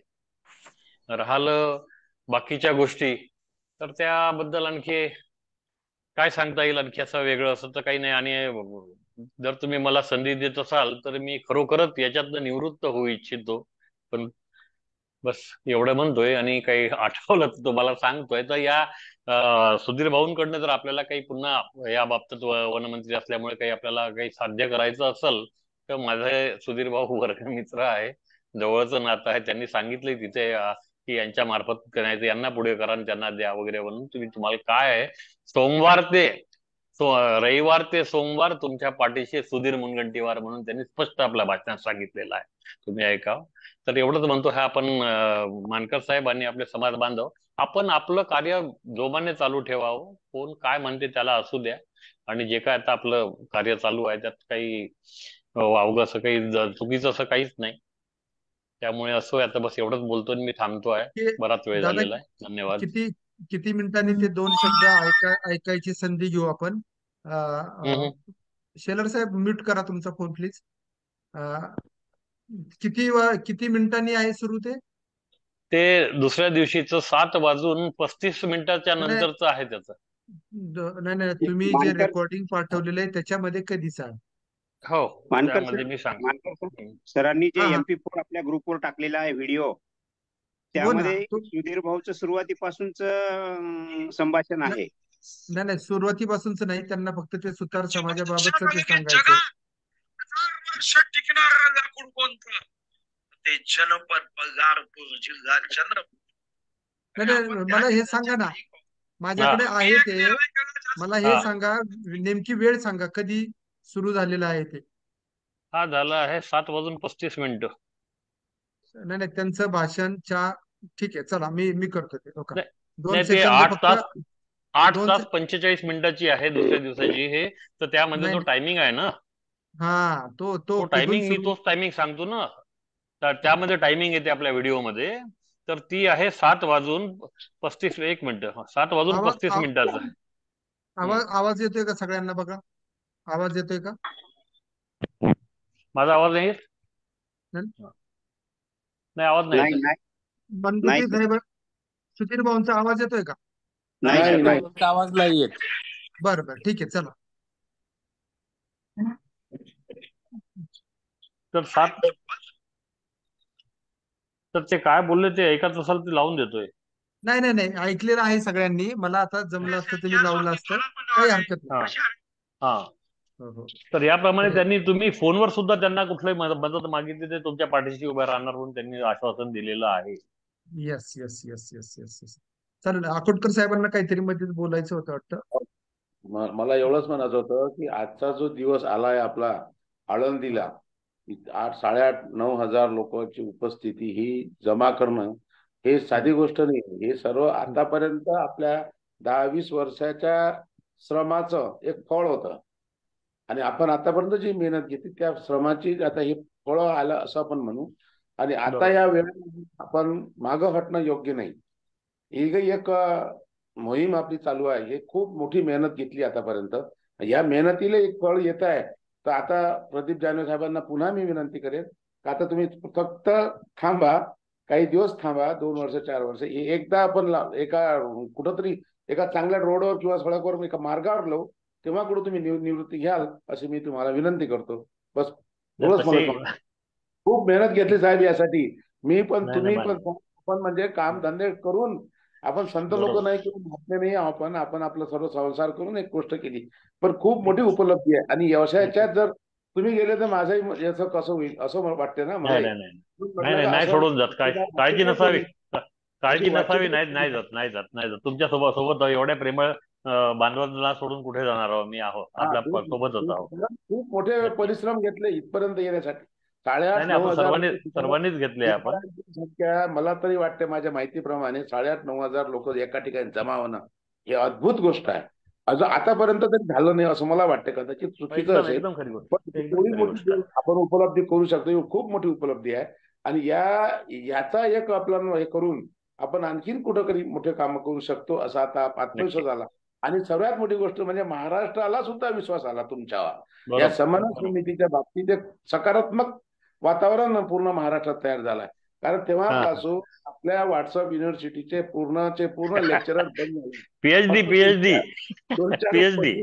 राहिलं बाकीच्या गोष्टी तर त्याबद्दल आणखी काय सांगता येईल, आणखी असं वेगळं असं तर काही नाही. आणि जर तुम्ही मला संधी देत असाल तर मी खरोखरच याच्यातनं निवृत्त होऊ इच्छितो. पण बस एवढं म्हणतोय, आणि काही आठवलं तर तुम्हाला सांगतोय. तर या अं, सुधीर भाऊंकडनं जर आपल्याला काही पुन्हा या बाबतीत व- वनमंत्री असल्यामुळे काही आपल्याला काही साध्य करायचं असेल तर माझे सुधीर भाऊ वर्गमित्र आहे, जवळचं नातं आहे. त्यांनी सांगितलंय तिथे अं, की यांच्या मार्फत करायचं, यांना पुढे करा आणि त्यांना द्या वगैरे म्हणून. तुम्ही तुम्हाला काय आहे, सोमवार ते सो रविवार ते सोमवार तुमच्या पाठीशी सुधीर मुनगंटीवार म्हणून त्यांनी स्पष्ट आपल्या भाषणात सांगितलेलं आहे. तुम्ही ऐकावं. तर एवढंच म्हणतो. हा आपण अं, मानकर साहेब आणि आपले समाज बांधव आपण आपलं कार्य जोमाने चालू ठेवावं. कोण काय म्हणते त्याला असू द्या. आणि जे काय आता आपलं कार्य चालू आहे त्यात काही अं, वावगं असं काही ज- चुकीचं असं काहीच नाही. त्यामुळे असं आता बस एवढंच बोलतो आणि मी थांबतो आहे. ते बराच वेळ दादा झालेला आहे. धन्यवाद. किती किती मिनिटांनी ते दोन शब्द ऐका ऐकायची संधी घेऊ आपण. अं, हम्म, अं, हम्म. शेलर साहेब म्यूट करा तुमचा फोन प्लीज. किती वा- किती मिनिटांनी आहे सुरू ते? ते दुसऱ्या दिवशीचं सात वाजून पस्तीस मिनिटाच्या नाही नंतरचं आहे त्याचं. द- नाही नाही तुम्ही जे मानकर रेकॉर्डिंग पाठवलेलं आहे त्याच्यामध्ये कधीच आहे? हो मानकर त्यामध्ये सर मी सांग मानकर सर सरांनी जे हा हा एम पी फोर आपल्या ग्रुपवर टाकलेला आहे व्हिडिओ, हो ना. त्यामध्ये तो सुधीर भाऊचं सुरुवातीपासूनच अं, संभाषण न- आहे. नाही नाही सुरुवातीपासूनच नाही, त्यांना फक्त ते सुतार समाजाबाबतच ते सांगायचं. वर्ष टिकणारा लाकूड कोणतं? ते जनपद बल्लारपूर जिल्हा चंद्रपूर. नाही नाही मला हे सांगा ना, माझ्याकडे हा आहे ते, मला हे हा सांगा नेमकी वेळ सांगा कधी सुरू झालेलं आहे ते. हा झाला आहे सात वाजून पस्तीस मिनिटं. नाही नाही त्यांचं भाषणच्या ठीक आहे चला मी मी करतो ते. हो का? नाही दोन नाही, ते सेकंद आठ फक्त. तास आठ दोन तास से- पंचेचाळीस मिनिटाची आहे दुसऱ्या दिवसाची हे. तर त्यामध्ये नाही जो नाही. टायमिंग आहे ना, हा तो तो तो कुठून टायमिंग मी सुरू? तोच टायमिंग सांगतो ना. तर त्यामध्ये टायमिंग येते आपल्या व्हिडिओमध्ये. तर ती आहे सात वाजून पस्तीस एक मिनिट सात वाजून आवाज पस्तीस आव- मिनिटाचं. हम्म. आवाज आवाज येतोय का सगळ्यांना? बघा आवाज येतोय का? माझा आवाज नाही येत? नाही? नाही आवाज नाही नाही येत आहे. नाही बनगुटे नाही सर साहेब सुधीर भाऊंचा आवाज येतोय का? नाही नाही सर नाही आवाज नाही येत. बरं बरं ठीक आहे चला. तर सात तर ते काय बोलले ते ऐकत असाल ते लावून देतोय. नाही नाही नाही ऐकलेलं आहे सगळ्यांनी. मला आता जमलं असतं तर मी लावलं असतं, काही हरकत हा नाही. हा हो हो तर याप्रमाणे तर त्यांनी तुम्ही फोनवर सुद्धा त्यांना कुठल्याही मदत मदत मागितली ते तुमच्या पाठीशी उभे राहणार म्हणून त्यांनी आश्वासन दिलेलं आहे. Yes yes yes yes yes yes चालेल. अकोटकर साहेबांना काहीतरी मध्ये बोलायचं होतं वाटतं. म- मला एवढंच म्हणायचं होतं की आजचा जो दिवस आलाय आपला आळंदीला, आठ साडेआठ नऊ हजार लोकांची उपस्थिती ही जमा करणं हे साधी गोष्ट नाही. हे सर्व आतापर्यंत आपल्या दहा वीस वर्षाच्या श्रमाचं एक फळ होतं आणि आपण आतापर्यंत जी मेहनत घेतली त्या श्रमाची आता हे फळ आलं असं आपण म्हणू. आणि आता बरोबर. या वेळेमध्ये आपण मागं हटणं योग्य नाही. ही काही एक अ, मोहीम आपली चालू आहे. हे खूप मोठी मेहनत घेतली आतापर्यंत. या मेहनतीला एक फळ येत आहे. तर आता प्रदीप जानवे साहेबांना पुन्हा मी विनंती करेन का आता तुम्ही फक्त थांबा, काही दिवस थांबा, दोन वर्ष चार वर्ष ए- एकदा आपण ला- एका कुठंतरी एका चांगल्या रोडवर किंवा सडकवर एका मार्गावर लावू, तेव्हा कुठं तुम्ही निव- निवृत्ती घ्याल अशी मी तुम्हाला विनंती करतो. बस नाही, एवढंच मला तशी सांग- खूप मेहनत घेतली साहेब यासाठी. मी पण नाही तुम्ही नाही पण मान- आपण म्हणजे काम धंदे करून आपण संत लोक बरोबर. नाही किंवा महात्मे नाही आपण आपण आपलं सर्व संसार करून एक गोष्ट केली. पण खूप मोठी उपलब्धी आहे आणि व्यवसायाच्यात जर तुम्ही गेले तर माझंही म- याचं कसं होईल असं मला वाटतं ना मला. नाही नाही नाही नाही नाही नाही सोडून जात. काय काळजी नसावी, का- काळजी नसावी. नाही नाही जात नाही जात नाही जात. तुमच्या सोबत सोबत एवढ्या प्रेमळ अं, बांधवांना सोडून कुठे जाणार आहोत. मी आहो हा, आपल्या खूप प- सोबतच आहोत. खूप खूप मोठे नक्की. परिश्रम घेतले इथपर्यंत येण्यासाठी. नाही साडेआठ नाही नऊ आपण हजार सर्वांनी लोकं तिथं- सर्वांनीच घेतले आपण. तिथं संख्या मला तरी वाटते माझ्या माहितीप्रमाणे साडेआठ नऊ हजार लोक एका ठिकाणी जमा होणं हे अद्भुत गोष्ट आहे. अजून आतापर्यंत तरी झालं नाही असं मला वाटतं. कदाचित चुकीचं एकदम असेल एकदम खरी गोष्ट, पण एकदम एवढी खरी मोठी गोष्ट आहे. आपण उपलब्धी करू शकतो ही खूप मोठी उपलब्धी आहे. आणि या याचा एक आपल्याला हे करून आपण आणखीन कुठं मोठे काम करू शकतो असा आता आत्मविश्वास आला. आणि सर्वात मोठी गोष्ट म्हणजे महाराष्ट्राला सुद्धा विश्वास आला तुमच्यावर. या बरोबर समन्वय बरोबर. समितीच्या बाबतीत एक सकारात्मक वातावरण पूर्ण महाराष्ट्रात तयार झालंय. कारण हा तेव्हापासून आपल्या व्हॉट्सअप युनिव्हर्सिटीचे पूर्णचे पूर्ण लेक्चरर बंद झाले. पीएचडी फक्त पीएचडी दोन चार पीएचडी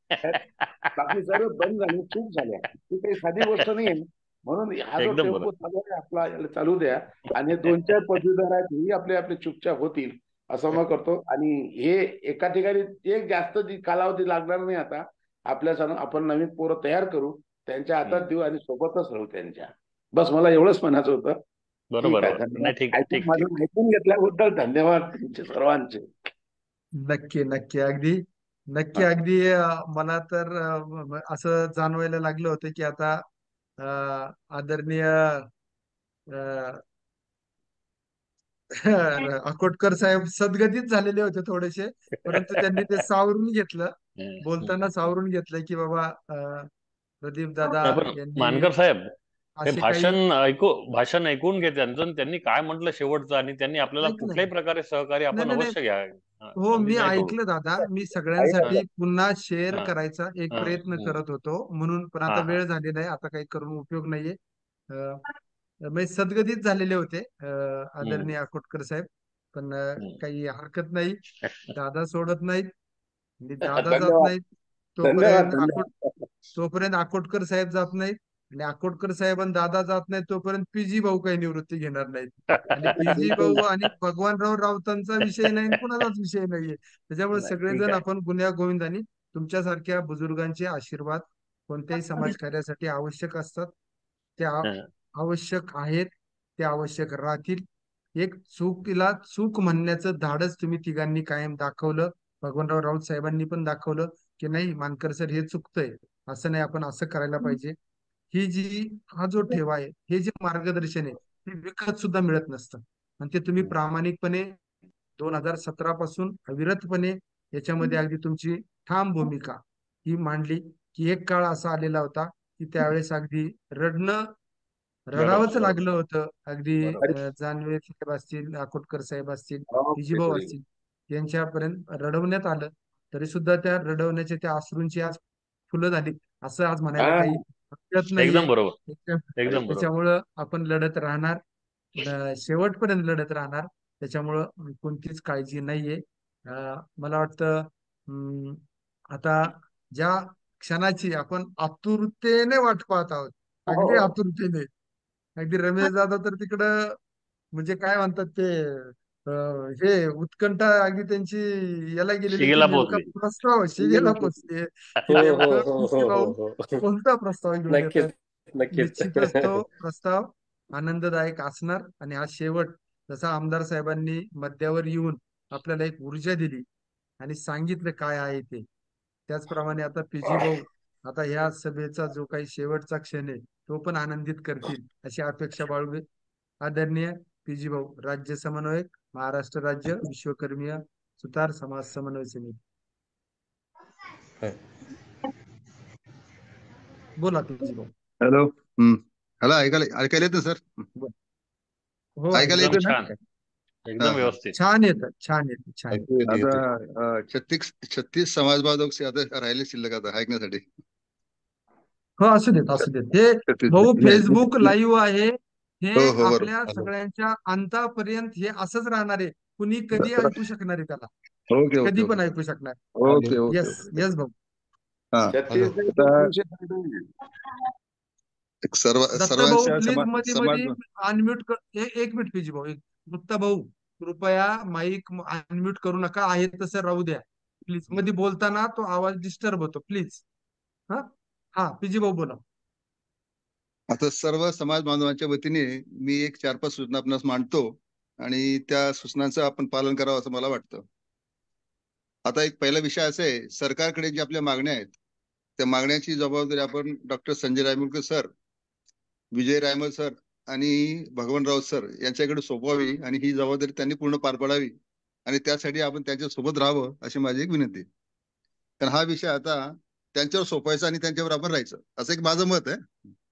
बाकी सर्व बंद झाले, चूक झाल्या. ही काही साधी गोष्ट नाही आहे. म्हणून हा जो एकदम टेम्पो बरोबर. चालू आहे आपला याला चालू द्या आणि हे दोन चार पदवीधर आहेत ही आपले आपले चुपचाप होतील असं मग करतो. आणि हे एका ठिकाणी एक जास्त दि- कालावधी लागणार नाही. आता आपल्या सण आपण नवीन पोरं तयार करू, त्यांच्या हातात देऊ आणि सोबतच राहू त्यांच्या. बस मला एवढंच म्हणायचं होतं. ठीक बरोबर आहे, बरोबर. धन्यवाद. नाही ठीक ऐकून ठीक माझं ठीक ऐकून घेतल्याबद्दल धन्यवाद तुमचे सर्वांचे. नक्की नक्की अगदी नक्की हा. अगदी अं, मला तर अं, म- असं जाणवायला लागलं होतं की आता अं, आदरणीय अं, अकोटकर साहेब सद्गतीत झालेले होते थोडेसे, परंतु त्यांनी ते सावरून घेतलं, बोलताना सावरून घेतलं की बाबा प्रदीप दादा नाही पण यांनी मानकर साहेब हे असे काही भाषण ऐकू भाषण ऐकून घे त्यांचं आणि त्यांनी काय म्हटलं शेवटचं आणि त्यांनी आपल्याला ऐकलं कुठल्याही प्रकारे सहकार्य नाही आपण नाही नाही अवश्य घ्या. हा, हो अगदी मी नाही सोडू. ऐकलं दादा. मी हा सगळ्यांसाठी पुन्हा शेअर हा करायचा एक हा प्रयत्न हम्म. करत होतो म्हणून, पण हा आता हा वेळ झाली नाही, आता काही करून उपयोग नाहीये. अं, म्हणजे सद्गतीत झालेले होते अं, हम्म. आदरणीय अकोटकर साहेब. पण अं, हम्म. काही हरकत नाही, दादा सोडत नाहीत आणि दादा जात धन्यवाद नाहीत धन्यवाद तोपर्यंत अकोट धन्यवाद. तोपर्यंत अकोटकर साहेब जात नाहीत आणि अकोटकर साहेब आणि दादा जात नाहीत तोपर्यंत पीजी भाऊ काही निवृत्ती घेणार नाहीत. आणि पीजी भाऊ आणि भगवानराव राऊतांचा विषय नाही आणि कुणाचाच विषय नाहीये. त्याच्यामुळे नाही ठीक सगळेजण आहे. आपण गुन्ह्या गोविंदांनी तुमच्यासारख्या बुजुर्गांचे आशीर्वाद कोणत्याही समाज कार्यासाठी आवश्यक असतात. ते आ- हा. आवश्यक आहेत, ते आवश्यक राहतील. एक चूकीला चूक म्हणण्याचं धाडस तुम्ही तिघांनी कायम दाखवलं. भगवानराव राऊत साहेबांनी पण दाखवलं की नाही मानकर सर हे चुकतंय, असं नाही, आपण असं करायला पाहिजे. ही जी हा जो ठेवा आहे, हे जे मार्गदर्शन आहे ते विकत सुद्धा मिळत नसतं आणि ते तुम्ही प्रामाणिकपणे दोन हजार सतरा पासून अविरतपणे याच्यामध्ये अगदी तुमची ठाम भूमिका ही मांडली. की एक काळ असा आलेला होता की त्यावेळेस अगदी रडणं बरोबर रडावंच बरोबर लागलं होतं. अगदी बरोबर. अं, जानवे साहेब असतील, अकोटकर साहेब असतील, हो, विजीभाऊ बिलकुल. असतील, यांच्यापर्यंत रडवण्यात आलं. तरी सुद्धा त्या रडवण्याच्या त्या अश्रूंची आज फुलं झाली असं आज म्हणायला हा, काही हरकत नाहीये. एकदम बरोबर त्याच्या- एकदम बरोबर. त्याच्यामुळं आपण लढत राहणार, अं, शेवटपर्यंत लढत राहणार. त्याच्यामुळं कोणतीच काळजी नाहीये. अं, मला वाटतं अं, आता ज्या क्षणाची आपण आतुरतेने वाट पाहत आहोत, अगदी हो. आतुरतेने, अगदी रमेश दादा तर तिकडं म्हणजे काय म्हणतात ते अं, हे उत्कंठा अगदी त्यांची याला गेलेली की शिगेला नेमका पोहोचली. प्रस्ताव शिगेला पोचले की हो हो नेमकं हो कृषी हो भाऊ हो हो कोणता प्रस्ताव घेऊन येतात. नक्कीच नक्कीच. निश्चितच तो प्रस्ताव आनंददायक असणार. आणि आज शेवट जसा आमदार साहेबांनी मध्यावर येऊन आपल्याला एक ऊर्जा दिली आणि सांगितलं काय आहे ते, त्याचप्रमाणे आता पीजी भाऊ आता या सभेचा जो काही शेवटचा क्षण आहे तो पण आनंदित करतील अशी अपेक्षा बाळगू. आदरणीय पीजी भाऊ, राज्य समन्वयक, महाराष्ट्र राज्य विश्वकर्मीय सुतार समाज समन्वय समिती. बोला पीजी भाऊ. हॅलो. हम्म हॅलो, ऐकायला ऐकायला येतं सर? हो, ऐकायला एकदम येतं ना? छान एकदम हा. व्यवस्थित. छान येतं छान येतं छान येतं. आता अं, छत्तीस छत्तीस समाज बांधव आता राहिले शिल्लक आता ऐकण्यासाठी. हो, असू देत असू देत. हे छत्तीस भाऊ नाही, फेसबुक नाही. लाईव्ह आहे. हे हो हो आपल्या बरोबर. सगळ्यांच्या अंतापर्यंत हे असंच राहणार आहे. कुणी कधी ऐकू शकणार आहे त्याला, ओके ओके कधी पण ओके ऐकू शकणार. Okay okay yes okay. Yes भाऊ. हा छत्तीस नाही तर आता तीनशे त्रेपन्न. एक सर्व दत्ता भाऊ सर्वांच्या प्लीज समाज मध्ये समाज मध्ये अनम्यूट कर. ए- एक मिनिट पीजी भाऊ, एक दत्ता भाऊ कृपया माईक अनम्यूट करू नका, आहे तसं राहू द्या प्लीज. मध्ये बोलताना तो आवाज डिस्टर्ब होतो प्लीज. हा हा पीजी भाऊ बोला. आता सर्व समाज बांधवांच्या वतीने मी एक चार पाच सूचना आपणास मांडतो आणि त्या सूचनांचं आपण पालन करावं असं मला वाटतं. आता एक पहिला विषय असा आहे, सरकारकडे जे आपल्या मागण्या आहेत त्या मागण्याची जबाबदारी आपण doctor Sanjay Raimulkar sir, Vijay Raimal sir आणि भगवानराव सर यांच्याकडे सोपवावी आणि ही जबाबदारी त्यांनी पूर्ण पार पाडावी आणि त्यासाठी आपण त्यांच्या सोबत राहावं अशी माझी एक विनंती आहे. कारण हा विषय आता त्यांच्यावर सोपवायचा आणि त्यांच्यावर आपण राहायचं असं एक माझं मत आहे.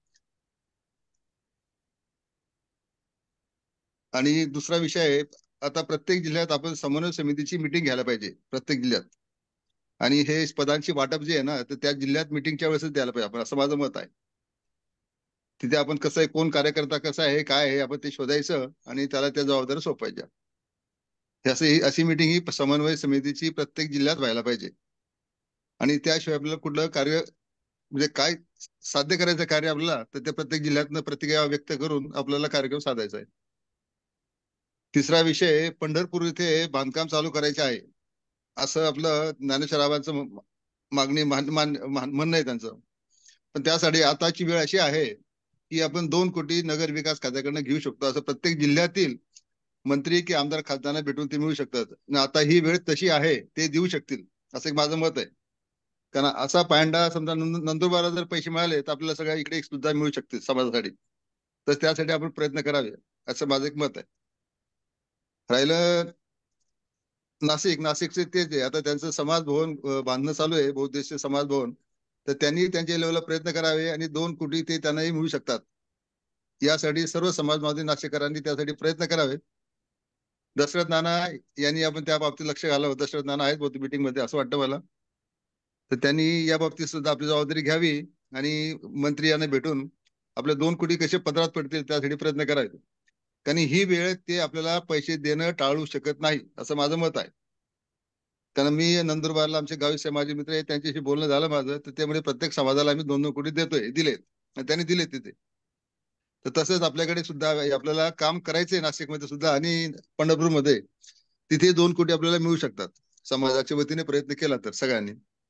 आणि दुसरा विषय आहे, आता प्रत्येक जिल्ह्यात आपण समन्वय समितीची मिटिंग घ्यायला पाहिजे प्रत्येक जिल्ह्यात. आणि हे पदांची वाटप जे आहे ना, तर त्या जिल्ह्यात मिटिंगच्या वेळेसच द्यायला पाहिजे आपण, असं माझं मत आहे. तिथे आपण कसं आहे, कोण कार्यकर्ता कसा आहे, काय आहे, आपण ते शोधायचं आणि त्याला त्या जबाबदाऱ्या सोपवायच्या. हे असं ही अशी मिटिंग ही समन्वय समितीची प्रत्येक जिल्ह्यात व्हायला पाहिजे. आणि त्याशिवाय आपल्याला कुठलं कार्य म्हणजे काय साध्य करायचं कार्य आपल्याला, तर त्या प्रत्येक जिल्ह्यातनं प्रतिक्रिया व्यक्त करून आपल्याला कार्यक्रम साधायचा आहे. तिसरा विषय, पंढरपूर इथे बांधकाम चालू करायचे आहे असं आपलं ज्ञानेश्वराबांचं मागणी मान- मान- मान- म्हणणं आहे त्यांचं. पण त्यासाठी आताची वेळ अशी आहे की आपण दोन कोटी नगर विकास खात्याकडनं घेऊ शकतो, असं प्रत्येक जिल्ह्यातील मंत्री की आमदार खासदारांना भेटून ते मिळू शकतात. आणि आता ही वेळ तशी आहे, ते देऊ शकतील असं एक माझं मत आहे. कारण असा पायंडा समजा नंद- नंदुरबारला जर पैसे मिळाले तर आपल्याला सगळ्या इकडे सुद्धा मिळू शकतील समाजासाठी. तर त्यासाठी आपण प्रयत्न करावे असं माझं एक मत आहे. राहिलं नाशिक, नाशिकचे तेच आहे, आता त्यांचं समाज भवन अं, बांधणं चालू आहे, बहुउद्देशीय समाज भवन. तर त्यांनी त्यांच्या लेवलला प्रयत्न करावे आणि दोन कोटी ते त्यांनाही मिळू शकतात. यासाठी सर्व समाजवादी नाशिककरांनी त्यासाठी प्रयत्न करावे. दशरथ नाना यांनी आपण त्या बाबतीत लक्ष घालावं. दशरथ नाना आहेत बहुतेक मीटिंग मध्ये असं वाटतं मला. तर त्यांनी या बाबतीत सुद्धा आपली जबाबदारी घ्यावी आणि मंत्री यांना भेटून आपले दोन कोटी कसे पदरात पडतील त्यासाठी प्रयत्न करावे. कारण ही वेळ ते आपल्याला पैसे देणं टाळू शकत नाही असं माझं मत आहे. कारण मी नंदुरबारला आमचे गावी माझे मित्र आहेत, त्यांच्याशी बोलणं झालं माझं, तर त्यामुळे प्रत्येक समाजाला आम्ही दोन दोन कोटी देतोय, दिलेत आणि त्यांनी दिले तिथे. तर तसंच आपल्याकडे सुद्धा आपल्याला काम करायचंय नाशिकमध्ये सुद्धा आणि पंढरपूरमध्ये, तिथे दोन कोटी आपल्याला मिळू शकतात समाजाच्या वतीने प्रयत्न केला तर सगळ्यांनी.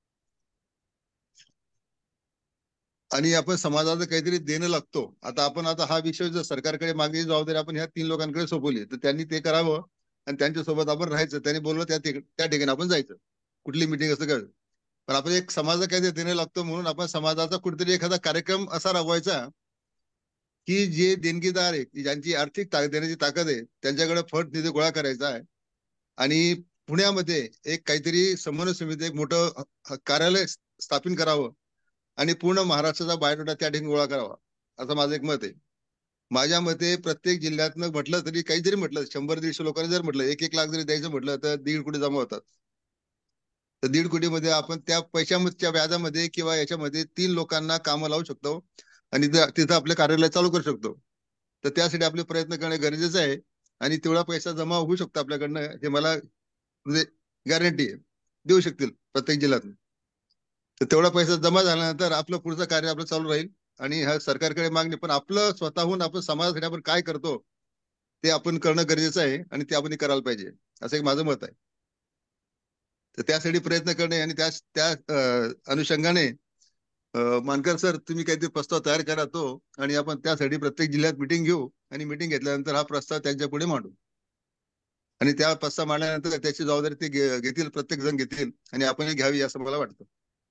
आणि आपण समाजाला काहीतरी देणं लागतो. आता आपण आता हा विषय जर सरकारकडे मागे जबाबदारी आपण ह्या तीन लोकांकडे सोपवली, तर त्यांनी ते करावं आणि त्यांच्यासोबत आपण राहायचं. त्यांनी बोललं त्या ठिक- त्या ठिकाणी आपण जायचं, कुठली मिटिंग असं काय. पण आपण एक समाजाला काहीतरी देणं लागतो म्हणून आपण समाजाचा कुठेतरी एखादा कार्यक्रम असा राबवायचा की जे देणगीदार आहे, की ज्यांची आर्थिक ताकद देण्याची ताकद आहे, त्यांच्याकडे फंड निधी गोळा करायचा आहे. आणि पुण्यामध्ये एक काहीतरी समन्वय समिती एक मोठं ह- कार्यालय स्थापित करावं आणि पूर्ण महाराष्ट्राचा बायोडाटा त्या ठिकाणी गोळा करावा असं माझं एक मत आहे. माझ्या मते प्रत्येक जिल्ह्यातनं म्हटलं तरी काही जरी म्हटलं, शंभर दीडशे लोकांनी जर म्हटलं, एक एक लाख जरी द्यायचं म्हटलं तर दीड कोटी जमा होतात. तर दीड कोटीमध्ये आपण त्या पैशाच्या व्याजामध्ये किंवा याच्यामध्ये तीन लोकांना कामं लावू शकतो आणि त्या- तिथं आपलं कार्यालय चालू करू शकतो. तर त्यासाठी आपले प्रयत्न करणे गरजेचं आहे आणि तेवढा पैसा जमा होऊ शकतो आपल्याकडनं, हे मला म्हणजे गॅरंटी आहे, देऊ शकतील प्रत्येक जिल्ह्यात. तर तेवढा पैसा जमा झाल्यानंतर आपलं पुढचं कार्य आपलं चालू राहील आणि हा सरकारकडे मागणी, पण आपलं स्वतःहून आपण समाजासाठी आपण काय करतो ते आपण करणं गरजेचं आहे आणि ते आपण करायला पाहिजे असं एक माझं मत आहे. तर त्यासाठी प्रयत्न करणे आणि त्या त्या अं, अनुषंगाने अं, मानकर सर तुम्ही काहीतरी प्रस्ताव तयार करा तो, आणि आपण त्यासाठी प्रत्येक जिल्ह्यात मिटिंग घेऊ आणि मिटिंग घेतल्यानंतर हा प्रस्ताव त्यांच्या पुढे मांडू आणि त्या प्रस्ताव मांडल्यानंतर त्याची जबाबदारी ते घे- घेतील, प्रत्येक जण घेतील आणि आपणही घ्यावी असं मला वाटतं.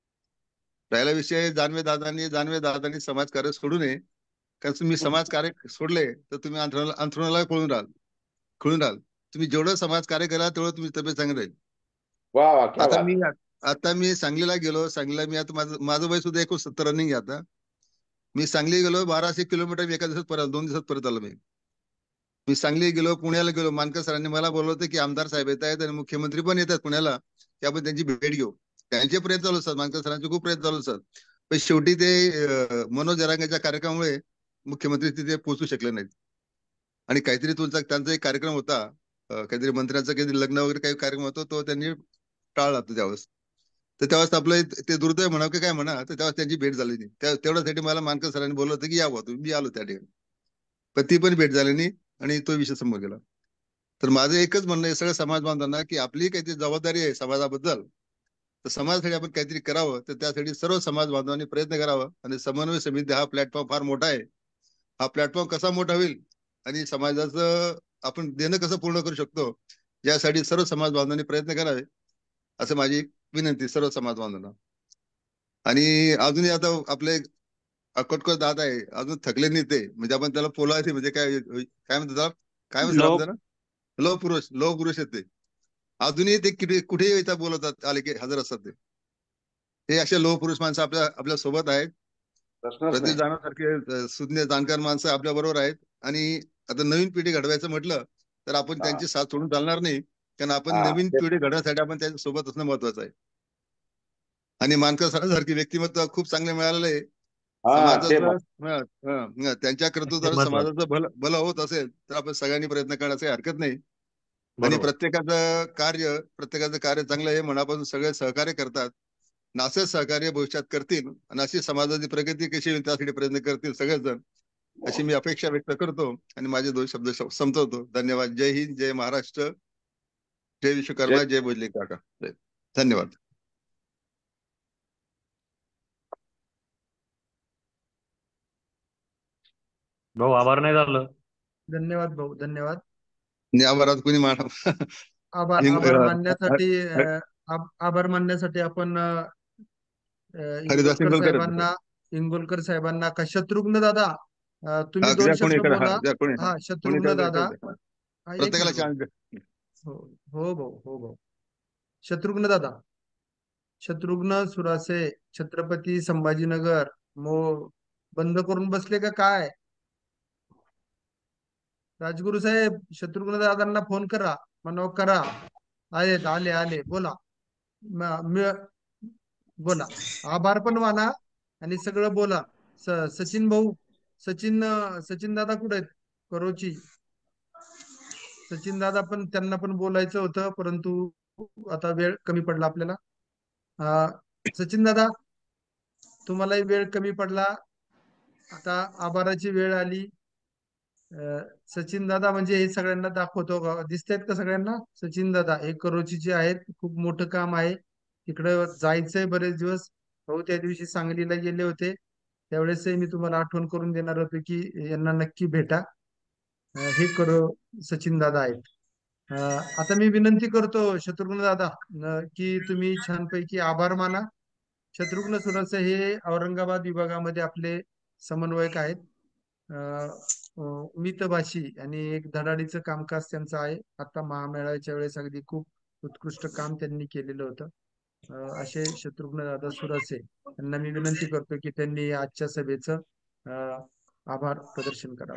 राहिला विषय जानवे दादांनी जानवे दादांनी समाजकार्य सोडू नये, कारण तुम्ही समाजकार्य सोडले तर तुम्ही अंथरुणाला अंथरुणाला पळून राहाल खळून राहाल. तुम्ही जेवढं समाजकार्य करा तेवढं तुमची तब्येत चांगली राहील. वा वा क्या आता बात. मी आता मी सांगलीला गेलो. सांगलीला मी आता माझं माझं वय सुद्धा एकोणसत्तर रनिंग आहे आता. मी सांगली गेलो बाराशे किलोमीटर मी एका दिवसात परत दोन दिवसात परत आलो. मी मी सांगली गेलो, पुण्याला गेलो. मानकर सरांनी मला बोलवलं की आमदार साहेब येत आहेत आणि मुख्यमंत्री पण येतात पुण्याला, की आपण त्यांची भेट घेऊ. त्यांचे प्रयत्न चालू असतात, मानकर सरांचे खूप प्रयत्न चालू असतात. पण शेवटी ते मनोज जरांगेच्या कार्यक्रमामुळे मुख्यमंत्री तिथे पोहोचू शकले नाहीत. आणि काहीतरी तुमचा त्यांचा एक कार्यक्रम होता, काहीतरी मंत्र्यांचा काहीतरी लग्न वगैरे काही कार्यक्रम होता, तो त्यांनी टाळला त्यावेळेस. तर त्यावेळेस आपलं ते दुर्दैव म्हणा की काय म्हणा, तर त्यावेळेस त्यांची भेट झाली नाही. त्या तेवढ्यासाठी मला मानकर सरांनी बोललं होतं की यावं तुम्ही. मी आलो त्या ठिकाणी, पण ती पण भेट झाली नाही आणि तो विषय समोर गेला. तर माझं एकच म्हणणं आहे सगळ्या समाज बांधवांना की आपली काहीतरी जबाबदारी आहे समाजाबद्दल, तर समाजासाठी आपण काहीतरी करावं. तर त्यासाठी सर्व समाज बांधवांनी प्रयत्न करावा. आणि समन्वय समिती हा प्लॅटफॉर्म फार मोठा आहे. हा प्लॅटफॉर्म कसा मोठा होईल आणि समाजाचं आपण देणं कसं पूर्ण करू शकतो, यासाठी सर्व समाज बांधवांनी प्रयत्न करावे, असं माझी विनंती सर्व समाज बांधवांना. आणि अजूनही आता आपले अकोटकर दादा आहे, अजून थकले नाही ते, म्हणजे आपण त्याला पोलायचे म्हणजे काय काय म्हणतात त्याला, काय म्हणतात त्याला, लो पुरुष लो पुरुष आहेत ते. अजूनही ते कुठे कुठेही येतात बोलवतात, आले की हजर असतात ते. हे असे लो पुरुष माणसं आपल्या आपल्या सोबत आहेत. प्रदीप जाणवसारखे सुज्ञ जाणकार माणसं आपल्या बरोबर आहेत. आणि आता नवीन पिढी घडवायचं म्हटलं तर आपण त्यांची साथ सोडून चालणार नाही, कारण आपण नवीन पिढी घडवण्यासाठी आपण त्यांच्या सोबत असणं महत्वाचं आहे. आणि मानकर सरांसारखी व्यक्तिमत्व खूप चांगले मिळालेलं आहे. समाजाचं त्यांच्या कर्तृत्वाने समाजाचं भलं भलं होत असेल तर आपण सगळ्यांनी प्रयत्न करण्याची हरकत नाही. आणि प्रत्येकाचं कार्य प्रत्येकाचं कार्य चांगलं आहे, मनापासून सगळे सहकार्य करतात. नासे सहकार्य भविष्यात करतील आणि अशी समाजाची प्रगती कशी होईल त्यासाठी प्रयत्न करतील सगळेच जण, अशी मी अपेक्षा व्यक्त करतो आणि माझे दोन शब्द संपवतो. धन्यवाद. जय हिंद, जय महाराष्ट्र, जय विश्वकर्मा, जय भोजले काका. धन्यवाद. भाऊ आभार नाही झालं. धन्यवाद भाऊ, धन्यवाद. आभारात कोणी मानव आभार आभार मानण्यासाठी आभार मानण्यासाठी आपण इंगोलकर साहेबांना इंगोलकर साहेबांना का शत्रुघ्न दादा तुम्ही दोन शब्द बोला. हा शत्रुघ्न दादा हो हो भाऊ हो भाऊ शत्रुघ्न दादा शत्रुघ्न सुरासे छत्रपती संभाजीनगर मो बंद करून बसले का काय? राजगुरु साहेब शत्रुघ्न दादांना फोन करा, म्हणा करा. आले आले आले बोला बोला. आभार पण माना आणि सगळं बोला. सचिन भाऊ सचिन सचिन दादा कुठे आहेत? करोची सचिन दादा पण त्यांना पण बोलायचं होतं, परंतु आता वेळ कमी पडला आपल्याला. सचिन दादा तुम्हालाही वेळ कमी पडला, आता आभाराची वेळ आली. सचिन दादा म्हणजे हे सगळ्यांना दाखवतो का, दिसतायत का सगळ्यांना? सचिन दादा हे करोचीचे आहेत, खूप मोठं काम आहे, तिकडे जायचंय बरेच दिवस. भाऊ त्या दिवशी सांगलीला गेले होते, त्यावेळेस मी तुम्हाला आठवण करून देणार होतो की यांना नक्की भेटा. हे करो सचिन दादा आहेत. आता मी विनंती करतो शत्रुघ्न दादा की तुम्ही छानपैकी आभार माना. शत्रुघ्न सुरसे हे औरंगाबाद विभागामध्ये आपले समन्वयक आहेत, मितभाषी आणि एक धडाडीचं कामकाज त्यांचं आहे. आता महामेळाव्याच्या वेळेस अगदी खूप उत्कृष्ट काम त्यांनी केलेलं होतं. असे शत्रुघ्न दादा सुरसे यांना मी विनंती करतो की त्यांनी आजच्या सभेचं आभार प्रदर्शन करावं.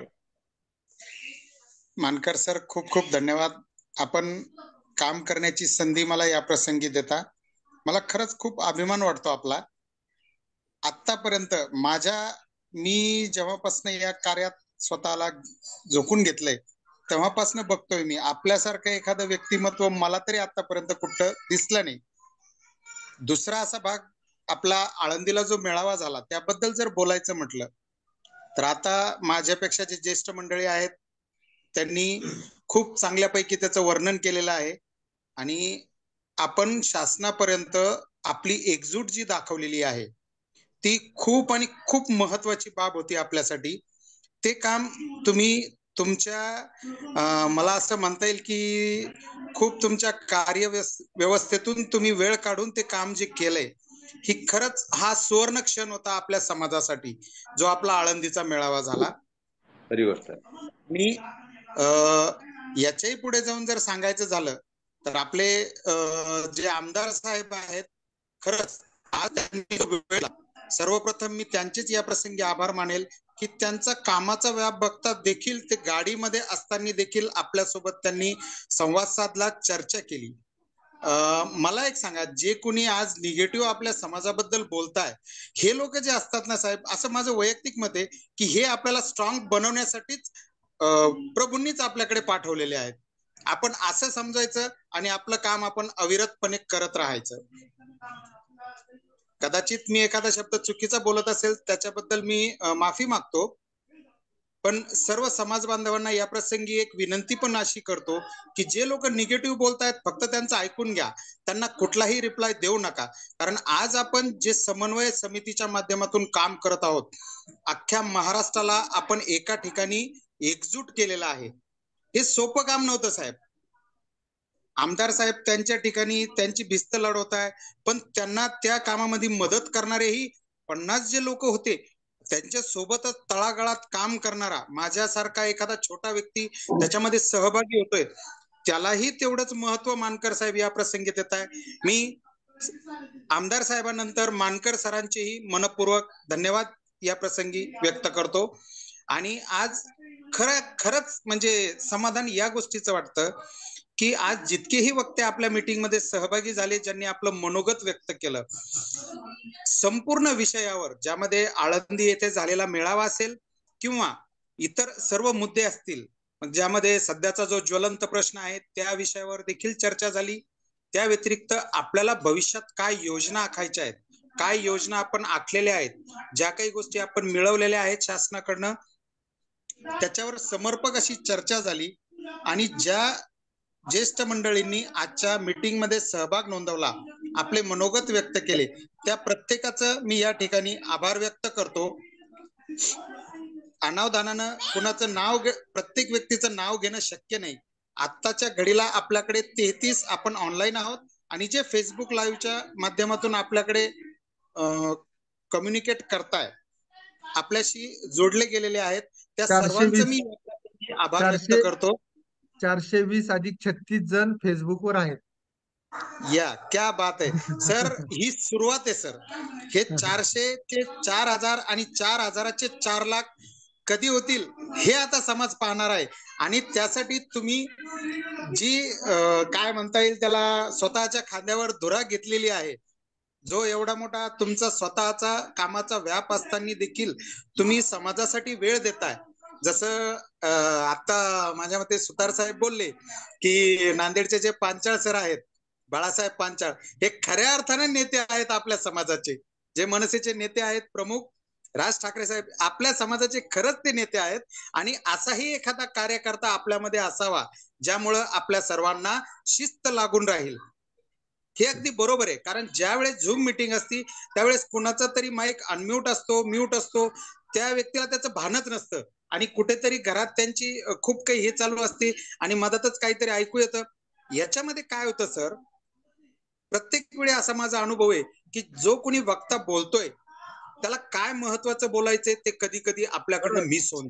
मानकर सर खूप खूप धन्यवाद. आपण काम करण्याची संधी मला या प्रसंगी देता. मला खरंच खूप अभिमान वाटतो आपला. आतापर्यंत माझ्या मी जेव्हापासून या कार्यात स्वतःला झोकून घेतलंय तेव्हापासून बघतोय मी आपल्यासारखं एखादं व्यक्तिमत्व मला तरी आतापर्यंत कुठं दिसलं नाही. दुसरा असा भाग आपला आळंदीला जो मेळावा झाला त्याबद्दल जर बोलायचं म्हटलं तर आता माझ्यापेक्षा जे ज्येष्ठ मंडळी आहेत त्यांनी खूप चांगल्यापैकी त्याचं वर्णन केलेलं आहे. आणि आपण शासनापर्यंत आपली एकजूट जी दाखवलेली आहे ती खूप आणि खूप महत्वाची बाब होती आपल्यासाठी. ते काम तुम्ही तुमच्या मला असं म्हणता येईल की खूप तुमच्या कार्य व्यवस्थेतून तुम्ही वेळ काढून ते काम जे केलंय ही खरंच हा सुवर्ण क्षण होता आपल्या समाजासाठी, जो आपला आळंदीचा मेळावा झाला. खरी गोष्ट आहे. आणि अं, याच्याही पुढे जाऊन जर सांगायचं झालं तर आपले अं, जे आमदार साहेब आहेत, खरंच आज त्यांनी जो वेळ दिला, सर्वप्रथम मी त्यांचेच या प्रसंगी आभार मानेल की त्यांचा कामाचा व्याप बघता देखील ते गाडीमध्ये असताना देखील आपल्यासोबत त्यांनी संवाद साधला, चर्चा केली. अं, मला एक सांगा, जे कोणी आज निगेटिव्ह आपल्या समाजाबद्दल बोलताय, हे लोक जे असतात ना साहेब, असं माझं वैयक्तिक मत आहे की हे आपल्याला स्ट्रॉंग बनवण्यासाठीच अं, प्रभूंनीच आपल्याकडे पाठवलेले आहेत. आपण असं समजायचं आणि आपलं काम आपण अविरतपणे करत राहायचं. कदाचित मी एखादा शब्द चुकीचा बोलत असेल त्याच्याबद्दल मी अं, माफी मागतो, पण सर्व समाज बांधवांना या प्रसंगी एक विनंती पण अशी करतो की जे लोक निगेटिव्ह बोलतायत फक्त त्यांचं ऐकून घ्या, त्यांना कुठलाही रिप्लाय देऊ नका. कारण आज आपण जे समन्वय समितीच्या माध्यमातून काम करत आहोत, अख्ख्या महाराष्ट्राला आपण एका ठिकाणी एकजूट केलेला आहे. हे सोपं काम नव्हतं साहेब. आमदार साहेब त्यांच्या ठिकाणी त्यांची भिस्त लढवत आहे, पण त्यांना त्या कामामध्ये मदत करणारेही पन्नास जे लोक होते, त्यांच्या सोबतच तळागाळात काम करणारा माझ्यासारखा एखादा छोटा व्यक्ती त्याच्यामध्ये सहभागी होतोय, त्यालाही तेवढंच महत्व मानकर साहेब या प्रसंगी देत आहे. मी आमदार साहेबांनंतर मानकर सरांचेही मनपूर्वक धन्यवाद या प्रसंगी व्यक्त करतो. आणि आज खरं खरंच म्हणजे समाधान या गोष्टीचं वाटतं की आज जितकेही वक्ते आपल्या मीटिंग मध्ये सहभागी झाले, ज्यांनी आपलं मनोगत व्यक्त केलं संपूर्ण विषयावर, ज्यामध्ये आळंदी येथे झालेला मेळावा असेल किंवा इतर सर्व मुद्दे असतील, ज्यामध्ये सध्याचा जो ज्वलंत प्रश्न आहे त्या विषयावर देखील चर्चा झाली. त्या व्यतिरिक्त आपल्याला भविष्यात काय योजना आखायच्या आहेत, काय योजना आपण आखलेल्या आहेत, ज्या काही गोष्टी आपण मिळवलेल्या आहेत शासनाकडनं, त्याच्यावर समर्पक अशी चर्चा झाली. आणि ज्या ज्येष्ठ मंडळींनी आजच्या मीटिंग मध्ये सहभाग नोंदवला, आपले मनोगत व्यक्त केले, त्या प्रत्येकाचं मी या ठिकाणी आभार व्यक्त करतो. अनावधानानं कुणाचं नाव, प्रत्येक व्यक्तीचं नाव घेणं शक्य नाही. आत्ताच्या घडीला आपल्याकडे तेहतीस आपण ऑनलाईन आहोत आणि जे फेसबुक लाईव्हच्या माध्यमातून आपल्याकडे कम्युनिकेट करताय, आपल्याशी जोडले गेलेले आहेत, त्या चारशे सर्वांचं मी वीस आभार व्यक्त चारशे करतो. चारशे वीस अधिक छत्तीस जण फेसबुकवर आहेत. या क्या बात आहे सर, ही सुरुवात आहे सर. हे चारशे चे चार हजार आणि चार हजाराचे चार लाख कधी होतील हे आता समाज पाहणार आहे. आणि त्यासाठी तुम्ही जी अं, काय म्हणता येईल त्याला, स्वतःच्या खांद्यावर धुरा घेतलेली आहे, जो एवढा मोठा तुमचा स्वतःचा कामाचा व्याप असताना देखील तुम्ही समाजासाठी वेळ देताय. जसं आता माझ्या मते सुतार साहेब बोलले की नांदेडचे जे पांचाळ सर आहेत, बाळासाहेब पांचाळ, हे खऱ्या अर्थाने नेते आहेत आपल्या समाजाचे. जे मनसेचे नेते आहेत प्रमुख, राज ठाकरे साहेब आपल्या समाजाचे खरंच ते नेते आहेत. आणि असाही एखादा कार्यकर्ता आपल्यामध्ये असावा ज्यामुळं आपल्या सर्वांना शिस्त लागून राहील. हे अगदी बरोबर आहे, कारण ज्या वेळेस झूम मीटिंग असती त्यावेळेस कुणाचा तरी माईक अनम्यूट असतो, म्यूट असतो, त्या व्यक्तीला त्याचं भानच नसतं आणि कुठेतरी घरात त्यांची खूप काही हे चालू असते आणि मधातच काहीतरी ऐकू येतं. याच्यामध्ये काय होतं सर, प्रत्येक वेळी असा माझा अनुभव आहे की जो कोणी वक्ता बोलतोय त्याला काय महत्वाचं बोलायचंय ते कधी कधी आपल्याकडनं मिस होऊन.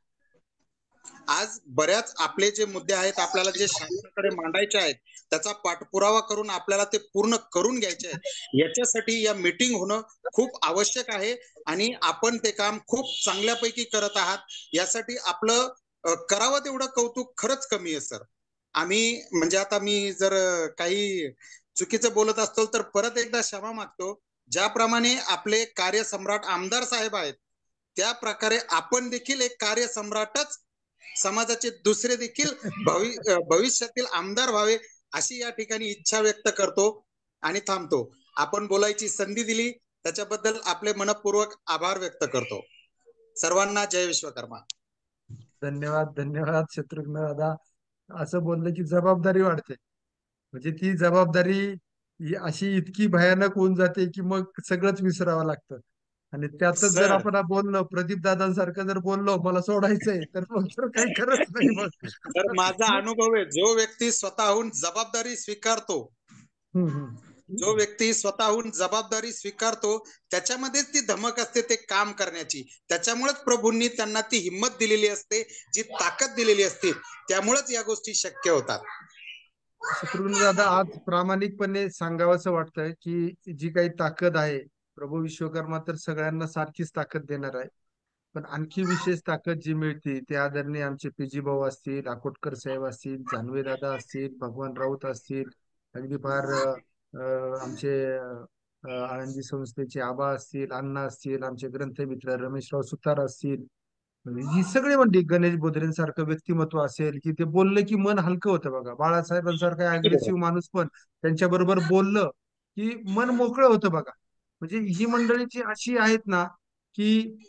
आज बऱ्याच आपले जे मुद्दे आहेत, आपल्याला जे शासनाकडे मांडायचे आहेत, त्याचा पाठपुरावा करून आपल्याला ते पूर्ण करून घ्यायचे आहे. याच्यासाठी या मीटिंग होणं खूप आवश्यक आहे आणि आपण ते काम खूप चांगल्यापैकी करत आहात. यासाठी आपलं करावं तेवढं कौतुक खरंच कमी आहे सर. आम्ही म्हणजे आता मी जर काही चुकीचं बोलत असतो तर परत एकदा क्षमा मागतो. ज्याप्रमाणे आपले कार्यसम्राट आमदार साहेब आहेत, त्या प्रकारे आपण देखील एक कार्यसम्राटच समाजाचे दुसरे देखील भवि भविष्यातील आमदार व्हावे अशी या ठिकाणी इच्छा व्यक्त करतो आणि थांबतो. आपण बोलायची संधी दिली त्याच्याबद्दल आपले मनपूर्वक आभार व्यक्त करतो. सर्वांना जय विश्वकर्मा. धन्यवाद धन्यवाद शत्रुघ्न दादा. असं बोललं की जबाबदारी वाढते, म्हणजे ती जबाबदारी अशी इतकी भयानक होऊन जाते की मग सगळंच विसरावं लागतं. आणि त्यातच जर आपण बोललो प्रदीप दादांसारखं जर बोललो मला सोडायचंय तर मग तर काही खरंच नाही. मग तर माझा अनुभव आहे, जो व्यक्ती स्वतःहून जबाबदारी स्वीकारतो जो व्यक्ती स्वतःहून जबाबदारी स्वीकारतो त्याच्यामध्येच ती धमक असते ते काम करण्याची. त्याच्यामुळेच प्रभूंनी त्यांना ती हिंमत दिलेली असते, जी ताकद दिलेली असते, त्यामुळेच या गोष्टी शक्य होतात. शत्रुघ्न दादा, आज प्रामाणिकपणे सांगावंसं वाटतंय की जी काही ताकद आहे, प्रभू विश्वकर्मा तर सगळ्यांना सारखीच ताकद देणार आहे, पण आणखी विशेष ताकद जी मिळते ते आदरणीय आमचे पीजी भाऊ असतील, अकोटकर साहेब असतील, जानवे दादा असतील, भगवान राऊत असतील, अगदी फार अं, आमचे अं, आळंदी संस्थेचे आबा असतील, अण्णा असतील, आमचे ग्रंथमित्र रमेशराव सुतार असतील, ही सगळे म्हणजे गणेश बोधरेंसारखं व्यक्तिमत्व असेल की ते बोललं की मन हलकं होतं. बघा, बाळासाहेबांसारखा अग्रेसिव्ह माणूस पण त्यांच्या बरोबर बोललं की मन मोकळं होतं. बघा, म्हणजे ही मंडळी जी अशी आहेत ना की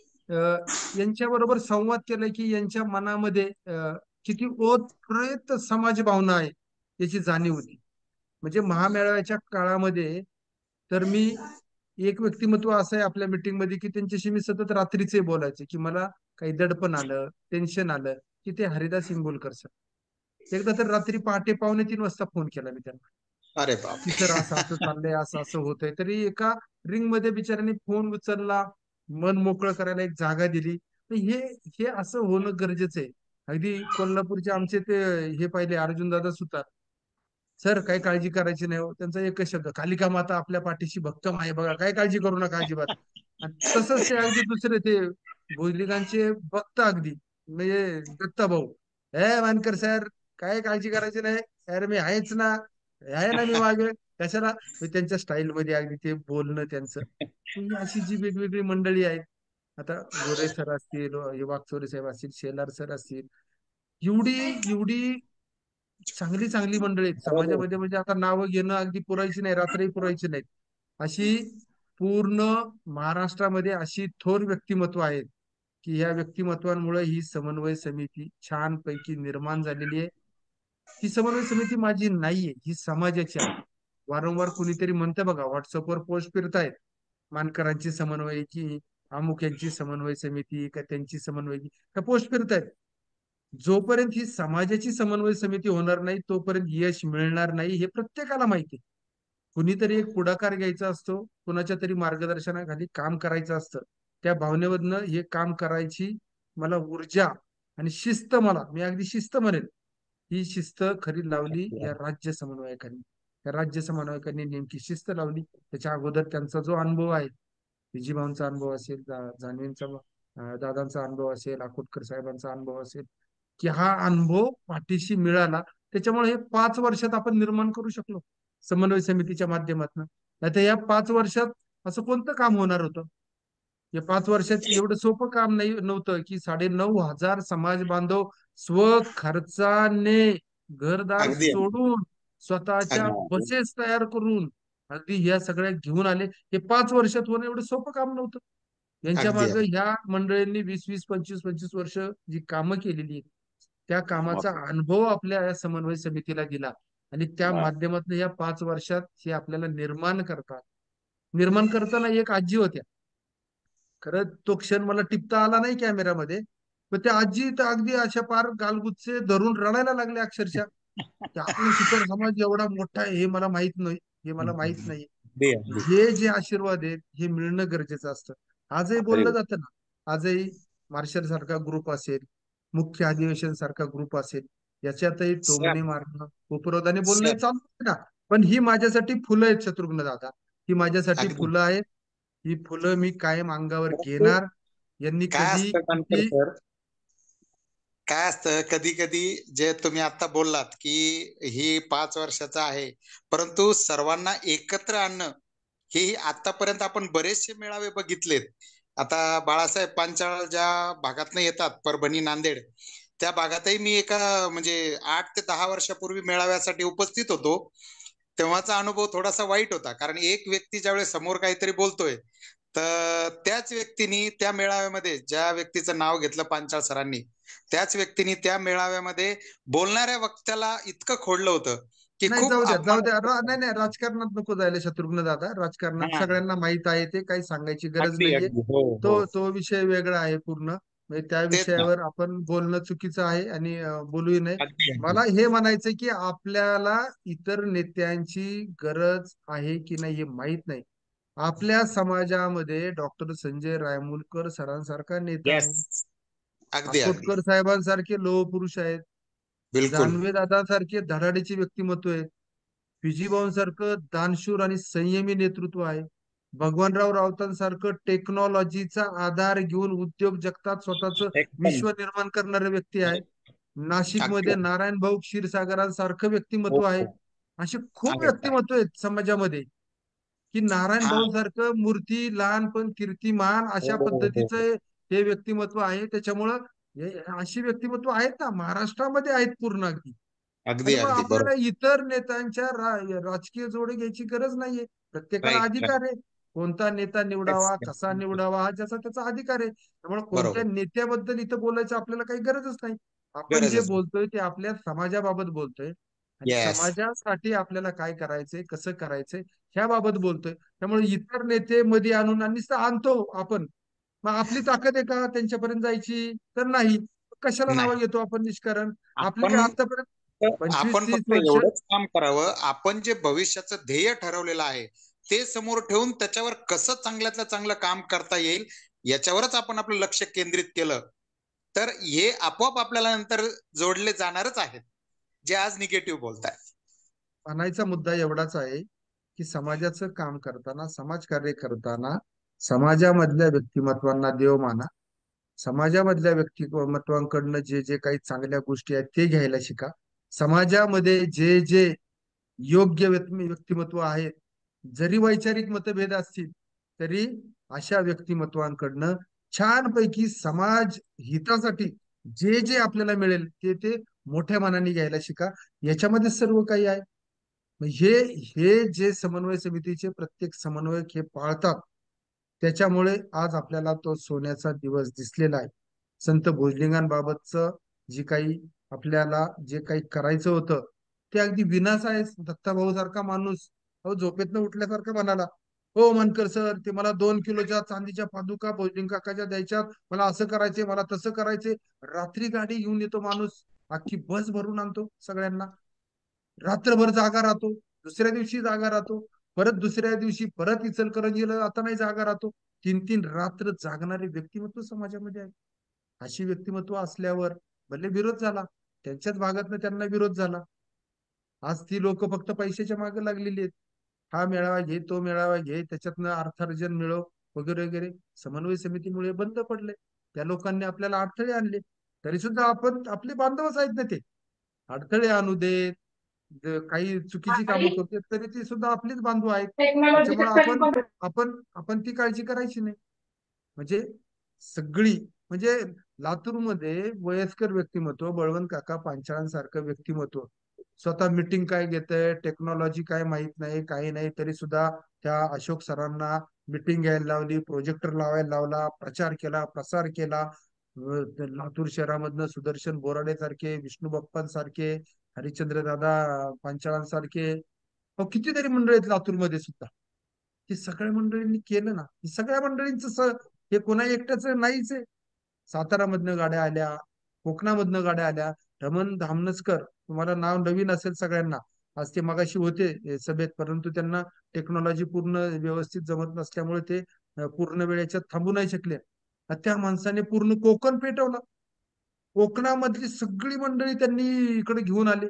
यांच्या बरोबर संवाद केला की यांच्या मनामध्ये अं, किती ओतप्रोत समाज भावना आहे याची जाणीव होती. म्हणजे महामेळाव्याच्या काळामध्ये तर मी एक व्यक्तिमत्व असं आहे आपल्या मीटिंग मध्ये की त्यांच्याशी मी सतत रात्रीचे बोलायचे की मला काही दडपण आलं, टेन्शन आलं की ते हरिदास इंगोलकर सर. एकदा तर रात्री पहाटे पावणे तीन वाजता फोन केला मी त्यांना अरे की बाप सर असं असं चाललंय, असं असं होतंय. तरी एका रिंग मध्ये बिचाऱ्यांनी फोन उचलला, मन मोकळं करायला एक जागा दिली. तर हे हे असं होणं गरजेचं आहे. अगदी कोल्हापूरचे आमचे ते हे पाहिले अर्जुन दादा सुतार सर, काही काळजी करायची नाही हो. त्यांचा एकच शब्द, कालिका माता आपल्या पाठीशी भक्कम आहे बघा, काय काळजी करू नका अजिबात. आणि तसंच ते अगदी दुसरे ते भोजलिकांचे भक्त अगदी म्हणजे दत्ता भाऊ, हे वानकर सर, काय काळजी करायची नाही, अरे मी आहेच ना, आहे ना मी मागे, कशाला. म्हणजे त्यांच्या स्टाईल मध्ये अगदी ते बोलणं त्यांचं. ही अशी जी वेगवेगळी मंडळी आहेत, आता गोरे सर असतील, हे वाकचोरे साहेब असतील, शेलार सर असतील, एवढी एवढी चांगली चांगली मंडळी आहेत समाजामध्ये. म्हणजे आता नावं घेणं अगदी पुरायची नाही, रात्रही पुरायची नाहीत. अशी पूर्ण महाराष्ट्रामध्ये अशी थोर व्यक्तिमत्व आहेत की या व्यक्तिमत्वांमुळे ही समन्वय समिती छान पैकी निर्माण झालेली आहे. ही समन्वय समिती माझी नाहीये, ही समाजाची आहे. वारंवार कुणीतरी म्हणतं बघा, व्हॉट्सअपवर पोस्ट फिरतायत, मानकरांची समन्वयकी, अमुक यांची समन्वय समिती का त्यांची समन्वयकी, का पोस्ट फिरतायत. जोपर्यंत ही समाजाची समन्वय समिती होणार नाही तोपर्यंत यश मिळणार नाही, हे प्रत्येकाला माहिती आहे. कुणीतरी एक पुढाकार घ्यायचा असतो, कुणाच्या तरी मार्गदर्शनाखाली काम करायचं असतं. त्या भावनेमधनं हे काम करायची मला ऊर्जा आणि शिस्त, मला मी अगदी शिस्त म्हणेल, ही शिस्त खरी लावली या राज्य समन्वयकांनी. या राज्य समन्वयकांनी नेमकी शिस्त लावली. त्याच्या अगोदर त्यांचा जो अनुभव आहे, विजीभाऊंचा अनुभव असेल, जान्हवींचा दादांचा अनुभव असेल, अकोटकर साहेबांचा अनुभव असेल, की हा अनुभव पाठीशी मिळाला, त्याच्यामुळे हे पाच वर्षात आपण निर्माण करू शकलो समन्वय समितीच्या माध्यमातून. नाहीतर या पाच वर्षात असं कोणतं काम होणार होतं? या पाच वर्षात एवढं सोपं काम नाही नव्हतं की साडे नऊ हजार समाज बांधव स्व खर्चाने घरदार अगदी सोडून स्वतःच्या बसेस तयार करून अगदी ह्या सगळ्या घेऊन आले. हे पाच वर्षात होणं एवढं सोपं काम नव्हतं. यांच्या अगदी मागे ह्या मंडळींनी वीस वीस पंचवीस पंचवीस वर्ष जी कामं केलेली आहेत, त्या कामाचा अनुभव आपल्या या समन्वय समितीला दिला आणि त्या माध्यमातून या पाच वर्षात हे आपल्याला निर्माण करतात. निर्माण करताना एक आजी होत्या, खरं तो क्षण मला टिपता आला नाही कॅमेऱ्यामध्ये, पण त्या आजी तर अगदी अशा पार गालगुच्चे धरून रडायला लागले अक्षरशः. की आपला सुतार समाज एवढा मोठा आहे हे मला माहित नाही, हे मला माहित नाही. हे जे आशीर्वाद आहेत हे मिळणं गरजेचं असतं. आजही बोललं जातं ना, आजही मार्शल सारखा ग्रुप असेल, मुख्य अधिवेशन सारखा ग्रुप असेल, याच्यातही टोमणे मारणं, उपरोधाने बोलणं चालू आहे ना. पण ही माझ्यासाठी फुलं आहेत शत्रुघ्न दादा, ही माझ्यासाठी फुलं आहेत. ही फुलं मी कायम अंगावर घेणार. यांनी काय कधी असतं कानकर किती सर, काय असतं कधी कधी जे तुम्ही आता बोललात की ही पाच वर्षाचं आहे, परंतु सर्वांना एकत्र आणणं हे आतापर्यंत आपण बरेचसे मेळावे बघितलेत. आता बाळासाहेब पांचाळ ज्या भागातनं येतात, परभणी नांदेड, त्या भागातही मी एका म्हणजे आठ ते दहा वर्षापूर्वी मेळाव्यासाठी उपस्थित होतो. तेव्हाचा अनुभव थोडासा वाईट होता, कारण एक व्यक्ती ज्यावेळेस समोर काहीतरी बोलतोय तर त्याच व्यक्तीने त्या मेळाव्यामध्ये, ज्या व्यक्तीचं नाव घेतलं पांचाळ सरांनी, त्याच व्यक्तीने त्या मेळाव्यामध्ये बोलणाऱ्या वक्त्याला इतकं खोडलं होतं की नाही, खूप जाऊ द्या जाऊ अपमान. द्या रा- नाही नाही राजकारणात नको जायला शत्रुघ्न दादा. राजकारणात हा, सगळ्यांना माहित आहे, ते काही सांगायची गरज अगदी नाहीये. अगदी हो तो हो तो विषय वेगळा आहे पूर्ण. म्हणजे त्या विषयावर आपण बोलणं चुकीचं आहे आणि अं, बोलूही नये. अगदी अगदी मला हे म्हणायचं की आपल्याला इतर नेत्यांची गरज आहे की नाही हे माहित नाही. आपल्या समाजामध्ये डॉक्टर संजय रायमुलकर सरांसारखा नेता आहे, येस अगदी अगदी आकोटकर साहेबांसारखे लोहपुरुष आहेत, बिलकुल जानवे दादासारखे धडाडीचे व्यक्तिमत्व आहेत, पीजी भाऊंसारखं दानशूर आणि संयमी नेतृत्व आहे, भगवानराव राऊतांसारखं टेक्नॉलॉजीचा आधार घेऊन उद्योग जगतात स्वतःच एकदम विश्व निर्माण करणारे व्यक्ती आहे. नाशिक अगदी मध्ये नारायण भाऊ क्षीरसागरांसारखं हो व्यक्तिमत्व आहे. हो असे खूप आहेत आहेत. व्यक्तिमत्व आहेत समाजामध्ये की नारायण हा भाऊंसारखं मूर्ती लहान पण कीर्तिमान हो अशा हो हो पद्धतीचं हो. हे हे व्यक्तिमत्व आहे. त्याच्यामुळं हे अशी व्यक्तिमत्व आहेत ना महाराष्ट्रामध्ये आहेत पूर्ण अगदी. अगदी आणि मग अगदी आपल्याला बरोबर इतर नेत्यांच्या रा राजकीय जोडे घ्यायची गरज नाहीये. प्रत्येकाला राईट अधिकार आहे कोणता नेता येस निवडावा, कसा निवडावा हा ज्याचा त्याचा अधिकार आहे. त्यामुळे कोणत्या बरोबर नेत्याबद्दल इथं बोलायचं आपल्याला काही गरजच नाही. आपण जे गरजच बोलतोय ते आपल्या समाजाबाबत बोलतोय आणि येस समाजासाठी आपल्याला काय करायचंय, कसं करायचंय ह्या बाबत बोलतोय. त्यामुळे इतर नेते मध्ये आणून आणि नुसतं आणतो आपण. मग आपली ताकद आहे का त्यांच्यापर्यंत जायची? तर नाही. कशाला नावं नाही घेतो आपण निष्कारण? आपली आपण काय आतापर्यंत तर पंचवीस आपण तीस फक्त वर्ष एवढंच काम करावं आपण जे भविष्याचं ध्येय ठरवलेलं आहे ते समोर ठेवून त्याच्यावर कसं चांगल्यातलं चांगलं काम करता येईल याच्यावरच आपण आपलं लक्ष केंद्रित केलं तर हे आपोआप आपल्याला नंतर जोडले जाणारच आहेत जे आज निगेटिव्ह बोलताय. म्हणायचा मुद्दा एवढाच आहे की समाजाचं काम करताना, समाजकार्य करताना समाजामधल्या व्यक्तिमत्वांना देव माना. समाजामधल्या व्यक्तिमत्वांकडनं जे जे काही चांगल्या गोष्टी आहेत ते घ्यायला शिका. समाजामध्ये जे जे योग्य व्यक्ति व्यक्तिमत्व आहेत, जरी वैचारिक मतभेद असतील तरी अशा व्यक्तिमत्वांकडनं छानपैकी समाज हितासाठी जे जे आपल्याला मिळेल ते ते मोठ्या मनाने घ्यायला शिका. याच्यामध्ये सर्व काही आहे. मग हे हे जे समन्वय समितीचे प्रत्येक समन्वयक हे पाळतात त्याच्यामुळे आज आपल्याला तो सोन्याचा दिवस दिसलेला आहे. संत भोजलिंगांबाबतचं जी काही आपल्याला जे काही करायचं होतं ते अगदी विनाश आहे. दत्ताभाऊ सारखा माणूस अहो झोपेतनं उठल्यासारखा म्हणाला, हो मनकर सर ते मला दोन किलोच्या चांदीच्या पादुका भोजलिंग काकाच्या द्यायच्यात, मला असं करायचे, मला तसं करायचे. रात्री गाडी घेऊन येतो माणूस, अख्खी बस भरून आणतो सगळ्यांना, रात्रभर जागा राहतो, दुसऱ्या दिवशी जागा राहतो, परत दुसऱ्या दिवशी परत इचलकरंजीला आता नाही जागा राहतो. तीन तीन रात्र जागणारे व्यक्तिमत्व समाजामध्ये आहे. अशी व्यक्तिमत्व असल्यावर भले विरोध झाला, त्यांच्याच भागातनं त्यांना विरोध झाला. आज ती लोक फक्त पैशाच्या मागे लागलेली आहेत. हा मेळावा घे, तो मेळावा घे, त्याच्यातनं अर्थार्जन मिळव वगैरे वगैरे. समन्वय समितीमुळे बंद पडले. त्या लोकांनी आपल्याला अडथळे आणले. तरी सुद्धा आपण आपले बांधवच आहेत ना ते. अडथळे आणू देत, ज- काही चुकीची कामं करते तरी ती सुद्धा आपलीच बांधव आहेत. त्याच्यामुळे आपण आपण आपण ती काळजी करायची नाही. म्हणजे सगळी म्हणजे लातूरमध्ये वयस्कर व्यक्तिमत्व बळवंत काका पांचाळांसारखं व्यक्तिमत्व स्वतः मिटिंग काय घेतंय, टेक्नॉलॉजी काय माहित नाही, काही नाही, तरी सुद्धा त्या अशोक सरांना मिटिंग घ्यायला लावली, प्रोजेक्टर लावायला लावला, प्रचार केला, प्रसार केला. अं, ते लातूर शहरामधनं सुदर्शन बोराडे सारखे, विष्णू बाप्पांसारखे, हरिश्चंद्र दादा पांचाळांसारखे अहो, कितीतरी मंडळी आहेत लातूरमध्ये सुद्धा. हे सगळ्या मंडळींनी केलं ना. हे सगळ्या मंडळींचं स हे कोणा एकट्याच नाहीच आहे. सातारामधनं गाड्या आल्या, कोकणामधनं गाड्या आल्या. रमण धामनसकर तुम्हाला नाव नवीन असेल सगळ्यांना, आज ते मगाशी होते ए, सभेत, परंतु त्यांना टेक्नॉलॉजी पूर्ण व्यवस्थित जमत नसल्यामुळे ते अ, पूर्ण वेळेच्या थांबू नाही शकले. अ, त्या माणसाने पूर्ण कोकण पेटवलं. कोकणामधली सगळी मंडळी त्यांनी इकडे घेऊन आले.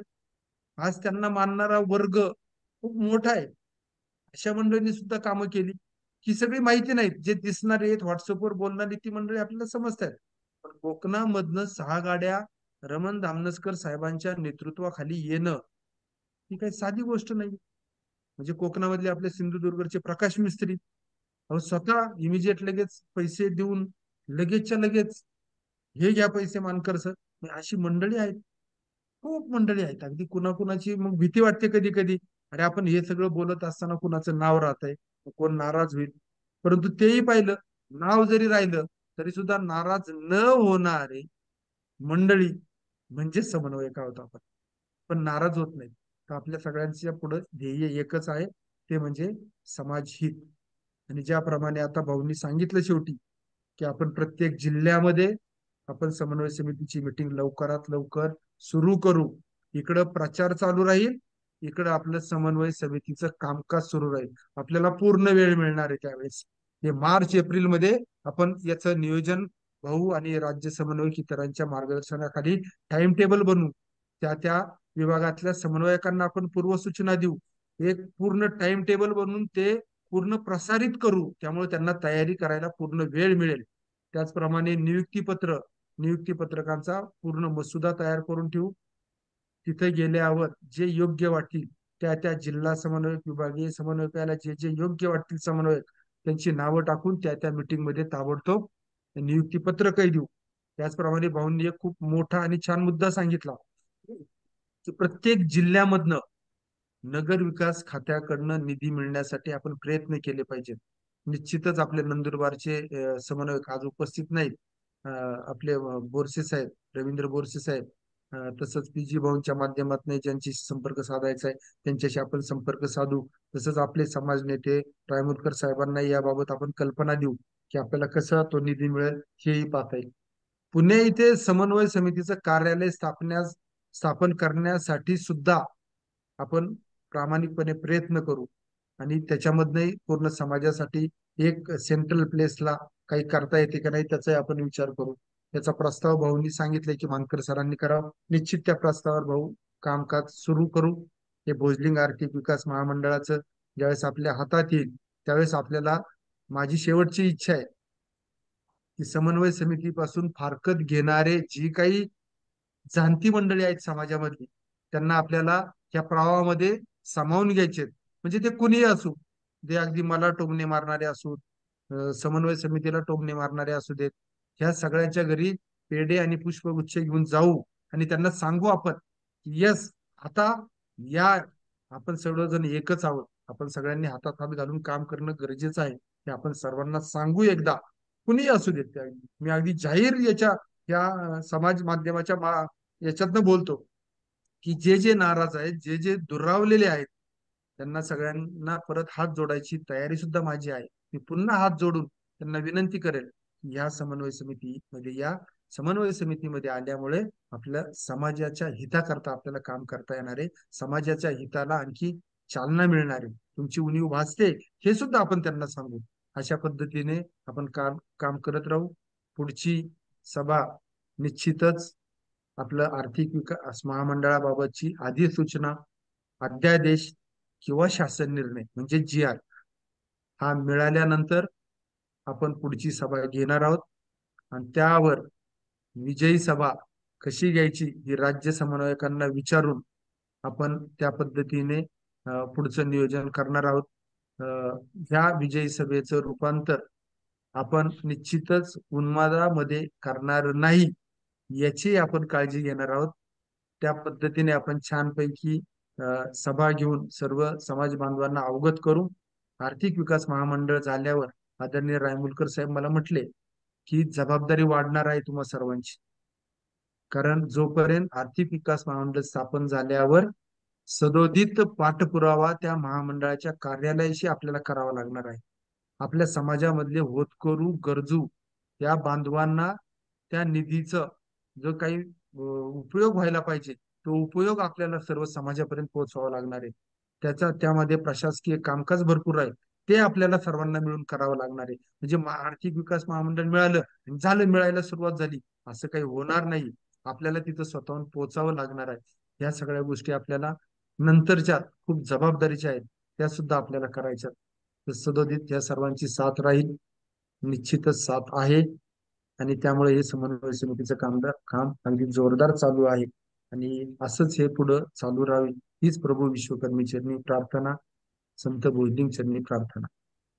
आज त्यांना मानणारा वर्ग खूप मोठा आहे. अशा मंडळींनी सुद्धा कामं केली. ही सगळी माहिती नाहीत, जे दिसणारे आहेत व्हॉट्सअपवर बोलणारी ती मंडळी आपल्याला समजतात. पण कोकणामधनं सहा गाड्या रमण धामनसकर साहेबांच्या नेतृत्वाखाली येणं ही काही साधी गोष्ट नाही. म्हणजे कोकणामधले आपले सिंधुदुर्गचे प्रकाश मिस्त्री अहो स्वतः इमिजिएट लगेच पैसे देऊन लगेचच्या लगेच हे घ्या पैसे मानकर सर. अशी मंडळी आहेत, खूप मंडळी आहेत. अगदी कुणाकुणाची मग भीती वाटते कधी कधी, अरे आपण हे सगळं बोलत असताना कुणाचं नाव राहतंय, कोण नाराज होईल. परंतु तेही पाहिलं, नाव जरी राहिलं तरी सुद्धा नाराज न होणारे मंडळी म्हणजे समन्वयक आहोत आपण. पण नाराज होत नाही. तर आपल्या सगळ्यांच्या पुढे ध्येय एकच आहे, ते म्हणजे समाजहित. आणि ज्याप्रमाणे आता भाऊंनी सांगितलं शेवटी की आपण प्रत्येक जिल्ह्यामध्ये आपण समन्वय समितीची मिटिंग लवकरात लवकर सुरू करू. इकडं प्रचार चालू राहील, इकडं आपलं समन्वय समितीचं कामकाज सुरू राहील. आपल्याला पूर्ण वेळ मिळणार आहे त्यावेळेस. हे मार्च एप्रिल मध्ये आपण याचं नियोजन भाऊ आणि राज्य समन्वयक इतरांच्या मार्गदर्शनाखाली टाइम टेबल बनवू. त्या त्या विभागातल्या समन्वयकांना आपण पूर्वसूचना देऊ. एक पूर्ण टाइम टेबल बनवून ते पूर्ण प्रसारित करू. त्यामुळे त्यांना तयारी करायला पूर्ण वेळ मिळेल. त्याचप्रमाणे नियुक्तीपत्र नियुक्तीपत्रकांचा पूर्ण मसुदा तयार करून ठेवू. तिथे गेल्यावर जे योग्य वाटतील त्या त्या जिल्हा समन्वयक, विभागीय समन्वयकाला जे जे योग्य वाटतील समन्वयक त्यांची नावं टाकून त्या त्या मीटिंग मध्ये ताबडतोब नियुक्तीपत्रकही देऊ. त्याचप्रमाणे भाऊंनी एक खूप मोठा आणि छान मुद्दा सांगितला की प्रत्येक जिल्ह्यामधनं नगर विकास खात्याकडनं निधी मिळण्यासाठी आपण प्रयत्न केले पाहिजेत. निश्चितच आपले नंदुरबारचे अं, समन्वयक आज उपस्थित नाहीत. अं, आपले अं, बोरसे साहेब, रवींद्र बोरसे साहेब, अं, तसंच पी जी भाऊंच्या माध्यमातून ज्यांच्याशी संपर्क साधायचा आहे त्यांच्याशी आपण संपर्क साधू. तसंच आपले समाज नेते रायमुरकर साहेबांना याबाबत आपण कल्पना देऊ की आपल्याला कसा तो निधी मिळेल हेही पाहता येईल. पुणे इथे समन्वय समितीचं कार्यालय स्थापण्यास स्थापन करण्यासाठी सुद्धा आपण प्रामाणिकपणे प्रयत्न करू आणि त्याच्यामधनही पूर्ण समाजासाठी एक सेंट्रल प्लेसला काही करता येते का नाही त्याचाही आपण विचार करू. याचा प्रस्ताव भाऊंनी सांगितले की मानकर सरांनी करावा. निश्चित त्या प्रस्तावावर भाऊ कामकाज सुरू करू. हे भोजलिंग आर्थिक विकास महामंडळाचं ज्यावेळेस आपल्या हातात येईल त्यावेळेस आपल्याला, माझी शेवटची इच्छा आहे की समन्वय समितीपासून फारकत घेणारे जी काही जाणती मंडळी आहेत समाजामधली त्यांना आपल्याला या प्रवाहामध्ये सामावून घ्यायचे. म्हणजे ते कुणीही असू दे, अगदी मला टोमणे मारणारे असू, समन्वय समितीला टोमणे मारणारे असू देत, ह्या सगळ्यांच्या घरी पेढे आणि पुष्पगुच्छ घेऊन जाऊ आणि त्यांना सांगू आपण यस आता या आपण सर्वजण एकच आहोत. आपण सगळ्यांनी हातात हात घालून काम करणं गरजेचं आहे हे आपण सर्वांना सांगू. एकदा कुणीही असू देत. त्या मी अगदी जाहीर याच्या या समाज माध्यमाच्या मा याच्यातनं बोलतो की जे जे नाराज आहेत, जे जे दुरावलेले आहेत त्यांना सगळ्यांना परत हात जोडायची तयारी सुद्धा माझी आहे. मी पुन्हा हात जोडून त्यांना विनंती करेल की या समन्वय समितीमध्ये या समन्वय समितीमध्ये आल्यामुळे आपल्या समाजाच्या हिताकरता आपल्याला काम करता येणार आहे. समाजाच्या हिताला आणखी चालना मिळणार आहे. तुमची उणीव भासते हे सुद्धा आपण त्यांना सांगू. अशा पद्धतीने आपण काम काम करत राहू. पुढची सभा निश्चितच आपलं आर्थिक विकास महामंडळाबाबतची अधिसूचना, अध्यादेश किंवा शासन निर्णय म्हणजे जी आर हा मिळाल्यानंतर आपण पुढची सभा घेणार आहोत आणि त्यावर विजयी सभा कशी घ्यायची ही राज्य समन्वयकांना विचारून आपण त्या पद्धतीने पुढचं नियोजन करणार आहोत. ह्या विजयी सभेचं रूपांतर आपण निश्चितच उन्मादामध्ये करणार नाही याची आपण काळजी घेणार आहोत. त्या पद्धतीने आपण छानपैकी सभा घेऊन सर्व समाज बांधवांना अवगत करू. आर्थिक विकास महामंडळ झाल्यावर आदरणीय रायमुलकर साहेब मला म्हटले की जबाबदारी वाढणार आहे तुम्हा सर्वांची. कारण जोपर्यंत आर्थिक विकास महामंडळ स्थापन झाल्यावर सदोदित पाठपुरावा त्या महामंडळाच्या कार्यालयाशी आपल्याला करावा लागणार आहे. आपल्या समाजामधले होतकरू गरजू या बांधवांना त्या निधीचं जो काही उपयोग व्हायला पाहिजे तो उपयोग आपल्याला सर्व समाजापर्यंत पोहोचवावा लागणार आहे. त्याचा त्यामध्ये प्रशासकीय कामकाज भरपूर आहे ते आपल्याला सर्वांना मिळून करावं लागणार आहे. म्हणजे आर्थिक विकास महामंडळ मिळालं झालं, मिळायला सुरुवात झाली असं काही होणार नाही. आपल्याला तिथं स्वतःहून पोहोचावं लागणार आहे. या सगळ्या गोष्टी आपल्याला नंतरच्या खूप जबाबदारीच्या आहेत त्या सुद्धा आपल्याला करायच्या. तर सदोदित या सर्वांची साथ राहील, निश्चितच साथ आहे आणि त्यामुळे हे समन्वय समितीचं कामदार काम अगदी जोरदार चालू आहे आणि असंच हे पुढं चालू राहावे हीच प्रभू विश्वकर्मी चरणी प्रार्थना, संत भोजलिंग चरणी प्रार्थना.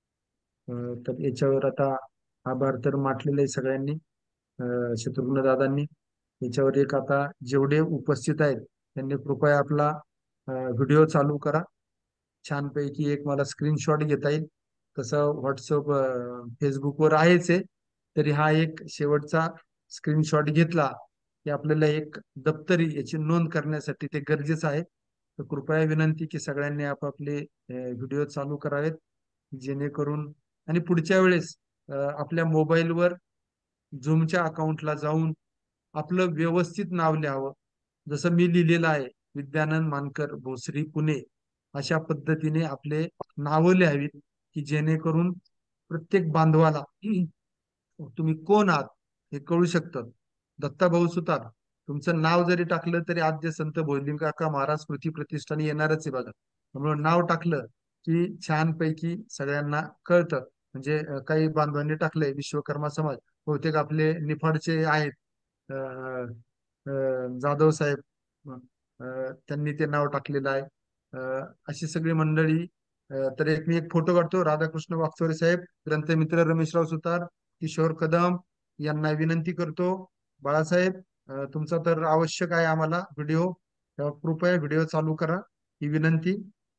तर याच्यावर आता आभार तर माटलेले आहे सगळ्यांनी, शत्रुघ्न दादांनी. याच्यावर एक आता जेवढे उपस्थित आहेत त्यांनी कृपया आपला व्हिडिओ चालू करा. छानपैकी एक मला स्क्रीनशॉट घेता येईल. तसं व्हॉट्सअप फेसबुकवर आहेच आहे, तरी हा एक शेवटचा स्क्रीनशॉट घेतला की आपल्याला एक दप्तरी याची नोंद करण्यासाठी ते गरजेचं आहे. तर कृपया विनंती की सगळ्यांनी आपापले व्हिडिओ चालू करावेत जेणेकरून आणि पुढच्या वेळेस आपल्या मोबाईलवर झूमच्या अकाउंटला जाऊन आपलं व्यवस्थित नाव लिहावं. जसं मी लिहिलेलं आहे, विद्यानंद मानकर भोसरी पुणे, अशा पद्धतीने आपले नावं लिहावीत की जेणेकरून प्रत्येक बांधवाला तुम्ही कोण आहात हे कळू शकतं. दत्ताभाऊ सुतार तुमचं नाव जरी टाकलं तरी आद्य संत भोजलिंग काका महाराज स्मृती प्रतिष्ठान येणारच आहे बघा. त्यामुळे नाव टाकलं की छानपैकी सगळ्यांना कळतं. म्हणजे अं, काही बांधवांनी टाकलंय विश्वकर्मा समाज, बहुतेक आपले निफाडचे आहेत अं, अं, जाधव साहेब, अं, त्यांनी ते नाव टाकलेलं आहे. अं, अशी सगळी मंडळी. अं, तर एक मी एक फोटो काढतो. राधाकृष्ण वागचोरे साहेब, ग्रंथमित्र रमेशराव सुतार, किशोर कदम यांना विनंती करतो. बाळासाहेब, अं, तुमचा तर आवश्यक आहे आम्हाला व्हिडिओ, कृपया व्हिडिओ चालू करा, ही विनंती.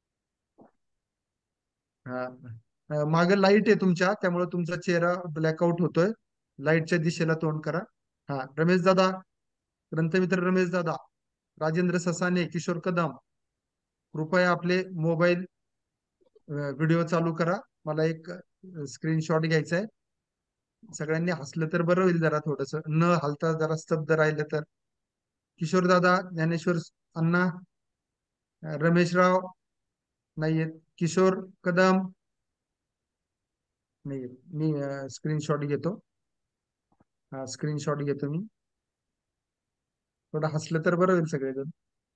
हा, अं, मागे लाईट आहे तुमच्या, त्यामुळे तुमचा चेहरा ब्लॅकआउट होतोय. लाईटच्या दिशेला तोंड करा. हा, रमेश दादा, ग्रंथमित्र रमेश दादा, राजेंद्र ससाने, किशोर कदम, कृपया आपले मोबाईल व्हिडिओ चालू करा. मला एक स्क्रीनशॉट घ्यायचा आहे. सगळ्यांनी हसलं तर बरं होईल, जरा थोडस न हलता जरा स्तब्ध राहिलं तर. किशोर दादा, ज्ञानेश्वर अण्णा, रमेशराव नाहीयेत, किशोर कदम नाहीयेत. मी स्क्रीनशॉट घेतो. हा, स्क्रीनशॉट घेतो मी. थोडं हसलं तर बरं होईल सगळेजण.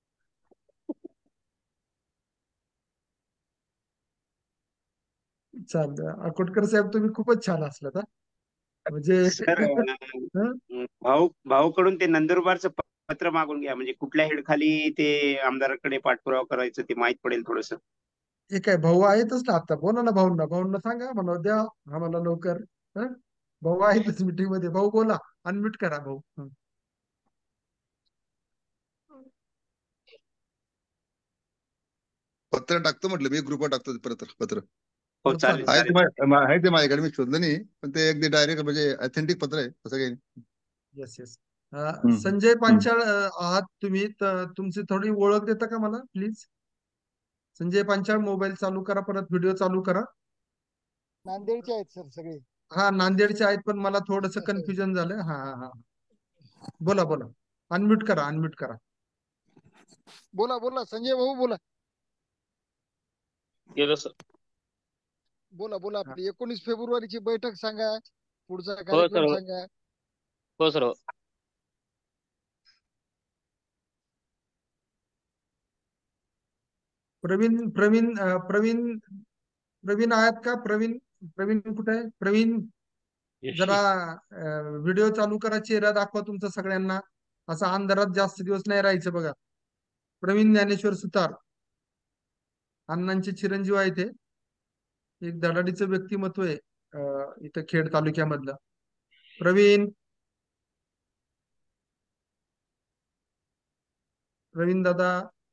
चालतं. अकोटकर साहेब, तुम्ही खूपच छान हसलात हा. म्हणजे सर, हं? भाऊ भाऊकडून ते नंदुरबारचं प- पत्र मागून घ्या, म्हणजे कुठल्या हेडखाली ते आमदाराकडे पाठपुरावा करायचं ते माहित पडेल थोडस. हे काय भाऊ आहेतच ना आता, बोला ना भाऊंना, भाऊंना सांगा म्हणा द्या आम्हाला लवकर. हं? भाऊ आहेतच मीटिंग मध्ये. भाऊ बोला, अनम्यूट करा भाऊ. हं. पत्र टाकतो म्हटलं मी, ग्रुपवर टाकतो ते पत्र पत्र हो हो, चालेल आहे चालेल. ते चालेल. मा- आहे ते माझ्याकडे, मी शोधलं नाही, पण ते अगदी डायरेक्ट म्हणजे ऑथेंटिक पत्र आहे, असं काही नाही. Yes yes. हम्म, संजय हम्म. पांचाळ अं, आहात तुम्ही, तर तुमची थोडी ओळख देता का मला प्लीज? संजय पांचाळ, मोबाईल चालू करा, परत व्हिडिओ चालू करा. नांदेडचे आहेत सर सगळे. हा, नांदेडचे आहेत, पण मला थोडस कन्फ्युजन झालं. हा हा हा, बोला बोला, अनम्यूट करा, अनम्यूट करा. बोला बोला संजय भाऊ बोला. केलं सर. बोला बोला हा. आपली एकोणीस फेब्रुवारीची बैठक सांगा, पुढचा हो कार्यक्रम सर. सांगा. हो सर. हो. प्रवीण प्रवीण अं, प्रवीण प्रवीण आहात का? प्रवीण प्रवीण कुठे आहे? प्रवीण, जरा व्हिडिओ चालू करा, चेहरा दाखवा तुमचा सगळ्यांना. असा अंधारात जास्त दिवस नाही राहायचं बघा. प्रवीण ज्ञानेश्वर सुतार, अण्णांचे चिरंजीव आहे ते. एक धडाडीचं व्यक्तिमत्व आहे अं, इथं खेड तालुक्यामधलं. प्रवीण प्रवीण दादा,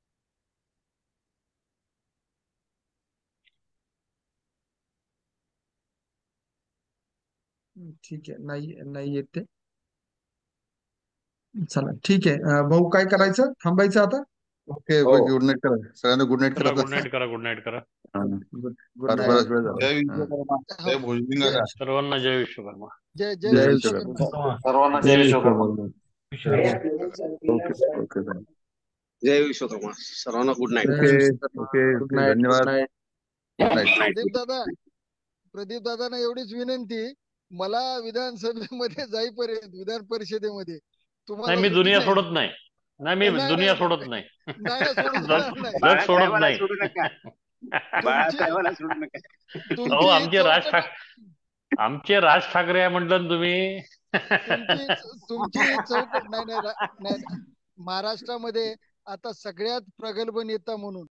ठीक आहे, नाही नाही येत ते. चला ठीक आहे. अं, भाऊ काय करायचं, थांबायचं आता? ओके हो ओके, गुड नाईट करा सगळ्यांना, गुड नाईट चला करा. गुड नाईट करा, गुड नाईट करा. हा, गुड गुड फार नाईट. बराच वेळ झाला. जय हा. विश्वकर्मा, हो. जय भोजलिंग जय काका. सर्वांना जय विश्वकर्मा. जय जय जय जय विश्वकर्मा. विश्वकर्मा. सर्वांना जय जय विश्वकर्मा. विश्वकर्मा. ओके ओके चालेल. जय विश्वकर्मा, सर्वांना गुड नाईट. जय okay Vishwakarma. Okay good okay, night, good धन्यवाद. नाईट. Good night. प्रदीप दादा प्रदीप दादांना एवढीच विनंती, मला विधानसभेमध्ये जाईपर्यंत, विधान परिषदेमध्ये नाही, तुम्हाला मी सुट्टी दुनिया नाही. सोडत नाही. नाही, मी नाही दुनिया नाही सोडत नाही. नाही ना, सोडू जग देणार नाही. जग सोडत बाळासाहेबाला नाही. सोडू नका, तुमची बाळासाहेबाला सोडू नका. अहो, तुमची आमचे राज चौकट ठाक आमचे राज ठाकरे आहे म्हटलं ना तुम्ही. तुमची तुमची चौकट नाही नाही रा- नाही महाराष्ट्रामध्ये आता सगळ्यात प्रगल्भ नेता म्हणून